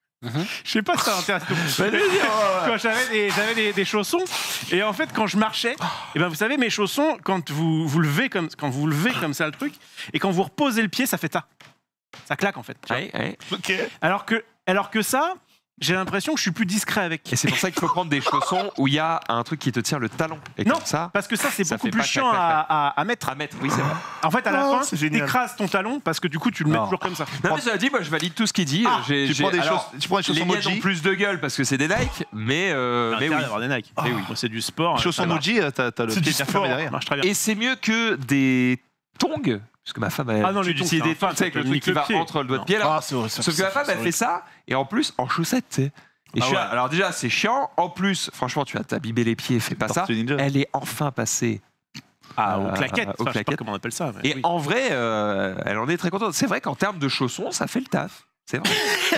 Speaker 2: je sais pas si ça intéresse tout le monde. Quand j'avais des, j'avais des, des chaussons, et en fait, quand je marchais, et ben vous savez, mes chaussons, quand vous vous levez comme, quand vous levez comme ça le truc, et quand vous reposez le pied, ça fait ça, ça claque en fait. tu vois.
Speaker 1: Ouais, ouais.
Speaker 6: Ok.
Speaker 2: Alors que, alors que ça, j'ai l'impression que je suis plus discret avec.
Speaker 1: Et c'est pour ça qu'il faut prendre des chaussons où il y a un truc qui te tient le talon. Et
Speaker 2: Non,
Speaker 1: comme ça,
Speaker 2: parce que ça, c'est
Speaker 1: ça
Speaker 2: beaucoup
Speaker 1: fait
Speaker 2: plus
Speaker 1: pas
Speaker 2: chiant
Speaker 1: clac, clac,
Speaker 2: à, à- à mettre.
Speaker 1: à mettre, oui, c'est vrai.
Speaker 2: En fait, à la
Speaker 6: Oh,
Speaker 2: fin,
Speaker 6: c'est génial.
Speaker 2: t'écrases ton talon parce que du coup, tu le mets
Speaker 5: Non.
Speaker 2: toujours comme ça.
Speaker 1: Non, mais cela dit, moi je valide tout ce qu'il dit.
Speaker 2: Ah,
Speaker 1: J'ai-
Speaker 5: Tu
Speaker 1: j'ai-
Speaker 5: prends des
Speaker 1: alors,
Speaker 5: choses- tu prends des
Speaker 1: Les
Speaker 5: chaussons
Speaker 1: miennes ont
Speaker 5: Moji.
Speaker 1: plus de gueule parce que c'est des Nike, mais, euh, mais oui.
Speaker 2: d'avoir des Nike.
Speaker 1: Mais oui.
Speaker 2: Moi, c'est du sport.
Speaker 5: Chaussons
Speaker 2: ça marche.
Speaker 5: Moji, euh, t'as t'as le
Speaker 6: C'est
Speaker 5: pied
Speaker 6: du
Speaker 5: bien
Speaker 6: sport.
Speaker 5: fermé
Speaker 2: Ça
Speaker 5: derrière.
Speaker 2: marche très bien.
Speaker 1: Et c'est mieux que des tongs, parce que ma femme elle
Speaker 2: Ah non, les tongs,
Speaker 1: utilise
Speaker 2: c'est
Speaker 1: des
Speaker 2: infâme,
Speaker 1: tongs avec
Speaker 2: ça
Speaker 1: le
Speaker 2: te
Speaker 1: truc
Speaker 2: nique
Speaker 1: qui
Speaker 2: le
Speaker 1: va
Speaker 2: pied.
Speaker 1: entre le doigt de
Speaker 2: Non.
Speaker 1: pied là.
Speaker 6: Ah, c'est horrible.
Speaker 1: Sauf que ma femme elle fait ça et en plus en chaussettes, tu sais. Et
Speaker 2: Ah
Speaker 1: je suis
Speaker 2: ouais.
Speaker 1: là, alors déjà c'est chiant, en plus franchement tu vas t'abîmer les pieds, fais pas ça.
Speaker 5: Tortue Ninja.
Speaker 1: Elle est enfin passée.
Speaker 2: Ah,
Speaker 1: Euh,
Speaker 2: aux claquettes.
Speaker 1: aux
Speaker 2: Enfin, je sais pas
Speaker 1: claquettes.
Speaker 2: comment on appelle ça. mais
Speaker 1: Et
Speaker 2: oui.
Speaker 1: en vrai, euh, elle en est très contente. C'est vrai qu'en termes de chaussons, ça fait le taf. C'est vrai.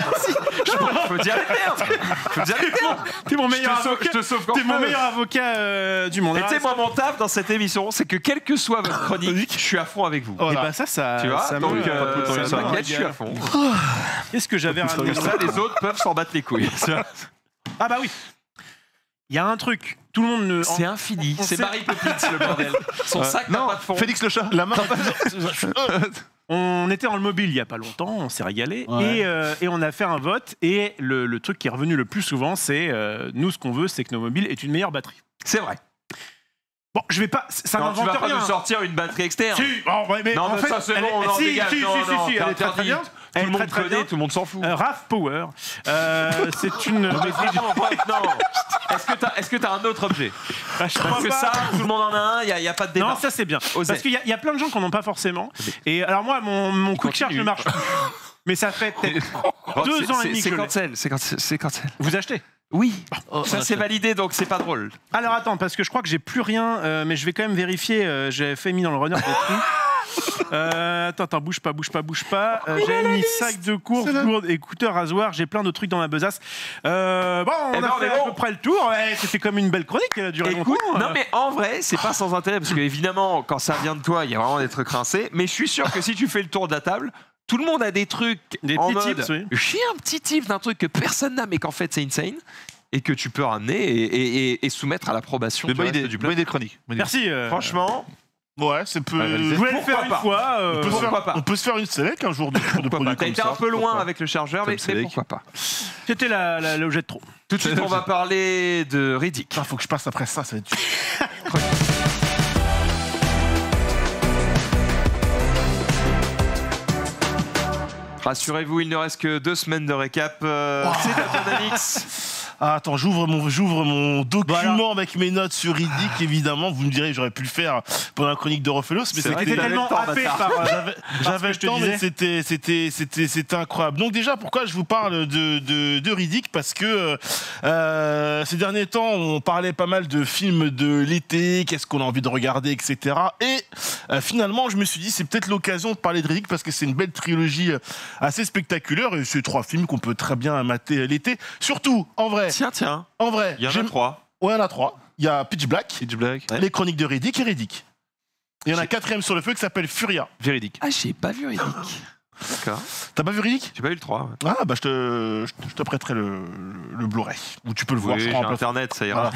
Speaker 1: Non, faut dire les termes. Faut dire les termes.
Speaker 2: T'es mon
Speaker 1: Je
Speaker 2: meilleur
Speaker 1: te sauve,
Speaker 2: avocat.
Speaker 1: je te sauve quand
Speaker 2: T'es
Speaker 1: je
Speaker 2: mon
Speaker 1: peux.
Speaker 2: meilleur avocat euh, du monde.
Speaker 1: Et tu sais, moi, mon taf dans cette émission, c'est que quelle que soit votre chronique, je suis à fond avec vous.
Speaker 2: Et
Speaker 6: Voilà.
Speaker 2: bah ça, ça.
Speaker 1: Tu vois,
Speaker 2: ça
Speaker 1: donc,
Speaker 2: me-
Speaker 1: euh,
Speaker 2: ça me-
Speaker 1: ça m'inquiète, je suis à fond.
Speaker 2: Qu'est-ce que j'avais ramené
Speaker 1: Comme ça, les autres peuvent s'en battre les couilles.
Speaker 2: Ah bah oui. Il y a un truc. Tout le monde ne.
Speaker 1: C'est infini.
Speaker 2: on
Speaker 1: C'est
Speaker 2: sait-
Speaker 1: Marie Poppins, le bordel. Son sac n'a
Speaker 5: Non,
Speaker 1: pas de fond.
Speaker 5: Félix le chat.
Speaker 6: La main.
Speaker 2: On était dans le mobile il y a pas longtemps, on s'est régalé
Speaker 6: Ouais.
Speaker 2: et, euh, et on a fait un vote et le, le truc qui est revenu le plus souvent c'est euh, nous ce qu'on veut c'est que nos mobiles aient une meilleure batterie.
Speaker 1: C'est vrai.
Speaker 2: Bon, je vais pas, ça
Speaker 1: Non, tu
Speaker 2: n'invente
Speaker 1: vas pas
Speaker 2: rien.
Speaker 1: nous sortir une batterie externe.
Speaker 2: Si, oh, ouais, mais
Speaker 1: Non,
Speaker 2: en
Speaker 1: mais
Speaker 2: fait,
Speaker 1: ça, c'est
Speaker 2: elle
Speaker 1: bon,
Speaker 2: est-
Speaker 1: on en
Speaker 2: si,
Speaker 1: dégage.
Speaker 2: si,
Speaker 1: Non,
Speaker 2: si,
Speaker 1: non,
Speaker 2: si,
Speaker 1: t'as
Speaker 2: elle est très très
Speaker 1: interdit.
Speaker 2: bien.
Speaker 1: Tout
Speaker 2: Elle
Speaker 1: le
Speaker 2: est
Speaker 1: monde
Speaker 2: très, très
Speaker 1: connaît,
Speaker 2: bien.
Speaker 1: tout le monde s'en fout.
Speaker 2: Euh, R A V Power, euh, c'est une.
Speaker 1: Non, mais franchement, bref, non. Est-ce que t'as est-ce que t'as un autre objet
Speaker 2: Bah, je
Speaker 1: Parce
Speaker 2: crois
Speaker 1: que
Speaker 2: pas.
Speaker 1: ça, tout le monde en a un, il n'y a, y a pas de débat.
Speaker 2: Non, ça c'est bien.
Speaker 1: Osez.
Speaker 2: Parce qu'il y, a- il y a plein de gens qui n'en ont pas forcément. Et alors moi, mon, mon quick charge
Speaker 1: continue.
Speaker 2: ne marche plus. Mais ça fait peut-être
Speaker 1: Bon,
Speaker 2: deux
Speaker 1: c'est-
Speaker 2: ans et
Speaker 1: c'est-
Speaker 2: demi
Speaker 1: C'est
Speaker 2: que je l'ai.
Speaker 1: cancel, c'est cancel, c'est cancel.
Speaker 2: Vous achetez.
Speaker 1: Oui, ça c'est validé, donc c'est pas drôle.
Speaker 2: Alors attends, parce que je crois que j'ai plus rien, euh, mais je vais quand même vérifier. euh, J'ai fait mis dans le runner des trucs. Euh, attends, attends, bouge pas, bouge pas, bouge pas. Euh, j'ai mis sac de course, gourde, écouteurs, rasoir. J'ai plein de trucs dans ma besace. Euh, bon, on
Speaker 1: Eh
Speaker 2: a
Speaker 1: ben, on
Speaker 2: fait
Speaker 1: est
Speaker 2: à
Speaker 1: bon.
Speaker 2: peu près le tour. Ouais, c'était comme une belle chronique. Elle a duré
Speaker 1: Écoute,
Speaker 2: longtemps.
Speaker 1: non
Speaker 2: euh.
Speaker 1: mais en vrai, c'est pas sans intérêt parce que évidemment, quand ça vient de toi, il y a vraiment des trucs rincés. Mais je suis sûr que si tu fais le tour de la table, tout le monde a des trucs
Speaker 2: Des
Speaker 1: en
Speaker 2: petits
Speaker 1: mode,
Speaker 2: tips, oui.
Speaker 1: j'ai un petit tip d'un truc que personne n'a, mais qu'en fait c'est insane et que tu peux ramener et, et- et- et soumettre à l'approbation
Speaker 5: Mais
Speaker 1: du
Speaker 5: bonne
Speaker 1: reste
Speaker 5: idée,
Speaker 1: du
Speaker 5: bonne
Speaker 1: peuple.
Speaker 5: idée de chronique. Bonne idée.
Speaker 2: Merci. euh,
Speaker 1: Franchement,
Speaker 6: Ouais, c'est peu.
Speaker 5: Ouais,
Speaker 2: Je voulais le faire
Speaker 1: pourquoi
Speaker 2: une
Speaker 1: pas.
Speaker 2: fois. euh,
Speaker 6: on, peut se
Speaker 1: pourquoi
Speaker 6: faire,
Speaker 1: pas.
Speaker 6: on peut se faire une sélec un jour de, de
Speaker 1: pourquoi pas.
Speaker 6: produits
Speaker 1: T'as
Speaker 6: comme
Speaker 1: été
Speaker 6: ça.
Speaker 1: un peu loin
Speaker 6: Pourquoi pas.
Speaker 1: avec le chargeur, mais,
Speaker 5: Comme
Speaker 1: mais
Speaker 5: Selec.
Speaker 1: pourquoi pas.
Speaker 2: C'était la- la- l'objet de trop.
Speaker 1: Tout de suite, on va parler de Riddick.
Speaker 6: Putain, faut que je passe après ça, ça va être dur.
Speaker 1: Rassurez-vous, il ne reste que deux semaines de récap. Euh, C'est à ton Alix.
Speaker 6: Ah, attends, j'ouvre mon, j'ouvre mon document
Speaker 2: Voilà.
Speaker 6: avec mes notes sur Riddick, évidemment. Vous me direz, j'aurais pu le faire pendant la chronique de Rofelos, mais
Speaker 1: C'est vrai
Speaker 6: c'était
Speaker 1: que
Speaker 2: T'étais tellement
Speaker 1: le temps,
Speaker 2: happé
Speaker 1: bâtard.
Speaker 2: par. euh,
Speaker 6: J'avais, j'avais
Speaker 2: que
Speaker 6: le
Speaker 2: je te
Speaker 6: temps,
Speaker 2: disais.
Speaker 6: mais c'était, c'était, c'était, c'était incroyable. Donc déjà, pourquoi je vous parle de, de, de Riddick? Parce que euh, ces derniers temps, on parlait pas mal de films de l'été, qu'est-ce qu'on a envie de regarder, et cetera. Et euh, finalement, je me suis dit, c'est peut-être l'occasion de parler de Riddick parce que c'est une belle trilogie euh, assez spectaculaire et c'est trois films qu'on peut très bien mater l'été. Surtout, en vrai,
Speaker 1: Tiens, tiens,
Speaker 6: en vrai,
Speaker 1: il y en a
Speaker 6: j'aime-
Speaker 1: trois.
Speaker 6: Ouais, il y en a trois. Il y a Pitch Black,
Speaker 5: Pitch Black.
Speaker 1: Ouais.
Speaker 6: Les Chroniques de Riddick et Riddick. Il y en a un
Speaker 1: J'ai-
Speaker 6: quatrième sur le feu qui s'appelle Furia.
Speaker 5: Véridique.
Speaker 1: Ah, j'ai pas vu Riddick. D'accord.
Speaker 6: T'as pas vu Riddick?
Speaker 1: J'ai pas vu le trois. ouais.
Speaker 6: Ah bah je te, je te- je te prêterai le, le Blu-ray. Ou tu peux le voir,
Speaker 1: Oui,
Speaker 6: je
Speaker 1: j'ai
Speaker 6: crois, en plateforme.
Speaker 1: internet, ça ira.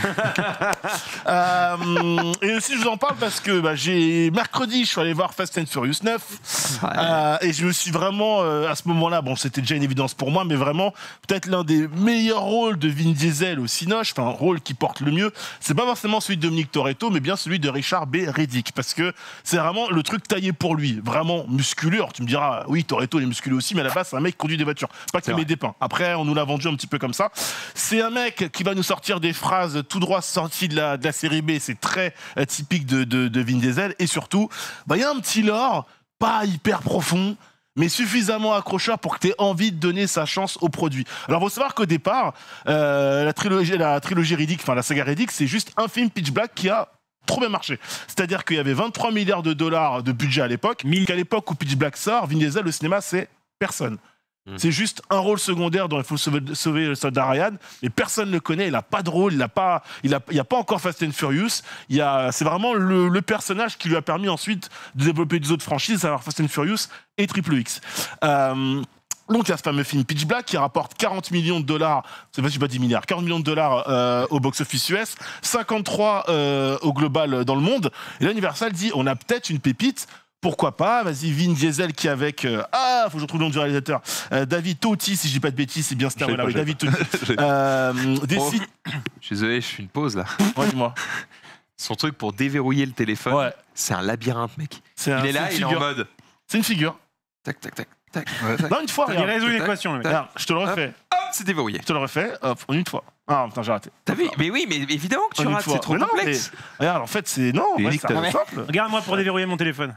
Speaker 6: Euh, et aussi je vous en parle parce que bah, j'ai mercredi je suis allé voir Fast and Furious neuf.
Speaker 1: Ouais.
Speaker 6: Euh, et je me suis vraiment euh, à ce moment-là, bon c'était déjà une évidence pour moi, mais vraiment peut-être l'un des meilleurs rôles de Vin Diesel au Cinoche, enfin un rôle qui porte le mieux, c'est pas forcément celui de Dominique Toretto, mais bien celui de Richard B. Riddick, parce que c'est vraiment le truc taillé pour lui, vraiment musculeux. Alors tu me diras, oui Toretto il est musculeux aussi, mais à la base c'est un mec qui conduit des voitures, pas qui
Speaker 1: C'est
Speaker 6: met
Speaker 1: vrai.
Speaker 6: des pains. Après on nous l'a vendu un petit peu comme ça. C'est un mec qui va nous sortir des phrases tout droit sorties de la, de la série B, c'est très euh, typique de, de, de Vin Diesel, et surtout, bah, il y a un petit lore, pas hyper profond, mais suffisamment accrocheur pour que tu aies envie de donner sa chance au produit. Alors, faut savoir qu'au départ, euh, la trilogie, la trilogie Riddick, enfin la saga Riddick, c'est juste un film Pitch Black qui a trop bien marché. C'est-à-dire qu'il y avait vingt-trois milliards de dollars de budget à l'époque, qu'à l'époque où Pitch Black sort, Vin Diesel, le cinéma, c'est personne.
Speaker 1: Mm.
Speaker 6: C'est juste un rôle secondaire dont il faut sauver, sauver le soldat Ryan, mais personne ne le connaît, il n'a pas de rôle, il n'a pas, il a, il y a pas encore Fast and Furious. Il y a, c'est vraiment le, le personnage qui lui a permis ensuite de développer des autres franchises, à savoir Fast and Furious et Triple X. Euh, Donc il y a ce fameux film Pitch Black qui rapporte quarante millions de dollars, c'est pas, je sais pas dix milliards, quarante millions de dollars euh, au box-office U S, cinquante-trois euh, au global dans le monde. Et là Universal dit on a peut-être une pépite. Pourquoi pas? Vas-y, Vin Diesel qui est avec euh, ah, faut que je retrouve le nom du réalisateur. Euh, David Totti, si je dis pas de bêtises, c'est bien Star.
Speaker 5: Je l'ai
Speaker 6: Voilà,
Speaker 5: pas,
Speaker 6: oui,
Speaker 5: je l'ai
Speaker 6: David Totti. Euh, décide.
Speaker 1: Je suis désolé, je fais une pause là.
Speaker 6: Ouais, dis-moi.
Speaker 1: Son truc pour déverrouiller le téléphone,
Speaker 6: Ouais.
Speaker 1: c'est un labyrinthe, mec.
Speaker 6: C'est un-
Speaker 1: Il est là,
Speaker 6: c'est une
Speaker 1: il est en
Speaker 6: figure.
Speaker 1: mode.
Speaker 6: C'est une figure.
Speaker 1: Tac, tac, tac, tac.
Speaker 6: Non, une fois,
Speaker 2: Il
Speaker 6: regarde.
Speaker 2: résout une
Speaker 1: tac,
Speaker 2: équation, le mec.
Speaker 6: Regarde, je te le refais.
Speaker 1: Hop, c'est déverrouillé.
Speaker 6: Je te le refais. Hop, en une fois. Ah putain, j'ai raté.
Speaker 1: T'as vu? Mais oui, mais évidemment que
Speaker 6: En
Speaker 1: tu
Speaker 6: une
Speaker 1: rates,
Speaker 6: fois.
Speaker 1: c'est trop
Speaker 6: Mais non,
Speaker 1: complexe.
Speaker 6: mais- Regarde, en fait, c'est. Non, en vrai,
Speaker 5: Eric,
Speaker 6: c'est
Speaker 5: t'as-
Speaker 6: un simple.
Speaker 2: Regarde-moi pour déverrouiller mon téléphone.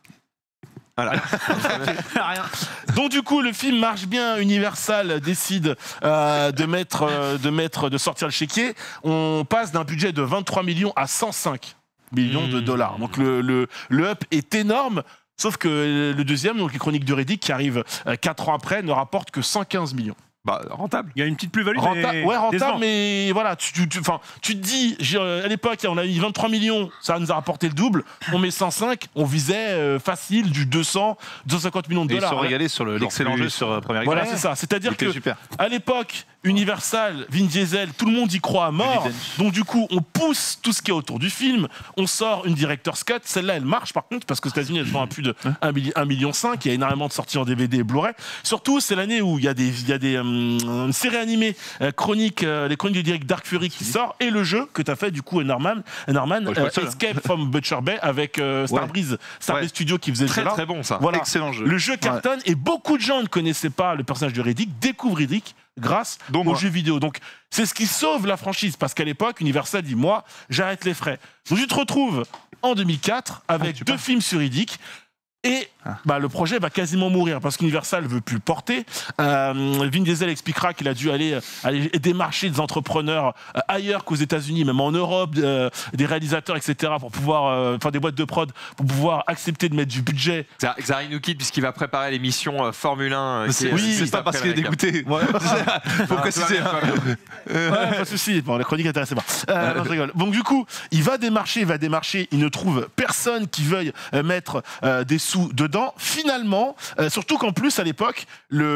Speaker 1: Voilà.
Speaker 2: Rien.
Speaker 6: Donc du coup, le film marche bien. Universal décide euh, de mettre, euh, de mettre, de sortir le chéquier. On passe d'un budget de vingt-trois millions à cent cinq millions de
Speaker 1: Mmh.
Speaker 6: dollars. Donc le, le, le up est énorme. Sauf que le deuxième, donc les Chroniques de Riddick, qui arrive euh, quatre ans après, ne rapporte que cent quinze millions.
Speaker 1: Bah, rentable.
Speaker 2: Il y a une petite plus-value.
Speaker 6: Renta-
Speaker 2: mais
Speaker 6: ouais, rentable,
Speaker 2: décevant.
Speaker 6: mais voilà, tu, tu, tu, enfin, tu te dis, j'ai, euh, à l'époque, on a mis vingt-trois millions, ça nous a rapporté le double, on met cent cinq, on visait euh, facile du deux cents, deux cent cinquante millions de
Speaker 5: Et ils se
Speaker 6: dollars.
Speaker 5: sont régalés sur le- l'excellent
Speaker 1: plus.
Speaker 5: jeu sur euh, Première
Speaker 6: Voilà,
Speaker 5: Guerre.
Speaker 6: c'est ça. C'est-à-dire
Speaker 5: C'était
Speaker 6: que
Speaker 5: super.
Speaker 6: à l'époque, Universal, Vin Diesel, tout le monde y croit à mort.
Speaker 5: Evidence.
Speaker 6: Donc du coup, on pousse tout ce qui est autour du film. On sort une director's cut. Celle-là, elle marche par contre parce qu'aux États-Unis, elle vend à plus de un million cinq. Il y a énormément de sorties en D V D et Blu-ray. Surtout, c'est l'année où il y a des, il y a des euh, une série animée euh, chronique, euh, les chroniques du direct Dark Fury qui sort et le jeu que t'as fait du coup Norman, Norman
Speaker 5: Ouais, je suis pas
Speaker 6: euh,
Speaker 5: le seul, hein.
Speaker 6: Escape from Butcher Bay avec euh, Starbreeze, Starbreeze
Speaker 5: Ouais.
Speaker 6: Studio qui faisait
Speaker 1: Très
Speaker 6: ce jeu-là.
Speaker 1: très bon ça.
Speaker 6: Voilà.
Speaker 5: Excellent jeu.
Speaker 6: Le jeu cartonne et beaucoup de gens ne connaissaient pas le personnage de Riddick, découvrent Riddick grâce
Speaker 5: Dont
Speaker 6: aux
Speaker 5: moi.
Speaker 6: jeux vidéo. Donc c'est ce qui sauve la franchise parce qu'à l'époque, Universal dit moi, j'arrête les frais. Donc tu te retrouves en deux mille quatre avec
Speaker 5: tu
Speaker 6: deux
Speaker 5: parles.
Speaker 6: films sur Riddick. Et
Speaker 5: Ah.
Speaker 6: bah, le projet va quasiment mourir parce qu'Universal veut plus le porter. Euh, Vin Diesel expliquera qu'il a dû aller, aller démarcher des entrepreneurs euh, ailleurs qu'aux États-Unis, même en Europe, euh, des réalisateurs, et cetera, pour pouvoir, euh, enfin des boîtes de prod, pour pouvoir accepter de mettre du budget.
Speaker 1: Xar- Xari nous quitte puisqu'il va préparer l'émission euh, Formule un. euh, qui est-
Speaker 6: oui,
Speaker 1: juste
Speaker 5: C'est pas parce
Speaker 1: après
Speaker 5: qu'il est
Speaker 1: le récap.
Speaker 5: dégoûté.
Speaker 6: Ouais.
Speaker 5: Faut préciser. hein.
Speaker 6: Ouais, pas de souci. Bon, la chronique intéressait pas. Euh, non, je rigole. Donc du coup, il va démarcher, il va démarcher. Il ne trouve personne qui veuille euh, mettre euh, des sous sous dedans. Finalement, euh, surtout qu'en plus, à l'époque,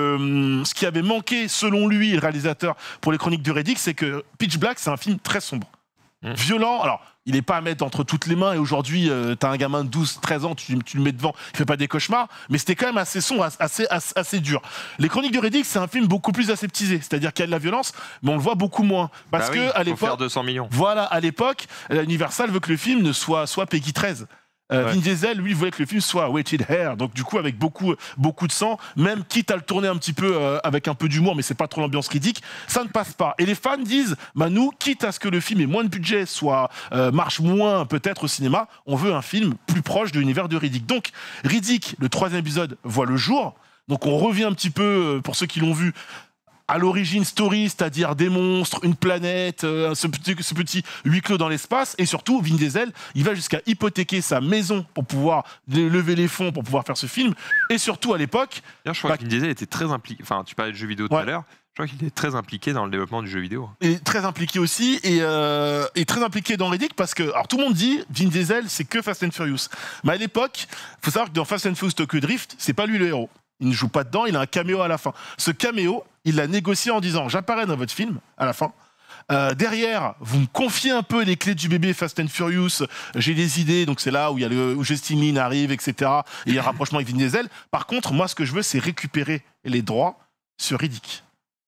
Speaker 6: le, ce qui avait manqué, selon lui, le réalisateur, pour les Chroniques de Riddick, c'est que Pitch Black, c'est un film très sombre. Mmh. Violent, alors il n'est pas à mettre entre toutes les mains, et aujourd'hui euh, t'as un gamin de douze treize ans, tu, tu le mets devant, il fait pas des cauchemars, mais c'était quand même assez sombre, assez, assez, assez dur. Les Chroniques de Riddick, c'est un film beaucoup plus aseptisé, c'est-à-dire qu'il y a de la violence, mais on le voit beaucoup moins. Parce
Speaker 1: bah
Speaker 6: que
Speaker 1: oui,
Speaker 6: à l'époque,
Speaker 1: faut faire deux cents millions.
Speaker 6: Voilà, à l'époque, Universal veut que le film ne soit, soit Peggy treize. Euh,
Speaker 1: Ouais.
Speaker 6: Vin Diesel, lui, voulait que le film soit rated R, donc du coup avec beaucoup, beaucoup de sang, même quitte à le tourner un petit peu euh, avec un peu d'humour, mais c'est pas trop l'ambiance Riddick, ça ne passe pas. Et les fans disent, bah nous, quitte à ce que le film ait moins de budget, soit euh, marche moins peut-être au cinéma, on veut un film plus proche de l'univers de Riddick. Donc Riddick, le troisième épisode, voit le jour. Donc on revient un petit peu, euh, pour ceux qui l'ont vu, à l'origine story, c'est-à-dire des monstres, une planète, euh, ce, petit, ce petit huis clos dans l'espace, et surtout Vin Diesel, il va jusqu'à hypothéquer sa maison pour pouvoir lever les fonds pour pouvoir faire ce film, et surtout à l'époque...
Speaker 1: D'ailleurs, je crois
Speaker 6: bah,
Speaker 1: que Vin Diesel était très impliqué, enfin tu parlais de jeux vidéo tout
Speaker 6: Ouais.
Speaker 1: à l'heure, je crois qu'il est très impliqué dans le développement du jeu vidéo.
Speaker 6: Il est très impliqué aussi, et, euh, et très impliqué dans Riddick, parce que, alors tout le monde dit, Vin Diesel, c'est que Fast and Furious. Mais à l'époque, il faut savoir que dans Fast and Furious Tokyo Drift, c'est pas lui le héros. Il ne joue pas dedans, il a un caméo à la fin. Ce caméo, il l'a négocié en disant, j'apparais dans votre film, à la fin. Euh, derrière, vous me confiez un peu les clés du bébé Fast and Furious, j'ai des idées, donc c'est là où, il y a le, où Justin Lin arrive, et cetera. Et il y a un rapprochement avec Vin Diesel. Par contre, moi, ce que je veux, c'est récupérer les droits sur Riddick.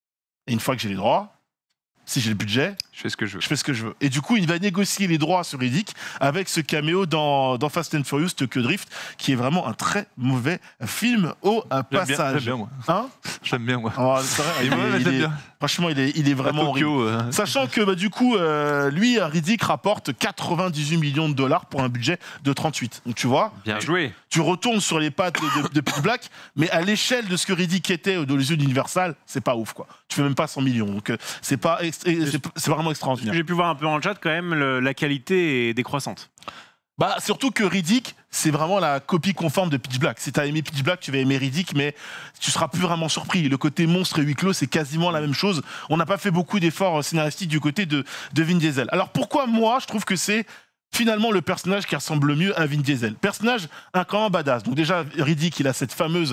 Speaker 6: Et une fois que j'ai les droits, si j'ai le budget,
Speaker 1: Je fais ce que je veux.
Speaker 6: je fais ce que je veux. Et du coup, il va négocier les droits sur Riddick avec ce caméo dans, dans Fast and Furious Tokyo Drift, qui est vraiment un très mauvais film au euh,
Speaker 5: J'aime bien,
Speaker 6: passage.
Speaker 5: j'aime bien, moi.
Speaker 6: Hein
Speaker 5: J'aime bien, moi.
Speaker 6: Oh, c'est vrai,
Speaker 5: Et
Speaker 6: il
Speaker 5: moi,
Speaker 6: est- il
Speaker 5: j'aime
Speaker 6: est-
Speaker 5: bien.
Speaker 6: Franchement, il est, il est vraiment
Speaker 5: À Tokyo,
Speaker 6: horrible.
Speaker 5: euh,
Speaker 6: Sachant que bah, du coup, euh, lui, Riddick rapporte quatre-vingt-dix-huit millions de dollars pour un budget de trente-huit. Donc tu vois,
Speaker 1: Bien joué.
Speaker 6: tu retournes sur les pattes de, de, de Pitch Black, mais à l'échelle de ce que Riddick était dans les yeux d'Universal, c'est pas ouf, quoi. Tu fais même pas cent millions. Donc euh, c'est pas, ext- c'est c'est vraiment extraordinaire.
Speaker 2: J'ai pu voir un peu en chat quand même, le- la qualité est décroissante.
Speaker 6: Bah, surtout que Riddick, c'est vraiment la copie conforme de Pitch Black. Si t'as aimé Pitch Black, tu vas aimer Riddick, mais tu seras plus vraiment surpris. Le côté monstre et huis clos, c'est quasiment la même chose. On n'a pas fait beaucoup d'efforts scénaristiques du côté de, de Vin Diesel. Alors pourquoi moi, je trouve que c'est finalement le personnage qui ressemble le mieux à Vin Diesel. Personnage un cran badass. Donc déjà, Riddick, il a cette fameuse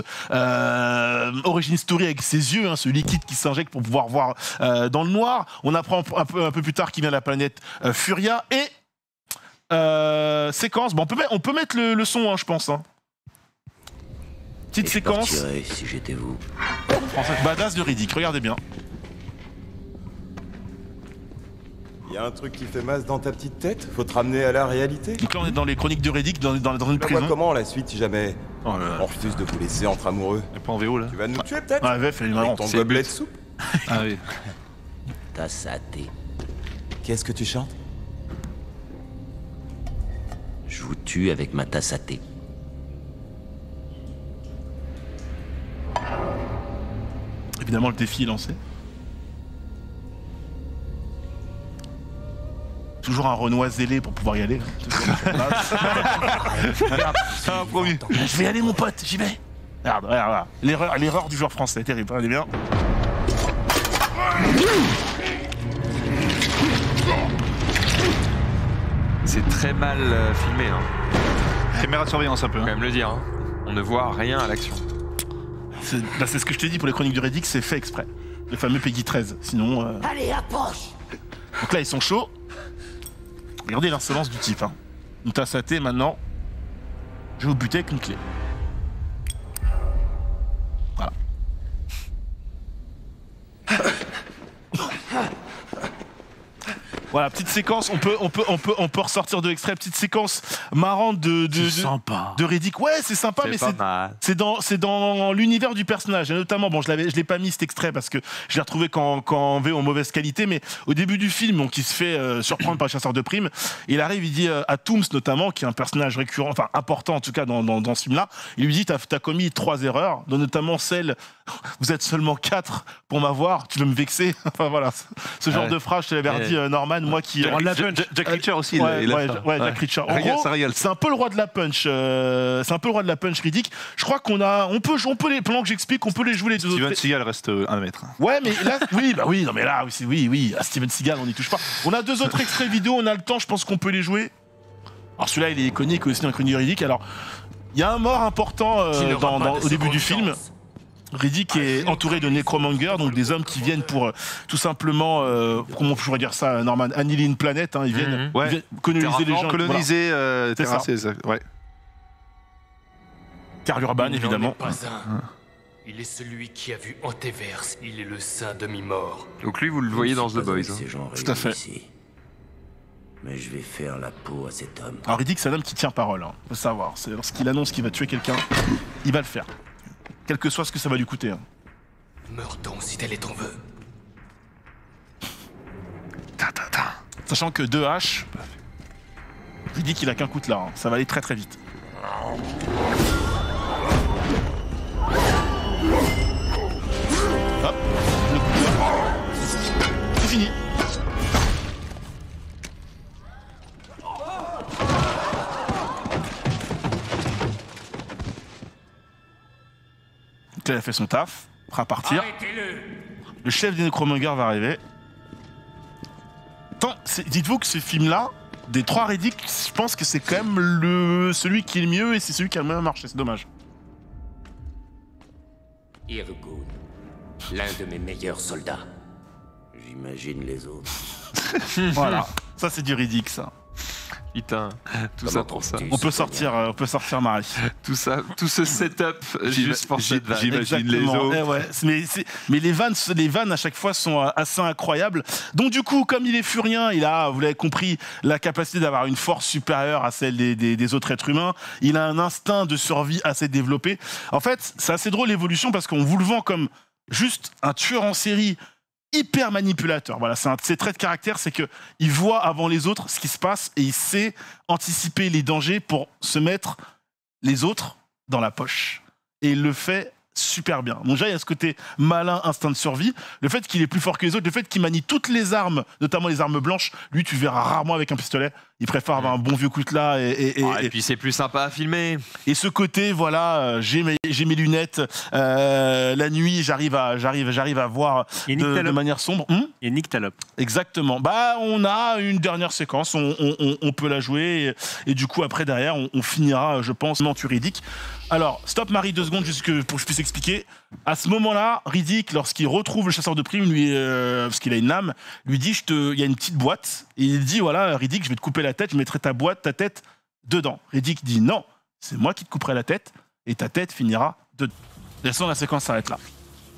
Speaker 6: euh, origin story avec ses yeux, hein, ce liquide qui s'injecte pour pouvoir voir euh, dans le noir. On apprend un peu, un peu plus tard qu'il vient de la planète euh, Furia. Et euh, séquence, bon, on, peut mettre, on peut mettre le, le son, hein, je pense. Hein. Petite séquence.
Speaker 8: Si j'étais vous.
Speaker 6: Badass de Riddick, regardez bien.
Speaker 9: Il y a un truc qui fait masse dans ta petite tête. Faut te ramener à la réalité.
Speaker 6: Donc là, on est dans les chroniques de Riddick, dans, dans, dans une
Speaker 9: On voit
Speaker 6: prison.
Speaker 9: comment la suite si jamais
Speaker 5: Oh là là.
Speaker 9: on refuse de vous laisser entre amoureux.
Speaker 5: Elle est pas en V O là.
Speaker 9: Tu vas nous tuer peut-être
Speaker 6: Ah, V F, elle est
Speaker 9: Avec
Speaker 6: marrante.
Speaker 9: ton
Speaker 5: c'est
Speaker 9: gobelet
Speaker 5: le
Speaker 9: de soupe.
Speaker 5: Ah oui.
Speaker 8: T'as saté.
Speaker 9: Qu'est-ce que tu chantes?
Speaker 8: Je vous tue avec ma tasse à thé.
Speaker 6: Évidemment, le défi est lancé. Toujours un Renoir zélé pour pouvoir y aller. hein.
Speaker 5: Ah, promis.
Speaker 6: Je vais y aller, mon pote, j'y vais. Regarde, regarde, regarde. L'erreur, l'erreur du joueur français, terrible. Regardez bien.
Speaker 1: C'est très mal euh, filmé, hein.
Speaker 5: Caméra de surveillance un peu.
Speaker 1: Faut quand
Speaker 5: Hein.
Speaker 1: même le dire. Hein. On ne voit rien à l'action.
Speaker 6: C'est bah, c'est ce que je t'ai dit pour les chroniques de Riddick, c'est fait exprès. Le fameux Peggy treize. Sinon. euh,
Speaker 8: Allez, approche.
Speaker 6: Donc là, ils sont chauds. Regardez l'insolence du type. Hein. Une tasse à thé maintenant. Je vais vous buter avec une clé. Voilà. Voilà, petite séquence, on peut, on peut, on peut, on peut ressortir de l'extrait, petite séquence marrante de, de, de,
Speaker 2: sympa.
Speaker 6: de Riddick. Ouais, c'est sympa, mais
Speaker 1: C'est
Speaker 6: c'est,
Speaker 1: pas mal.
Speaker 6: c'est dans, c'est dans l'univers du personnage. Et notamment, bon, je l'avais, je l'ai pas mis cet extrait parce que je l'ai retrouvé qu'en, qu'en V O en mauvaise qualité, mais au début du film, donc, il se fait euh, surprendre par le chasseur de primes. Il arrive, il dit euh, à Tooms notamment, qui est un personnage récurrent, enfin important en tout cas dans, dans, dans ce film-là, il lui dit t'as, t'as commis trois erreurs, dont notamment celle, vous êtes seulement quatre pour m'avoir, tu veux me vexer. Enfin voilà, ce genre
Speaker 5: Ouais.
Speaker 6: de phrase, je te l'avais
Speaker 5: Ouais.
Speaker 6: redit, euh, Norman, moi qui.
Speaker 2: Le roi de la
Speaker 5: Jack,
Speaker 2: punch.
Speaker 5: Jack Reacher aussi. il a-
Speaker 6: Ouais,
Speaker 5: il a
Speaker 6: ouais,
Speaker 5: fait.
Speaker 6: ouais, Jack Reacher. En
Speaker 5: Régale,
Speaker 6: gros,
Speaker 5: ça régale.
Speaker 6: c'est un peu le roi de la punch. euh, c'est un peu le roi de la punch Riddick. Je crois qu'on a, on peut, on peut les plans que j'explique, on peut les jouer les deux
Speaker 5: Steven
Speaker 6: autres.
Speaker 5: Seagal reste euh, un mètre.
Speaker 6: Ouais, mais là, oui, bah oui, non, mais là, oui, c'est- oui, oui, à Steven Seagal, on n'y touche pas. On a deux autres extraits vidéo, on a le temps, je pense qu'on peut les jouer. Alors celui-là, il est iconique aussi, un connu Riddick. Alors, Il y a un mort important euh,
Speaker 8: Tu n'auras
Speaker 6: dans,
Speaker 8: pas
Speaker 6: dans-
Speaker 8: de
Speaker 6: au début du
Speaker 8: seconde
Speaker 6: film.
Speaker 8: chance.
Speaker 6: Riddick est entouré de nécromangers, donc des hommes qui viennent pour euh, tout simplement, euh, comment je pourrais dire ça, Norman, annihiler une planète. Hein, ils viennent,
Speaker 1: Mhm.
Speaker 6: ils
Speaker 5: Ouais.
Speaker 6: viennent coloniser les gens.
Speaker 5: Coloniser, euh,
Speaker 6: C'est
Speaker 5: terrasser, ça. Ouais.
Speaker 6: Voilà. Car Urban,
Speaker 10: Il n'en
Speaker 6: évidemment.
Speaker 10: est pas un. Il est celui qui a vu Antéverse. Il est le saint demi-mort.
Speaker 1: Donc lui, vous le voyez dans The
Speaker 8: Pas
Speaker 1: Boys.
Speaker 8: avec
Speaker 1: hein.
Speaker 8: ces gens
Speaker 6: Tout à fait.
Speaker 8: réunis ici. Mais je vais faire la peau à cet homme.
Speaker 6: Alors Riddick, c'est un homme qui tient parole, hein, faut savoir. C'est lorsqu'il annonce qu'il va tuer quelqu'un, il va le faire. Quel que soit ce que ça va lui coûter. Hein.
Speaker 10: Meurs donc si tel est ton vœu.
Speaker 1: Ta, ta, ta.
Speaker 6: Sachant que deux haches, Riddick, il a qu'un coup de là. Hein. Ça va aller très très vite. Hop, le coup de là. C'est fini. Donc là, il a fait son taf, prêt à partir.
Speaker 10: Arrêtez-le.
Speaker 6: Le chef des nécromangers va arriver. Tant- c'est- Dites-vous que ce film-là, des trois Riddick, je pense que c'est quand même le, celui qui est le mieux et c'est celui qui a le mieux marché. C'est dommage.
Speaker 8: Irgun, l'un de mes meilleurs soldats. J'imagine les autres.
Speaker 6: Voilà. Ça, c'est du Riddick, ça.
Speaker 1: Putain, tout
Speaker 8: Comment
Speaker 1: ça pour ça.
Speaker 8: trouves-tu
Speaker 6: On peut
Speaker 8: ce
Speaker 6: sortir, euh, on peut sortir Marie.
Speaker 1: Tout ça, tout ce setup juste pour cette vanne.
Speaker 5: J'imagine les
Speaker 6: Exactement.
Speaker 5: autres.
Speaker 6: Eh ouais. Mais, c'est- mais les vannes, les vannes à chaque fois sont euh, assez incroyables. Donc du coup, comme il est furien, il a, vous l'avez compris, la capacité d'avoir une force supérieure à celle des, des- des autres êtres humains. Il a un instinct de survie assez développé. En fait, c'est assez drôle l'évolution parce qu'on vous le vend comme juste un tueur en série hyper manipulateur. Voilà, c'est un de ses traits de caractère, c'est que il voit avant les autres ce qui se passe et il sait anticiper les dangers pour se mettre les autres dans la poche. Et il le fait super bien. Donc déjà, il y a ce côté malin, instinct de survie. Le fait qu'il est plus fort que les autres, le fait qu'il manie toutes les armes, notamment les armes blanches, lui, tu verras rarement avec un pistolet. Il préfère avoir un bon vieux coutelas et, et, et,
Speaker 1: Ah, et
Speaker 6: et-
Speaker 1: puis c'est plus sympa à filmer.
Speaker 6: et ce côté, voilà, euh, j'ai mes, j'ai mes lunettes, euh, la nuit, j'arrive à, j'arrive, j'arrive à voir
Speaker 2: Et
Speaker 6: de,
Speaker 2: Nick
Speaker 6: de
Speaker 2: Talop.
Speaker 6: manière sombre. Hum
Speaker 2: Et Nick Talop.
Speaker 6: Exactement. Bah, on a une dernière séquence, on, on- on- on peut la jouer, et, et du coup, après, derrière, on, on finira, je pense, mentu Riddick. Alors, stop Marie, deux secondes, juste que, pour que je puisse expliquer. À ce moment-là, Riddick, lorsqu'il retrouve le chasseur de primes, lui, euh, parce qu'il a une lame, lui dit, je te, il y a une petite boîte, et il dit, voilà, Riddick, je vais te couper la tête, je mettrai ta boîte, ta tête, dedans. Riddick dit, non, c'est moi qui te couperai la tête, et ta tête finira dedans. De toute façon, la séquence s'arrête là.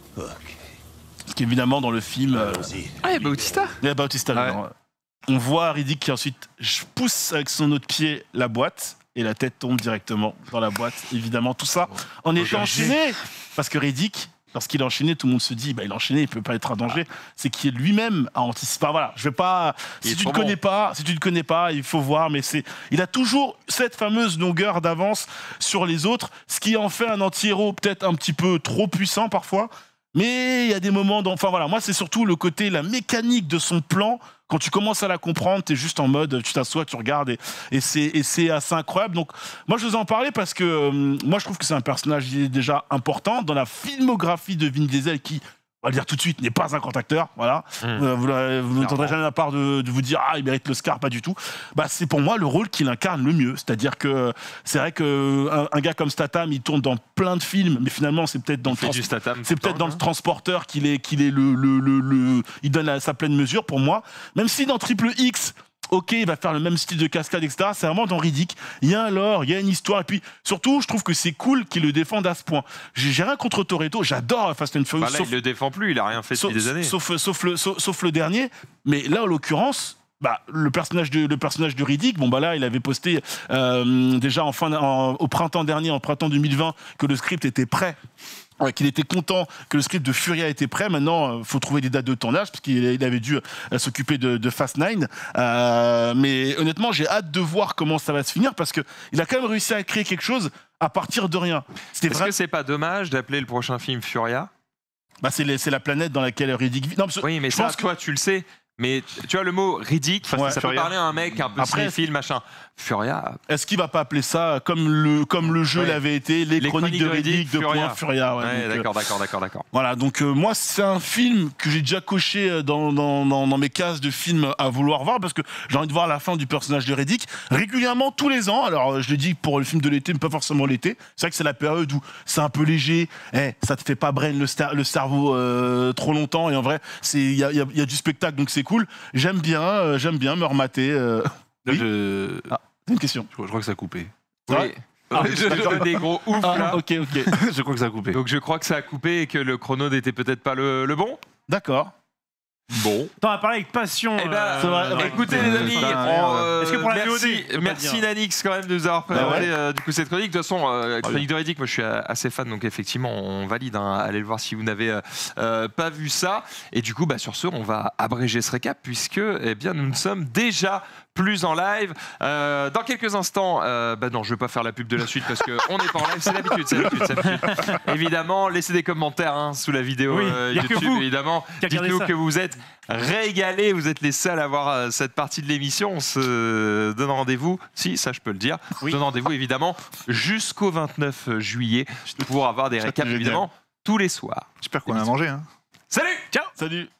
Speaker 6: Parce qu'évidemment, dans le film... euh,
Speaker 1: Ah, et Bautista.
Speaker 6: il y a Bautista
Speaker 1: Ouais.
Speaker 6: dedans, ouais. On voit Riddick qui ensuite pousse avec son autre pied la boîte et la tête tombe directement dans la boîte. Évidemment, tout ça en étant enchaîné. Parce que Riddick, lorsqu'il est enchaîné, tout le monde se dit bah, il est enchaîné, il peut pas être un danger. C'est qu'il lui-même a anticipé. Enfin, voilà, je vais pas.
Speaker 1: Il
Speaker 6: Si
Speaker 1: est
Speaker 6: tu ne
Speaker 1: trop
Speaker 6: connais
Speaker 1: bon.
Speaker 6: pas, si tu ne connais pas, il faut voir. Mais c'est, il a toujours cette fameuse longueur d'avance sur les autres, ce qui en fait un anti-héros peut-être un petit peu trop puissant parfois. Mais il y a des moments, dans... enfin voilà, moi c'est surtout le côté, la mécanique de son plan. Quand tu commences à la comprendre, t'es juste en mode, tu t'assois, tu regardes, et, et c'est et c'est assez incroyable. Donc moi je vous en parlais parce que euh, moi je trouve que c'est un personnage déjà important dans la filmographie de Vin Diesel qui, on va le dire tout de suite, n'est pas un grand acteur. Voilà,
Speaker 1: Mmh.
Speaker 6: Euh, vous l'aurez- vous n'entendrez jamais la part de, de vous dire ah il mérite l'Oscar, pas du tout. Bah c'est pour moi le rôle qu'il incarne le mieux. C'est-à-dire que c'est vrai que un, un gars comme Statham, il tourne dans plein de films, mais finalement c'est peut-être dans
Speaker 1: Il
Speaker 6: le
Speaker 1: fait
Speaker 6: trans-
Speaker 1: du Statham.
Speaker 6: c'est
Speaker 1: tout
Speaker 6: peut-être
Speaker 1: le
Speaker 6: dans
Speaker 1: temps,
Speaker 6: le
Speaker 1: hein.
Speaker 6: transporteur qu'il est, qu'il est le, le, le, le- il donne la- sa pleine mesure pour moi. Même si dans Triple X, ok, il va faire le même style de cascade, et cetera. C'est vraiment dans Riddick. Il y a un lore, il y a une histoire. Et puis, surtout, je trouve que c'est cool qu'il le défende à ce point. J'ai j'ai rien contre Toretto. J'adore Fast and Furious.
Speaker 1: Bah là,
Speaker 6: sauf,
Speaker 1: il le défend plus, il a rien fait
Speaker 6: sauf,
Speaker 1: depuis des années.
Speaker 6: sauf, sauf le, sauf, sauf le dernier. Mais là, en l'occurrence, bah, le personnage de le personnage de Riddick, bon bah là, il avait posté euh, déjà en fin, en- au printemps dernier, en printemps deux mille vingt, que le script était prêt. Ouais, qu'il était content que le script de Furia était prêt. Maintenant, il faut trouver des dates de tournage parce qu'il il avait dû euh, s'occuper de, de Fast Nine. Euh, mais honnêtement, j'ai hâte de voir comment ça va se finir parce que il a quand même réussi à créer quelque chose à partir de rien. C'était
Speaker 1: Est-ce
Speaker 6: vrai.
Speaker 1: que c'est pas dommage d'appeler le prochain film Furia?
Speaker 6: Bah, c'est les- c'est la planète dans laquelle Riddick vit. Non, parce que
Speaker 1: Oui, mais
Speaker 6: je
Speaker 1: ça,
Speaker 6: pense que
Speaker 1: toi, tu le sais. Mais tu vois, le mot Riddick,
Speaker 6: Ouais.
Speaker 1: ça peut
Speaker 5: Furia.
Speaker 1: parler à un mec un peu
Speaker 6: Après-
Speaker 1: cinéphile, machin. Furia.
Speaker 6: Est-ce qu'il va pas appeler ça comme le, comme le jeu
Speaker 1: Ouais.
Speaker 6: l'avait été, les,
Speaker 1: Les
Speaker 6: chroniques, de Riddick, de
Speaker 1: Furia.
Speaker 6: point Furia. Ouais,
Speaker 1: Ouais,
Speaker 6: donc, euh,
Speaker 1: d'accord, d'accord, d'accord, d'accord.
Speaker 6: Voilà, donc euh, moi c'est un film que j'ai déjà coché dans, dans, dans, dans mes cases de films à vouloir voir parce que j'ai envie de voir la fin du personnage de Riddick régulièrement tous les ans. Alors euh, je l'ai dit pour le film de l'été, mais pas forcément l'été. C'est vrai que c'est la période où c'est un peu léger, eh, ça te fait pas brain le, sta- le cerveau euh, trop longtemps et en vrai il y a, y a- y a du spectacle donc c'est cool. J'aime bien, euh, j'aime bien me remater. euh. Oui.
Speaker 5: Je...
Speaker 6: Ah, c'est une question.
Speaker 5: je crois que ça a coupé.
Speaker 1: Oui.
Speaker 6: Ouais.
Speaker 1: Ah, je, je fais des gros ouf
Speaker 6: Ah,
Speaker 1: là.
Speaker 6: ok, ok.
Speaker 5: je crois que ça a coupé.
Speaker 1: Donc je crois que ça a coupé et que le chrono n'était peut-être pas le, le bon.
Speaker 6: D'accord.
Speaker 1: Bon.
Speaker 2: T'en as parlé avec passion.
Speaker 1: Eh ben,
Speaker 2: euh,
Speaker 6: c'est vrai, ouais.
Speaker 1: écoutez les amis,
Speaker 5: Putain,
Speaker 1: on, euh,
Speaker 2: Est-ce que pour la
Speaker 1: merci,
Speaker 2: V O D, je peux pas
Speaker 1: merci
Speaker 2: dire.
Speaker 1: Nanix quand même de nous avoir présenté
Speaker 6: Bah ouais.
Speaker 1: euh, du coup cette chronique. De toute façon, euh,
Speaker 5: Ah,
Speaker 1: chronique de Riddick, moi je suis euh, assez fan, donc effectivement on valide. Hein, allez le voir si vous n'avez euh, euh, pas vu ça. Et du coup, bah, sur ce, on va abréger ce récap puisque eh bien nous ne sommes déjà plus en live. Euh, dans quelques instants, euh, bah non, je vais pas faire la pub de la suite parce qu'on n'est pas en live, c'est l'habitude, c'est l'habitude, c'est l'habitude. Évidemment, laissez des commentaires hein, sous la vidéo
Speaker 2: Oui,
Speaker 1: euh,
Speaker 2: y a que
Speaker 1: YouTube,
Speaker 2: vous
Speaker 1: évidemment.
Speaker 2: qui regardez
Speaker 1: Dites-nous
Speaker 2: ça.
Speaker 1: que vous êtes régalés, vous êtes les seuls à voir euh, cette partie de l'émission. On se donne rendez-vous, si, ça je peux le dire, on se donne rendez-vous évidemment jusqu'au vingt-neuf juillet pour avoir des
Speaker 6: Ça,
Speaker 1: récaps
Speaker 6: c'est génial.
Speaker 1: évidemment tous les soirs.
Speaker 5: J'espère qu'on a mangé. Hein.
Speaker 1: Salut.
Speaker 2: Ciao.
Speaker 6: Salut.